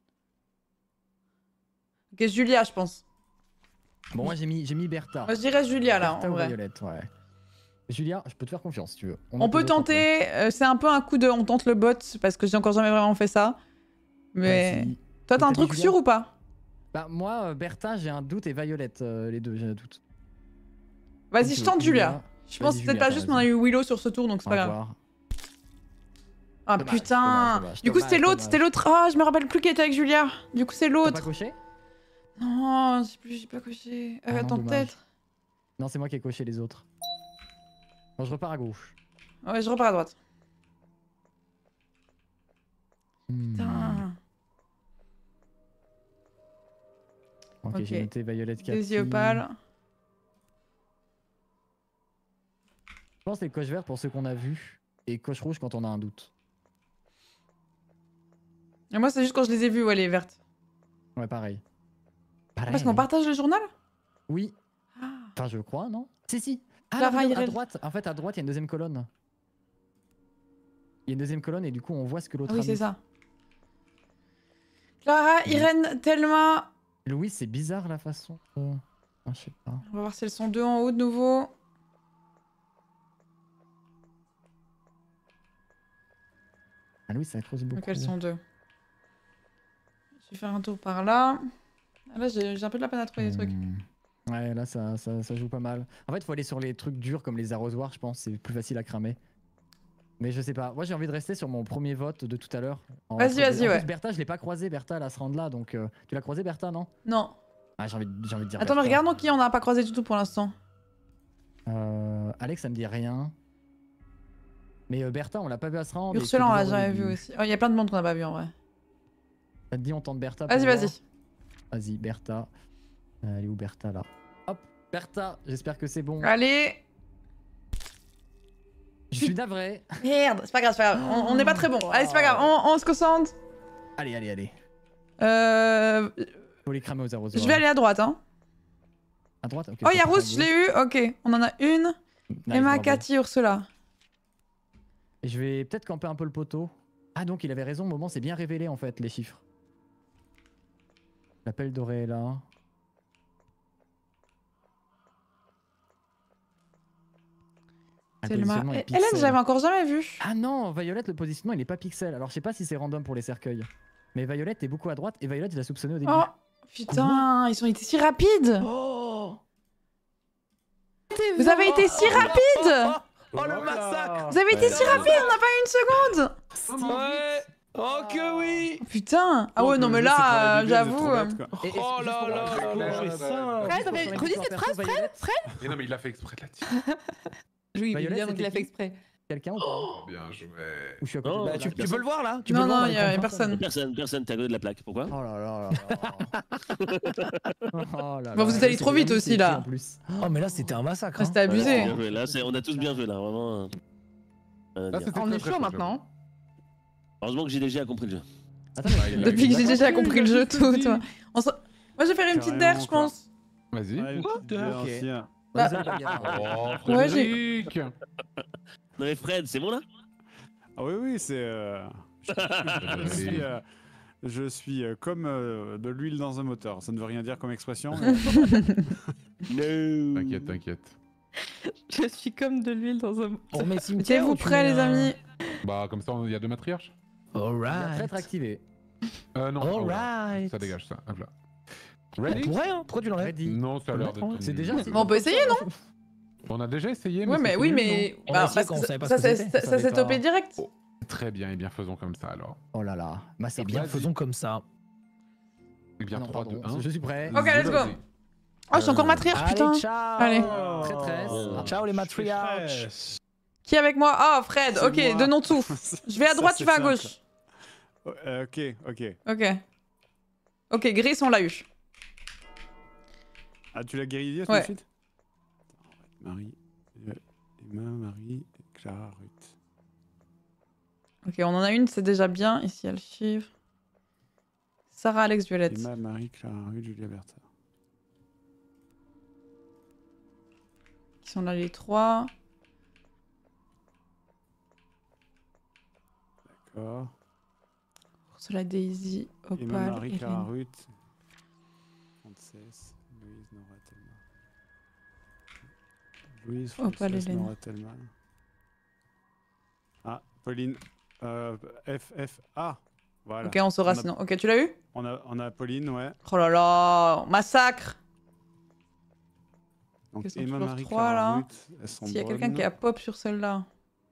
Ok, Julia, je pense. Bon, moi j'ai mis Bertha. Moi, je dirais Julia là, Bertha en ou vrai. Juliette, ouais. Julia, je peux te faire confiance si tu veux. On peut tenter, c'est un peu un coup de on tente le bot parce que j'ai encore jamais vraiment fait ça. Mais. Toi, t'as un truc sûr ou pas? Bah, moi, Bertha, j'ai un doute et Violette, les deux, j'ai un doute. Vas-y, je tente Julia. Je pense que peut-être pas juste, mais on a eu Willow sur ce tour, donc c'est pas grave. Ah putain. Du coup, c'était l'autre, Ah, je me rappelle plus qui était avec Julia. Du coup, c'est l'autre. T'as pas coché? Non, j'ai pas coché. Attends, peut-être. Non, c'est moi qui ai coché les autres. Bon, je repars à gauche. Ouais, je repars à droite. Putain. Ok, j'ai noté Violette Cathy. Daisy Opale. Je pense que c'est coche vert pour ceux qu'on a vus et coche rouge quand on a un doute. Et moi, c'est juste quand je les ai vues, ouais, les vertes. Ouais, pareil. Parce qu'on partage le journal? Oui. Enfin, je crois, non? Si. Ah, Clara, à droite. En fait, à droite, il y a une deuxième colonne. Il y a une deuxième colonne et du coup, on voit ce que l'autre a oui, mis. c'est ça. Clara, Irène, Thelma. Louis, c'est bizarre la façon. Je sais pas. On va voir si elles sont deux en haut de nouveau. Ah, Louis, ça creuse beaucoup. Donc elles sont deux. Je vais faire un tour par là. Ah, là, j'ai un peu de la peine à trouver des trucs. Ouais, là, ça joue pas mal. En fait, il faut aller sur les trucs durs comme les arrosoirs, je pense. C'est plus facile à cramer. Mais je sais pas. Moi, j'ai envie de rester sur mon premier vote de tout à l'heure. Vas-y, ouais. Plus, Bertha, je l'ai pas croisé. Bertha, elle se rendre là. Donc, tu l'as croisé, Bertha, non? Non. Ah, j'ai envie de dire. Attends, mais regardons qui on n'a pas croisé du tout pour l'instant. Alex, ça me dit rien. Mais Bertha, on l'a pas vu à se rendre. Ursula, on l'a jamais vu aussi. Il y a plein de monde qu'on n'a pas vu en vrai. Ça te dit, on tente Bertha. Vas-y. Vas-y, Bertha. Elle est où Bertha là? Hop, Bertha, j'espère que c'est bon. Allez. Je suis navré. Merde, c'est pas grave, on n'est pas très bon. Allez, c'est pas grave, on se concentre. Allez. Faut les cramer aux arrosoirs. Je vais aller à droite, hein. À droite, ok. Oh, il y a Rousse, je l'ai eu, ok. On en a une. Emma, Cathy, Ursula. Et je vais peut-être camper un peu le poteau. Ah, donc il avait raison, au moment, c'est bien révélé en fait, les chiffres. L'appel doré est là. Hélène, j'avais encore jamais vu. Ah non, Violette, le positionnement il est pas pixel. Alors je sais pas si c'est random pour les cercueils. Mais Violette est beaucoup à droite et Violette, il a soupçonné au début. Oh putain, ils ont été si rapides. Oh, vous avez été si rapides. Oh le massacre. Vous avez été si rapides, on n'a pas eu une seconde. Ouais. Oh que oui. Putain. Ah ouais, non mais là, j'avoue. Oh là là. Fred, redis cette phrase, Fred. Mais non, mais il l'a fait exprès de la tirer. Oui, bien, donc il a fait exprès. Quelqu'un ou pas? Bien joué. Ou je suis à côté Tu peux le voir là? Non, il y a personne. Personne, t'es à côté de la plaque. Pourquoi? Oh là là. Bon, vous êtes allé trop vite aussi là. Oh mais là c'était un massacre. C'était abusé. Là, on a tous bien joué là, vraiment. On est chaud maintenant. Heureusement que GDG a compris le jeu. Depuis que GDG a compris le jeu, tout, toi. Moi, je vais faire une petite der, je pense. Vas-y. Ouais, j'ai. Non mais Fred, c'est bon là? Ah oui, c'est. Je suis comme de l'huile dans un moteur. Ça ne veut rien dire comme expression. Mais... T'inquiète. Je suis comme de l'huile dans un. Êtes-vous prêts, les amis? Bah, comme ça, il y a deux matriarches. Alright. Traître activé. Non. Alright. Ça dégage ça. Hop là. Ready? Pourquoi tu l'enlèves? Non, ça a l'air d'être. C'est déjà. On peut essayer, non? On a déjà essayé. Ouais, mais oui, mais. Ça s'est topé direct. Très bien, et bien faisons comme ça alors. Oh là là. Eh bien, faisons comme ça. Eh bien, 3, 2, 1. Je suis prêt. Ok, let's go. Oh, je suis encore matriarche, putain. Allez. Traîtresse. Ciao les matriarches. Qui est avec moi? Oh, Fred, ok, donnons tout. Je vais à droite, tu vas à gauche. Ok, Gris, on l'a eu. Ah, tu l'as guéri tout de suite? Emma, Marie, Clara, Ruth. Ok, on en a une, c'est déjà bien. Ici, il y a le chiffre. Sarah, Alex, Violette. Emma, Marie, Clara, Ruth, Julia, Bertha. Qui sont là les trois. D'accord. Ursula, Daisy, Opal, Emma, Marie, Clara, Hélène. Ruth. Frances, Louise, Nora, Thelma. Louise, Opal, Frances, Hélène. Nora, Thelma. Ah, Pauline. F, A. Voilà. Ok, on saura sinon. Ok, tu l'as eu? On a Pauline, ouais. Oh là là, massacre. Donc Ils sont Emma, toujours Marie, 3 Clara, là. Ruth, elles sont S'il y a quelqu'un bonnes. qui a pop sur celle-là.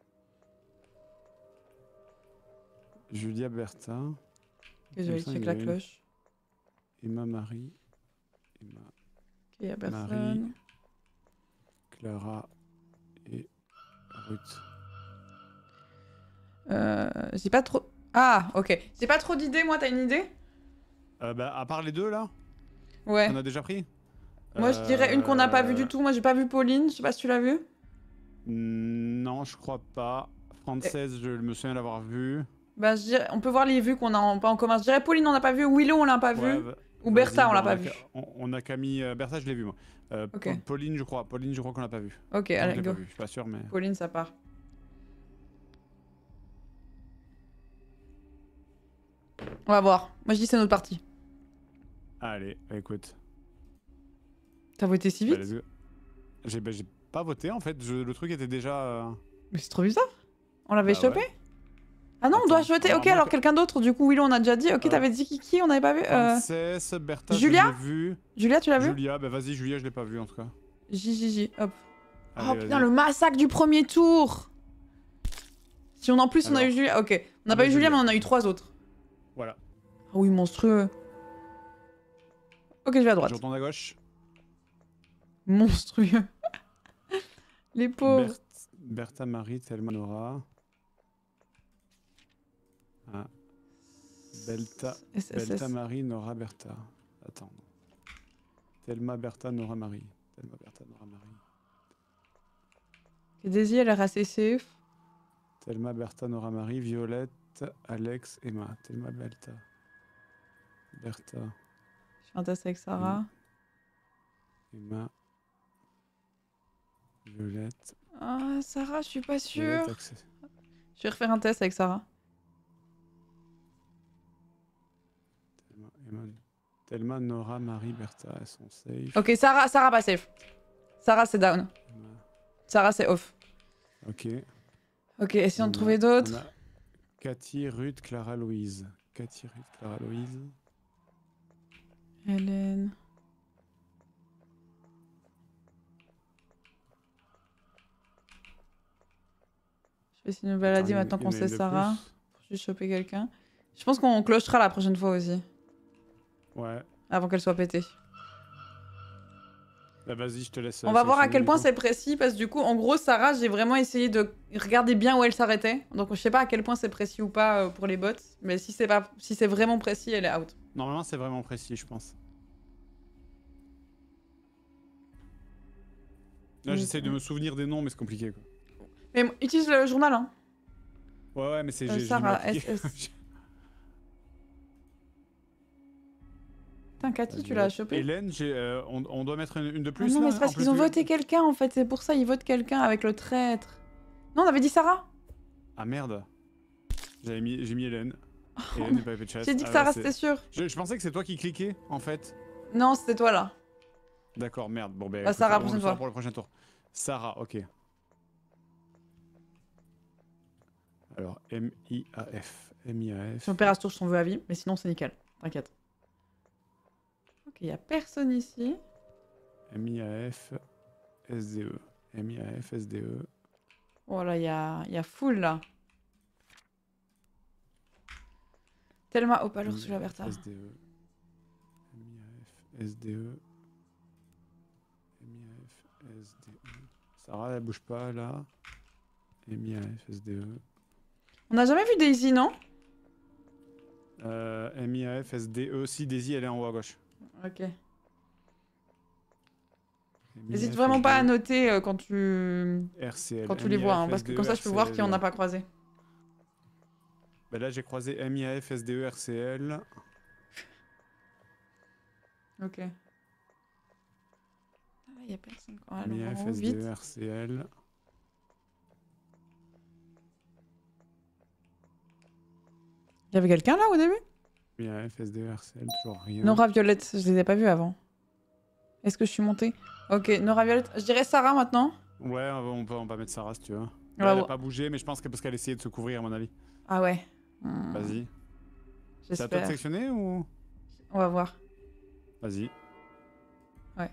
Julia, Bertha. Ok, je vais aller check la cloche. Emma, Marie. Emma, Ok, y a personne. Marie, Clara et Ruth. J'ai pas trop... Ah, ok. J'ai pas trop d'idées, moi, t'as une idée? Bah, à part les deux là, Ouais. on a déjà pris. Moi, je dirais une qu'on n'a pas vue du tout. Moi, j'ai pas vu Pauline, je sais pas si tu l'as vue. Non, je crois pas. Frances, je me souviens l'avoir vue. Bah, je dirais... on peut voir les vues qu'on a pas en commun. Je dirais Pauline, on n'a pas vu. Willow, on l'a pas Ouais, vu. Ou Bertha, on l'a pas vu. On a Camille. Bertha, je l'ai vu moi. Ok. Pauline, je crois. Pauline, je crois qu'on l'a pas vue. Ok, Non, je allez, l'ai go. pas vue, je suis pas sûr, mais. Pauline, ça part. On va voir. Moi, je dis c'est notre partie. Allez, écoute. T'as voté si Bah, vite? let's go. J'ai pas voté en fait. Le truc était déjà. Mais c'est trop bizarre. On l'avait Bah chopé? ouais. Ah non, on doit Attends, choper. alors Ok, moi, alors que- quelqu'un d'autre. Du coup, Willow, on a déjà dit. Ok, t'avais dit qui? On n'avait pas vu. Frances, Bertha, Julia je l'ai vue. Julia, tu l'as vu? Julia, bah vas-y, Julia, je l'ai pas vue en tout cas. JJJ, hop. Allez, Oh vas-y. putain, le massacre du premier tour! Si on en plus on a eu Alors, Julia. Ok, on n'a on pas a eu Julia, Julia. mais on a eu 3 autres. Voilà. Ah oui, monstrueux. Ok, je vais à droite. Je retourne à gauche. Monstrueux. Les pauvres. Bertha, Marie, Thelma, Nora. Ah. Belta, SSS. Marie, Nora, Bertha. Attends. Thelma, Bertha, Nora, Marie. Thelma, Bertha, Nora, Marie. Et Daisy, elle a l'air assez safe. Thelma, Bertha, Nora, Marie. Violette, Alex, Emma. Thelma, Bertha. Bertha, Je fais un test avec Sarah. Emma. Violette. Ah, Sarah, je suis pas sûre. Violette, Access. Je vais refaire un test avec Sarah. Thelma, Nora, Marie, Bertha, elles sont safe. Ok, Sarah pas safe. Sarah, c'est down. Sarah, c'est off. Ok. Ok, essayons de On trouver a- d'autres. on a Cathy, Ruth, Clara, Louise. Cathy, Ruth, Clara, Louise. Hélène. Je vais essayer de me balader Attends, maintenant il y qu'on en a sait une de Sarah. plus. Pour juste choper quelqu'un. Je pense qu'on clochera la prochaine fois aussi. Ouais. Avant qu'elle soit pétée. Bah vas-y, je te laisse. On va voir à sélectionner, quel du point coup. c'est précis parce que du coup, en gros, Sarah, j'ai vraiment essayé de regarder bien où elle s'arrêtait. Donc je sais pas à quel point c'est précis ou pas pour les bots, mais si c'est vraiment précis, elle est out. Normalement, c'est vraiment précis, je pense. Là, j'essaie de me souvenir des noms, mais c'est compliqué, quoi. Mais utilise le journal, hein. Ouais, mais c'est... j'ai Sarah, mal appliqué. SS. Putain, Cathy, tu l'as chopé. Hélène, on doit mettre une de Ah plus non, mais là, c'est parce en qu'ils plus ont du- voté quelqu'un en fait, c'est pour ça ils votent quelqu'un avec le traître. Non, on avait dit Sarah. Ah merde. J'ai mis Hélène. Hélène n'est pas épée de chasse. J'ai dit que Ah, Sarah, là, c'était sûr. Je pensais que c'est toi qui cliquais, en fait. Non, c'était toi là. D'accord, merde. Bon, ben. Bah, écoute, Sarah, on prochaine le fera fois. pour le prochain tour. Sarah, ok. Alors, M-I-A-F. M-I-A-F. Si on perd à ce tour, je t'en veux à vie, mais sinon c'est nickel. T'inquiète. Ok, y a personne ici. M-I-A-F. S-D-E. M-I-A-F. S-D-E. Oh là, y a full là. Thelma, oh pas l'ours sur la Bertha. S-D-E. M-I-A-F. S-D-E. M-I-A-F. S-D-E. Sarah, elle bouge pas là. M-I-A-F. S-D-E. On n'a jamais vu Daisy, non? M-I-A-F. S-D-E. Si, Daisy, elle est en haut à gauche. Ok. N'hésite vraiment pas à noter quand tu... RCL, quand tu les vois, hein, parce que comme ça je peux voir qui on n'a pas croisé. Bah là j'ai croisé MIAF, SDE, RCL. Ok. Ah, y a personne quand même. MIAF, Vraiment, SDE, vite. RCL. Y avait quelqu'un là au début? MIAF, SDE, RCL, toujours rien. Nora Violette, je les ai pas vus avant. Est-ce que je suis montée? Ok, Nora Violette. Je dirais Sarah maintenant. Ouais, on peut mettre Sarah si tu veux. Ah Elle a ouais. pas bougé, mais je pense que parce qu'elle essayait de se couvrir à mon avis. Ah ouais. Vas-y. C'est à toi de sélectionner ou? On va voir. Vas-y. Ouais.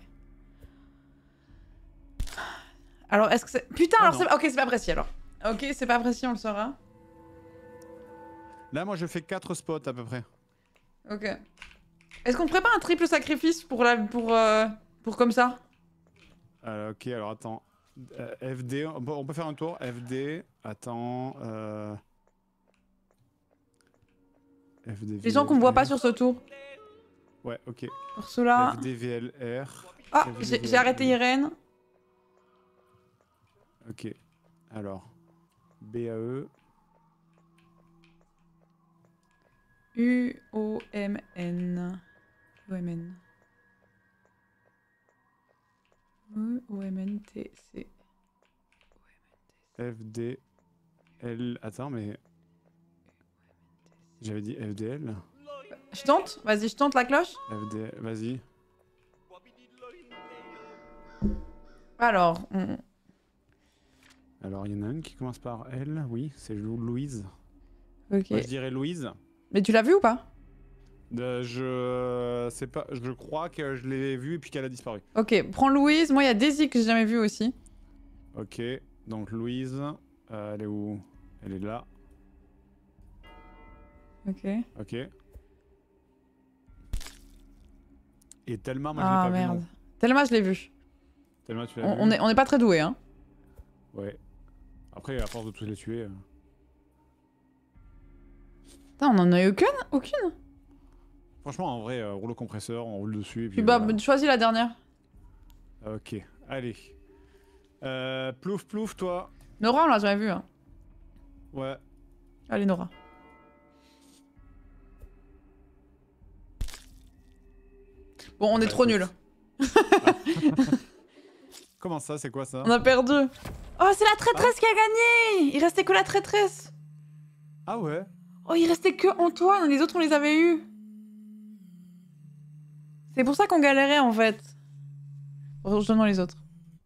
Alors, est-ce que c'est... Putain, alors c'est... Ok, c'est pas précis, alors. Ok, c'est pas précis, on le saura. Là, moi, je fais 4 spots, à peu près. Ok. Est-ce qu'on ferait pas un triple sacrifice pour comme ça? Ok, alors attends. FD, on peut faire un tour. FD, attends. FD, Les gens qu'on voit pas sur ce tour. Ouais, ok. Ursula. FD, VLR. Ah, j'ai arrêté Irène. Ok. Alors. BAE. UOMN. UOMN. UOMNTC. FD. L. Attends, mais. J'avais dit FDL. Je tente? Vas-y, je tente la cloche. FDL, vas-y. Alors, Alors, il y en a une qui commence par L, oui, c'est Louise. Ok. Moi, je dirais Louise. Mais tu l'as vu ou pas? Je sais pas, je crois que je l'ai vue et puis qu'elle a disparu. Ok, prends Louise. Moi, il y a Daisy que j'ai jamais vu aussi. Ok, donc Louise, elle est où? Elle est là. Ok. Ok. Et Thelma, moi Ah je l'ai pas merde. vu. Thelma, je l'ai vu. Thelma, tu l'as vu? On est pas très doués, hein. Ouais. Après, à force de tous les tuer. Putain, on en a eu aucune. Franchement, en vrai, rouleau compresseur, on roule dessus. Et puis, Bah, voilà. choisis la dernière. Ok, allez. Plouf, plouf, toi. Nora, on l'a jamais vu, hein. Ouais. Allez, Nora. Bon, on est trop nuls. Comment ça, c'est quoi ça? On a perdu. Oh, c'est la traîtresse qui a gagné. Il restait que la traîtresse. Ah ouais? Oh, il restait que Antoine. Les autres, on les avait eus. C'est pour ça qu'on galérait, en fait. Rejoignons les autres.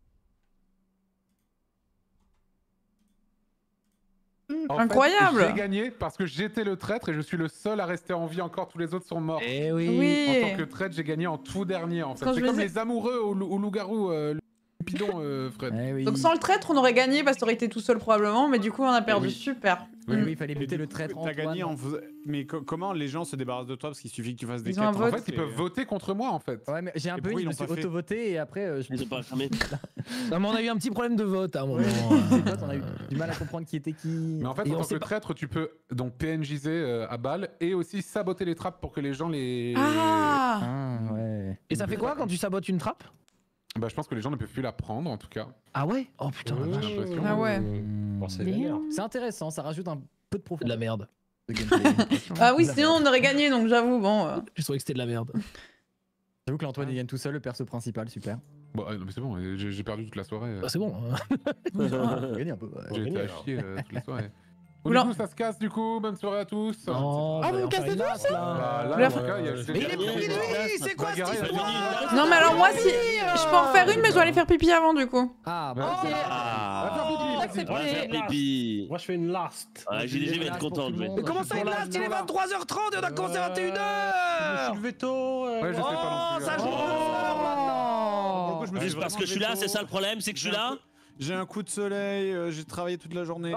Incroyable. J'ai gagné parce que j'étais le traître et je suis le seul à rester en vie. Encore tous les autres sont morts. Eh oui. Oui. En tant que traître, j'ai gagné en tout dernier en fait. Quand C'est je comme me les amoureux au loup-garou, le Cupidon, Fred. Eh oui. Donc sans le traître, on aurait gagné parce que t'aurais été tout seul probablement, mais du coup on a perdu. Oui. Super. Oui, il fallait buter le traître T'as gagné en Antoine. Mais comment les gens se débarrassent de toi parce qu'il suffit que tu fasses des Ils ont un quêtes vote. En fait, ils peuvent voter contre moi en fait. Ouais, mais j'ai un Et peu pourquoi eu, ils je me l'ont suis pas fait auto-voté et après je Ils ont pas cramé. Non, mais on a eu un petit problème de vote à un moment. on a eu du mal à comprendre qui était qui. Mais en fait, Et en on tant sait que pas- traître, tu peux donc PNJser à balle et aussi saboter les trappes pour que les gens les. Ah. Ah ouais. Et ça fait quoi quand tu sabotes une trappe? Bah, je pense que les gens ne peuvent plus la prendre en tout cas. Ah ouais? Oh putain, la vache. J'ai l'impression. Ah ouais. Bon, c'est la merde. C'est intéressant, ça rajoute un peu de C'est de profondeur. la merde. de gameplay. Ah oui, sinon on aurait gagné, donc j'avoue, bon. Je trouvais que c'était de la merde. J'avoue que l'Antoine il gagne tout seul, le perso principal, super. Bon, non, mais c'est bon, j'ai perdu toute la soirée. Bah, c'est bon. On a gagné un peu. Ouais. J'ai été à alors. chier toute la soirée. Bon, Oula. du coup, ça se casse du coup. Bonne soirée à tous. Oh, Ah, bah, vous on cassez fait une tout, lasse, là. Bah, là, Mais en tout cas, il y a Mais il est gagné, plus minuit, c'est quoi cette Bagarre, il a histoire? Non, mais alors moi, si. Je peux en faire une, mais je dois aller faire pipi avant, du coup. Ah, Ouais, bah, c'est- Ah, Va faire pipi, vas-y. on va faire pipi. Moi, je fais une last. Ah, JDG va être content de jouer. Mais comment ça, il last? Il est 23h30 et on a commencé à Je me suis 21h! levé tôt. Ouais, je sais pas Oh, non plus. ça joue Pour le coup, je me suis Juste parce vraiment que je suis là, levé c'est tôt. ça le problème, c'est que je suis là. J'ai un coup de soleil, j'ai travaillé toute la journée.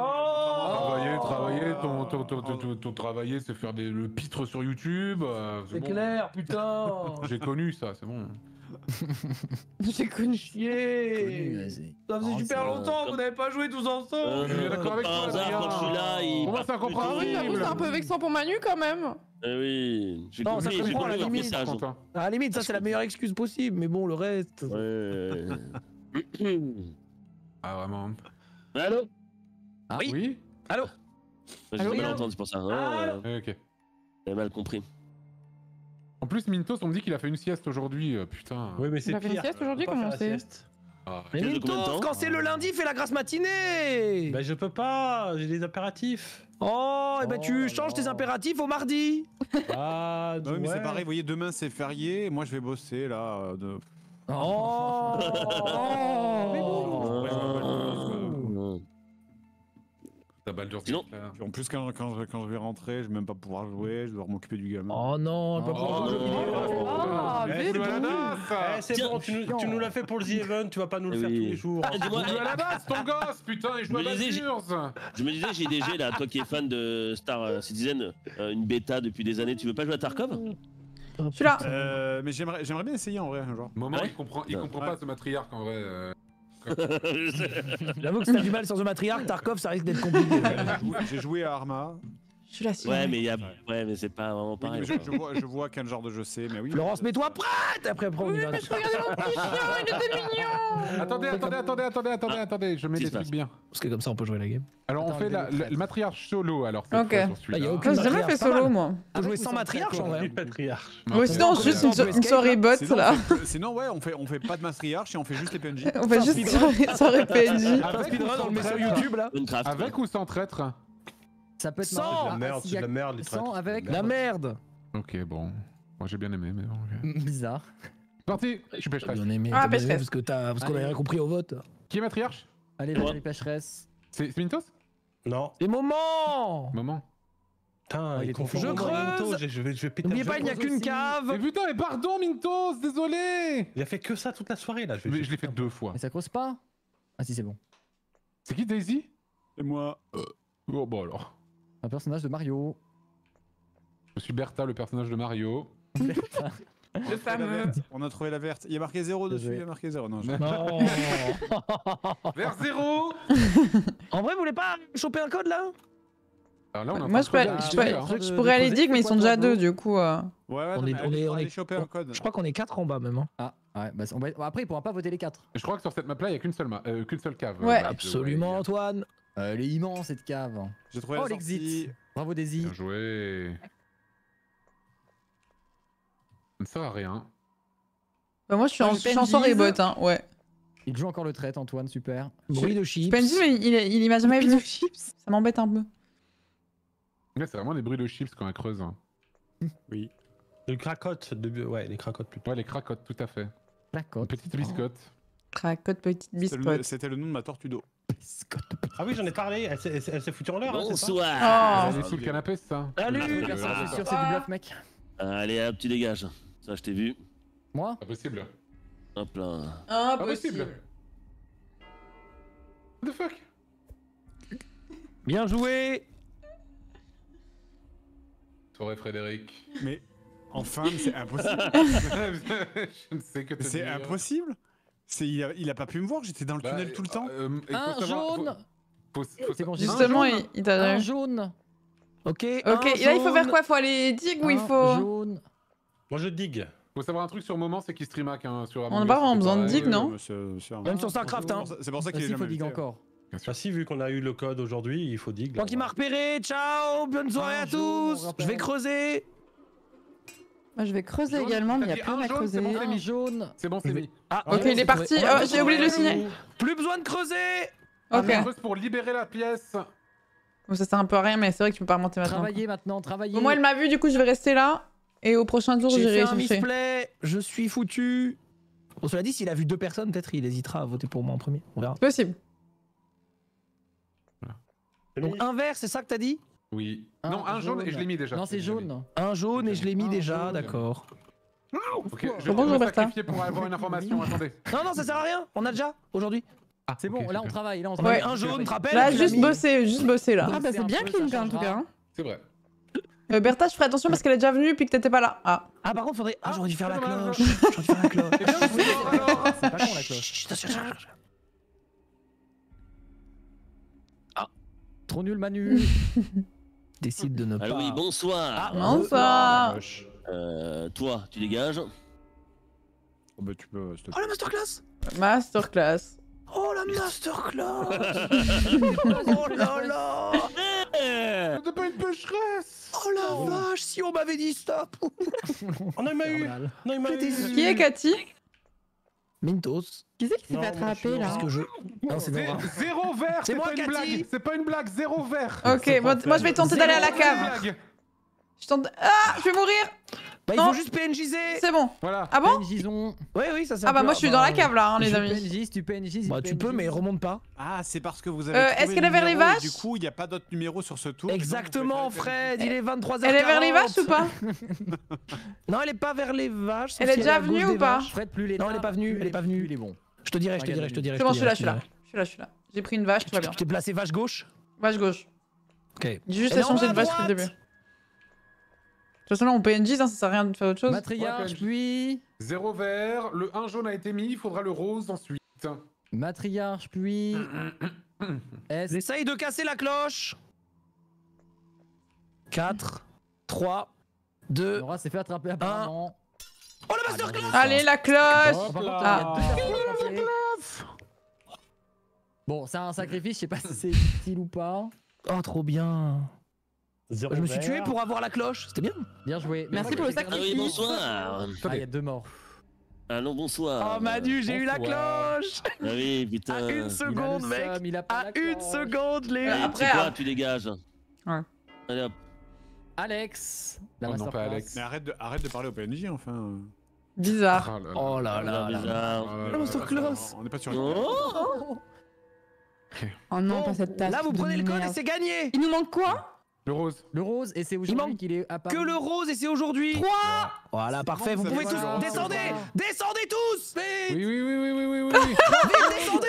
Ton travailler, c'est faire le pitre sur YouTube. C'est bon. clair, putain! J'ai connu ça, c'est bon. J'ai connu. Chier! Ça faisait super longtemps qu'on n'avait pas joué tous ensemble! Je suis d'accord avec Par toi, hasard, Adrien. quand je suis là, il. Comment ça comprend Ah oui, j'avoue, c'est un peu vexant pour Manu quand même. Eh oui, j'ai Non, ça compris, se j'ai comprend, à la compris leur limite. message. Quentin. À la limite, ça c'est la meilleure excuse possible, mais bon, le reste. Ouais. Ah, vraiment. Allô? Ah, Oui. Allô? J'ai Allô, mal allô entendu, c'est pour ça. Ok. J'avais mal compris. En plus, Mintos, on me dit qu'il a fait une sieste aujourd'hui. Putain. Oui, mais Il c'est a fait une pire. sieste aujourd'hui, Je peux pas comment faire c'est la sieste. Ah, Mais Sieste de combien de Mintos, temps quand c'est le lundi, fais la grasse matinée! Bah, je peux pas, j'ai des impératifs. Oh, et ben tu Oh, changes tes non. impératifs au mardi! Ah, Bah oui, mais c'est ouais. pareil, vous voyez, demain c'est férié, moi je vais bosser là. Oh! Ta balle dure. Sinon- En plus, quand je vais rentrer, je vais même pas pouvoir jouer, je vais devoir m'occuper du gamin. Oh non, pas pour jouer aux jeux vidéo. Ah, Eh, mais joue à la bon. DAS. C'est bon, tu nous l'as fait pour le The Event, tu vas pas nous le faire tous les jours. Dis-moi, Il joue à la base, ton gosse, putain, il joue à Je me disais, Baldur's. je me disais, JDG, là, toi qui es fan de Star Citizen, une bêta depuis des années, tu veux pas jouer à Tarkov? Je suis là. Mais j'aimerais bien essayer en vrai un jour. Moment, Ouais. il comprend pas ce matriarque en vrai. J'avoue que si t'as du mal sur The Matriarch, Tarkov, ça risque d'être compliqué. J'ai joué à Arma. Je suis là. Si Ouais, mais mais c'est pas vraiment Oui, pareil. mais je vois quel genre de jeu c'est, mais oui. Florence, mets-toi prête. Après, on y va. Mais je regardais mon petit chien, il était mignon. Attendez, je mets des trucs bien. Parce que comme ça, on peut jouer la game. Alors, on fait le matriarche solo, alors. Ok. Là, y a J'ai aucune jamais matriarche, fait pas mal. solo, moi. On peut jouer sans matriarche en vrai. Patriarche. Ouais, sinon, juste une soirée bot, là. Sinon, ouais, on fait pas de matriarche et on fait juste les PNJ. On fait juste soirée PNJ. Un speedrun, on le met sur YouTube là. Minecraft. Avec ou sans traître? Ça peut être Sans. marrant. C'est de la merde, S'il c'est y de a- la merde, les Sans traîtres. avec. La merde. Ok, bon. Moi j'ai bien aimé, mais bon. ok. Bizarre. Parti, je suis T'as pêcheresse. bien aimé. Ah, t'as bien aimé pêcheresse. parce qu'on a rien compris au vote. Qui est matriarche? Allez, Valérie Pécheresse. C'est Mintos? Non. Les moments. Moment. Putain, il il est confond. Je creuse. Je vais péter. N'oubliez un pas, jeu. il n'y a qu'une Mais cave. putain, mais pardon Mintos, désolé. Il a fait que ça toute la soirée là. Mais je l'ai fait 2 fois. Mais ça creuse pas? Ah si, c'est bon. C'est qui Daisy? Et moi. Oh bah alors. Un personnage de Mario. Je suis Bertha, le personnage de Mario. Le fameux. On a trouvé la verte. Il y a marqué 0 dessus, il y a marqué 0. Non, Non. Vers 0. En vrai, vous voulez pas choper un code là? Alors là, on est en Moi, train de je creuser peux- un petit peu, je pourrais aller dig, mais ils sont déjà deux, du coup. Ouais, On est- allez choper un code. Je crois qu'on est 4 en bas même. Hein. Ah, ouais, bah, après, il pourra pas voter les 4. Je crois que sur cette map là, il y a qu'une seule cave. Ouais. Absolument, Antoine. Elle est immense cette cave. J'ai trouvé Oh, la sortie. l'exit. Bravo Daisy. Bien joué. Ça ne sert à rien. Bah, moi, je suis en PNJ. soirée bot, hein. Ouais. Il joue encore le trait, Antoine, super. Bruit de chips. PNJ, mais il m'a jamais vu. Ça m'embête un peu. Là, c'est vraiment des bruits de chips quand elle creuse. Oui. Le cracotte. Ouais, les cracottes plutôt. Ouais, les cracottes, tout à fait. Une D'accord. petite biscotte. Cracotte, petite biscotte. C'était le nom de ma tortue d'eau. Ah oui, j'en ai parlé. Elle s'est foutue en l'air. hein, c'est ça Bonsoir. Elle est sous le canapé, c'est ça? Salut. Je suis sûr, c'est du bluff, mec. Allez, hop, tu dégages. Ça, je t'ai vu. Moi? Pas possible. Hop là. Impossible. What the fuck? Bien joué. Soirée Frédéric. Mais enfin, mais c'est impossible. Je ne sais que te C'est dire. impossible. Il a pas pu me voir, j'étais dans le tunnel tout le temps. Un jaune. C'est bon, j'ai Justement, un jaune. il t'a Un vu. jaune. Ok, Ok. et là, il faut faire quoi? Faut aller dig ou il Un faut. jaune. Moi, je digue. Faut savoir un truc sur moment, c'est qu'il stream hack sur On n'a pas vraiment besoin de dig, non? Même sur StarCraft, hein. C'est pour ça qu'il est S'il faut jamais dig invité. encore. Ah si, vu qu'on a eu le code aujourd'hui, il faut dig. Toi qui m'as repéré, ciao, bonne soirée à jaune, tous. on rappelle. Je vais creuser. Moi, je vais creuser Jaune, également, mais il y a t'as plus dit rien à un jaune, creuser. c'est bon, Un jaune. C'est bon, c'est mis. Ah, Ok, il est parti. Ouais, Oh, j'ai oublié de le signer. Plus besoin de creuser. Ok. On creuse pour libérer la pièce. Bon, ça sert un peu à rien, mais c'est vrai que tu peux pas remonter maintenant. Travaillez maintenant, travaillez. Bon, moi, elle m'a vu, du coup, je vais rester là. Et au prochain tour, J'ai fait j'irai un chercher. misplay. Je suis foutu. Bon, cela dit, s'il a vu 2 personnes, peut-être il hésitera à voter pour moi en premier. On verra. C'est possible. Donc un vert, c'est ça que t'as dit? Oui. Non, un jaune et je l'ai mis déjà. Non, c'est jaune. Un jaune et je l'ai mis Un déjà, jaune. d'accord. Ok, je Bonjour, vais me Bertha. sacrifier pour avoir une information. Attendez. Non, ça sert à rien. On a déjà aujourd'hui. Ah, C'est bon, ok, là on super. travaille. Là on On travaille. a un jaune, tu te rappelles? Là, tu l'as juste mis. bosser là. Ah, bah, C'est c'est un bien peu, clean ça en tout cas. hein. C'est vrai. Bertha, je ferai attention parce qu'elle est déjà venue puis que t'étais pas là. Ah. Ah, par contre, faudrait. Ah, j'aurais dû faire la c'est dommage. cloche. J'aurais dû faire la cloche. Eh bien, je vous alors. C'est pas con la cloche. Chut, attention. Trop nul Manu. Décide de ne pas. Ah oui, bonsoir. Bonsoir. Toi, tu dégages. Oh, bah, tu peux. Oh, la masterclass. Masterclass. Oh, la masterclass. Oh là là. T'es pas une pécheresse. Oh la vache, si on m'avait dit stop. On a eu. Non, il m'a eu. Qui est Cathy? Mintos. Qui c'est qui s'est Non, fait moi, je suis attraper là Parce que je. Non, c'est Nora. Zéro vert. C'est moi, pas une Cathy. blague. C'est pas une blague. Zéro vert. Ok, bon, moi je vais tenter d'aller à la Zéro cave. blague. Je tente. Ah, je vais mourir. Bah, il Non. faut juste PNJZ. C'est bon. Voilà. Ah bon? PNJisons. Oui, oui, ça c'est Ah bah moi je suis dans la cave là, hein, les amis. PNJ, si tu PNJ, si Bah, tu peux, mais remonte pas. Ah, c'est parce que vous avez. Est-ce trouvé qu'elle le est vers les numéro et vaches? Du coup, il n'y a pas d'autre numéro sur ce tour. Exactement, Fred, il est 23h40. Elle est vers les vaches ou pas? Non, elle est pas vers les vaches. sauf Elle est si déjà à gauche venue ou des pas? vaches. Fred, plus les Non, elle est pas venue, elle est pas venue. Il est bon. Je te dirai, je te dirai, je te dirai. C'est bon, je suis là, je te suis là. dirai. Je suis là. J'ai pris une vache, tout va bien. Tu t'es placé vache gauche? Vache gauche. Ok. J'ai juste Elle est en échangé bas de à vache depuis le droite. début. De toute façon, là, on PNJ, hein, ça sert à rien de faire autre chose. Matriarche, puis. 0 vert, le 1 jaune a été mis, il faudra le rose ensuite. Matriarche, puis. S. J'essaye de casser la cloche. 4, 3, 2. Laura s'est fait attraper apparemment. Oh, le masterclass! Allez, la cloche! Par contre, Ah. il y a 2 personnes attrapées. Bon, c'est un sacrifice, je sais pas si c'est utile ou pas. Oh, trop bien. Zéro Je me suis vert. tué pour avoir la cloche, c'était bien. Bien joué. Merci pour le Ah sacrifice. oui, bonsoir. Ah, il y a 2 morts. Allô, bonsoir. Oh, Manu, j'ai eu la bonsoir. cloche! Ah oui, putain. À une seconde, Il a le mec! seum, il a pas À la une cloche. seconde, les Allez, Après, tu sais quoi, hein. tu dégages. Ouais. Allez hop. Alex. La Oh non, pas masterclass. Alex. Mais arrête de parler au PNJ, enfin. Bizarre. Oh là là là. Bizarre. La masterclass. On n'est pas sur une. Oh. Oh non, Bon, pas cette tasse. là, vous de prenez le code et merde. c'est gagné! Il nous manque quoi? Le rose. Le rose, et c'est manque aujourd'hui qu'il est apparu. Que le rose et c'est aujourd'hui! 3. Voilà, parfait, bon, vous ça pouvez va, tous. voilà. Descendez! Descendez tous! Vite! Oui, oui, oui, oui, oui, oui, oui. Descendez!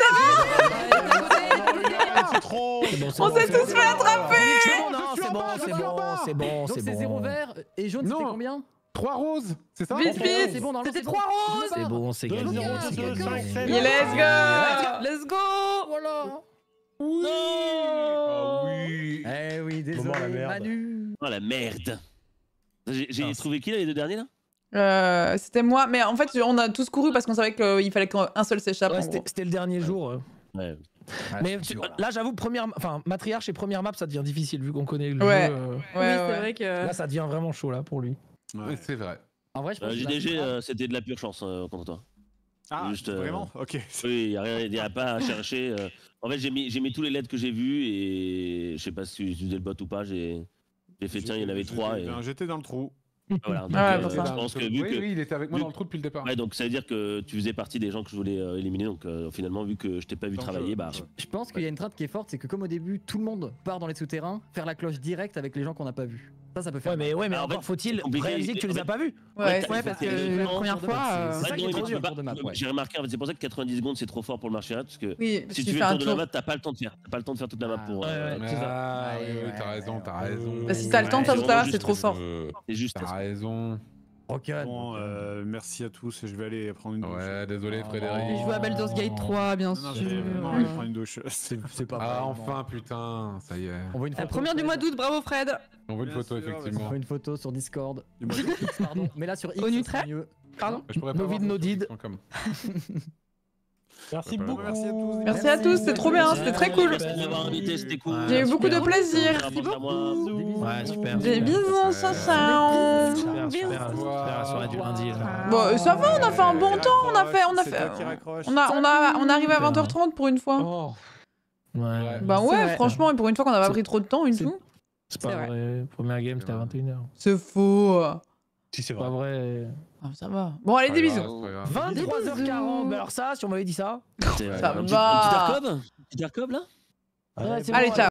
C'est trop. On s'est tous fait attraper! Non, non, c'est bon, c'est bon, c'est bon, Donc c'est c'est 0 bon. vert, et jaune c'était Non. combien? 3 roses, c'est ça? Vite, vite! C'est bon, normalement, C'était c'est bon. 3 roses. C'est bon, c'est gagné. C'est gagné. Yeah, let's go! Let's go. Voilà. Oui. Ah oui. Eh oui, Moment, la désolé, merde. Manu. Oh la merde. J'ai trouvé qui là, les deux derniers là? C'était moi, mais en fait, on a tous couru parce qu'on savait qu'il fallait qu'un seul s'échappe. Ouais, en gros. c'était le dernier jour. Ouais. Mais là, j'avoue, matriarche et première map, ça devient difficile vu qu'on connaît le Ouais. jeu. Ouais, Oui, c'est ouais. vrai que. Là, ça devient vraiment chaud là pour lui. Oui, c'est vrai. En vrai, je pense que JDG, c'était de la pure chance contre toi. Ah, Juste, vraiment? Ok. Oui, il n'y a pas à chercher. En fait, j'ai mis tous les LED que j'ai vus et je sais pas si tu utilisais le bot ou pas. J'ai fait, tiens, il y en avait 3. Et... J'étais dans le trou. Voilà, donc, Ouais, pour ça. je pense que vu oui, que. oui, il était avec moi vu- dans le trou depuis le départ. Ouais, donc ça veut dire que tu faisais partie des gens que je voulais éliminer. Donc finalement, vu que je t'ai pas vu Donc, travailler, bah. Je pense qu'il y a une trade qui est forte, c'est que comme au début, tout le monde part dans les souterrains, faire la cloche directe avec les gens qu'on n'a pas vus. Ça peut faire. Ouais, mais Alors, en encore fait, faut-il c'est compliqué. réaliser que tu les as pas vus. Ouais, Ouais, parce t'as- que la première fois. C'est ça Ouais, qui non, est mais trop tu dur peux pas- pour de map, ouais. J'ai remarqué, en fait, c'est pour ça que 90 secondes c'est trop fort pour le marché parce que Oui, parce si qu'il tu fait fais le un tour de la tour. map, t'as pas le temps de faire. T'as pas le temps de faire toute la map pour. Ah, oui, oui, t'as raison, t'as raison. Bah, si t'as le temps de faire toute la map, c'est trop fort. C'est juste. T'as raison. Rocket. Bon, merci à tous et je vais aller prendre une douche. Ouais, désolé, Oh, Frédéric. Et jouer à Baldur's Gate 3, bien Non, sûr. non, je vais aller prendre une douche. C'est pas Ah, vrai, enfin, putain, ça y est. On voit une La photo. première du Fred. mois d'août, bravo Fred. On voit une Bien photo, sûr, On effectivement. voit une photo sur Discord. Du mois X, pardon. Mais là sur X, Au ça Nutray serait mieux. Pardon. Je pourrais pas No avoir vid, no de did. photo comme- Merci Merci beaucoup. Merci à tous. Merci à tous, c'était trop bien, c'était très cool. Merci de m'avoir invité, c'était cool. J'ai eu beaucoup de plaisir. Merci beaucoup. Ouais, super. Des bisous, ciao, ciao. Super la soirée du lundi. là. Bon, ça va, on a fait un bon temps, on a fait. On est arrivé à 20h30 pour une fois. Oh. Ouais. Bah C'est ouais, vrai. franchement, et pour une fois qu'on n'a pas pris trop de temps et C'est- tout. C'est pas C'est vrai. Première game, c'était à 21h. C'est faux. Si c'est Pas vrai. vrai. Ah, ça va. Bon, allez, des bisous. 23h40. Bah alors ça, si on m'avait dit ça. C'est Ça un va. petit Arcob là? Ouais, c'est Allez, bon, ciao.